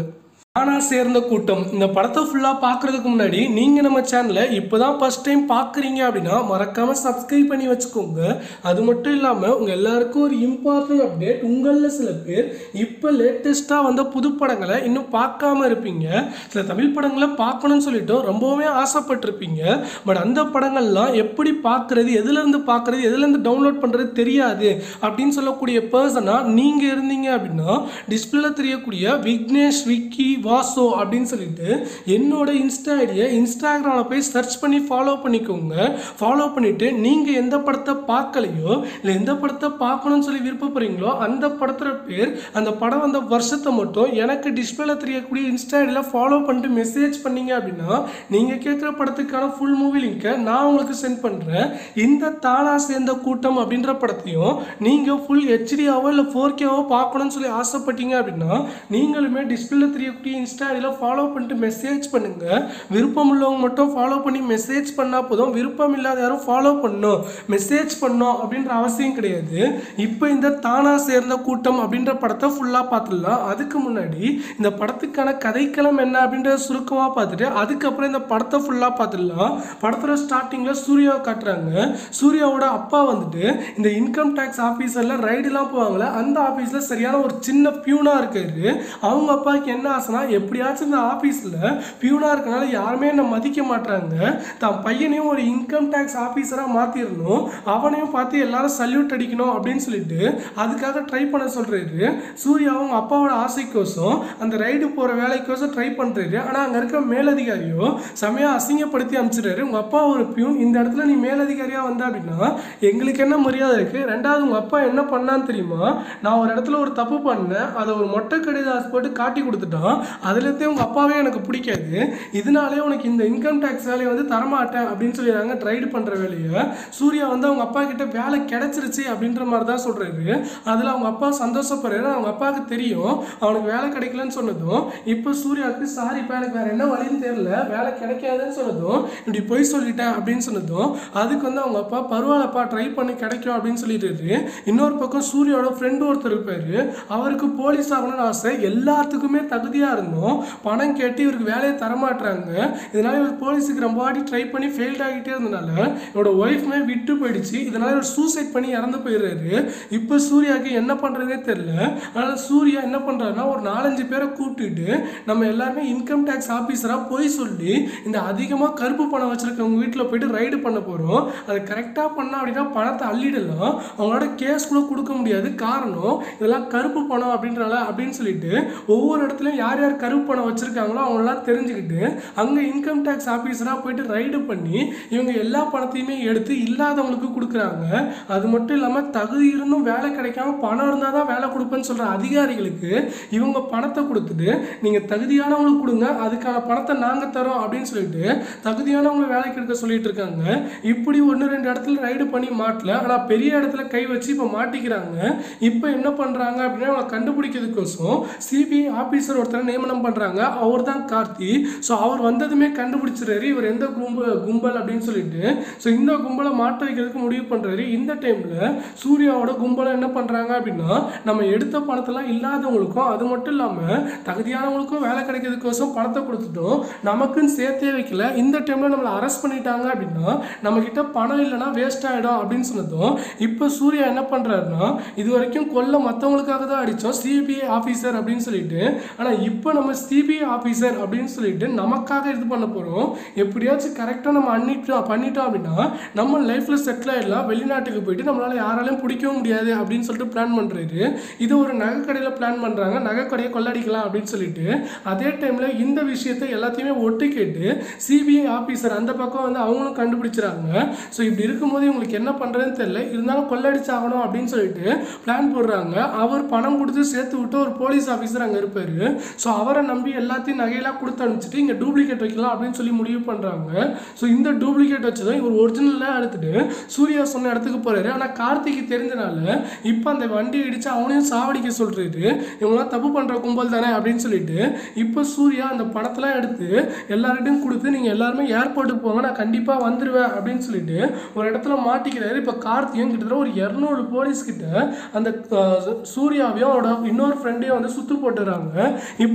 நானா சேர்ந்த கூட்டம் இந்த படத்தை ஃபுல்லாக பார்க்குறதுக்கு முன்னாடி நீங்கள் நம்ம சேனலை இப்போ தான் ஃபஸ்ட் டைம் பார்க்குறீங்க அப்படின்னா மறக்காமல் சப்ஸ்கிரைப் பண்ணி வச்சுக்கோங்க. அது மட்டும் இல்லாமல் உங்கள் எல்லாருக்கும் ஒரு இம்பார்ட்டன்ட் அப்டேட். உங்களில் சில பேர் இப்போ லேட்டஸ்ட்டாக வந்த புது படங்களை இன்னும் பார்க்காம இருப்பீங்க. சில தமிழ் படங்களை பார்க்கணும்னு சொல்லிட்டு ரொம்பவுமே ஆசைப்பட்டிருப்பீங்க. பட் அந்த படங்கள்லாம் எப்படி பார்க்குறது, எதுலேருந்து பார்க்குறது, எதுலேருந்து டவுன்லோட் பண்ணுறது தெரியாது அப்படின்னு சொல்லக்கூடிய பர்சனாக நீங்கள் இருந்தீங்க அப்படின்னா டிஸ்பிளேல தெரியக்கூடிய விக்னேஷ் விக்கி வாசோ அப்படின்னு சொல்லிட்டு என்னோட இன்ஸ்டா ஐடியை இன்ஸ்டாகிராமில் போய் சர்ச் பண்ணி ஃபாலோ பண்ணிக்கோங்க. ஃபாலோ பண்ணிவிட்டு நீங்கள் எந்த படத்தை பார்க்கலையோ இல்லை எந்த படத்தை பார்க்கணும்னு சொல்லி விருப்பப்படுறீங்களோ அந்த படத்தோட பேர், அந்த படம் வந்த வருஷத்தை மட்டும் எனக்கு டிஸ்பிளேல தெரியக்கூடிய இன்ஸ்டா ஐடியில் ஃபாலோ பண்ணிட்டு மெசேஜ் பண்ணீங்க அப்படின்னா நீங்கள் கேட்குற படத்துக்கான ஃபுல் மூவி லிங்கை நான் உங்களுக்கு சென்ட் பண்ணுறேன். இந்த தானா சேர்ந்த கூட்டம் அப்படின்ற படத்தையும் நீங்கள் ஃபுல் ஹெச்டியாவோ இல்லை 4Kவோ பார்க்கணும்னு சொல்லி ஆசைப்பட்டீங்க அப்படின்னா நீங்களுமே டிஸ்பிளேல தெரியக்கூடிய இன்ஸ்டா ஐடியில் ஃபாலோ பண்ணிட்டு மெசேஜ் பண்ணுங்க. விருப்பம் உள்ளவங்க மட்டும் ஃபாலோ பண்ணி மெசேஜ் பண்ணால் போதும். விருப்பம் இல்லாத யாரும் ஃபாலோ பண்ணணும் மெசேஜ் பண்ணணும் அப்படின்ற அவசியம் கிடையாது. இப்போ இந்த தானா சேர்ந்த கூட்டம் அப்படின்ற படத்தை ஃபுல்லாக பார்த்துடலாம். அதுக்கு முன்னாடி இந்த படத்துக்கான கதைக்களம் என்ன அப்படின்றத சுருக்கமாக பார்த்துட்டு அதுக்கப்புறம் இந்த படத்தை ஃபுல்லாக பார்த்துடலாம். படத்தோட ஸ்டார்டிங்கில் சூர்யாவை காட்டுறாங்க. சூர்யாவோட அப்பா வந்துட்டு இந்த இன்கம் டேக்ஸ் ஆஃபீஸரில் ரைடுலாம் போவாங்களே அந்த ஆஃபீஸில் சரியான ஒரு சின்ன பியூனாக இருக்காரு. அவங்க அப்பாவுக்கு என்ன ஆசைனா எப்படியாச்சும் இந்த ஆஃபீஸில் பியூனாக இருக்கனால யாருமே என்னை மதிக்க மாட்டாங்க, தான் பையனையும் ஒரு இன்கம் டேக்ஸ் ஆஃபீஸராக மாற்றிடணும், அவனையும் பார்த்து எல்லாரும் சல்யூட் அடிக்கணும் அப்படின்னு சொல்லிட்டு அதுக்காக ட்ரை பண்ண சொல்கிறாரு. சூர்யா அவங்க அப்பாவோட ஆசைக்கோசம் அந்த ரைடு போகிற வேலைக்கோசம் ட்ரை பண்ணுறாரு. ஆனால் அங்கே இருக்க மேலதிகாரியோ செமையாக அசிங்கப்படுத்தி அனுப்பிச்சிடுறாரு. உங்கள் அப்பா ஒரு பியூன், இந்த இடத்துல நீ மேலதிகாரியாக வந்த அப்படின்னா எங்களுக்கு என்ன மரியாதை இருக்குது? ரெண்டாவது உங்கள் அப்பா என்ன பண்ணான்னு தெரியுமா? நான் ஒரு இடத்துல ஒரு தப்பு பண்ணேன், அதை ஒரு மொட்டை கடிதாஸ் போட்டு காட்டி கொடுத்துட்டான், அதுலேருந்தே உங்கள் அப்பாவே எனக்கு பிடிக்காது, இதனாலே உனக்கு இந்த இன்கம் டேக்ஸ் வேலையை வந்து தரமாட்டேன் அப்படின்னு சொல்லிடுறாங்க. ட்ரைடு பண்ணுற வேலையை சூர்யா வந்து அவங்க அப்பா கிட்ட வேலை கிடைச்சிருச்சு அப்படின்ற மாதிரி தான் சொல்கிறாரு. அதில் அவங்க அப்பா சந்தோஷப்படுறாரு. அவங்க அப்பாவுக்கு தெரியும் அவனுக்கு வேலை கிடைக்கலன்னு சொன்னதும் இப்போ சூர்யாவுக்கு சாரிப்பா எனக்கு வேறு என்ன வழின்னு தெரியல, வேலை கிடைக்காதுன்னு சொன்னதும் இப்படி போய் சொல்லிட்டேன் அப்படின்னு சொன்னதும் அதுக்கு வந்து அவங்க அப்பா பரவாயில்லப்பா ட்ரை பண்ணி கிடைக்கும் அப்படின்னு சொல்லிட்டு இன்னொரு பக்கம் சூர்யாவோட ஃப்ரெண்டு ஒருத்தர் இருப்பார். அவருக்கு போலீஸ் ஆகணும்னு ஆசை, எல்லாத்துக்குமே தகுதியாக இருந்தோம், பணம் கேட்டு இவருக்கு வேலையை தரமாட்டுறாங்க. இதனால இவர் போலீஸுக்கு ரொம்ப வாட்டி ட்ரை பண்ணி ஃபெயில்ட் ஆகிட்டே இருந்தனால இவரோட ஒய்ஃப்மே விட்டு போயிடுச்சு. இதனால இவர் சூசைட் பண்ணி இறந்து போயிடுறாரு. இப்போ சூர்யாவுக்கு என்ன பண்ணுறதே தெரியல. அதனால் சூர்யா என்ன பண்ணுறாருன்னா ஒரு 4-5 பேரை கூப்பிட்டுட்டு நம்ம எல்லாருமே இன்கம் டேக்ஸ் ஆஃபீஸராக போய் சொல்லி இந்த அதிகமாக கருப்பு பணம் வச்சுருக்கவங்க வீட்டில் போயிட்டு ரைடு பண்ண போகிறோம், அதை கரெக்டாக பண்ணால் அப்படின்னா பணத்தை அள்ளிடலாம், அவங்களோட கேஸ் கூட கொடுக்க முடியாது, காரணம் இதெல்லாம் கருப்பு பணம் அப்படின்றனால அப்படின்னு சொல்லிட்டு ஒவ்வொரு இடத்துலையும் யார் யார் கருப்பு பணம் வச்சுருக்காங்களோ அவங்களாம் தெரிஞ்சுக்கிட்டு அங்கே இன்கம் டேக்ஸ் ஆஃபீஸராக போயிட்டு ரைடு பண்ணி இவங்க எல்லா பணத்தையுமே எடுத்து இல்லாதவங்களுக்கு கொடுக்குறாங்க. அது மட்டும் இல்லாமல் தகுதி இருந்தும் வேலை கிடைக்காம பணம் இருந்தால் தான் வேலை கொடுப்பேன்னு சொல்கிற அதிகாரிகளுக்கு இவங்க பணத்தை கொடுத்துட்டு நீங்கள் தகுதியானவங்களுக்கு கொடுங்க, அதுக்கான பணத்தை நாங்கள் தரோம் அப்படின்னு சொல்லிட்டு தகுதியானவங்களை வேலைக்கு எடுக்க சொல்லிட்டு இருக்காங்க. இப்படி 1-2 இடத்துல ரைடு பண்ணி மாட்டல, ஆனால் பெரிய இடத்துல கை வச்சு இப்போ மாட்டிக்கிறாங்க. இப்போ என்ன பண்ணுறாங்க அப்படின்னா அவங்களை கண்டுபிடிக்கிறதுக்கோசம் சிபிஐ ஆஃபீஸர் ஒருத்தரை நியமனம் பண்ணுறாங்க. அவர் தான் கார்த்தி. ஸோ அவர் வந்ததுமே கண்டுபிடிச்சிடுறாரு இவர் எந்த கும்பல் அப்படின்னு சொல்லிட்டு. ஸோ இந்த கும்பலை மாட்ட வைக்கிறதுக்கு முடிவு பண்ணுறாரு. இந்த டைமில் சூர்யாவோட கும்பலை என்ன பண்ணுறாங்க அப்படின்னா நம்ம எடுத்த பணத்தெல்லாம் இல்லாதவங்களுக்கும் அது மட்டும் இல்லாமல் தகுதியானவங்களுக்கும் வேலை கிடைக்கிறதுக்கோசம் பணத்தை கொடுத்துட்டோம், நமக்குன்னு சேர்த்தே வைக்கல. இந்த டைமில் நம்மளை அரெஸ்ட் பண்ணிட்டாங்க அப்படின்னா நம்மக்கிட்ட பணம் இல்லைன்னா வேஸ்ட் ஆகிடும் அப்படின்னு சொன்னதும் இப்போ சூர்யா என்ன பண்ணுறாருன்னா இது வரைக்கும் கொல்ல மற்றவங்களுக்காக தான் அடித்தோம் சிபிஐ ஆஃபீஸர் அப்படின்னு சொல்லிட்டு, ஆனால் இப்போ நம்ம சிபிஐ ஆஃபீஸர் அப்படின்னு சொல்லிட்டு நமக்காக இது பண்ண போகிறோம், எப்படியாச்சும் கரெக்டாக நம்ம பண்ணிட்டோம் அப்படின்னா நம்ம லைஃப்பில் செட்டில் ஆகிடலாம், வெளிநாட்டுக்கு போயிட்டு நம்மளால் யாராலையும் பிடிக்கவும் முடியாது அப்படின்னு சொல்லிட்டு பிளான் பண்ணுறாரு. இது ஒரு நகை கடையில் பிளான் பண்ணுறாங்க, நகை கடையை கொள்ளடிக்கலாம் அப்படின்னு சொல்லிட்டு. அதே டைமில் இந்த விஷயத்தை எல்லாத்தையுமே ஒட்டு கேட்டு சிபிஐ ஆஃபீஸர் அந்த பக்கம் வந்து அவங்களும் கண்டுபிடிச்சிறாங்க. ஸோ இப்படி இருக்கும்போது இவங்களுக்கு என்ன பண்ணுறதுன்னு தெரியல, இருந்தாலும் கொள்ளடிச்சாகணும் அப்படின்னு சொல்லிட்டு பிளான் போடுறாங்க. அவர் பணம் கொடுத்து சேர்த்து விட்டு ஒரு போலீஸ் ஆஃபீஸர் அங்கே இருப்பார். ஸோ அவரை நம்பி எல்லாத்தையும் நகையெல்லாம் கொடுத்து அனுப்பிச்சிட்டு இங்கே டூப்ளிகேட் வைக்கலாம் அப்படின்னு சொல்லி முடிவு பண்ணுறாங்க. ஸோ இந்த டூப்ளிகேட் வச்சதும் இவர் ஒரிஜினலாக எடுத்துட்டு சூர்யா சொன்ன இடத்துக்கு போகிறாரு. ஆனால் கார்த்திக்கு தெரிஞ்சனால இப்போ அந்த வண்டி இடித்து அவனையும் சாவடிக்க சொல்கிறாரு. இவங்களாம் தப்பு பண்ணுற கும்பல் தானே அப்படின்னு சொல்லிட்டு இப்போ சூர்யா அந்த பணத்தெல்லாம் எடுத்து எல்லார்கிட்டையும் கொடுத்து நீங்கள் எல்லாருமே ஏர்போர்ட்டுக்கு போங்க நான் கண்டிப்பாக வந்துடுவேன் அப்படின்னு சொல்லிட்டு ஒரு இடத்துல மாட்டிக்கிறாரு. இப்போ கார்த்தியும் கிட்டத்தட்ட ஒரு 200 போலீஸ் கிட்ட அந்த சூர்யாவையும் அவரோட இன்னொரு ஃப்ரெண்டையும் வந்து சுற்று போட்டுறாங்க. இப்படி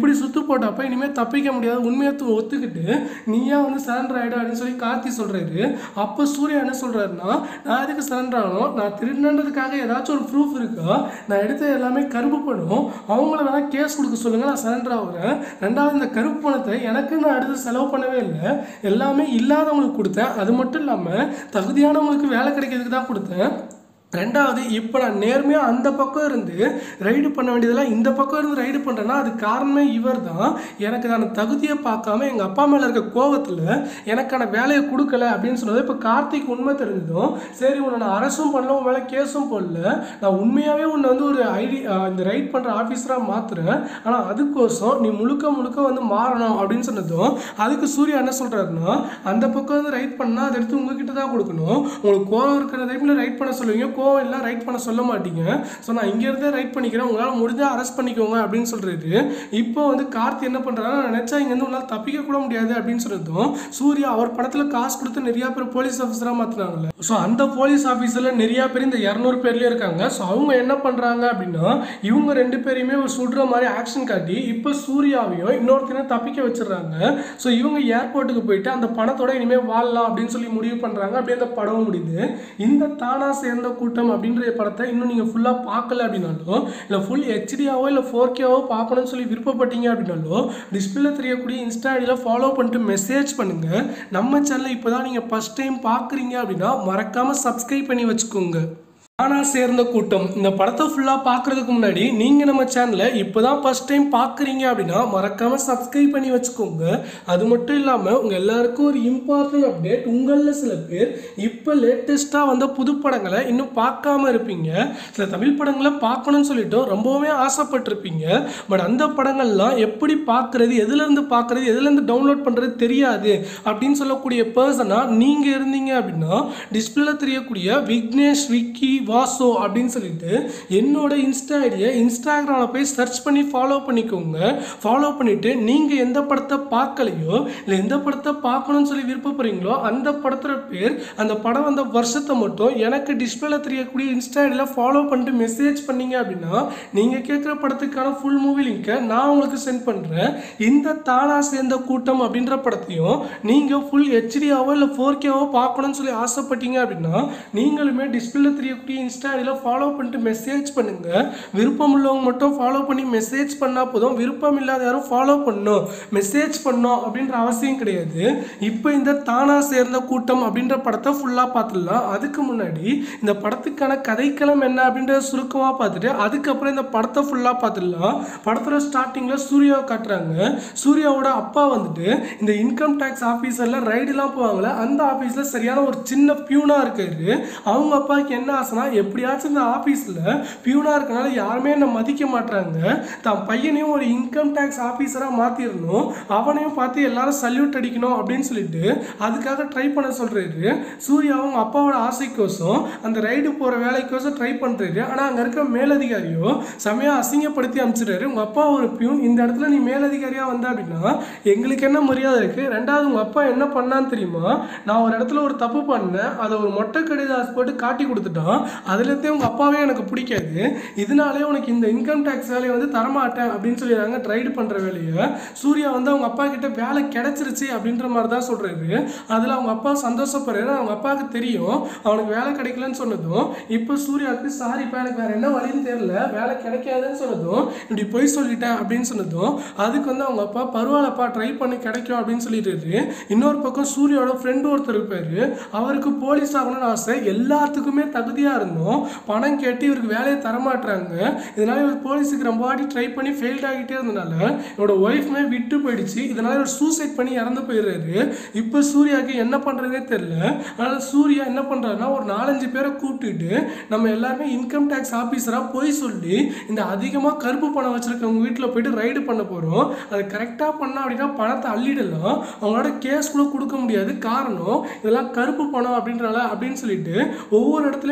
இப்படி சுத்து போட்டப்ப இனிமேல் தப்பிக்க முடியாது, உண்மையை ஒத்துக்கிட்டு நீயா வந்து சரண்டர் ஆகிடும் அப்படின்னு சொல்லி கார்த்தி சொல்கிறாரு. அப்போ சூர்யா என்ன சொல்கிறாருன்னா, நான் எதுக்கு சரண்டர் ஆகணும், நான் திருடினதுக்காக ஏதாச்சும் ஒரு ப்ரூஃப் இருக்கா, நான் எடுத்த எல்லாமே கருப்பு பணம், அவங்கள வேணால் கேஸ் கொடுக்க சொல்லுங்கள், நான் சரண்டர் ஆகுறேன். ரெண்டாவது இந்த கருப்பு பணத்தை எனக்கு நான் அடுத்து செலவு பண்ணவே இல்லை, எல்லாமே இல்லாதவங்களுக்கு கொடுத்தேன், அது மட்டும் இல்லாமல் தகுதியானவங்களுக்கு வேலை கிடைக்கிறதுக்கு தான் கொடுத்தேன். ரெண்டாவது இப்போ நான் நேர்மையாக அந்த பக்கம் இருந்து ரைடு பண்ண வேண்டியதெல்லாம் இந்த பக்கம் இருந்து ரைடு பண்ணுறேன்னா அது காரணமே இவர் தான். எனக்கு நான் தகுதியை பார்க்காம எங்கள் அப்பா மேலே இருக்க கோபத்தில் எனக்கான வேலையை கொடுக்கல அப்படின்னு சொன்னது இப்போ கார்த்திக் உண்மை தெரிஞ்சதும், சரி உன்னை நான் அரசும் பண்ணல, உன் மேலே கேஸும் போடல, நான் உண்மையாகவே உன்னை வந்து ஒரு இந்த ரைட் பண்ணுற ஆஃபீஸராக மாற்றுறேன், ஆனால் அதுக்கோசம் நீ முழுக்க முழுக்க வந்து மாறணும் அப்படின்னு சொன்னதும், அதுக்கு சூர்யா என்ன சொல்கிறாருன்னா, அந்த பக்கம் வந்து ரைட் பண்ணால் அதை எடுத்து உங்ககிட்ட தான் கொடுக்கணும், உங்களுக்கு கோவம் இருக்கிற டைமில் ரைட் பண்ண சொல்லுவீங்க, எல்லாம் ரைட் பண்ண சொல்ல மாட்டீங்க, ஸோ நான் இங்கேருந்தே ரைட் பண்ணிக்கிறேன், உங்களால் முடிஞ்சால் அரெஸ்ட் பண்ணிக்கோங்க அப்படின்னு சொல்கிறாரு. இப்போ வந்து கார்த்தி என்ன பண்ணுறாரு, நினச்சா இங்கேருந்து உங்களால் தப்பிக்க கூட முடியாது அப்படின்னு சொன்னதும், சூர்யா அவர் படத்தில் காசு கொடுத்து நிறையா பேர் போலீஸ் ஆஃபீஸராக மாற்றினாங்கல்ல, ஸோ அந்த போலீஸ் ஆஃபீஸரில் நிறையா பேர் இந்த 200 பேர்லேயே இருக்காங்க. ஸோ அவங்க என்ன பண்ணுறாங்க அப்படின்னா, இவங்க 2 பேரையுமே ஒரு சுடுற மாதிரி ஆக்ஷன் காட்டி இப்போ சூர்யாவையும் இன்னொருத்தரையும் தப்பிக்க வச்சிடறாங்க. ஸோ இவங்க ஏர்போர்ட்டுக்கு போயிட்டு அந்த பணத்தோட இனிமேல் வாழலாம் அப்படின்னு சொல்லி முடிவு பண்ணுறாங்க. அப்படியே அந்த படம் முடியுது. இந்த தானா சேர்ந்த கூட்டம் அப்படின்ற படத்தை இன்னும் நீங்கள் ஃபுல்லாக பார்க்கல அப்படின்னாலும், இல்லை ஃபுல் ஹெச்டியாவோ இல்லை 4Kவோ பார்க்கணும்னு சொல்லி விருப்பப்பட்டீங்க அப்படின்னாலும், டிஸ்பிளே தெரியக்கூடிய இன்ஸ்டா ஐடியில் ஃபாலோ பண்ணிட்டு மெசேஜ் பண்ணுங்கள். நம்ம சேனலை இப்போ தான் நீங்கள் ஃபஸ்ட் டைம் பார்க்குறீங்க அப்படின்னா மறக்காமல் சப்ஸ்கிரைப் பண்ணி வச்சுக்கோங்க. தானா சேர்ந்த கூட்டம் இந்த படத்தை ஃபுல்லாக பார்க்குறதுக்கு முன்னாடி நீங்கள் நம்ம சேனலை இப்போ தான் ஃபஸ்ட் டைம் பார்க்குறீங்க அப்படின்னா மறக்காமல் சப்ஸ்கிரைப் பண்ணி வச்சுக்கோங்க. அது மட்டும் இல்லாமல் உங்கள் எல்லாருக்கும் ஒரு இம்பார்ட்டன்ட் அப்டேட், உங்களில் சில பேர் இப்போ லேட்டஸ்ட்டாக வந்த புது படங்களை இன்னும் பார்க்காம இருப்பீங்க, சில தமிழ் படங்களை பார்க்கணும்னு சொல்லிட்டு ரொம்பவுமே ஆசைப்பட்டிருப்பீங்க. பட் அந்த படங்கள்லாம் எப்படி பார்க்குறது, எதுலேருந்து பார்க்குறது, எதுலேருந்து டவுன்லோட் பண்ணுறது தெரியாது அப்படின்னு சொல்லக்கூடிய பர்சனாக நீங்கள் இருந்தீங்க அப்படின்னா, டிஸ்பிளேல தெரியக்கூடிய விக்னேஷ் விக்கி வாசோ அப்படின்னு சொல்லிட்டு என்னோட இன்ஸ்டா ஐடியை இன்ஸ்டாகிராமில் போய் சர்ச் பண்ணி ஃபாலோ பண்ணிக்கோங்க. ஃபாலோ பண்ணிவிட்டு நீங்கள் எந்த படத்தை பார்க்கலையோ இல்லை எந்த படத்தை பார்க்கணும்னு சொல்லி விருப்பப்படுறீங்களோ அந்த படத்தோட பேர், அந்த படம் வந்த வருஷத்தை மட்டும் எனக்கு டிஸ்பிளேல தெரியக்கூடிய இன்ஸ்டா ஐடியில் ஃபாலோ பண்ணிட்டு மெசேஜ் பண்ணீங்க அப்படின்னா நீங்கள் கேட்குற படத்துக்கான ஃபுல் மூவி லிங்கை நான் உங்களுக்கு சென்ட் பண்ணுறேன். இந்த தானா சேர்ந்த கூட்டம் அப்படின்ற படத்தையும் நீங்கள் ஃபுல் ஹெச்டியாவோ இல்லை 4Kவோ பார்க்கணும்னு சொல்லி ஆசைப்பட்டீங்க அப்படின்னா நீங்களுமே டிஸ்பிளேல தெரியக்கூடிய இன்ஸ்டா ஐடியில் ஃபாலோ பண்ணிட்டு மெசேஜ் பண்ணுங்க. விருப்பம் உள்ளவங்க மட்டும் ஃபாலோ பண்ணி மெசேஜ் பண்ணால் போதும், விருப்பம் இல்லாத யாரும் ஃபாலோ பண்ணணும் மெசேஜ் பண்ணோம் அப்படின்ற அவசியம் கிடையாது. இப்போ இந்த தானா சேர்ந்த கூட்டம் அப்படின்ற படத்தை ஃபுல்லாக பார்த்துடலாம். அதுக்கு முன்னாடி இந்த படத்துக்கான கதைக்களம் என்ன அப்படின்றத சுருக்கமாக பார்த்துட்டு அதுக்கப்புறம் இந்த படத்தை ஃபுல்லாக பார்த்துடலாம். படத்தோட ஸ்டார்டிங்கில் சூர்யாவை காட்டுறாங்க. சூர்யாவோட அப்பா வந்துட்டு இந்த இன்கம் டேக்ஸ் ஆஃபீஸரில் ரைடுலாம் போவாங்களே அந்த ஆஃபீஸில் சரியான ஒரு சின்ன பியூனாக இருக்காரு. அவங்க அப்பாவுக்கு என்ன ஆசைனா, எப்படியாச்சும் இந்த ஆஃபீஸில் பியூனாக இருக்கனால யாருமே என்னை மதிக்க மாட்டாங்க, தான் பையனையும் ஒரு இன்கம் டேக்ஸ் ஆஃபீஸராக மாற்றிடணும், அவனையும் பார்த்து எல்லாரும் சல்யூட் அடிக்கணும் அப்படின்னு சொல்லிட்டு அதுக்காக ட்ரை பண்ண சொல்கிறாரு. சூர்யா அவங்க அப்பாவோட ஆசைக்கோசம் அந்த ரைடு போகிற வேலைக்கோசம் ட்ரை பண்ணுறாரு. ஆனால் அங்கே இருக்க மேலதிகாரியோ செமையாக அசிங்கப்படுத்தி அனுப்பிச்சிடுறாரு. உங்கள் அப்பா ஒரு பியூன், இந்த இடத்துல நீ மேலதிகாரியாக வந்த அப்படின்னா எங்களுக்கு என்ன மரியாதை இருக்குது? ரெண்டாவது உங்கள் அப்பா என்ன பண்ணான்னு தெரியுமா, நான் ஒரு இடத்துல ஒரு தப்பு பண்ணேன், அதை ஒரு மொட்டை கடிதாஸ் போட்டு காட்டி கொடுத்துட்டான், அதுலேருந்தே உங்கள் அப்பாவே எனக்கு பிடிக்காது, இதனாலே உனக்கு இந்த இன்கம் டேக்ஸ் வேலையை வந்து தரமாட்டேன் அப்படின்னு சொல்லிடுறாங்க. ரைடு பண்ணுற வேலையை சூர்யா வந்து அவங்க அப்பா கிட்ட வேலை கிடைச்சிருச்சு அப்படின்ற மாதிரி தான் சொல்கிறாரு. அதில் அவங்க அப்பா சந்தோஷப்படுறாரு. அவங்க அப்பாவுக்கு தெரியும் அவனுக்கு வேலை கிடைக்கலன்னு சொன்னதும், இப்போ சூர்யாவுக்கு சாரிப்பா எனக்கு வேறு என்ன வழின்னு தெரியல, வேலை கிடைக்காதுன்னு சொன்னதும், இப்படி போய் சொல்லிட்டேன் அப்படின்னு சொன்னதும், அதுக்கு வந்து அவங்க அப்பா பரவாயில்லப்பா ட்ரை பண்ணி கிடைக்கும் அப்படின்னு சொல்லிடுறாரு. இன்னொரு பக்கம் சூர்யாவோட ஃப்ரெண்டு ஒருத்தர் இருப்பார், அவருக்கு போலீஸ் ஆகணும்னு ஆசை, எல்லாத்துக்குமே தகுதியாக இருந்தோம், பணம் கேட்டு இவருக்கு வேலையை தரமாட்டுறாங்க. இதனால இவர் போலீஸுக்கு ரொம்ப வாட்டி ட்ரை பண்ணி ஃபெயில்ட் ஆகிட்டே இருந்தனால என்னோட ஒய்ஃப்மே விட்டு போயிடுச்சு, இதனால இவர் சூசைட் பண்ணி இறந்து போயிடுறாரு. இப்போ சூர்யாவுக்கு என்ன பண்ணுறதே தெரியல. அதனால் சூர்யா என்ன பண்ணுறாருன்னா ஒரு 4-5 பேரை கூப்பிட்டுட்டு நம்ம எல்லாருமே இன்கம் டேக்ஸ் ஆஃபீஸராக போய் சொல்லி இந்த அதிகமாக கருப்பு பணம் வச்சுருக்கவங்க வீட்டில் போயிட்டு ரைடு பண்ண போகிறோம், அதை கரெக்டாக பண்ணால் அப்படின்னா பணத்தை அள்ளிடலாம், அவங்களோட கேஸ் கூட கொடுக்க முடியாது, காரணம் இதெல்லாம் கருப்பு பணம் அப்படின்றால அப்படின்னு சொல்லிட்டு ஒவ்வொரு இடத்துலையும் யார்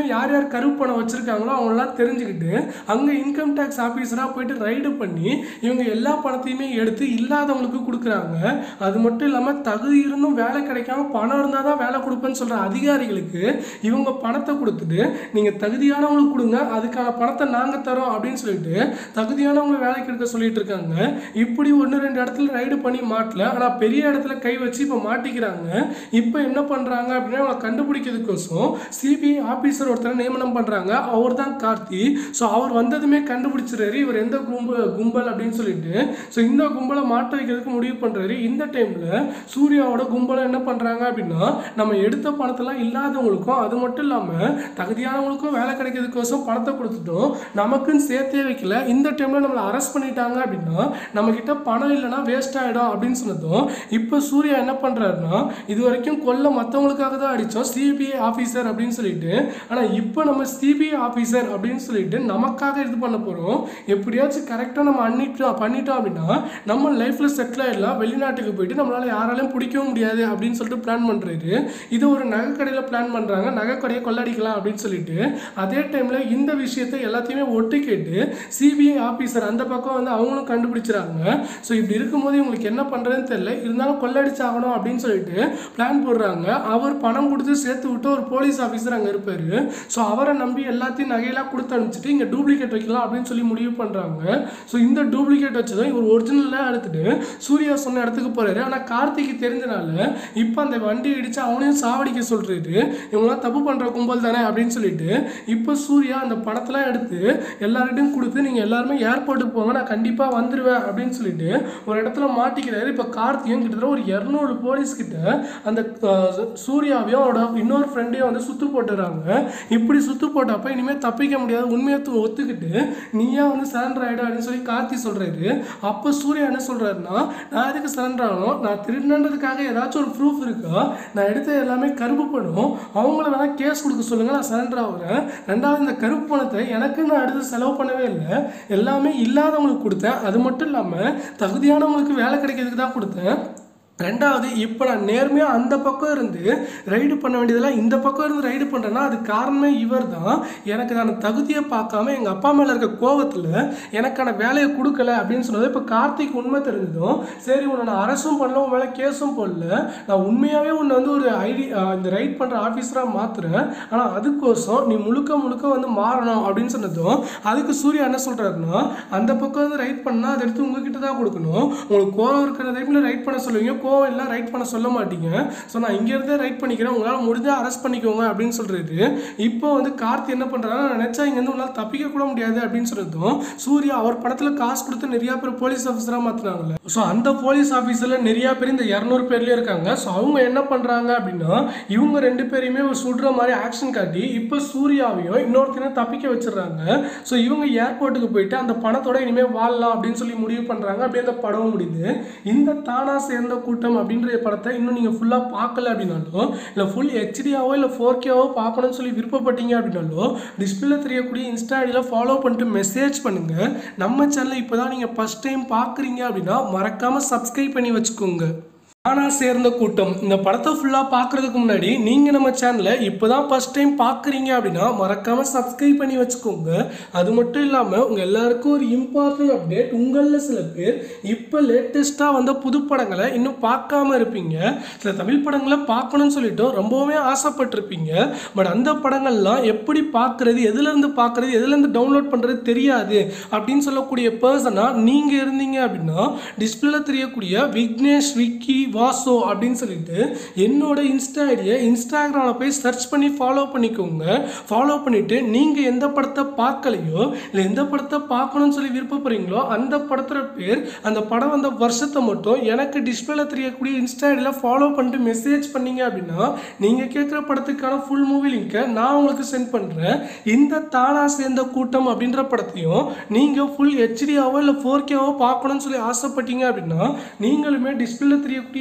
யார் கருப்பு பணம் வச்சுருக்காங்களோ அவங்களெலாம் தெரிஞ்சுக்கிட்டு அங்கே இன்கம் டேக்ஸ் ஆஃபீஸராக போயிட்டு ரைடு பண்ணி இவங்க எல்லா பணத்தையுமே எடுத்து இல்லாதவங்களுக்கு கொடுக்குறாங்க. அது மட்டும் இல்லாமல் தகுதி இருந்தும் வேலை கிடைக்காம பணம் இருந்தால் தான் வேலை கொடுப்பேன்னு சொல்கிற அதிகாரிகளுக்கு இவங்க பணத்தை கொடுத்துட்டு நீங்கள் தகுதியானவங்களுக்கு கொடுங்க, அதுக்கான பணத்தை நாங்கள் தரோம் அப்படின்னு சொல்லிட்டு தகுதியானவங்களை வேலைக்கு எடுக்க சொல்லிட்டு இருக்காங்க. இப்படி 1-2 இடத்துல ரைடு பண்ணி மாட்டல, ஆனால் பெரிய இடத்துல கை வச்சு இப்போ மாட்டிக்கிறாங்க. இப்போ என்ன பண்ணுறாங்க அப்படின்னா அவங்களை கண்டுபிடிக்கிறதுக்கோசம் சிபிஐ ஆஃபீஸர் ஒருத்தரை நியமனம் பண்ணுறாங்க. அவர் தான் கார்த்தி. ஸோ அவர் வந்ததுமே கண்டுபிடிச்சிடுறாரு இவர் எந்த கும்பல் அப்படின்னு சொல்லிட்டு. ஸோ இந்த கும்பலை மாட்ட வைக்கிறதுக்கு முடிவு பண்ணுறாரு. இந்த டைமில் சூர்யாவோட கும்பலை என்ன பண்ணுறாங்க அப்படின்னா நம்ம எடுத்த பணத்தெல்லாம் இல்லாதவங்களுக்கும் அது மட்டும் இல்லாமல் தகுதியானவங்களுக்கும் வேலை கிடைக்கிறதுக்கோசம் பணத்தை கொடுத்துட்டோம், நமக்குன்னு சேர்த்தே வைக்கல. இந்த டைமில் நம்மளை அரெஸ்ட் பண்ணிட்டாங்க அப்படின்னா நம்மக்கிட்ட பணம் இல்லைன்னா வேஸ்ட் ஆகிடும் அப்படின்னு சொன்னதும் இப்போ சூர்யா என்ன பண்ணுறாருன்னா இது வரைக்கும் கொல்ல மற்றவங்களுக்காக தான் அடித்தோம் சிபிஐ ஆஃபீஸர் அப்படின்னு சொல்லிட்டு, ஆனால் இப்போ நம்ம சிபிஐ ஆஃபீஸர் அப்படின்னு சொல்லிட்டு நமக்காக இது பண்ண போகிறோம், எப்படியாச்சும் கரெக்டாக நம்ம பண்ணிட்டோம் அப்படின்னா நம்ம லைஃப்பில் செட்டில் ஆகிடலாம், வெளிநாட்டுக்கு போயிட்டு நம்மளால் யாராலையும் பிடிக்கவும் முடியாது அப்படின்னு சொல்லிட்டு பிளான் பண்ணுறாரு. இது ஒரு நகைக்கடையில் பிளான் பண்ணுறாங்க, நகைக்கடையை கொள்ளடிக்கலாம் அப்படின்னு சொல்லிட்டு. அதே டைமில் இந்த விஷயத்தை எல்லாத்தையுமே ஒட்டு கேட்டு சிபிஐ ஆஃபீஸர் அந்த பக்கம் வந்து அவங்களும் கண்டுபிடிச்சிறாங்க. ஸோ இப்படி இருக்கும்போது இவங்களுக்கு என்ன பண்ணுறதுன்னு தெரியல, இருந்தாலும் கொள்ளடிச்சாகணும் அப்படின்னு சொல்லிட்டு பிளான் போடுறாங்க. அவர் பணம் கொடுத்து சேர்த்து விட்டு ஒரு போலீஸ் ஆஃபீஸர் அங்கே இருப்பார். ஸோ அவரை நம்பி எல்லாத்தையும் நகையெல்லாம் கொடுத்து அனுப்பிச்சிட்டு இங்கே டூப்ளிகேட் வைக்கலாம் அப்படின்னு சொல்லி முடிவு பண்ணுறாங்க. ஸோ இந்த டூப்ளிகேட் வச்சதும் இவர் ஒரிஜினலாக எடுத்துட்டு சூர்யா சொன்ன இடத்துக்கு போகிறாரு. ஆனால் கார்த்திக்கு தெரிஞ்சனால இப்போ அந்த வண்டி இடித்து அவனையும் சாவடிக்க சொல்கிறாரு. இவங்களாம் தப்பு பண்ணுற கும்பல் தானே அப்படின்னு சொல்லிட்டு இப்போ சூர்யா அந்த பணத்தெல்லாம் எடுத்து எல்லார்கிட்டையும் கொடுத்து நீங்கள் எல்லாருமே ஏர்போர்ட்டுக்கு போங்க, நான் கண்டிப்பாக வந்துடுவேன் அப்படின்னு சொல்லிட்டு ஒரு இடத்துல மாட்டிக்கிறாரு. இப்போ கார்த்தியும் கிட்டத்தட்ட ஒரு 200 போலீஸ் கிட்ட அந்த சூர்யாவையும் அவரோட இன்னொரு ஃப்ரெண்டையும் வந்து சுத்து போட்டுறாங்க. இப்படி சுத்து போட்டப்ப இனிமேல் தப்பிக்க முடியாது, உண்மையை ஒத்துக்கிட்டு நீயா வந்து சரண்டர் ஆகிடும் அப்படின்னு சொல்லி கார்த்தி சொல்கிறாரு. அப்போ சூர்யா என்ன சொல்கிறாருன்னா நான் எதுக்கு சரண்டர் ஆகணும், நான் திருடினதுக்காக ஏதாச்சும் ஒரு ப்ரூஃப் இருக்கா, நான் எடுத்த எல்லாமே கருப்பு பணம், அவங்கள வேணால் கேஸ் கொடுக்க சொல்லுங்கள், நான் சரண்டர் ஆகுறேன். ரெண்டாவது இந்த கருப்பு பணத்தை எனக்கு நான் அடுத்து செலவு பண்ணவே இல்லை, எல்லாமே இல்லாதவங்களுக்கு கொடுத்தேன், அது மட்டும் இல்லாமல் தகுதியானவங்களுக்கு வேலை கிடைக்கிறதுக்கு தான் கொடுத்தேன். ரெண்டாவது இப்போ நான் நேர்மையாக அந்த பக்கம் இருந்து ரைடு பண்ண வேண்டியதெல்லாம் இந்த பக்கம் இருந்து ரைடு பண்ணுறேன்னா அது காரணமே இவர் தான். எனக்கு நான் தகுதியை பார்க்காம எங்கள் அப்பா மேலே இருக்க கோபத்தில் எனக்கான வேலையை கொடுக்கல அப்படின்னு சொன்னது இப்போ கார்த்திக் உண்மை தெரிஞ்சதும் சரி உன்னை நான் அரசும் பண்ணல, உன் மேலே கேஸும் போடல, நான் உண்மையாகவே உன்னை வந்து ஒரு இந்த ரைட் பண்ணுற ஆஃபீஸராக மாற்றுறேன், ஆனால் அதுக்கோசம் நீ முழுக்க வந்து மாறணும் அப்படின்னு சொன்னதும் அதுக்கு சூர்யா என்ன சொல்கிறாருன்னா அந்த பக்கம் வந்து ரைட் பண்ணால் அதை எடுத்து உங்ககிட்ட தான் கொடுக்கணும், உங்களுக்கு கோவம் இருக்கிற டைமில் ரைட் பண்ண சொல்லுவீங்க, கோவம் எல்லாம் ரைட் பண்ண சொல்ல மாட்டீங்க, ஸோ நான் இங்கேருந்தே ரைட் பண்ணிக்கிறேன், உங்களால் முடிஞ்சால் அரெஸ்ட் பண்ணிக்கோங்க அப்படின்னு சொல்கிறது. இப்போ வந்து கார்த்தி என்ன பண்ணுறாங்கன்னா நினச்சா இங்கேருந்து உங்களால் தப்பிக்க கூட முடியாது அப்படின்னு சொல்லிட்டோம். சூர்யா அவர் பணத்தில் காசு கொடுத்து நிறையா பேர் போலீஸ் ஆஃபீஸராக மாற்றினாங்கல்ல, ஸோ அந்த போலீஸ் ஆஃபீஸரில் நிறையா பேர் இந்த 200 பேர்லேயே இருக்காங்க. ஸோ அவங்க என்ன பண்ணுறாங்க அப்படின்னா இவங்க 2 பேரையுமே சுடுற மாதிரி ஆக்ஷன் காட்டி இப்போ சூர்யாவையும் இன்னொருத்தரையும் தப்பிக்க வச்சிடறாங்க. ஸோ இவங்க ஏர்போர்ட்டுக்கு போயிட்டு அந்த பணத்தோட இனிமேல் வாழலாம் அப்படின்னு சொல்லி முடிவு பண்ணுறாங்க. அப்படியே அந்த படமும் முடியுது. இந்த தானா சேர்ந்த கூட்டம் அப்படின்ற படத்தை இன்னும் நீங்கள் ஃபுல்லாக பார்க்கல அப்படின்னாலும் இல்லை ஃபுல் ஹெச்டியாவோ இல்லை 4Kவோ பார்க்கணும்னு சொல்லி விருப்பப்பட்டீங்க அப்படின்னாலும் டிஸ்பிளேல தெரியக்கூடிய இன்ஸ்டா ஐடியில் ஃபாலோ பண்ணிட்டு மெசேஜ் பண்ணுங்கள். நம்ம சேனலை இப்போ தான் நீங்கள் ஃபஸ்ட் டைம் பார்க்குறீங்க அப்படின்னா மறக்காமல் சப்ஸ்கிரைப் பண்ணி வச்சுக்கோங்க. தானா சேர்ந்த கூட்டம் இந்த படத்தை ஃபுல்லாக பார்க்குறதுக்கு முன்னாடி நீங்கள் நம்ம சேனலை இப்போ தான் ஃபஸ்ட் டைம் பார்க்குறீங்க அப்படின்னா மறக்காமல் சப்ஸ்கிரைப் பண்ணி வச்சுக்கோங்க. அது மட்டும் இல்லாமல் உங்கள் எல்லாருக்கும் ஒரு இம்பார்ட்டன்ட் அப்டேட், உங்களில் சில பேர் இப்போ லேட்டஸ்ட்டாக வந்த புது படங்களை இன்னும் பார்க்காம இருப்பீங்க, சில தமிழ் படங்களை பார்க்கணும்னு சொல்லிட்டு ரொம்பவுமே ஆசைப்பட்டிருப்பீங்க. பட் அந்த படங்கள்லாம் எப்படி பார்க்குறது, எதுலேருந்து பார்க்குறது, எதுலேருந்து டவுன்லோட் பண்ணுறது தெரியாது அப்படின்னு சொல்லக்கூடிய பர்சனாக நீங்கள் இருந்தீங்க அப்படின்னா டிஸ்பிளேல தெரியக்கூடிய விக்னேஷ் விக்கி வாசோ அப்படின்னு சொல்லிட்டு என்னோட இன்ஸ்டா ஐடியை இன்ஸ்டாகிராமில் போய் சர்ச் பண்ணி ஃபாலோ பண்ணிக்கோங்க. ஃபாலோ பண்ணிவிட்டு நீங்கள் எந்த படத்தை பார்க்கலையோ இல்லை எந்த படத்தை பார்க்கணும்னு சொல்லி விருப்பப்படுறீங்களோ அந்த படத்தோட பேர், அந்த படம் வந்த வருஷத்தை மட்டும் எனக்கு டிஸ்பிளேல தெரியக்கூடிய இன்ஸ்டா ஐடியில் ஃபாலோ பண்ணிட்டு மெசேஜ் பண்ணீங்க அப்படின்னா நீங்கள் கேட்குற படத்துக்கான ஃபுல் மூவி லிங்கை நான் உங்களுக்கு சென்ட் பண்ணுறேன். இந்த தானா சேர்ந்த கூட்டம் அப்படின்ற படத்தையும் நீங்கள் ஃபுல் ஹெச்டியாவோ இல்லை 4Kவோ பார்க்கணும்னு சொல்லி ஆசைப்பட்டீங்க அப்படின்னா நீங்களுமே டிஸ்பிளேல தெரியக்கூடிய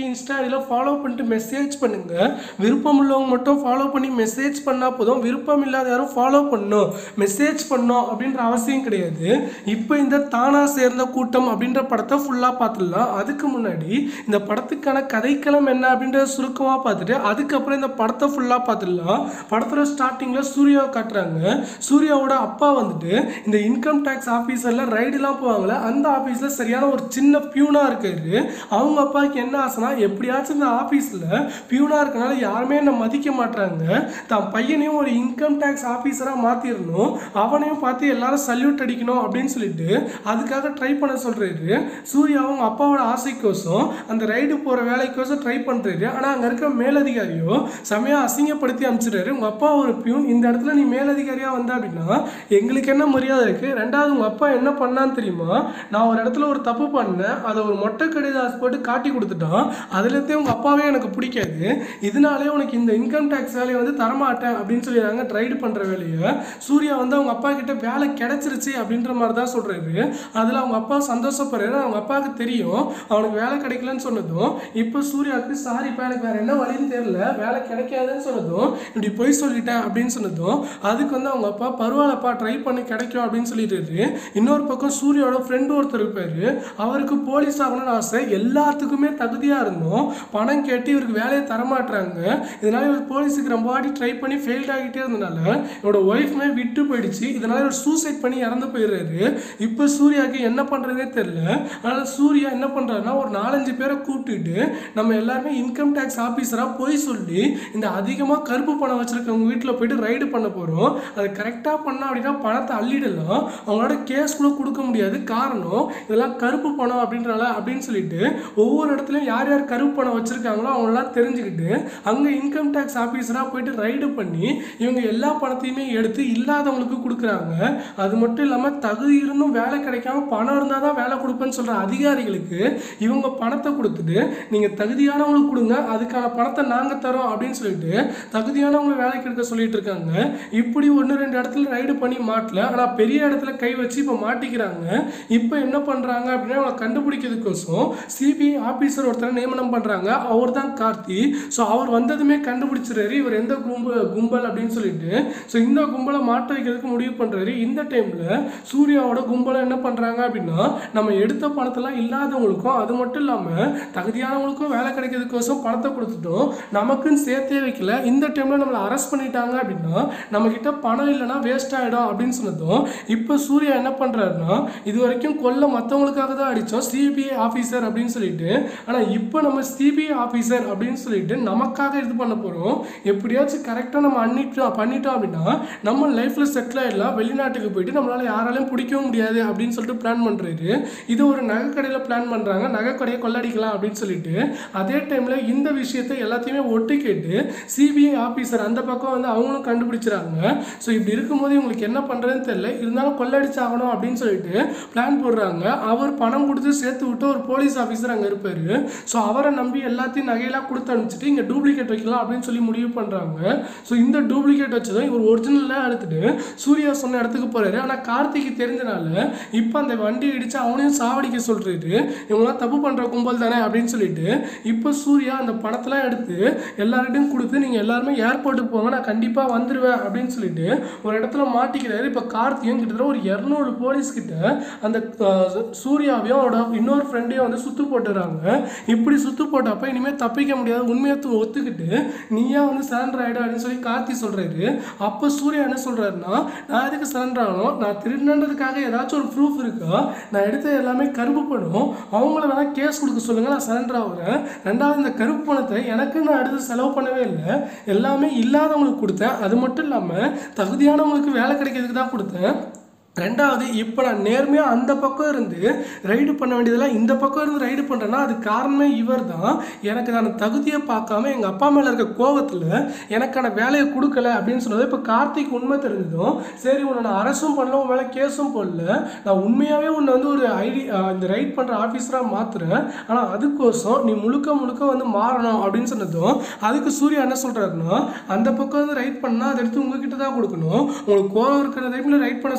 இன்ஸ்டா ஐடியில் ஃபாலோ பண்ணிட்டு மெசேஜ் பண்ணுங்கள். விருப்பம் உள்ளவங்க மட்டும் ஃபாலோ பண்ணி மெசேஜ் பண்ணால் போதும். விருப்பம் இல்லாத யாரும் ஃபாலோ பண்ணணும் மெசேஜ் பண்ணணும் அப்படின்ற அவசியம் கிடையாது. இப்போ இந்த தானா சேர்ந்த கூட்டம் அப்படின்ற படத்தை ஃபுல்லாக பார்த்துடலாம். அதுக்கு முன்னாடி இந்த படத்துக்கான கதைக்களம் என்ன அப்படின்றத சுருக்கமாக பார்த்துட்டு அதுக்கப்புறம் இந்த படத்தை ஃபுல்லாக பார்த்துடலாம். படத்தோட ஸ்டார்டிங்கில் சூர்யாவை காட்டுறாங்க. சூர்யாவோட அப்பா வந்துட்டு இந்த இன்கம் டேக்ஸ் ஆஃபீஸரில் ரைடுலாம் போவாங்களே அந்த ஆஃபீஸில் சரியான ஒரு சின்ன பியூனாக இருக்காரு. அவங்க அப்பாவுக்கு என்ன ஆசைனா எப்படியாச்சும் இந்த ஆஃபீஸில் பியூனாக இருக்கனால யாருமே என்னை மதிக்க மாட்டாங்க, தான் பையனையும் ஒரு இன்கம் டேக்ஸ் ஆஃபீஸராக மாற்றிடணும், அவனையும் பார்த்து எல்லாரும் சல்யூட் அடிக்கணும் அப்படின்னு சொல்லிட்டு அதுக்காக ட்ரை பண்ண சொல்கிறாரு. சூர்யா அவங்க அப்பாவோட ஆசைக்கோசம் அந்த ரைடு போகிற வேலைக்கோசம் ட்ரை பண்ணுறாரு. ஆனால் அங்கே இருக்க மேலதிகாரியோ செமையாக அசிங்கப்படுத்தி அனுப்பிச்சிடுறாரு. உங்கள் அப்பா ஒரு பியூன், இந்த இடத்துல நீ மேலதிகாரியாக வந்த அப்படின்னா எங்களுக்கு என்ன மரியாதை இருக்குது? ரெண்டாவது உங்கள் அப்பா என்ன பண்ணான்னு தெரியுமா? நான் ஒரு இடத்துல ஒரு தப்பு பண்ணேன், அதை ஒரு மொட்டை கடிதாஸ் போட்டு காட்டி கொடுத்துட்டான், அதுலேருந்தே உங்கள் அப்பாவே எனக்கு பிடிக்காது, இதனாலே உனக்கு இந்த இன்கம் டேக்ஸ் வேலையை வந்து தரமாட்டேன் அப்படின்னு சொல்லிடுறாங்க. ட்ரைடு பண்ணுற வேலையை சூர்யா வந்து அவங்க அப்பா கிட்ட வேலை கிடைச்சிருச்சு அப்படின்ற மாதிரி தான் சொல்கிறாரு. அதில் அவங்க அப்பா சந்தோஷப்படுறாரு. அவங்க அப்பாவுக்கு தெரியும் அவனுக்கு வேலை கிடைக்கலன்னு சொன்னதும் இப்போ சூர்யாவுக்கு சாரிப்பா எனக்கு வேறு என்ன வழின்னு தெரியல, வேலை கிடைக்காதுன்னு சொன்னதும் இப்படி பொய் சொல்லிட்டேன் அப்படின்னு சொன்னதும் அதுக்கு வந்து அவங்க அப்பா பரவாயில்லப்பா ட்ரை பண்ணி கிடைக்கும் அப்படின்னு சொல்லிட்டு. இன்னொரு பக்கம் சூர்யாவோட ஃப்ரெண்டு ஒருத்தர் இருப்பார், அவருக்கு போலீஸ் ஆகணும்னு ஆசை, எல்லாத்துக்குமே தகுதியாக இருந்தோம், பணம் கேட்டு இவருக்கு வேலையை தரமாட்டுறாங்க. இதனால இவர் போலீஸுக்கு ரொம்ப வாட்டி ட்ரை பண்ணி ஃபெயில்ட் ஆகிட்டே இருந்தனால இவரோட ஒய்ஃப்மே விட்டு போயிடுச்சு. இதனால இவர் சூசைட் பண்ணி இறந்து போயிடுறாரு. இப்போ சூர்யாவுக்கு என்ன பண்ணுறதே தெரியல. அதனால் சூர்யா என்ன பண்ணுறாருன்னா ஒரு 4-5 பேரை கூப்பிட்டுட்டு நம்ம எல்லாருமே இன்கம் டேக்ஸ் ஆஃபீஸராக போய் சொல்லி இந்த அதிகமாக கருப்பு பணம் வச்சுருக்கவங்க வீட்டில் போயிட்டு ரைடு பண்ண போகிறோம், அதை கரெக்டாக பண்ணோம் அப்படின்னா பணத்தை அள்ளிடலாம், அவங்களோட கேஸ் கூட கொடுக்க முடியாது, காரணம் இதெல்லாம் கருப்பு பணம் அப்படின்றால அப்படின்னு சொல்லிட்டு ஒவ்வொரு இடத்துலையும் யார் யார் கருப்பு பணம் வச்சுருக்காங்களோ அவங்களெல்லாம் தெரிஞ்சுக்கிட்டு அங்கே இன்கம் டேக்ஸ் ஆஃபீஸராக போயிட்டு ரைடு பண்ணி இவங்க எல்லா பணத்தையுமே எடுத்து இல்லாதவங்களுக்கு கொடுக்குறாங்க. அது மட்டும் இல்லாமல் தகுதி இருந்தும் வேலை கிடைக்காம பணம் இருந்தால் தான் வேலை கொடுப்பேன்னு சொல்கிற அதிகாரிகளுக்கு இவங்க பணத்தை கொடுத்துட்டு நீங்கள் தகுதியானவங்களுக்கு கொடுங்க, அதுக்கான பணத்தை நாங்கள் தரோம் அப்படின்னு சொல்லிட்டு தகுதியானவங்களை வேலைக்கு எடுக்க சொல்லிட்டு இருக்காங்க. இப்படி 1-2 இடத்துல ரைடு பண்ணி மாட்டல, ஆனால் பெரிய இடத்துல கை வச்சு இப்போ மாட்டிக்கிறாங்க. இப்போ என்ன பண்ணுறாங்க அப்படின்னா அவங்களை கண்டுபிடிக்கிறதுக்கோசம் சிபிஐ ஆஃபீஸர் ஒருத்தரை நியமனம் பண்ணுறாங்க. அவர் தான் கார்த்தி. ஸோ அவர் வந்ததுமே கண்டுபிடிச்சிடுறாரு இவர் எந்த கும்பல் அப்படின்னு சொல்லிட்டு. ஸோ இந்த கும்பலை மாட்ட வைக்கிறதுக்கு முடிவு பண்ணுறாரு. இந்த டைமில் சூர்யாவோட கும்பலை என்ன பண்ணுறாங்க அப்படின்னா நம்ம எடுத்த பணத்தெல்லாம் இல்லாதவங்களுக்கும் அது மட்டும் இல்லாமல் தகுதியானவங்களுக்கும் வேலை கிடைக்கிறதுக்கோசம் பணத்தை கொடுத்துட்டோம், நமக்குன்னு சேர்த்தே வைக்கல. இந்த டைமில் நம்மளை அரெஸ்ட் பண்ணிட்டாங்க அப்படின்னா நம்மக்கிட்ட பணம் இல்லைன்னா வேஸ்ட் ஆகிடும் அப்படின்னு சொன்னதும் இப்போ சூர்யா என்ன பண்ணுறாருன்னா இது வரைக்கும் கொல்ல மற்றவங்களுக்காக தான் அடித்தோம் சிபிஐ ஆஃபீஸர் அப்படின்னு சொல்லிட்டு, ஆனால் இப்போ நம்ம சிபிஐ ஆஃபீஸர் அப்படின்னு சொல்லிட்டு நமக்காக இது பண்ண போகிறோம், எப்படியாச்சும் கரெக்டாக நம்ம பண்ணிட்டோம் அப்படின்னா நம்ம லைஃப்பில் செட்டில் ஆகிடலாம், வெளிநாட்டுக்கு போயிட்டு நம்மளால் யாராலையும் பிடிக்கவும் முடியாது அப்படின்னு சொல்லிட்டு பிளான் பண்ணுறாரு. இது ஒரு நகைக்கடையில் பிளான் பண்ணுறாங்க, நகைக்கடையை கொள்ளடிக்கலாம் அப்படின்னு சொல்லிட்டு. அதே டைமில் இந்த விஷயத்தை எல்லாத்தையுமே ஒட்டி கேட்டு சிபிஐ ஆஃபீஸர் அந்த பக்கம் வந்து அவங்களும் கண்டுபிடிச்சிறாங்க. ஸோ இப்படி இருக்கும்போது இவங்களுக்கு என்ன பண்ணுறதுன்னு தெரியல, இருந்தாலும் கொள்ளடிச்சாகணும் அப்படின்னு சொல்லிட்டு பிளான் போடுறாங்க. அவர் பணம் கொடுத்து சேர்த்து விட்டு ஒரு போலீஸ் ஆஃபீஸர் அங்கே இருப்பார். ஸோ அவரை நம்பி எல்லாத்தையும் நகையெல்லாம் கொடுத்து அனுப்பிச்சிட்டு இங்கே டூப்ளிகேட் வைக்கலாம் அப்படின்னு சொல்லி முடிவு பண்ணுறாங்க. ஸோ இந்த டூப்ளிகேட் வச்சதும் இவர் ஒரிஜினலாக எடுத்துட்டு சூர்யா சொன்ன இடத்துக்கு போகிறாரு. ஆனால் கார்த்திக்கு தெரிஞ்சனால இப்போ அந்த வண்டி இடித்து அவனையும் சாவடிக்க சொல்கிறாரு. இவங்களாம் தப்பு பண்ணுற கும்பல் தானே அப்படின்னு சொல்லிட்டு இப்போ சூர்யா அந்த பணத்தெல்லாம் எடுத்து எல்லார்கிட்டையும் கொடுத்து நீங்கள் எல்லாருமே ஏர்போர்ட்டுக்கு போங்க நான் கண்டிப்பாக வந்துடுவேன் அப்படின்னு சொல்லிட்டு ஒரு இடத்துல மாட்டிக்கிறாரு. இப்போ கார்த்தியும் கிட்டத்தட்ட ஒரு 200 போலீஸ்கிட்ட அந்த சூர்யாவையும் அவரோட இன்னொரு ஃப்ரெண்டையும் வந்து சுற்று போட்டுறாங்க. இப்படி சுற்று போட்டப்போ இனிமேல் தப்பிக்க முடியாது, உண்மையை ஒத்துக்கிட்டு நீயா வந்து சரண்டர் ஆகிடும் அப்படின்னு சொல்லி கார்த்தி சொல்கிறாரு. அப்போ சூர்யா என்ன சொல்கிறாருன்னா நான் எதுக்கு சரண்டர் ஆகணும், நான் திருடினதுக்காக ஏதாச்சும் ஒரு ப்ரூஃப் இருக்கா, நான் எடுத்த எல்லாமே கருப்பு பணம், அவங்கள வேணால் கேஸ் கொடுக்க சொல்லுங்கள் நான் சரண்டர் ஆகுறேன். ரெண்டாவது இந்த கருப்பு பணத்தை எனக்கு நான் எடுத்து செலவு பண்ணவே இல்லை, எல்லாமே இல்லாதவங்களுக்கு கொடுத்தேன், அது மட்டும் இல்லாமல் தகுதியானவங்களுக்கு வேலை கிடைக்கிறதுக்கு தான் கொடுத்தேன். ரெண்டாவது இப்போ நான் நேர்மையாக அந்த பக்கம் இருந்து ரைடு பண்ண வேண்டியதெல்லாம் இந்த பக்கம் இருந்து ரைடு பண்ணுறேன்னா அது காரணமே இவர் தான். எனக்கு நான் தகுதியை பார்க்காம எங்கள் அப்பா மேலே இருக்க கோபத்தில் எனக்கான வேலையை கொடுக்கல அப்படின்னு சொன்னது. இப்போ கார்த்திக் உண்மை தெரிஞ்சதும் சரி உன்னை நான் அரசும் பண்ணல, உன் மேலே கேஸும் போடல, நான் உண்மையாகவே உன்னை வந்து ஒரு இந்த ரைட் பண்ணுற ஆஃபீஸராக மாற்றுறேன், ஆனால் அதுக்கோசம் நீ முழுக்க வந்து மாறணும் அப்படின்னு சொன்னதும் அதுக்கு சூர்யா என்ன சொல்கிறாருன்னா அந்த பக்கம் வந்து ரைட் பண்ணால் அதை எடுத்து உங்ககிட்ட தான் கொடுக்கணும், உங்களுக்கு கோபம் இருக்கிற டைமில் ரைட் பண்ண சொல்லுவீங்க,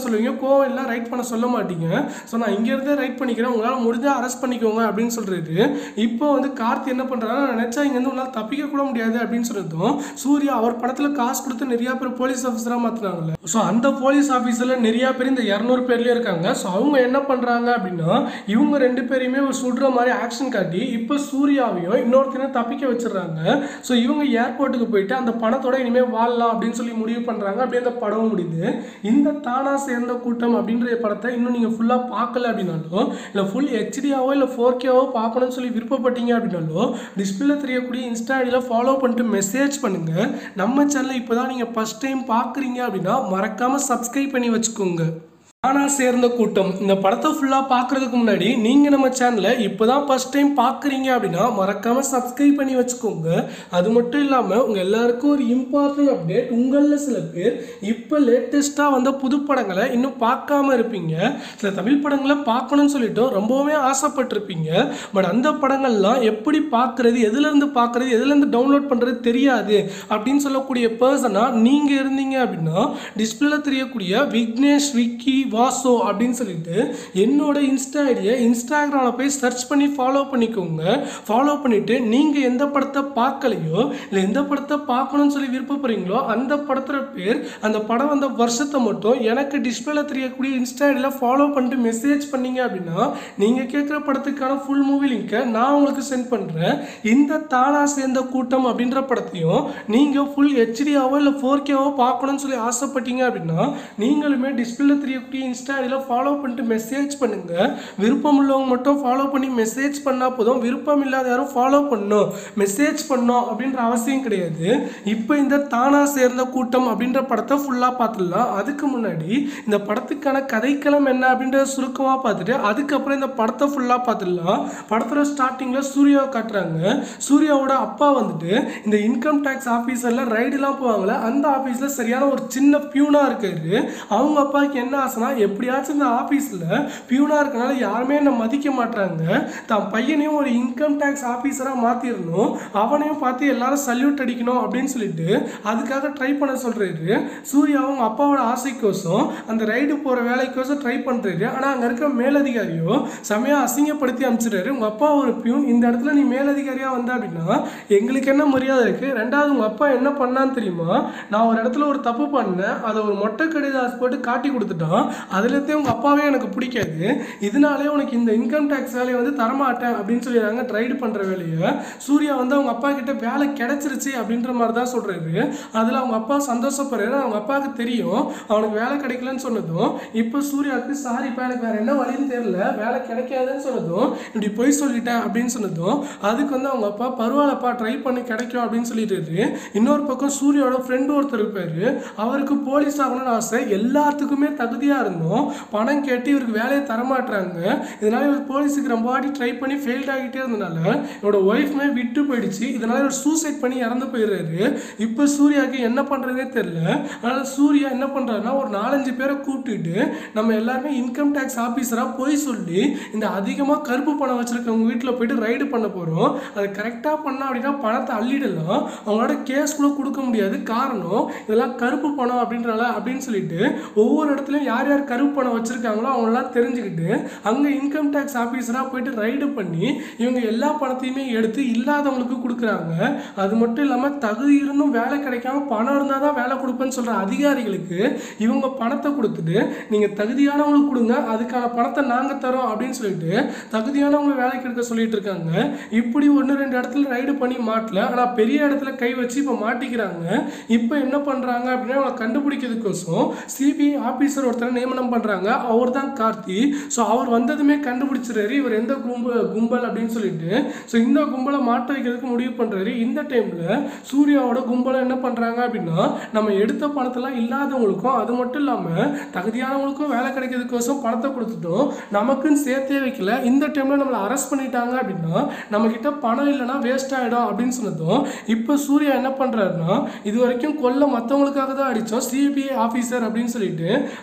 கோவம் இல்லை, ரைட் பண்ண சொல்ல மாட்டீங்க. ஸோ நான் இங்கேருந்தே ரைட் பண்ணிக்கிறேன், உங்களால் முடிஞ்சால் அரெஸ்ட் பண்ணிக்கோங்க அப்படின்னு சொல்கிறாரு. இப்போ வந்து கார்த்தி என்ன பண்ணுறாங்கன்னா, நான் நினச்சா இங்கேருந்து உங்களால் தப்பிக்க கூட முடியாது அப்படின்னு சொல்லிட்டோம். சூர்யா அவர் படத்தில் காசு கொடுத்து நிறையா பேர் போலீஸ் ஆஃபீஸராக மாற்றினாங்கல்ல. ஸோ அந்த போலீஸ் ஆஃபீஸரில் நிறையா பேர் இந்த 200 பேர்லேயே இருக்காங்க. ஸோ அவங்க என்ன பண்ணுறாங்க அப்படின்னா, இவங்க 2 பேரையுமே ஒரு சுடுற மாதிரி ஆக்ஷன் காட்டி இப்போ சூர்யாவையும் இன்னொருத்தரையும் தப்பிக்க வச்சிடறாங்க. ஸோ இவங்க ஏர்போர்ட்டுக்கு போயிட்டு அந்த பணத்தோட இனிமேல் வாழலாம் அப்படின்னு சொல்லி முடிவு பண்ணுறாங்க. அப்படியே அந்த படமும் முடியுது. இந்த தானா சேர்ந்த கூட்டம் அப்படின்ற படத்தை இன்னும் நீங்கள் ஃபுல்லாக பார்க்கல அப்படின்னாலும், இல்லை ஃபுல் ஹெச்டியாவோ இல்லை 4Kவோ பார்க்கணும்னு சொல்லி விருப்பப்பட்டீங்க அப்படின்னாலும், டிஸ்பிளேல தெரியக்கூடிய இன்ஸ்டா ஐடியில் ஃபாலோ பண்ணிட்டு மெசேஜ் பண்ணுங்கள். நம்ம சேனலை இப்போ தான் நீங்கள் ஃபஸ்ட் டைம் பார்க்குறீங்க அப்படின்னா மறக்காமல் சப்ஸ்கிரைப் பண்ணி வச்சுக்கோங்க. தானா சேர்ந்த கூட்டம் இந்த படத்தை ஃபுல்லாக பார்க்குறதுக்கு முன்னாடி நீங்கள் நம்ம சேனலை இப்போ தான் ஃபஸ்ட் டைம் பார்க்குறீங்க அப்படின்னா மறக்காமல் சப்ஸ்கிரைப் பண்ணி வச்சுக்கோங்க. அது மட்டும் இல்லாமல் உங்கள் எல்லாருக்கும் ஒரு இம்பார்ட்டன்ட் அப்டேட். உங்களில் சில பேர் இப்போ லேட்டஸ்ட்டாக வந்த புது படங்களை இன்னும் பார்க்காம இருப்பீங்க. சில தமிழ் படங்களை பார்க்கணும்னு சொல்லிட்டு ரொம்பவுமே ஆசைப்பட்டிருப்பீங்க. பட் அந்த படங்கள்லாம் எப்படி பார்க்குறது, எதுலேருந்து பார்க்குறது, எதுலேருந்து டவுன்லோட் பண்ணுறது தெரியாது அப்படின்னு சொல்லக்கூடிய பர்சனாக நீங்கள் இருந்தீங்க அப்படின்னா, டிஸ்பிளேல தெரியக்கூடிய விக்னேஷ் விக்கி வாசோ அப்படின்னு சொல்லிட்டு என்னோட இன்ஸ்டா ஐடியை இன்ஸ்டாகிராமில் போய் சர்ச் பண்ணி ஃபாலோ பண்ணிக்கோங்க. ஃபாலோ பண்ணிவிட்டு நீங்கள் எந்த படத்தை பார்க்கலையோ இல்லை எந்த படத்தை பார்க்கணும்னு சொல்லி விருப்பப்படுறீங்களோ அந்த படத்தோட பேர், அந்த படம் வந்த வருஷத்தை மட்டும் எனக்கு டிஸ்பிளேல தெரியக்கூடிய இன்ஸ்டா ஐடியில் ஃபாலோ பண்ணிட்டு மெசேஜ் பண்ணீங்க அப்படின்னா நீங்கள் கேட்குற படத்துக்கான ஃபுல் மூவி லிங்கை நான் உங்களுக்கு சென்ட் பண்ணுறேன். இந்த தானா சேர்ந்த கூட்டம் அப்படின்ற படத்தையும் நீங்கள் ஃபுல் ஹெச்டியாவோ இல்லை 4Kவோ பார்க்கணும்னு சொல்லி ஆசைப்பட்டீங்க அப்படின்னா நீங்களுமே டிஸ்பிளேல தெரியக்கூடிய இன்ஸ்டா ஐடியில் ஃபாலோ பண்ணிட்டு மெசேஜ் பண்ணுங்க. விருப்பம் உள்ளவங்க மட்டும் ஃபாலோ பண்ணி மெசேஜ் பண்ணால் போதும். விருப்பம் இல்லாத யாரும் ஃபாலோ பண்ணணும், மெசேஜ் பண்ணணும் அப்படின்ற அவசியம் கிடையாது. இப்போ இந்த தானா சேர்ந்த கூட்டம் அப்படின்ற படத்தை ஃபுல்லாக பார்த்துடலாம். அதுக்கு முன்னாடி இந்த படத்துக்கான கதைக்களம் என்ன அப்படின்றத சுருக்கமாக பார்த்துட்டு அதுக்கப்புறம் இந்த படத்தை ஃபுல்லாக பார்த்துடலாம். படத்தோட ஸ்டார்டிங்கில் சூர்யாவை காட்டுறாங்க. சூர்யாவோட அப்பா வந்துட்டு இந்த இன்கம் டேக்ஸ் ஆஃபீஸரில் ரைடுலாம் போவாங்களே, அந்த ஆஃபீஸில் சரியான ஒரு சின்ன பியூனாக இருக்காரு. அவங்க அப்பாவுக்கு என்ன ஆசைனா, எப்படியாச்சும் இந்த ஆஃபீஸில் பியூனாக இருக்கனால யாருமே என்னை மதிக்க மாட்டாங்க, தான் பையனையும் ஒரு இன்கம் டேக்ஸ் ஆஃபீஸராக மாற்றிடணும், அவனையும் பார்த்து எல்லாரும் சல்யூட் அடிக்கணும் அப்படின்னு சொல்லிட்டு அதுக்காக ட்ரை பண்ண சொல்கிறாரு. சூர்யா அவங்க அப்பாவோட ஆசைக்கோசம் அந்த ரைடு போகிற வேலைக்கோசம் ட்ரை பண்ணுறாரு. ஆனால் அங்கே இருக்க மேலதிகாரியோ செமையாக அசிங்கப்படுத்தி அனுப்பிச்சிடுறாரு. உங்கள் அப்பா ஒரு பியூன், இந்த இடத்துல நீ மேலதிகாரியாக வந்த அப்படின்னா எங்களுக்கு என்ன மரியாதை இருக்குது? ரெண்டாவது உங்கள் அப்பா என்ன பண்ணான்னு தெரியுமா? நான் ஒரு இடத்துல ஒரு தப்பு பண்ணேன், அதை ஒரு மொட்டை கடிதாஸ் போட்டு காட்டி கொடுத்துட்டான், அதுலேருந்தே உங்கள் அப்பாவே எனக்கு பிடிக்காது, இதனாலே உனக்கு இந்த இன்கம் டேக்ஸ் வேலையை வந்து தரமாட்டேன் அப்படின்னு சொல்லிடுறாங்க. ரைடு பண்ணுற வேலையை சூர்யா வந்து அவங்க அப்பா கிட்ட வேலை கிடைச்சிருச்சு அப்படின்ற மாதிரி தான் சொல்கிறாரு. அதில் அவங்க அப்பா சந்தோஷப்படுறாரு. அவங்க அப்பாவுக்கு தெரியும் அவனுக்கு வேலை கிடைக்கலன்னு சொன்னதும், இப்போ சூர்யாவுக்கு சாரிப்பா எனக்கு வேறு என்ன வழின்னு தெரியல, வேலை கிடைக்காதுன்னு சொன்னதும், இப்படி பொய் சொல்லிட்டேன் அப்படின்னு சொன்னதும் அதுக்கு வந்து அவங்க அப்பா பரவாயில்லப்பா ட்ரை பண்ணி கிடைக்கும் அப்படின்னு சொல்லிட்டு, இன்னொரு பக்கம் சூர்யாவோட ஃப்ரெண்டு ஒருத்தர் இருப்பார், அவருக்கு போலீஸ் ஆகணும்னு ஆசை, எல்லாத்துக்குமே தகுதியாக இருந்தோம், பணம் கேட்டு இவருக்கு வேலையை தரமாட்டுறாங்க. இதனால இவர் போலீஸுக்கு ரொம்ப வாட்டி ட்ரை பண்ணி ஃபெயில்ட் ஆகிட்டே இருந்தனால இவரோட ஒய்ஃப்மே விட்டு போயிடுச்சு. இதனால இவர் சூசைட் பண்ணி இறந்து போயிடுறாரு. இப்போ சூர்யாவுக்கு என்ன பண்ணுறதே தெரியல. அதனால் சூர்யா என்ன பண்ணுறாருன்னா, ஒரு 4-5 பேரை கூப்பிட்டுட்டு நம்ம எல்லாருமே இன்கம் டேக்ஸ் ஆஃபீஸராக போய் சொல்லி இந்த அதிகமாக கருப்பு பணம் வச்சுருக்கவங்க வீட்டில் போயிட்டு ரைடு பண்ண போகிறோம், அதை கரெக்டாக பண்ணோம் அப்படின்னா பணத்தை அள்ளிடலாம், அவங்களோட கேஸ் கூட கொடுக்க முடியாது, காரணம் இதெல்லாம் கருப்பு பணம் அப்படின்றனால அப்படின்னு சொல்லிட்டு ஒவ்வொரு இடத்துலையும் யார் யார் கருப்பு பணம் வச்சுருக்காங்களோ அவங்களெல்லாம் தெரிஞ்சுக்கிட்டு அங்கே இன்கம் டேக்ஸ் ஆஃபீஸராக போயிட்டு ரைடு பண்ணி இவங்க எல்லா பணத்தையுமே எடுத்து இல்லாதவங்களுக்கு கொடுக்குறாங்க. அது மட்டும் இல்லாமல் தகுதி இருந்தும் வேலை கிடைக்காம பணம் இருந்தால் தான் வேலை கொடுப்பேன்னு சொல்கிற அதிகாரிகளுக்கு இவங்க பணத்தை கொடுத்துட்டு நீங்கள் தகுதியானவங்களுக்கு கொடுங்க, அதுக்கான பணத்தை நாங்கள் தரோம் அப்படின்னு சொல்லிட்டு தகுதியானவங்களை வேலைக்கு எடுக்க சொல்லிட்டு இருக்காங்க. இப்படி 1-2 இடத்துல ரைடு பண்ணி மாட்டல, ஆனால் பெரிய இடத்துல கை வச்சு இப்போ மாட்டிக்கிறாங்க. இப்போ என்ன பண்ணுறாங்க அப்படின்னா, அவங்களை கண்டுபிடிக்கிறதுக்கோசம் சிபிஐ ஆஃபீஸர் ஒருத்தரை நியமனம் பண்ணுறாங்க. அவர் தான் கார்த்தி. ஸோ அவர் வந்ததுமே கண்டுபிடிச்சிடுறாரு இவர் எந்த கும்பல் அப்படின்னு சொல்லிட்டு. ஸோ இந்த கும்பலை மாட்ட வைக்கிறதுக்கு முடிவு பண்ணுறாரு. இந்த டைமில் சூர்யாவோட கும்பலை என்ன பண்ணுறாங்க அப்படின்னா, நம்ம எடுத்த பணத்தெல்லாம் இல்லாதவங்களுக்கும் அது மட்டும் இல்லாமல் தகுதியானவங்களுக்கும் வேலை கிடைக்கிறதுக்கோசம் பணத்தை கொடுத்துட்டோம், நமக்குன்னு சேர்த்தே வைக்கல. இந்த டைமில் நம்மளை அரெஸ்ட் பண்ணிட்டாங்க அப்படின்னா நம்மக்கிட்ட பணம் இல்லைன்னா வேஸ்ட் ஆகிடும் அப்படின்னு சொன்னதும், இப்போ சூர்யா என்ன பண்ணுறாருன்னா, இது வரைக்கும் கொல்ல மற்றவங்களுக்காக தான் அடித்தோம் சிபிஐ ஆஃபீஸர் அப்படின்னு சொல்லிட்டு, ஆனால் இப்போ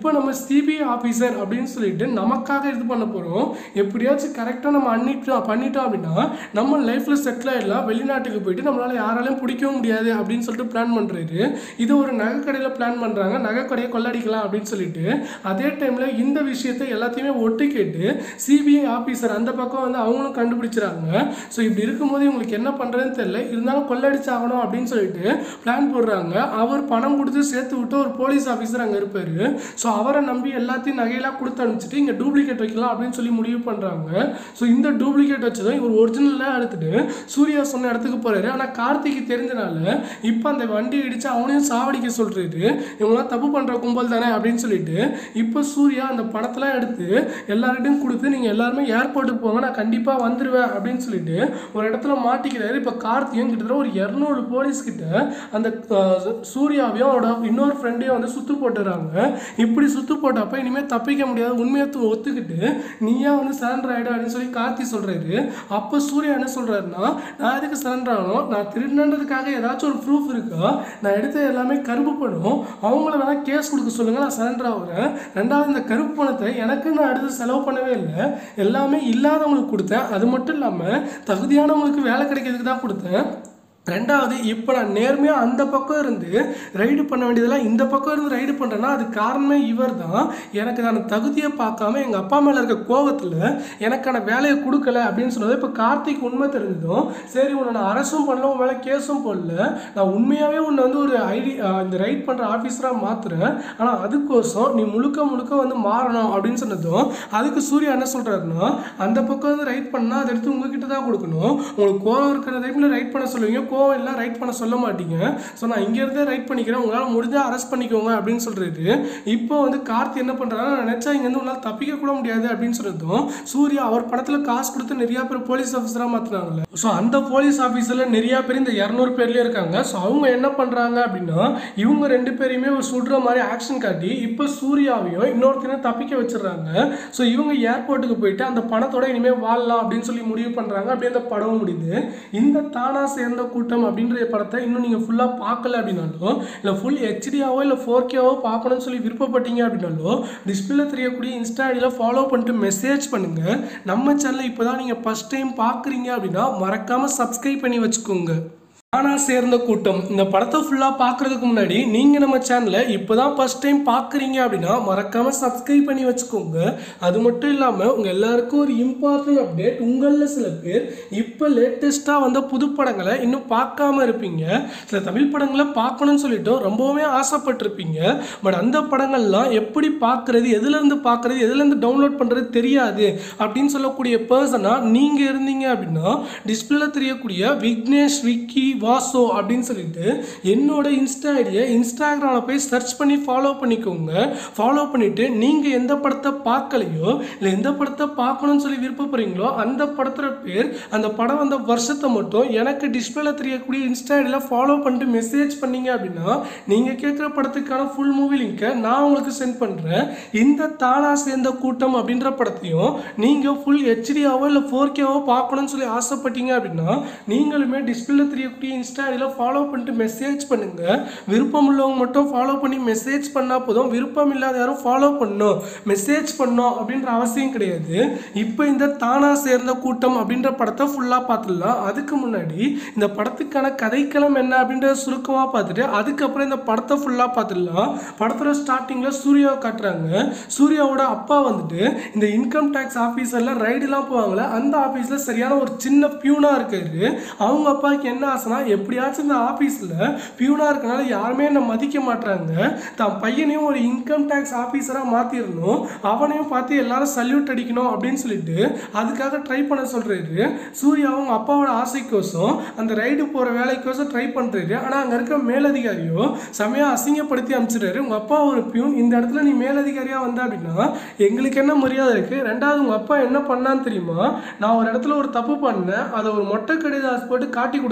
இப்போ நம்ம சிபிஐ ஆஃபீஸர் அப்படின்னு சொல்லிட்டு நமக்காக இது பண்ண போகிறோம். எப்படியாச்சும் கரெக்டாக நம்ம பண்ணிட்டோம் அப்படின்னா நம்ம லைஃப்பில் செட்டில் ஆகிடலாம். வெளிநாட்டுக்கு போயிட்டு நம்மளால் யாராலையும் பிடிக்கவும் முடியாது அப்படின்னு சொல்லிட்டு பிளான் பண்ணுறாரு. இது ஒரு நகை கடையில் பிளான் பண்ணுறாங்க. நகை கடையை கொள்ளடிக்கலாம் அப்படின்னு சொல்லிட்டு அதே டைமில் இந்த விஷயத்தை எல்லாத்தையுமே ஒட்டு கேட்டு சிபிஐ ஆஃபீஸர் அந்த பக்கம் வந்து அவங்களும் கண்டுபிடிச்சிறாங்க. ஸோ இப்படி இருக்கும்போது இவங்களுக்கு என்ன பண்ணுறதுன்னு தெரியல. இருந்தாலும் கொள்ளடிச்சாகணும் அப்படின்னு சொல்லிட்டு பிளான் போடுறாங்க. அவர் பணம் கொடுத்து சேர்த்து விட்டு ஒரு போலீஸ் ஆஃபீஸர் அங்கே இருப்பார். ஸோ அவரை நம்பி எல்லாத்தையும் நகையெல்லாம் கொடுத்து அனுப்பிச்சிட்டு இங்கே டூப்ளிகேட் வைக்கலாம் அப்படின்னு சொல்லி முடிவு பண்ணுறாங்க. ஸோ இந்த டூப்ளிகேட் வச்சதும் இவர் ஒரிஜினலாக எடுத்துட்டு சூர்யா சொன்ன இடத்துக்கு போகிறாரு. ஆனால் கார்த்திக்கு தெரிஞ்சனால இப்போ அந்த வண்டியை இடித்து அவனையும் சாவடிக்க சொல்கிறாரு. இவங்களாம் தப்பு பண்ணுற கும்பல் தானே அப்படின்னு சொல்லிட்டு இப்போ சூர்யா அந்த பணத்தெல்லாம் எடுத்து எல்லார்கிட்டையும் கொடுத்து நீங்கள் எல்லாருமே ஏர்போர்ட்டுக்கு போங்க, நான் கண்டிப்பாக வந்துடுவேன் அப்படின்னு சொல்லிட்டு ஒரு இடத்துல மாட்டிக்கிறாரு. இப்போ கார்த்தியும் கிட்டத்தட்ட ஒரு 200 போலீஸ்கிட்ட அந்த சூர்யாவையும் அவரோட இன்னொரு ஃப்ரெண்டையும் வந்து சுற்று போட்டுறாங்க. இப்படி சுற்று போட்டப்போ இனிமேல் தப்பிக்க முடியாது, உண்மையை ஒத்துக்கிட்டு நீயா வந்து சரண்டர் ஆகிடு அப்படின்னு சொல்லி கார்த்தி சொல்கிறாரு. அப்போ சூர்யா என்ன சொல்கிறாருன்னா, நான் எதுக்கு சரண்டர் ஆகணும், நான் திருடன்றதுக்காக ஏதாச்சும் ஒரு ப்ரூஃப் இருக்கா, நான் எடுத்த எல்லாமே கருப்பு பணம், அவங்கள வேணால் கேஸ் கொடுக்க சொல்லுங்கள், நான் சரண்டர் ஆகுறேன். ரெண்டாவது இந்த கருப்பு பணத்தை எனக்கு நான் அடுத்து செலவு பண்ணவே இல்லை, எல்லாமே இல்லாதவங்களுக்கு கொடுத்தேன். அது மட்டும் இல்லாமல் தகுதியானவங்களுக்கு வேலை கிடைக்கிறதுக்கு தான் கொடுத்தேன். ரெண்டாவது இப்போ நான் நேர்மையாக அந்த பக்கம் இருந்து ரைடு பண்ண வேண்டியதெல்லாம் இந்த பக்கம் இருந்து ரைடு பண்ணுறேன்னா அது காரணமே இவர் தான். எனக்கு நான் தகுதியை பார்க்காம எங்கள் அப்பா மேலே இருக்க கோவத்தில் எனக்கான வேலையை கொடுக்கல அப்படின்னு சொன்னது. இப்போ கார்த்திக் உண்மை தெரிஞ்சதும் சரி உன்னை நான் அரெஸ்டும் பண்ணல, உன் மேலே கேஸும் போடல, நான் உண்மையாகவே உன்னை வந்து ஒரு இந்த ரைட் பண்ணுற ஆஃபீஸராக மாற்றுறேன், ஆனால் அதுக்கோசம் நீ முழுக்க வந்து மாறணும் அப்படின்னு சொன்னதும் அதுக்கு சூர்யா என்ன சொல்கிறாருன்னா, அந்த பக்கம் வந்து ரைட் பண்ணால் அதை எடுத்து உங்ககிட்ட தான் கொடுக்கணும், உங்களுக்கு கோவம் இருக்கிற டைமில் ரைட் பண்ண சொல்லுவீங்க, கோவம் எல்லாம் ரைட் பண்ண சொல்ல மாட்டீங்க, ஸோ நான் இங்கேருந்தே ரைட் பண்ணிக்கிறேன், உங்களால் முடிஞ்சால் அரெஸ்ட் பண்ணிக்கோங்க அப்படின்னு சொல்கிறது. இப்போ வந்து கார்த்தி என்ன பண்ணுறாங்கன்னா, நான் நினச்சா இங்கேருந்து உங்களால் தப்பிக்க கூட முடியாது அப்படின்னு சொல்லிட்டோம். சூர்யா அவர் படத்தில் காசு கொடுத்து நிறையா பேர் போலீஸ் ஆஃபீஸராக மாற்றினாங்கல்ல, ஸோ அந்த போலீஸ் ஆஃபீஸரில் நிறையா பேர் இந்த 200 பேர்லேயே இருக்காங்க. ஸோ அவங்க என்ன பண்ணுறாங்க அப்படின்னா இவங்க 2 பேரையுமே ஒரு சுடுற மாதிரி ஆக்ஷன் காட்டி இப்போ சூர்யாவையும் இன்னொருத்தையும் தப்பிக்க வச்சிடறாங்க. ஸோ இவங்க ஏர்போர்ட்டுக்கு போயிட்டு அந்த பணத்தோட இனிமேல் வாழலாம் அப்படின்னு சொல்லி முடிவு பண்ணுறாங்க. அப்படியே அந்த படமும் முடியுது. இந்த தானா சேர்ந்த கூட்டம் அப்படின்ற படத்தை இன்னும் நீங்கள் ஃபுல்லாக பார்க்கல அப்படின்னாலும், இல்லை ஃபுல் ஹெச்டியாவோ இல்லை 4Kவோ பார்க்கணும்னு சொல்லி விருப்பப்பட்டீங்க அப்படின்னாலும் டிஸ்பிளேல தெரியக்கூடிய இன்ஸ்டா ஐடியில் ஃபாலோ பண்ணிட்டு மெசேஜ் பண்ணுங்கள். நம்ம சேனலை இப்போ தான் நீங்கள் ஃபஸ்ட் டைம் பார்க்குறீங்க அப்படின்னா மறக்காமல் சப்ஸ்கிரைப் பண்ணி வச்சுக்கோங்க. தானா சேர்ந்த கூட்டம் இந்த படத்தை ஃபுல்லாக பார்க்குறதுக்கு முன்னாடி நீங்கள் நம்ம சேனலை இப்போ தான் ஃபஸ்ட் டைம் பார்க்குறீங்க அப்படின்னா மறக்காமல் சப்ஸ்கிரைப் பண்ணி வச்சுக்கோங்க. அது மட்டும் இல்லாமல் உங்கள் எல்லாருக்கும் ஒரு இம்பார்ட்டன்ட் அப்டேட், உங்களில் சில பேர் இப்போ லேட்டஸ்ட்டாக வந்த புது படங்களை இன்னும் பார்க்காம இருப்பீங்க. சில தமிழ் படங்களை பார்க்கணும்னு சொல்லிட்டு ரொம்பவுமே ஆசைப்பட்டிருப்பீங்க. பட் அந்த படங்கள்லாம் எப்படி பார்க்குறது, எதுலேருந்து பார்க்குறது, எதுலேருந்து டவுன்லோட் பண்ணுறது தெரியாது அப்படின்னு சொல்லக்கூடிய பர்சனாக நீங்கள் இருந்தீங்க அப்படின்னா டிஸ்பிளேல தெரியக்கூடிய விக்னேஷ் விக்கி வாசோ அப்படின்னு சொல்லிட்டு என்னோட இன்ஸ்டா ஐடியை இன்ஸ்டாகிராமில் போய் சர்ச் பண்ணி ஃபாலோ பண்ணிக்கோங்க. ஃபாலோ பண்ணிவிட்டு நீங்கள் எந்த படத்தை பார்க்கலையோ இல்லை எந்த படத்தை பார்க்கணும்னு சொல்லி விருப்பப்படுறீங்களோ அந்த படத்தோட பேர், அந்த படம் வந்த வருஷத்தை மட்டும் எனக்கு டிஸ்பிளேல தெரியக்கூடிய இன்ஸ்டா ஐடியில் ஃபாலோ பண்ணிட்டு மெசேஜ் பண்ணீங்க அப்படின்னா நீங்கள் கேட்குற படத்துக்கான ஃபுல் மூவி லிங்கை நான் உங்களுக்கு சென்ட் பண்ணுறேன். இந்த தானா சேர்ந்த கூட்டம் அப்படின்ற படத்தையும் நீங்கள் ஃபுல் ஹெச்டியாவோ இல்லை 4Kவோ பார்க்கணும்னு சொல்லி ஆசைப்பட்டீங்க அப்படின்னா நீங்களுமே டிஸ்பிளேல தெரியக்கூடிய இன்ஸ்டா ஐடியில் ஃபாலோ பண்ணிட்டு மெசேஜ் பண்ணுங்க. விருப்பம் உள்ளவங்க மட்டும் ஃபாலோ பண்ணி மெசேஜ் பண்ணால் போதும், விருப்பம் இல்லாத யாரும் ஃபாலோ பண்ணணும் மெசேஜ் பண்ணணும் அப்படின்ற அவசியம் கிடையாது. இப்போ இந்த தானா சேர்ந்த கூட்டம் அப்படின்ற படத்தை ஃபுல்லாக பார்த்துடலாம். அதுக்கு முன்னாடி இந்த படத்துக்கான கதைக்களம் என்ன அப்படின்றத சுருக்கமாக பார்த்துட்டு அதுக்கப்புறம் இந்த படத்தை ஃபுல்லாக பார்த்துடலாம். படத்தோட ஸ்டார்டிங்கில் சூர்யாவை காட்டுறாங்க. சூர்யாவோட அப்பா வந்துட்டு இந்த இன்கம் டேக்ஸ் ஆஃபீஸரில் ரைடுலாம் போவாங்களே அந்த ஆஃபீஸில் சரியான ஒரு சின்ன பியூனாக இருக்காரு. அவங்க அப்பாவுக்கு என்ன ஆசைனா, எப்படியாச்சும் இந்த ஆஃபீஸில் பியூனாக இருக்கனால யாருமே என்னை மதிக்க மாட்டாங்க, தான் பையனையும் ஒரு இன்கம் டேக்ஸ் ஆஃபீஸராக மாற்றிடணும், அவனையும் பார்த்து எல்லாரும் சல்யூட் அடிக்கணும் அப்படின்னு சொல்லிட்டு அதுக்காக ட்ரை பண்ண சொல்கிறாரு. சூர்யா அவங்க அப்பாவோட ஆசைக்கோசம் அந்த ரைடு போகிற வேலைக்கோசம் ட்ரை பண்ணுறாரு. ஆனால் அங்கே இருக்க மேலதிகாரியோ செமையாக அசிங்கப்படுத்தி அனுப்பிச்சிடுறாரு. உங்கள் அப்பா ஒரு பியூன், இந்த இடத்துல நீ மேலதிகாரியாக வந்த அப்படின்னா எங்களுக்கு என்ன மரியாதை இருக்குது? ரெண்டாவது உங்கள் அப்பா என்ன பண்ணான்னு தெரியுமா, நான் ஒரு இடத்துல ஒரு தப்பு பண்ணேன், அதை ஒரு மொட்டை கடிதாஸ் போட்டு காட்டி கொடுத்துட்டான்,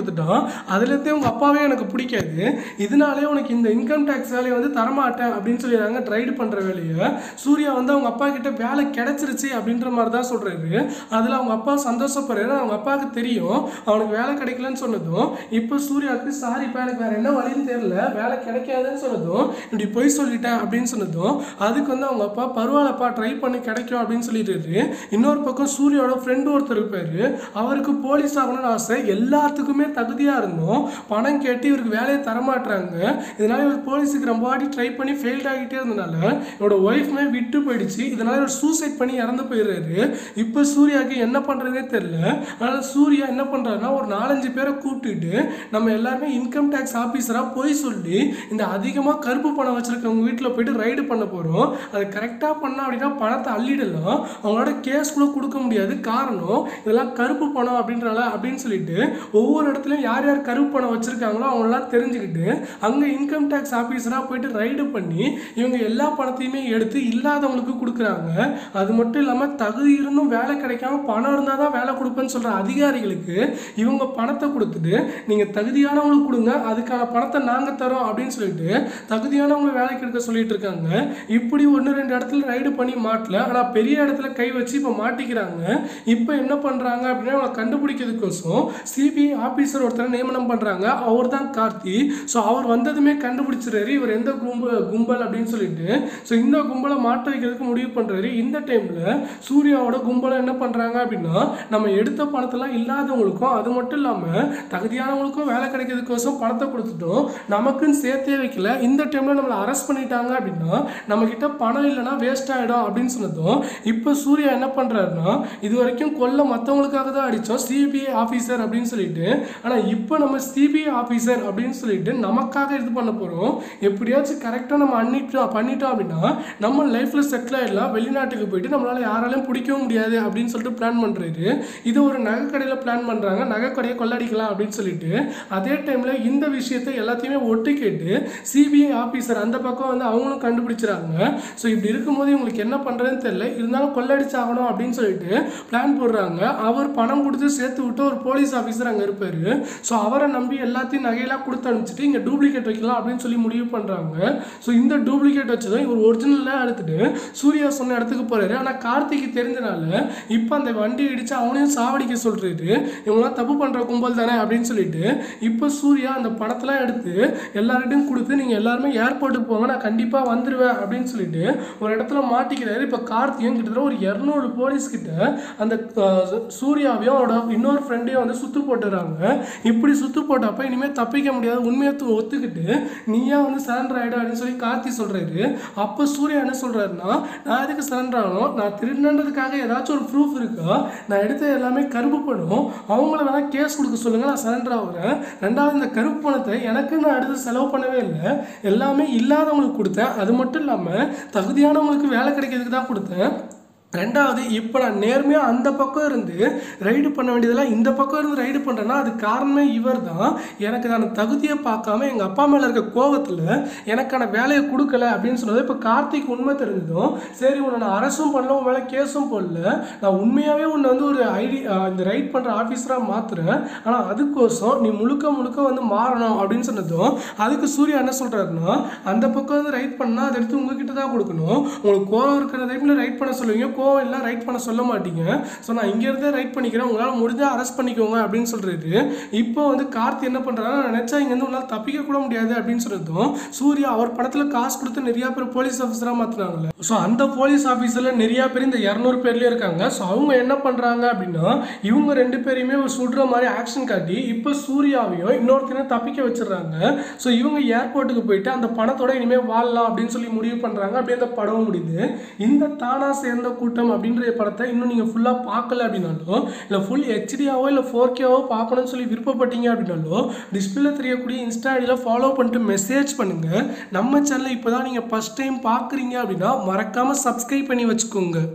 அதுலேருந்தே உங்கள் அப்பாவே எனக்கு பிடிக்காது, இதனாலே உனக்கு இந்த இன்கம் டேக்ஸ் வேலையை வந்து தரமாட்டேன் அப்படின்னு சொல்லிடுறாங்க. ரைடு பண்ணுற வேலையை சூர்யா வந்து அவங்க அப்பா கிட்ட வேலை கிடைச்சிருச்சு அப்படின்ற மாதிரி தான் சொல்கிறாரு. அதில் அவங்க அப்பா சந்தோஷப்படுறாரு. அவங்க அப்பாவுக்கு தெரியும் அவனுக்கு வேலை கிடைக்கலன்னு சொன்னதும், இப்போ சூர்யாவுக்கு சாரிப்பா எனக்கு வேறு என்ன வழின்னு தெரியல, வேலை கிடைக்காதுன்னு சொன்னதும், இப்படி பொய் சொல்லிட்டேன் அப்படின்னு சொன்னதும், அதுக்கு வந்து அவங்க அப்பா பரவாயில்லப்பா ட்ரை பண்ணி கிடைக்கும் அப்படின்னு சொல்லிடுறாரு. இன்னொரு பக்கம் சூர்யாவோட ஃப்ரெண்டு ஒருத்தர் இருப்பார், அவருக்கு போலீஸ் ஆகணும்னு ஆசை, எல்லாத்துக்குமே தகுதியாக இருந்தோம், பணம் கேட்டு இவருக்கு வேலையை தரமாட்டுறாங்க. இதனால இவர் போலீஸுக்கு ரொம்ப வாட்டி ட்ரை பண்ணி ஃபெயில்ட் ஆகிட்டே இருந்தனால இவரோட ஒய்ஃப்மே விட்டு போயிடுச்சு. இதனால இவர் சூசைட் பண்ணி இறந்து போயிடுறாரு. இப்போ சூர்யாவுக்கு என்ன பண்ணுறதே தெரியல. அதனால் சூர்யா என்ன பண்ணுறாருன்னா ஒரு 4-5 பேரை கூப்பிட்டுட்டு நம்ம எல்லாருமே இன்கம் டேக்ஸ் ஆஃபீஸராக போய் சொல்லி இந்த அதிகமாக கருப்பு பணம் வச்சுருக்கவங்க வீட்டில் போயிட்டு ரைடு பண்ண போகிறோம், அது கரெக்டாக பண்ணோம் அப்படின்னா பணத்தை அள்ளிடலாம், அவங்களோட கேஸ் கூட கொடுக்க முடியாது, காரணம் இதெல்லாம் கருப்பு பணம் அப்படின்றால அப்படின்னு சொல்லிட்டு ஒவ்வொரு இடத்துலையும் யார் யார் கருப்பு பணம் வச்சுருக்காங்களோ அவங்களெல்லாம் தெரிஞ்சுக்கிட்டு அங்கே இன்கம் டேக்ஸ் ஆஃபீஸராக போயிட்டு ரைடு பண்ணி இவங்க எல்லா பணத்தையுமே எடுத்து இல்லாதவங்களுக்கு கொடுக்குறாங்க. அது மட்டும் இல்லாமல் தகுதி இருந்தும் வேலை கிடைக்காம பணம் இருந்தால் தான் வேலை கொடுப்பேன்னு சொல்கிற அதிகாரிகளுக்கு இவங்க பணத்தை கொடுத்துட்டு நீங்கள் தகுதியானவங்களுக்கு கொடுங்க, அதுக்கான பணத்தை நாங்கள் தரோம் அப்படின்னு சொல்லிட்டு தகுதியானவங்களை வேலைக்கு எடுக்க சொல்லிட்டு இருக்காங்க. இப்படி 1-2 இடத்துல ரைடு பண்ணி மாட்டல, ஆனால் பெரிய இடத்துல கை வச்சு இப்போ மாட்டிக்கிறாங்க. இப்போ என்ன பண்ணுறாங்க அப்படின்னா அவங்களை கண்டுபிடிக்கிறதுக்கோசம் சிபிஐ ஆஃபீஸர் ஒருத்தரை நியமனம் பண்ணுறாங்க. அவர் தான் கார்த்தி. ஸோ அவர் வந்ததுமே கண்டுபிடிச்சிடுறாரு இவர் எந்த கும்பல் அப்படின்னு சொல்லிட்டு. ஸோ இந்த கும்பலை மாட்ட வைக்கிறதுக்கு முடிவு பண்ணுறாரு. இந்த டைமில் சூர்யாவோட கும்பலை என்ன பண்ணுறாங்க அப்படின்னா நம்ம எடுத்த பணத்தெல்லாம் இல்லாதவங்களுக்கும் அது மட்டும் இல்லாமல் தகுதியானவங்களுக்கும் வேலை கிடைக்கிறதுக்கோசம் பணத்தை கொடுத்துட்டோம், நமக்குன்னு சேர்த்தே வைக்கல. இந்த டைமில் நம்மளை அரெஸ்ட் பண்ணிட்டாங்க அப்படின்னா நம்மக்கிட்ட பணம் இல்லைன்னா வேஸ்ட் ஆகிடும் அப்படின்னு சொன்னதும் இப்போ சூர்யா என்ன பண்ணுறாருன்னா இது வரைக்கும் கொல்ல மற்றவங்களுக்காக தான் அடித்தோம் சிபிஐ ஆஃபீஸர் அப்படின்னு சொல்லிட்டு, ஆனால் இப்போ நம்ம சிபிஐ ஆஃபீஸர் அப்படின்னு சொல்லிட்டு நமக்காக இது பண்ண போகிறோம், எப்படியாச்சும் கரெக்டாக நம்ம பண்ணிட்டோம் அப்படின்னா நம்ம லைஃப்பில் செட்டில் ஆகிடலாம், வெளிநாட்டுக்கு போயிட்டு நம்மளால் யாராலையும் பிடிக்கவும் முடியாது அப்படின்னு சொல்லிட்டு பிளான் பண்ணுறாரு. இது ஒரு நகைக்கடையில் பிளான் பண்ணுறாங்க, நகைக்கடையை கொள்ளடிக்கலாம் அப்படின்னு சொல்லிட்டு. அதே டைமில் இந்த விஷயத்தை எல்லாத்தையுமே ஒட்டு கேட்டு சிபிஐ ஆஃபீஸர் அந்த பக்கம் வந்து அவங்களும் கண்டுபிடிச்சிறாங்க. ஸோ இப்படி இருக்கும்போது இவங்களுக்கு என்ன பண்ணுறதுன்னு தெரியல, இருந்தாலும் கொள்ளடிச்சாகணும் அப்படின்னு சொல்லிட்டு பிளான் போடுறாங்க. அவர் பணம் கொடுத்து சேர்த்து விட்டு ஒரு போலீஸ் ஆஃபீஸர் அங்கே இருப்பார். ஸோ அவரை நம்பி எல்லாத்தையும் நகையெல்லாம் கொடுத்து அனுப்பிச்சிட்டு இங்கே டூப்ளிகேட் வைக்கலாம் அப்படின்னு சொல்லி முடிவு பண்ணுறாங்க. ஸோ இந்த டூப்ளிகேட் வச்சதும் இவர் ஒரிஜினலாக எடுத்துட்டு சூர்யா சொன்ன இடத்துக்கு போகிறாரு. ஆனால் கார்த்திக்கு தெரிஞ்சனால இப்போ அந்த வண்டி இடித்து அவனையும் சாவடிக்க சொல்கிறாரு, இவங்களாம் தப்பு பண்ணுற கும்பல் தானே அப்படின்னு சொல்லிட்டு. இப்போ சூர்யா அந்த பணத்தெல்லாம் எடுத்து எல்லார்கிட்டையும் கொடுத்து நீங்கள் எல்லாருமே ஏர்போர்ட்டுக்கு போங்க நான் கண்டிப்பாக வந்துடுவேன் அப்படின்னு சொல்லிட்டு ஒரு இடத்துல மாட்டிக்கிறாரு. இப்போ கார்த்தியும் கிட்டத்தட்ட ஒரு 200 போலீஸ்கிட்ட அந்த சூர்யாவையும் அவரோட இன்னொரு ஃப்ரெண்டையும் வந்து சுற்று போட்டுறாங்க. இப்படி சுற்று போட்டப்போ இனிமேல் தப்பிக்க முடியாது, உண்மையை ஒத்துக்கிட்டு நீயா வந்து சரண்டர் ஆகிடும் அப்படின்னு சொல்லி கார்த்தி சொல்கிறாரு. அப்போ சூர்யா என்ன சொல்கிறாருன்னா நான் எதுக்கு சரண்டர் ஆகணும், நான் திருடுன்றதுக்காக ஏதாச்சும் ஒரு ப்ரூஃப் இருக்கா, நான் எடுத்த எல்லாமே கருப்பு பணம், அவங்கள வேணால் கேஸ் கொடுக்க சொல்லுங்கள் நான் சரண்டர் ஆகுறேன். ரெண்டாவது இந்த கருப்பு பணத்தை எனக்கு நான் அடுத்து செலவு பண்ணவே இல்லை, எல்லாமே இல்லாதவங்களுக்கு கொடுத்தேன், அது மட்டும் இல்லாமல் தகுதியானவங்களுக்கு வேலை கிடைக்கிறதுக்கு தான் கொடுத்தேன். ரெண்டாவது இப்போ நான் நேர்மையாக அந்த பக்கம் இருந்து ரைடு பண்ண வேண்டியதெல்லாம் இந்த பக்கம் இருந்து ரைடு பண்ணுறேன்னா அது காரணமே இவர் தான். எனக்கு நான் தகுதியை பார்க்காம எங்கள் அப்பா மேலே இருக்க கோபத்தில் எனக்கான வேலையை கொடுக்கல அப்படின்னு சொன்னது. இப்போ கார்த்திக் உண்மை தெரிஞ்சதும் சரி உன்னை நான் அரசும் பண்ணல, உன் மேலே கேஸும் போடல, நான் உண்மையாகவே உன்னை வந்து ஒரு இந்த ரைட் பண்ணுற ஆஃபீஸராக மாற்றுறேன், ஆனால் அதுக்கோசம் நீ முழுக்க வந்து மாறணும் அப்படின்னு சொன்னதும் அதுக்கு சூர்யா என்ன சொல்கிறாருன்னா அந்த பக்கம் வந்து ரைட் பண்ணால் அதை எடுத்து உங்ககிட்ட தான் கொடுக்கணும், உங்களுக்கு கோவம் இருக்கிற டைமில் ரைட் பண்ண சொல்லுவீங்க, கோவம் எல்லாம் ரைட் பண்ண சொல்ல மாட்டீங்க, ஸோ நான் இங்கேருந்தே ரைட் பண்ணிக்கிறேன், உங்களால் முடிஞ்சால் அரெஸ்ட் பண்ணிக்கோங்க அப்படின்னு சொல்கிறது. இப்போ வந்து கார்த்தி என்ன பண்ணுறாரு, நான் நினச்சா இங்கேருந்து உங்களால் தப்பிக்க கூட முடியாது அப்படின்னு சொல்லிட்டோம். சூர்யா அவர் படத்தில் காசு கொடுத்து நிறையா பேர் போலீஸ் ஆஃபீஸராக மாற்றினாங்கல்ல, ஸோ அந்த போலீஸ் ஆஃபீஸரில் நிறையா பேர் இந்த 200 பேர்லேயே இருக்காங்க. ஸோ அவங்க என்ன பண்ணுறாங்க அப்படின்னா இவங்க 2 பேரையுமே ஒரு சுடுற மாதிரி ஆக்ஷன் காட்டி இப்போ சூர்யாவையும் இன்னொருத்தரையும் தப்பிக்க வச்சிடுறாங்க. ஸோ இவங்க ஏர்போர்ட்டுக்கு போயிட்டு அந்த பணத்தோட இனிமேல் வாழலாம் அப்படின்னு சொல்லி முடிவு பண்ணுறாங்க. அப்படியே அந்த படமும் முடியுது. இந்த தானா சேர்ந்த கூட்டம் அப்படின்ற படத்தை இன்னும் நீங்கள் ஃபுல்லாக பார்க்கல அப்படின்னாலும் இல்லை ஃபுல் ஹெச்டியாவோ இல்லை 4Kவோ பார்க்கணும்னு சொல்லி விருப்பப்பட்டீங்க அப்படின்னாலும் டிஸ்பிளே தெரியக்கூடிய இன்ஸ்டா ஐடியில் ஃபாலோ பண்ணிட்டு மெசேஜ் பண்ணுங்கள். நம்ம சேனலை இப்போ தான் நீங்கள் ஃபஸ்ட் டைம் பார்க்குறீங்க அப்படின்னா மறக்காமல் சப்ஸ்கிரைப் பண்ணி வச்சுக்கோங்க.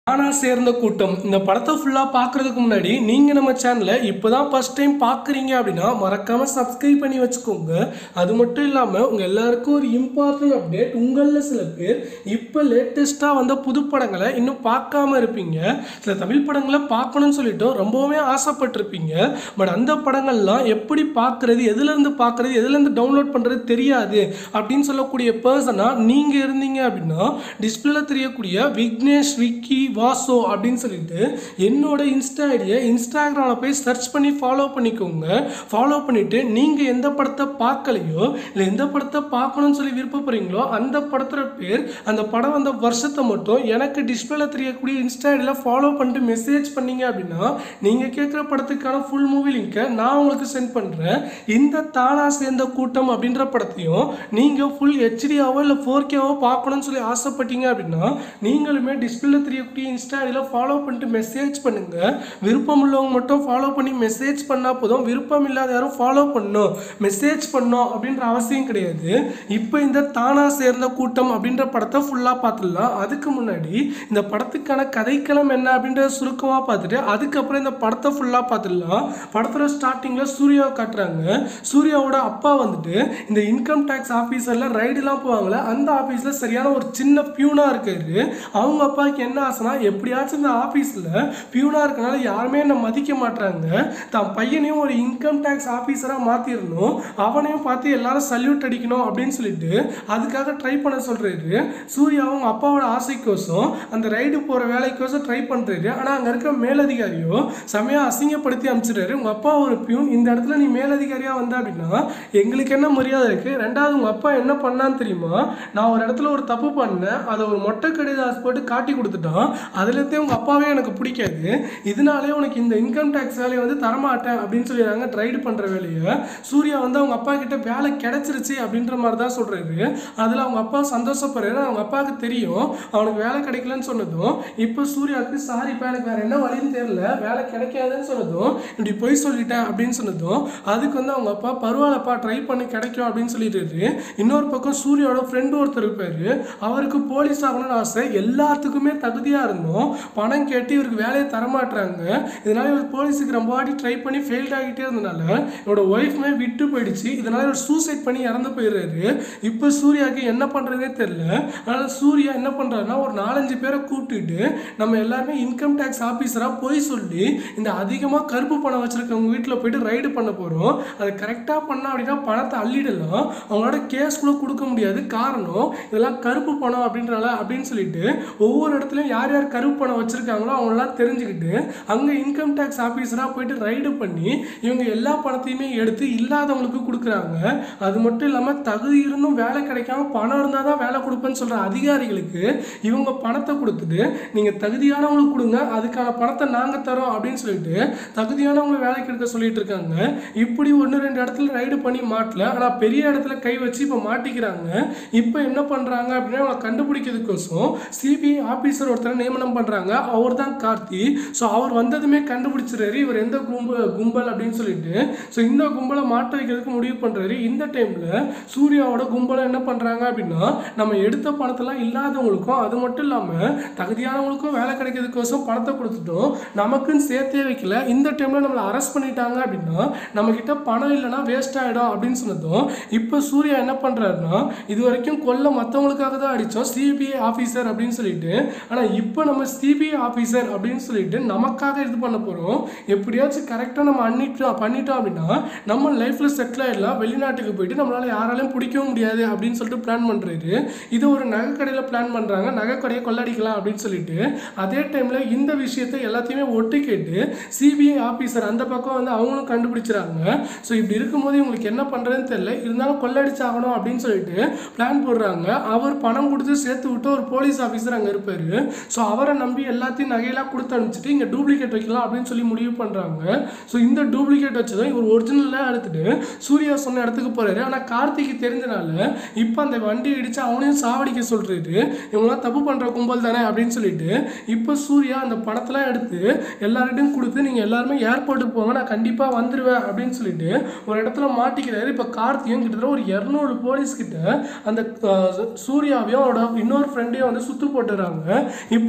ஆனா சேர்ந்த கூட்டம் இந்த படத்தை ஃபுல்லா பார்க்கறதுக்கு முன்னாடி நீங்க நம்ம சேனலை இப்பதான் ஃபர்ஸ்ட் டைம் பார்க்குறீங்க அப்படின்னா மறக்காம சப்ஸ்கிரைப் பண்ணி வச்சுக்கோங்க. அது மட்டும் இல்லாம உங்க எல்லாருக்கும் ஒரு இம்பார்ட்டன்ட் அப்டேட். உங்களில் சில பேர் இப்போ லேட்டஸ்டா வந்த புது படங்களை இன்னும் பார்க்காம இருப்பீங்க. சில தமிழ் படங்களை பார்க்கணும்னு சொல்லிட்டு ரொம்பவுமே ஆசைப்பட்டிருப்பீங்க. பட் அந்த படங்கள்லாம் எப்படி பார்க்கறது, எதுல இருந்து பார்க்கறது, எதுல இருந்து டவுன்லோட் பண்றது தெரியாது அப்படின்னு சொல்லக்கூடிய பர்சனா நீங்க இருந்தீங்க அப்படின்னா டிஸ்பிளேல தெரியக்கூடிய விக்னேஷ் விக்கி வாசோ அப்படின்னு சொல்லிட்டு என்னோட இன்ஸ்டா ஐடியை இன்ஸ்டாகிராமில் போய் சர்ச் பண்ணி ஃபாலோ பண்ணிக்கோங்க. ஃபாலோ பண்ணிட்டு நீங்க எந்த படத்தை பார்க்கலையோ இல்லை எந்த படத்தை பார்க்கணும்னு சொல்லி விருப்பப்படுறீங்களோ அந்த படத்தோட பேர், அந்த படம் வந்த வருஷத்தை மட்டும் எனக்கு டிஸ்பிளேல தெரியக்கூடிய இன்ஸ்டா ஐடியில் ஃபாலோ பண்ணிட்டு மெசேஜ் பண்ணீங்க அப்படின்னா நீங்க கேட்குற படத்துக்கான ஃபுல் மூவி லிங்கை நான் உங்களுக்கு சென்ட் பண்றேன். இந்த தானா சேர்ந்த கூட்டம் அப்படின்ற படத்தையும் நீங்க ஃபுல் ஹெச்டியாவோ இல்லை 4Kவோ பார்க்கணும்னு சொல்லி ஆசைப்பட்டீங்க அப்படின்னா நீங்களுமே டிஸ்பிளேல தெரியக்கூடிய இன்ஸ்டா ஐடியில் ஃபாலோ பண்ணிட்டு மெசேஜ் பண்ணுங்க. விருப்பம் உள்ளவங்க மட்டும் ஃபாலோ பண்ணி மெசேஜ் பண்ணா போதும். விருப்பம் இல்லாத யாரும் ஃபாலோ பண்ணணும் மெசேஜ் பண்ணணும் அப்படின்ற அவசியம் கிடையாது. இப்போ இந்த தானா சேர்ந்த கூட்டம் அப்படின்ற படத்தை ஃபுல்லா பார்த்துடலாம். அதுக்கு முன்னாடி இந்த படத்துக்கான கதைக்களம் என்ன அப்படின்றத சுருக்கமாக பார்த்துட்டு அதுக்கப்புறம் இந்த படத்தை ஃபுல்லா பார்த்துடலாம். படத்தோட ஸ்டார்டிங்ல சூர்யாவை காட்டுறாங்க. சூர்யாவோட அப்பா வந்துட்டு இந்த இன்கம் டேக்ஸ் ஆஃபீஸர்ல ரைடுலாம் போவாங்களே அந்த ஆஃபீஸில் சரியான ஒரு சின்ன பியூனா இருக்காரு. அவங்க அப்பாவுக்கு என்ன ஆசைனா எப்படியாச்சும் இந்த ஆஃபீஸில் பியூனா இருக்கனால யாருமே என்ன மதிக்க மாட்டாங்க, தான் பையனையும் ஒரு இன்கம் டேக்ஸ் ஆஃபீஸராக மாற்றிடணும், அவனையும் பார்த்து எல்லாரும் சல்யூட் அடிக்கணும் அப்படின்னு சொல்லிட்டு அதுக்காக ட்ரை பண்ண சொல்றாரு. சூர்யா அவங்க அப்பாவோட ஆசைக்கோசம் அந்த ரைடு போகிற வேலைக்கோசம் ட்ரை பண்ணுறாரு. ஆனால் அங்கே இருக்க மேலதிகாரியோ செமையாக அசிங்கப்படுத்தி அனுப்பிச்சிடுறாரு. உங்கள் அப்பா ஒரு பியூன், இந்த இடத்துல நீ மேலதிகாரியாக வந்த அப்படின்னா எங்களுக்கு என்ன மரியாதை இருக்குது? ரெண்டாவது உங்கள் அப்பா என்ன பண்ணான்னு தெரியுமா? நான் ஒரு இடத்துல ஒரு தப்பு பண்ணேன், அதை ஒரு மொட்டை கடிதாஸ் போட்டு காட்டி கொடுத்துட்டான், அதுலேருந்தே உங்கள் அப்பாவே எனக்கு பிடிக்காது, இதனாலே உனக்கு இந்த இன்கம் டேக்ஸ் வேலையை வந்து தரமாட்டேன் அப்படின்னு சொல்லிடுறாங்க. ரைடு பண்ணுற வேலையை சூர்யா வந்து அவங்க அப்பா கிட்ட வேலை கிடைச்சிருச்சு அப்படின்ற மாதிரி தான் சொல்கிறாரு. அதில் அவங்க அப்பா சந்தோஷப்படுறாரு. அவங்க அப்பாவுக்கு தெரியும் அவனுக்கு வேலை கிடைக்கலன்னு சொன்னதும் இப்போ சூர்யாவுக்கு சாரிப்பா எனக்கு வேறு என்ன வழின்னு தெரியல, வேலை கிடைக்காதுன்னு சொன்னதும் இப்படி போய் சொல்லிட்டேன் அப்படின்னு சொன்னதும் அதுக்கு வந்து அவங்க அப்பா பரவாயில்லப்பா ட்ரை பண்ணி கிடைக்கும் அப்படின்னு சொல்லிட்டு இன்னொரு பக்கம் சூர்யாவோட ஃப்ரெண்டு ஒருத்தர் இருப்பார். அவருக்கு போலீஸ் ஆகணும்னு ஆசை, எல்லாத்துக்குமே தகுதியாக இருந்தோம், பணம் கேட்டு இவருக்கு வேலையை தரமாட்டுறாங்க. இதனால இவர் போலீஸுக்கு ரொம்ப வாட்டி ட்ரை பண்ணி ஃபெயில்ட் ஆகிட்டே இருந்தனால இவரோட ஒய்ஃப்மே விட்டு போயிடுச்சு. இதனால இவர் சூசைட் பண்ணி இறந்து போயிடுறாரு. இப்போ சூர்யாவுக்கு என்ன பண்ணுறதே தெரியல. அதனால் சூர்யா என்ன பண்ணுறாருன்னா ஒரு 4-5 பேரை கூப்பிட்டுட்டு நம்ம எல்லாருமே இன்கம் டேக்ஸ் ஆஃபீஸராக போய் சொல்லி இந்த அதிகமாக கருப்பு பணம் வச்சுருக்கவங்க வீட்டில் போயிட்டு ரைடு பண்ண போகிறோம், அதை கரெக்டாக பண்ணோம் அப்படின்னா பணத்தை அள்ளிடலாம், அவங்களோட கேஸ் கூட கொடுக்க முடியாது, காரணம் இதெல்லாம் கருப்பு பணம் அப்படின்றனால அப்படின்னு சொல்லிட்டு ஒவ்வொரு இடத்துலையும் யார் யார் கருப்பு பணம் வச்சுருக்காங்களோ அவங்களெல்லாம் தெரிஞ்சுக்கிட்டு அங்கே இன்கம் டேக்ஸ் ஆஃபீஸராக போயிட்டு ரைடு பண்ணி இவங்க எல்லா பணத்தையுமே எடுத்து இல்லாதவங்களுக்கு கொடுக்குறாங்க. அது மட்டும் இல்லாமல் தகுதி இருந்தும் வேலை கிடைக்காம பணம் இருந்தால் தான் வேலை கொடுப்பேன்னு சொல்கிற அதிகாரிகளுக்கு இவங்க பணத்தை கொடுத்துட்டு நீங்கள் தகுதியானவங்களுக்கு கொடுங்க, அதுக்கான பணத்தை நாங்கள் தரோம் அப்படின்னு சொல்லிட்டு தகுதியானவங்களை வேலைக்கு எடுக்க சொல்லிட்டு இருக்காங்க. இப்படி 1-2 இடத்துல ரைடு பண்ணி மாட்டல, ஆனால் பெரிய இடத்துல கை வச்சு இப்போ மாட்டிக்கிறாங்க. இப்போ என்ன பண்ணுறாங்க அப்படின்னா அவங்களை கண்டுபிடிக்கிறதுக்கோசம் சிபிஐ ஆஃபீஸர் ஒருத்தரை நியமனம் பண்ணுறாங்க. அவர் தான் கார்த்தி. ஸோ அவர் வந்ததுமே கண்டுபிடிச்சிடுறாரு இவர் எந்த கும்பல் அப்படின்னு சொல்லிட்டு. ஸோ இந்த கும்பலை மாட்ட வைக்கிறதுக்கு முடிவு பண்ணுறாரு. இந்த டைமில் சூர்யாவோட கும்பலை என்ன பண்ணுறாங்க அப்படின்னா நம்ம எடுத்த பணத்தெல்லாம் இல்லாதவங்களுக்கும் அது மட்டும் இல்லாமல் தகுதியானவங்களுக்கும் வேலை கிடைக்கிறதுக்கோசம் பணத்தை கொடுத்துட்டோம், நமக்குன்னு சேர்த்தே வைக்கல. இந்த டைமில் நம்மளை அரெஸ்ட் பண்ணிட்டாங்க அப்படின்னா நம்மக்கிட்ட பணம் இல்லைன்னா வேஸ்ட் ஆகிடும் அப்படின்னு சொன்னதும் இப்போ சூர்யா என்ன பண்ணுறாருன்னா இது வரைக்கும் கொல்ல மற்றவங்களுக்காக தான் அடித்தோம் சிபிஐ ஆஃபீஸர் அப்படின்னு சொல்லிட்டு, ஆனால் இப்போ நம்ம சிபிஐ ஆஃபீஸர் அப்படின்னு சொல்லிட்டு நமக்காக இது பண்ண போகிறோம், எப்படியாச்சும் கரெக்டாக நம்ம பண்ணிட்டோம் அப்படின்னா நம்ம லைஃப்பில் செட்டில் ஆகிடலாம், வெளிநாட்டுக்கு போயிட்டு நம்மளால் யாராலையும் பிடிக்கவும் முடியாது அப்படின்னு சொல்லிட்டு பிளான் பண்ணுறாரு. இது ஒரு நகை கடையில் பிளான் பண்ணுறாங்க, நகை கடையை கொள்ளடிக்கலாம் அப்படின்னு சொல்லிட்டு. அதே டைமில் இந்த விஷயத்தை எல்லாத்தையுமே ஒட்டு கேட்டு சிபிஐ ஆஃபீஸர் அந்த பக்கம் வந்து அவங்களும் கண்டுபிடிச்சிறாங்க. ஸோ இப்படி இருக்கும்போது இவங்களுக்கு என்ன பண்ணுறதுன்னு தெரியல, இருந்தாலும் கொள்ளடிச்சாகணும் அப்படின்னு சொல்லிட்டு பிளான் போடுறாங்க. அவர் பணம் கொடுத்து சேர்த்து விட்டு ஒரு போலீஸ் ஆஃபீஸர் அங்கே இருப்பார். ஸோ அவரை நம்பி எல்லாத்தையும் நகையெல்லாம் கொடுத்து அனுப்பிச்சிட்டு இங்கே டூப்ளிகேட் வைக்கலாம் அப்படின்னு சொல்லி முடிவு பண்ணுறாங்க. ஸோ இந்த டூப்ளிகேட் வச்சதும் இவர் ஒரிஜினலாக எடுத்துட்டு சூர்யா சொன்ன இடத்துக்கு போகிறாரு. ஆனால் கார்த்திக்கு தெரிஞ்சனால இப்போ அந்த வண்டி இடித்து அவனையும் சாவடிக்க சொல்கிறாரு. இவங்களாம் தப்பு பண்ணுற கும்பல் தானே அப்படின்னு சொல்லிட்டு இப்போ சூர்யா அந்த பணத்தெல்லாம் எடுத்து எல்லார்கிட்டையும் கொடுத்து நீங்கள் எல்லாருமே ஏர்போர்ட்டுக்கு போங்க நான் கண்டிப்பாக வந்துடுவேன் அப்படின்னு சொல்லிட்டு ஒரு இடத்துல மாட்டிக்கிறாரு. இப்போ கார்த்தியும் கிட்டத்தட்ட ஒரு 200 போலீஸ் கிட்ட அந்த சூர்யாவையும் அவரோட இன்னொரு ஃப்ரெண்டையும் வந்து சுத்து போட்டுறாங்க. இப்படி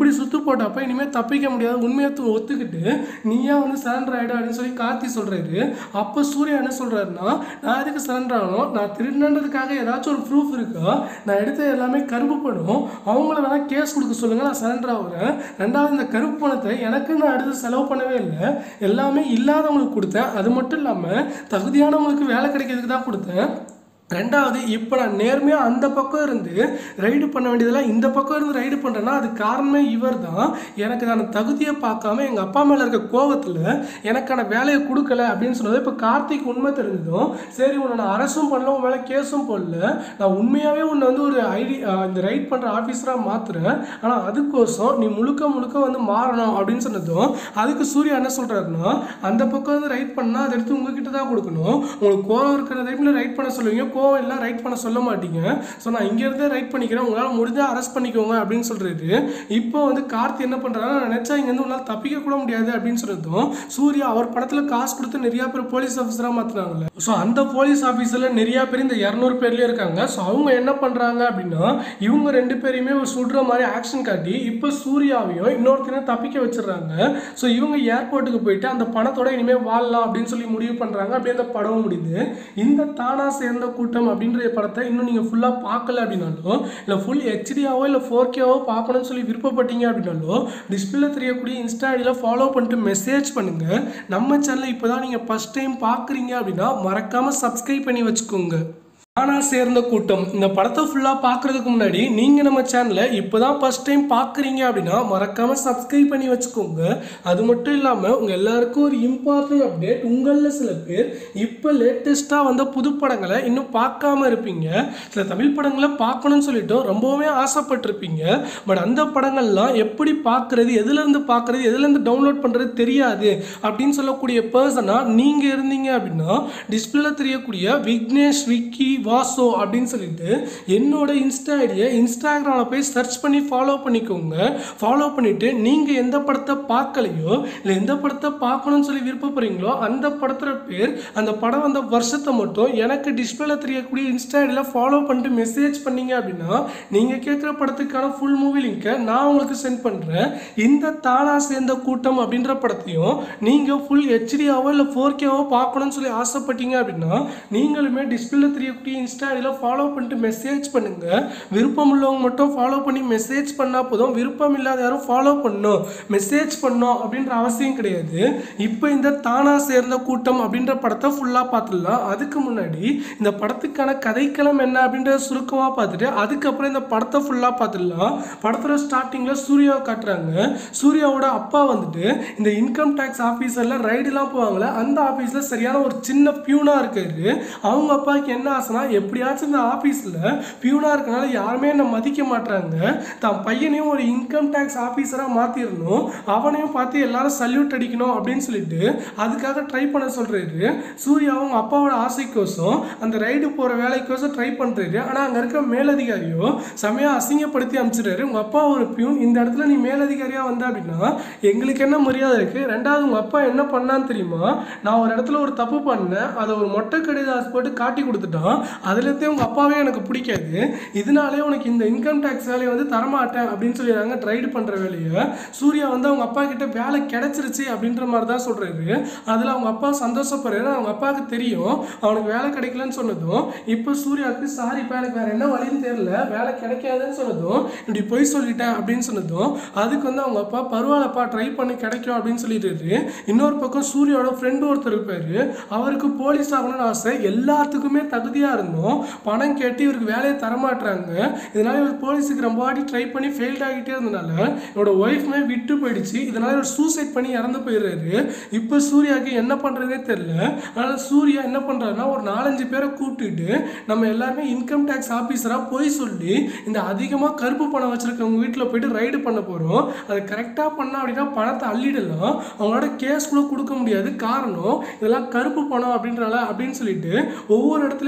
இப்படி சுத்து போட்டப்ப இனிமேல் தப்பிக்க முடியாது, உண்மையை ஒத்துக்கிட்டு நீயா வந்து சரண்டர் ஆகிடு அப்படின்னு சொல்லி கார்த்தி சொல்கிறாரு. அப்போ சூர்யா என்ன சொல்கிறாருன்னா, நான் எதுக்கு சரண்டர் ஆகணும், நான் திருடுன்றதுக்காக ஏதாச்சும் ஒரு ப்ரூஃப் இருக்கா, நான் எடுத்த எல்லாமே கருப்பு பணம், அவங்கள வேணால் கேஸ் கொடுக்க சொல்லுங்கள், நான் சரண்டர் ஆகுறேன். ரெண்டாவது இந்த கருப்பு பணத்தை எனக்கு நான் அடுத்து செலவு பண்ணவே இல்லை, எல்லாமே இல்லாதவங்களுக்கு கொடுத்தேன், அது மட்டும் இல்லாமல் தகுதியானவங்களுக்கு வேலை கிடைக்கிறதுக்கு தான் கொடுத்தேன். ரெண்டாவது இப்போ நான் நேர்மையாக அந்த பக்கம் இருந்து ரைடு பண்ண வேண்டியதெல்லாம் இந்த பக்கம் இருந்து ரைடு பண்ணுறேன்னா அது காரணமே இவர் தான். எனக்கு நான் தகுதியை பார்க்காம எங்கள் அப்பா மேலே இருக்க கோவத்தில் எனக்கான வேலையை கொடுக்கல அப்படின்னு சொன்னது. இப்போ கார்த்திக் உண்மை தெரிஞ்சதும் சரி உன்னை நான் அரசும் பண்ணல, உன் மேலே கேஸும் போடல, நான் உண்மையாகவே உன்னை வந்து ஒரு இந்த ரைட் பண்ணுற ஆஃபீஸராக மாற்றுறேன், ஆனால் அதுக்கோசம் நீ முழுக்க வந்து மாறணும் அப்படின்னு சொன்னதும் அதுக்கு சூர்யா என்ன சொல்கிறாருன்னா, அந்த பக்கம் வந்து ரைட் பண்ணால் அதை எடுத்து உங்ககிட்ட தான் கொடுக்கணும், உங்களுக்கு கோவம் இருக்கிற டைமில் ரைட் பண்ண சொல்லுவீங்க, கோவம் எல்லாம் ரைட் பண்ண சொல்ல மாட்டீங்க, ஸோ நான் இங்கேருந்தே ரைட் பண்ணிக்கிறேன், உங்களால் முடிஞ்சால் அரெஸ்ட் பண்ணிக்கோங்க அப்படின்னு சொல்கிறது. இப்போ வந்து கார்த்தி என்ன பண்ணுறாரு, நான் நினச்சா இங்கேருந்து உங்களால் தப்பிக்க கூட முடியாது அப்படின்னு சொல்லிட்டோம். சூர்யா அவர் படத்தில் காசு கொடுத்து நிறையா பேர் போலீஸ் ஆஃபீஸராக மாற்றினாங்கல்ல, ஸோ அந்த போலீஸ் ஆஃபீஸரில் நிறையா பேர் இந்த 200 பேர்லேயே இருக்காங்க. ஸோ அவங்க என்ன பண்ணுறாங்க அப்படின்னா, இவங்க 2 பேரையுமே ஒரு சுடுற மாதிரி ஆக்ஷன் காட்டி இப்போ சூர்யாவையும் இன்னொருத்தரையும் தப்பிக்க வச்சிடறாங்க. ஸோ இவங்க ஏர்போர்ட்டுக்கு போயிட்டு அந்த பணத்தோட இனிமேல் வாழலாம் அப்படின்னு சொல்லி முடிவு பண்ணுறாங்க. அப்படியே அந்த படம் முடியுது. இந்த தானா சேர்ந்த கூட்டம் அப்படின்ற படத்தை இன்னும் நீங்கள் ஃபுல்லாக பார்க்கல அப்படின்னாலும், இல்லை ஃபுல் ஹெச்டியாவோ இல்லை 4Kவோ பார்க்கணும்னு சொல்லி விருப்பப்பட்டீங்க அப்படின்னாலும் டிஸ்பிளே தெரியக்கூடிய இன்ஸ்டா ஐடியில் ஃபாலோ பண்ணிட்டு மெசேஜ் பண்ணுங்கள். நம்ம சேனலை இப்போ தான் நீங்கள் ஃபஸ்ட் டைம் பார்க்குறீங்க அப்படின்னா மறக்காமல் சப்ஸ்கிரைப் பண்ணி வச்சுக்கோங்க. தானா சேர்ந்த கூட்டம் இந்த படத்தை ஃபுல்லாக பார்க்குறதுக்கு முன்னாடி நீங்கள் நம்ம சேனலை இப்போ தான் ஃபஸ்ட் டைம் பார்க்குறீங்க அப்படின்னா மறக்காமல் சப்ஸ்கிரைப் பண்ணி வச்சுக்கோங்க. அது மட்டும் இல்லாமல் உங்கள் எல்லாருக்கும் ஒரு இம்பார்ட்டன்ட் அப்டேட், உங்களில் சில பேர் இப்போ லேட்டஸ்ட்டாக வந்த புது படங்களை இன்னும் பார்க்காம இருப்பீங்க, சில தமிழ் படங்களை பார்க்கணும்னு சொல்லிட்டு ரொம்பவுமே ஆசைப்பட்டிருப்பீங்க. பட் அந்த படங்கள்லாம் எப்படி பார்க்குறது, எதுலேருந்து பார்க்குறது, எதுலேருந்து டவுன்லோட் பண்ணுறது தெரியாது அப்படின்னு சொல்லக்கூடிய பர்சனாக நீங்கள் இருந்தீங்க அப்படின்னா டிஸ்பிளேல தெரியக்கூடிய விக்னேஷ் விக்கி வாசோ அப்படின்னு சொல்லிட்டு என்னோட இன்ஸ்டா ஐடியை இன்ஸ்டாகிராமில் போய் சர்ச் பண்ணி ஃபாலோ பண்ணிக்கோங்க. ஃபாலோ பண்ணிவிட்டு நீங்கள் எந்த படத்தை பார்க்கலையோ இல்லை எந்த படத்தை பார்க்கணும்னு சொல்லி விருப்பப்படுறீங்களோ அந்த படத்தோட பேர், அந்த படம் வந்த வருஷத்தை மட்டும் எனக்கு டிஸ்பிளேல தெரியக்கூடிய இன்ஸ்டா ஐடியில் ஃபாலோ பண்ணிட்டு மெசேஜ் பண்ணீங்க அப்படின்னா நீங்கள் கேட்குற படத்துக்கான ஃபுல் மூவி லிங்கை நான் உங்களுக்கு சென்ட் பண்ணுறேன். இந்த தானா சேர்ந்த கூட்டம் அப்படின்ற படத்தையும் நீங்கள் ஃபுல் ஹெச்டியாவோ இல்லை 4Kவோ பார்க்கணும்னு சொல்லி ஆசைப்பட்டீங்க அப்படின்னா நீங்களுமே டிஸ்பிளேல தெரியக்கூடிய இன்ஸ்டா ஐடியில் ஃபாலோ பண்ணிட்டு மெசேஜ் பண்ணுங்க. விருப்பம் உள்ளவங்க மட்டும் ஃபாலோ பண்ணி மெசேஜ் பண்ணால் போதும், விருப்பம் இல்லாத யாரும் ஃபாலோ பண்ணணும் மெசேஜ் பண்ணணும் அப்படின்ற அவசியம் கிடையாது. இப்போ இந்த தானா சேர்ந்த கூட்டம் அப்படின்ற படத்தை ஃபுல்லாக பார்த்துடலாம். அதுக்கு முன்னாடி இந்த படத்துக்கான கதைக்களம் என்ன அப்படின்றத சுருக்கமாக பார்த்துட்டு அதுக்கப்புறம் இந்த படத்தை ஃபுல்லாக பார்த்துடலாம். படத்தோட ஸ்டார்டிங்கில் சூர்யாவை காட்டுறாங்க. சூர்யாவோட அப்பா வந்துட்டு இந்த இன்கம் டேக்ஸ் ஆஃபீஸரில் ரைடுலாம் போவாங்களே அந்த ஆஃபீஸில் சரியான ஒரு சின்ன பியூனாக இருக்காரு. அவங்க அப்பாவுக்கு என்ன ஆசைனா, எப்படியாச்சும் இந்த ஆஃபீஸில் பியூனாக இருக்கனால யாருமே என்னை மதிக்க மாட்டாங்க, தான் பையனையும் ஒரு இன்கம் டேக்ஸ் ஆஃபீஸராக மாற்றிடணும், அவனையும் பார்த்து எல்லாரும் சல்யூட் அடிக்கணும் அப்படின்னு சொல்லிட்டு அதுக்காக ட்ரை பண்ண சொல்கிறாரு. சூர்யா அவங்க அப்பாவோட ஆசைக்கோசம் அந்த ரைடு போகிற வேலைக்கோசம் ட்ரை பண்ணுறாரு. ஆனால் அங்கே இருக்க மேலதிகாரியோ செமையாக அசிங்கப்படுத்தி அனுப்பிச்சிடுறாரு. உங்கள் அப்பா ஒரு பியூன், இந்த இடத்துல நீ மேலதிகாரியாக வந்த அப்படின்னா எங்களுக்கு என்ன மரியாதை இருக்குது? ரெண்டாவது உங்கள் அப்பா என்ன பண்ணான்னு தெரியுமா, நான் ஒரு இடத்துல ஒரு தப்பு பண்ணேன், அதை ஒரு மொட்டை கடிதாஸ் போட்டு காட்டி கொடுத்துட்டான், அதுலேருந்தே உங்கள் அப்பாவே எனக்கு பிடிக்காது, இதனாலே உனக்கு இந்த இன்கம் டேக்ஸ் வேலையை வந்து தரமாட்டேன் அப்படின்னு சொல்லிடுறாங்க. ட்ரைடு பண்ணுற வேலையை சூர்யா வந்து அவங்க அப்பா கிட்ட வேலை கிடைச்சிருச்சு அப்படின்ற மாதிரி தான் சொல்கிறாரு. அதில் அவங்க அப்பா சந்தோஷப்படுறாரு. அவங்க அப்பாவுக்கு தெரியும் அவனுக்கு வேலை கிடைக்கலன்னு சொன்னதும் இப்போ சூர்யாவுக்கு சாரிப்பா எனக்கு வேறு என்ன வழின்னு தெரியல, வேலை கிடைக்காதுன்னு சொன்னதும் இப்படி போய் சொல்லிட்டேன் அப்படின்னு சொன்னதும் அதுக்கு வந்து அவங்க அப்பா பரவாயில்லப்பா ட்ரை பண்ணி கிடைக்கும் அப்படின்னு சொல்லிடுறாரு. இன்னொரு பக்கம் சூர்யாவோட ஃப்ரெண்டு ஒருத்தர் இருப்பார், அவருக்கு போலீஸ் ஆகணும்னு ஆசை, எல்லாத்துக்குமே தகுதியாக இருந்தோம், பணம் கேட்டு இவருக்கு வேலையை தரமாட்டுறாங்க. இதனால இவர் போலீஸுக்கு ரொம்ப வாட்டி ட்ரை பண்ணி ஃபெயில்ட் ஆகிட்டே இருந்தனால என்னோட ஒய்ஃப்மே விட்டு போயிடுச்சு, இதனால இவர் சூசைட் பண்ணி இறந்து போயிடுறாரு. இப்போ சூர்யாவுக்கு என்ன பண்ணுறதே தெரியல. அதனால் சூர்யா என்ன பண்ணுறாருன்னா ஒரு 4-5 பேரை கூப்பிட்டுட்டு நம்ம எல்லாருமே இன்கம் டேக்ஸ் ஆஃபீஸராக போய் சொல்லி இந்த அதிகமாக கருப்பு பணம் வச்சுருக்கவங்க வீட்டில் போயிட்டு ரைடு பண்ண போகிறோம், அதை கரெக்டாக பண்ணால் அப்படின்னா பணத்தை அள்ளிடலாம், அவங்களோட கேஸ் கூட கொடுக்க முடியாது, காரணம் இதெல்லாம் கருப்பு பணம் அப்படின்றனால அப்படின்னு சொல்லிட்டு ஒவ்வொரு இடத்துலையும் யார்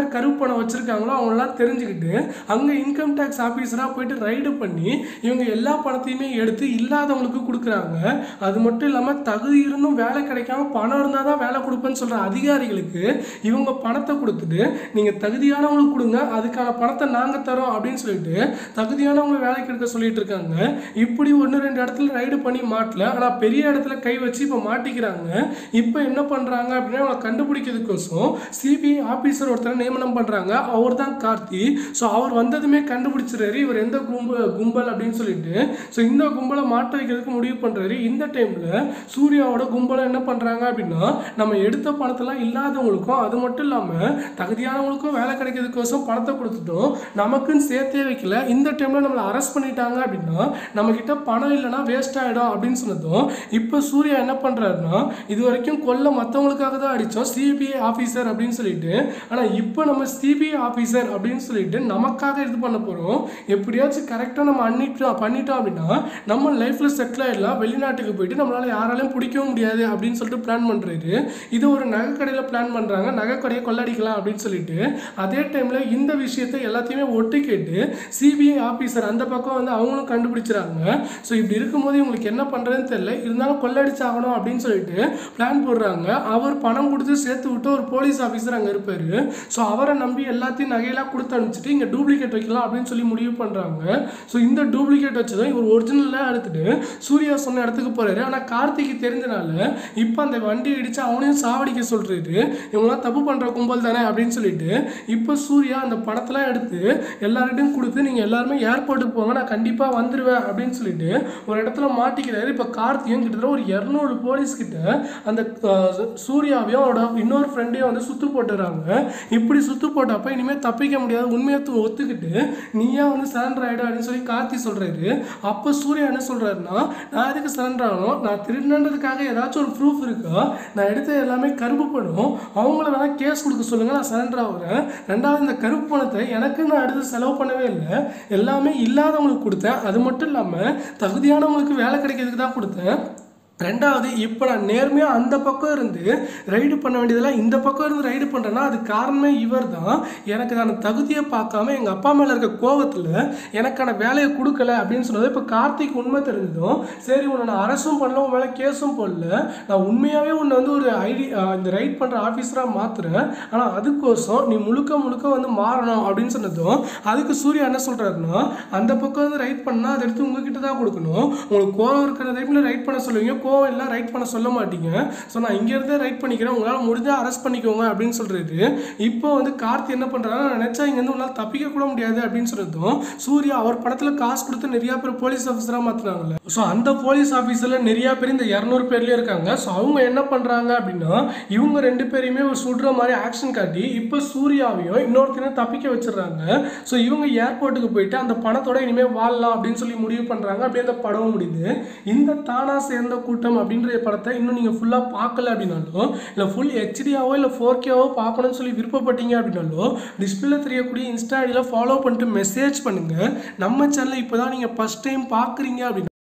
யார் கருப்பு பணம் வச்சுருக்காங்களோ அவங்களெலாம் தெரிஞ்சுக்கிட்டு அங்கே இன்கம் டேக்ஸ் ஆஃபீஸராக போயிட்டு ரைடு பண்ணி இவங்க எல்லா பணத்தையுமே எடுத்து இல்லாதவங்களுக்கு கொடுக்குறாங்க. அது மட்டும் இல்லாமல் தகுதி இருந்தும் வேலை கிடைக்காம பணம் இருந்தால் தான் வேலை கொடுப்பேன்னு சொல்கிற அதிகாரிகளுக்கு இவங்க பணத்தை கொடுத்துட்டு நீங்கள் தகுதியானவங்களுக்கு கொடுங்க, அதுக்கான பணத்தை நாங்கள் தரோம் அப்படின்னு சொல்லிட்டு தகுதியானவங்களை வேலைக்கு எடுக்க சொல்லிட்டு இருக்காங்க. இப்படி 1-2 இடத்துல ரைடு பண்ணி மாட்டல, ஆனால் பெரிய இடத்துல கை வச்சு இப்போ மாட்டிக்கிறாங்க. இப்போ என்ன பண்ணுறாங்க அப்படின்னா அவங்களை கண்டுபிடிக்கிறதுக்கோசம் சிபிஐ ஆஃபீஸர் ஒருத்தரை நியமனம் பண்ணுறாங்க. அவர் தான் கார்த்தி. ஸோ அவர் வந்ததுமே கண்டுபிடிச்சிடுறாரு இவர் எந்த கும்பல் அப்படின்னு சொல்லிட்டு. ஸோ இந்த கும்பலை மாட்ட வைக்கிறதுக்கு முடிவு பண்ணுறாரு. இந்த டைமில் சூர்யாவோட கும்பலை என்ன பண்ணுறாங்க அப்படின்னா நம்ம எடுத்த பணத்தெல்லாம் இல்லாதவங்களுக்கும் அது மட்டும் இல்லாமல் தகுதியானவங்களுக்கும் வேலை கிடைக்கிறதுக்கோசம் பணத்தை கொடுத்துட்டோம், நமக்குன்னு சேர்த்தே வைக்கல. இந்த டைமில் நம்மளை அரெஸ்ட் பண்ணிட்டாங்க அப்படின்னா நம்மக்கிட்ட பணம் இல்லைனா வேஸ்ட் ஆகிடும் அப்படின்னு சொன்னதும் இப்போ சூர்யா என்ன பண்ணுறாருன்னா இது வரைக்கும் கொல்ல மற்றவங்களுக்காக தான் அடித்தோம் சிபிஐ ஆஃபீஸர் அப்படின்னு சொல்லிட்டு, ஆனால் இப்போ நம்ம சிபிஐ ஆஃபீஸர் அப்படின்னு சொல்லிட்டு நமக்காக இது பண்ண போகிறோம், எப்படியாச்சும் கரெக்டாக நம்ம பண்ணிட்டோம் அப்படின்னா நம்ம லைஃப்பில் செட்டில் ஆகிடலாம், வெளிநாட்டுக்கு போயிட்டு நம்மளால் யாராலையும் பிடிக்கவும் முடியாது அப்படின்னு சொல்லிட்டு பிளான் பண்ணுறாரு. இது ஒரு நகை கடையில் பிளான் பண்ணுறாங்க, நகை கடையை கொள்ளடிக்கலாம் அப்படின்னு சொல்லிட்டு. அதே டைமில் இந்த விஷயத்தை எல்லாத்தையுமே ஒட்டு கேட்டு சிபிஐ ஆஃபீஸர் அந்த பக்கம் வந்து அவங்களும் கண்டுபிடிச்சிறாங்க. ஸோ இப்படி இருக்கும்போது இவங்களுக்கு என்ன பண்ணுறதுன்னு தெரியல, இருந்தாலும் கொள்ளடிச்சாகணும் அப்படின்னு சொல்லிட்டு பிளான் போடுறாங்க. அவர் பணம் கொடுத்து சேர்த்து விட்டு ஒரு போலீஸ் ஆஃபீஸர் அங்கே இருப்பார். ஸோ அவரை நம்பி எல்லாத்தையும் நகையெல்லாம் கொடுத்து அனுப்பிச்சிட்டு இங்கே டூப்ளிகேட் வைக்கலாம் அப்படின்னு சொல்லி முடிவு பண்ணுறாங்க. ஸோ இந்த டூப்ளிகேட் வச்சதும் இவர் ஒரிஜினலாக எடுத்துட்டு சூர்யா சொன்ன இடத்துக்கு போகிறாரு. ஆனால் கார்த்திக்கு தெரிஞ்சனால இப்போ அந்த வண்டி இடித்து அவனையும் சாவடிக்க சொல்கிறாரு. இவங்களாம் தப்பு பண்ணுற கும்பல் தானே அப்படின்னு சொல்லிட்டு இப்போ சூர்யா அந்த பணத்தெல்லாம் எடுத்து எல்லார்கிட்டையும் கொடுத்து நீங்கள் எல்லாருமே ஏர்போர்ட்டுக்கு போங்க, நான் கண்டிப்பாக வந்துடுவேன் அப்படின்னு சொல்லிட்டு ஒரு இடத்துல மாட்டிக்கிறாரு. இப்போ கார்த்தியும் கிட்டத்தட்ட ஒரு 200 போலீஸ் கிட்ட அந்த சூர்யாவையும் அவரோட இன்னொரு ஃப்ரெண்டையும் வந்து சுத்து போட்டுறாங்க. இப்படி சுத்து போட்டப்ப இனிமேல் தப்பிக்க முடியாது, உண்மையை ஒத்துக்கிட்டு நீயா வந்து சரண்டர் ஆகிடும் அப்படின்னு சொல்லி கார்த்தி சொல்கிறாரு. அப்போ சூர்யா என்ன சொல்கிறாருன்னா நான் எதுக்கு சரண்டர் ஆகணும், நான் திருடினதுக்காக ஏதாச்சும் ஒரு ப்ரூஃப் இருக்கா, நான் எடுத்த எல்லாமே கருப்பு பணம், அவங்கள வேணால் கேஸ் கொடுக்க சொல்லுங்கள், நான் சரண்டர் ஆகுறேன். ரெண்டாவது இந்த கருப்பு பணத்தை எனக்கு நான் எடுத்து செலவு பண்ணவே இல்லை, எல்லாமே இல்லாதவங்களுக்கு கொடுத்தேன், அது மட்டும் இல்லாமல் தகுதியானவங்களுக்கு வேலை கிடைக்கிறதுக்கு தான் கொடுத்தேன். ரெண்டாவது இப்போ நான் நேர்மையாக அந்த பக்கம் இருந்து ரைடு பண்ண வேண்டியதெல்லாம் இந்த பக்கம் இருந்து ரைடு பண்ணுறேன்னா அது காரணமே இவர் தான். எனக்கு நான் தகுதியை பார்க்காம எங்கள் அப்பா மேலே இருக்க கோபத்தில் எனக்கான வேலையை கொடுக்கல அப்படின்னு சொன்னது இப்போ கார்த்திக் உண்மை தெரிஞ்சதும் சரி உன்னை நான் அரசும் பண்ணல, உன் மேலே கேஸும் போடல, நான் உண்மையாகவே உன்னை வந்து ஒரு இந்த ரைட் பண்ணுற ஆஃபீஸராக மாற்றுறேன், ஆனால் அதுக்கோசம் நீ முழுக்க வந்து மாறணும் அப்படின்னு சொன்னதும் அதுக்கு சூர்யா என்ன சொல்கிறாருன்னா அந்த பக்கம் வந்து ரைட் பண்ணால் அதை எடுத்து உங்ககிட்ட தான் கொடுக்கணும், உங்களுக்கு கோவம் இருக்கிற டைமில் ரைட் பண்ண சொல்லுவீங்க, எல்லாம் ரைட் பண்ண சொல்ல மாட்டீங்க, ஸோ நான் இங்கேருந்தே ரைட் பண்ணிக்கிறேன், உங்களால் முடிஞ்சால் அரெஸ்ட் பண்ணிக்கோங்க அப்படின்னு சொல்கிறாரு. இப்போ வந்து கார்த்தி என்ன பண்ணுறாரு, நினச்சா இங்கேருந்து உங்களால் தப்பிக்க கூட முடியாது அப்படின்னு சொன்னதும் சூர்யா அவர் படத்தில் காசு கொடுத்து நிறையா பேர் போலீஸ் ஆஃபீஸராக மாற்றினாங்கல்ல, ஸோ அந்த போலீஸ் ஆஃபீஸரில் நிறையா பேர் இந்த 200 பேர்லேயே இருக்காங்க. ஸோ அவங்க என்ன பண்ணுறாங்க அப்படின்னா இவங்க 2 பேரையுமே ஒரு சுடுற மாதிரி ஆக்ஷன் காட்டி இப்போ சூர்யாவையும் இன்னொருத்தரையும் தப்பிக்க வச்சிடறாங்க. ஸோ இவங்க ஏர்போர்ட்டுக்கு போயிட்டு அந்த பணத்தோட இனிமேல் வாழலாம் அப்படின்னு சொல்லி முடிவு பண்ணுறாங்க. அப்படியே அந்த படம் முடியுது. இந்த தானா சேர்ந்த கூட்டம் அப்படின்ற படத்தை இன்னும் நீங்கள் ஃபுல்லாக பார்க்கல அப்படின்னாலும் இல்லை ஃபுல் ஹெச்டியாவோ இல்லை 4Kவோ பார்க்கணும்னு சொல்லி விருப்பப்பட்டீங்க அப்படின்னாலும் டிஸ்பிளே தெரியக்கூடிய இன்ஸ்டா ஐடியில் ஃபாலோ பண்ணிட்டு மெசேஜ் பண்ணுங்கள். நம்ம சேனலை இப்போ தான் நீங்கள் ஃபஸ்ட் டைம் பார்க்குறீங்க அப்படின்னா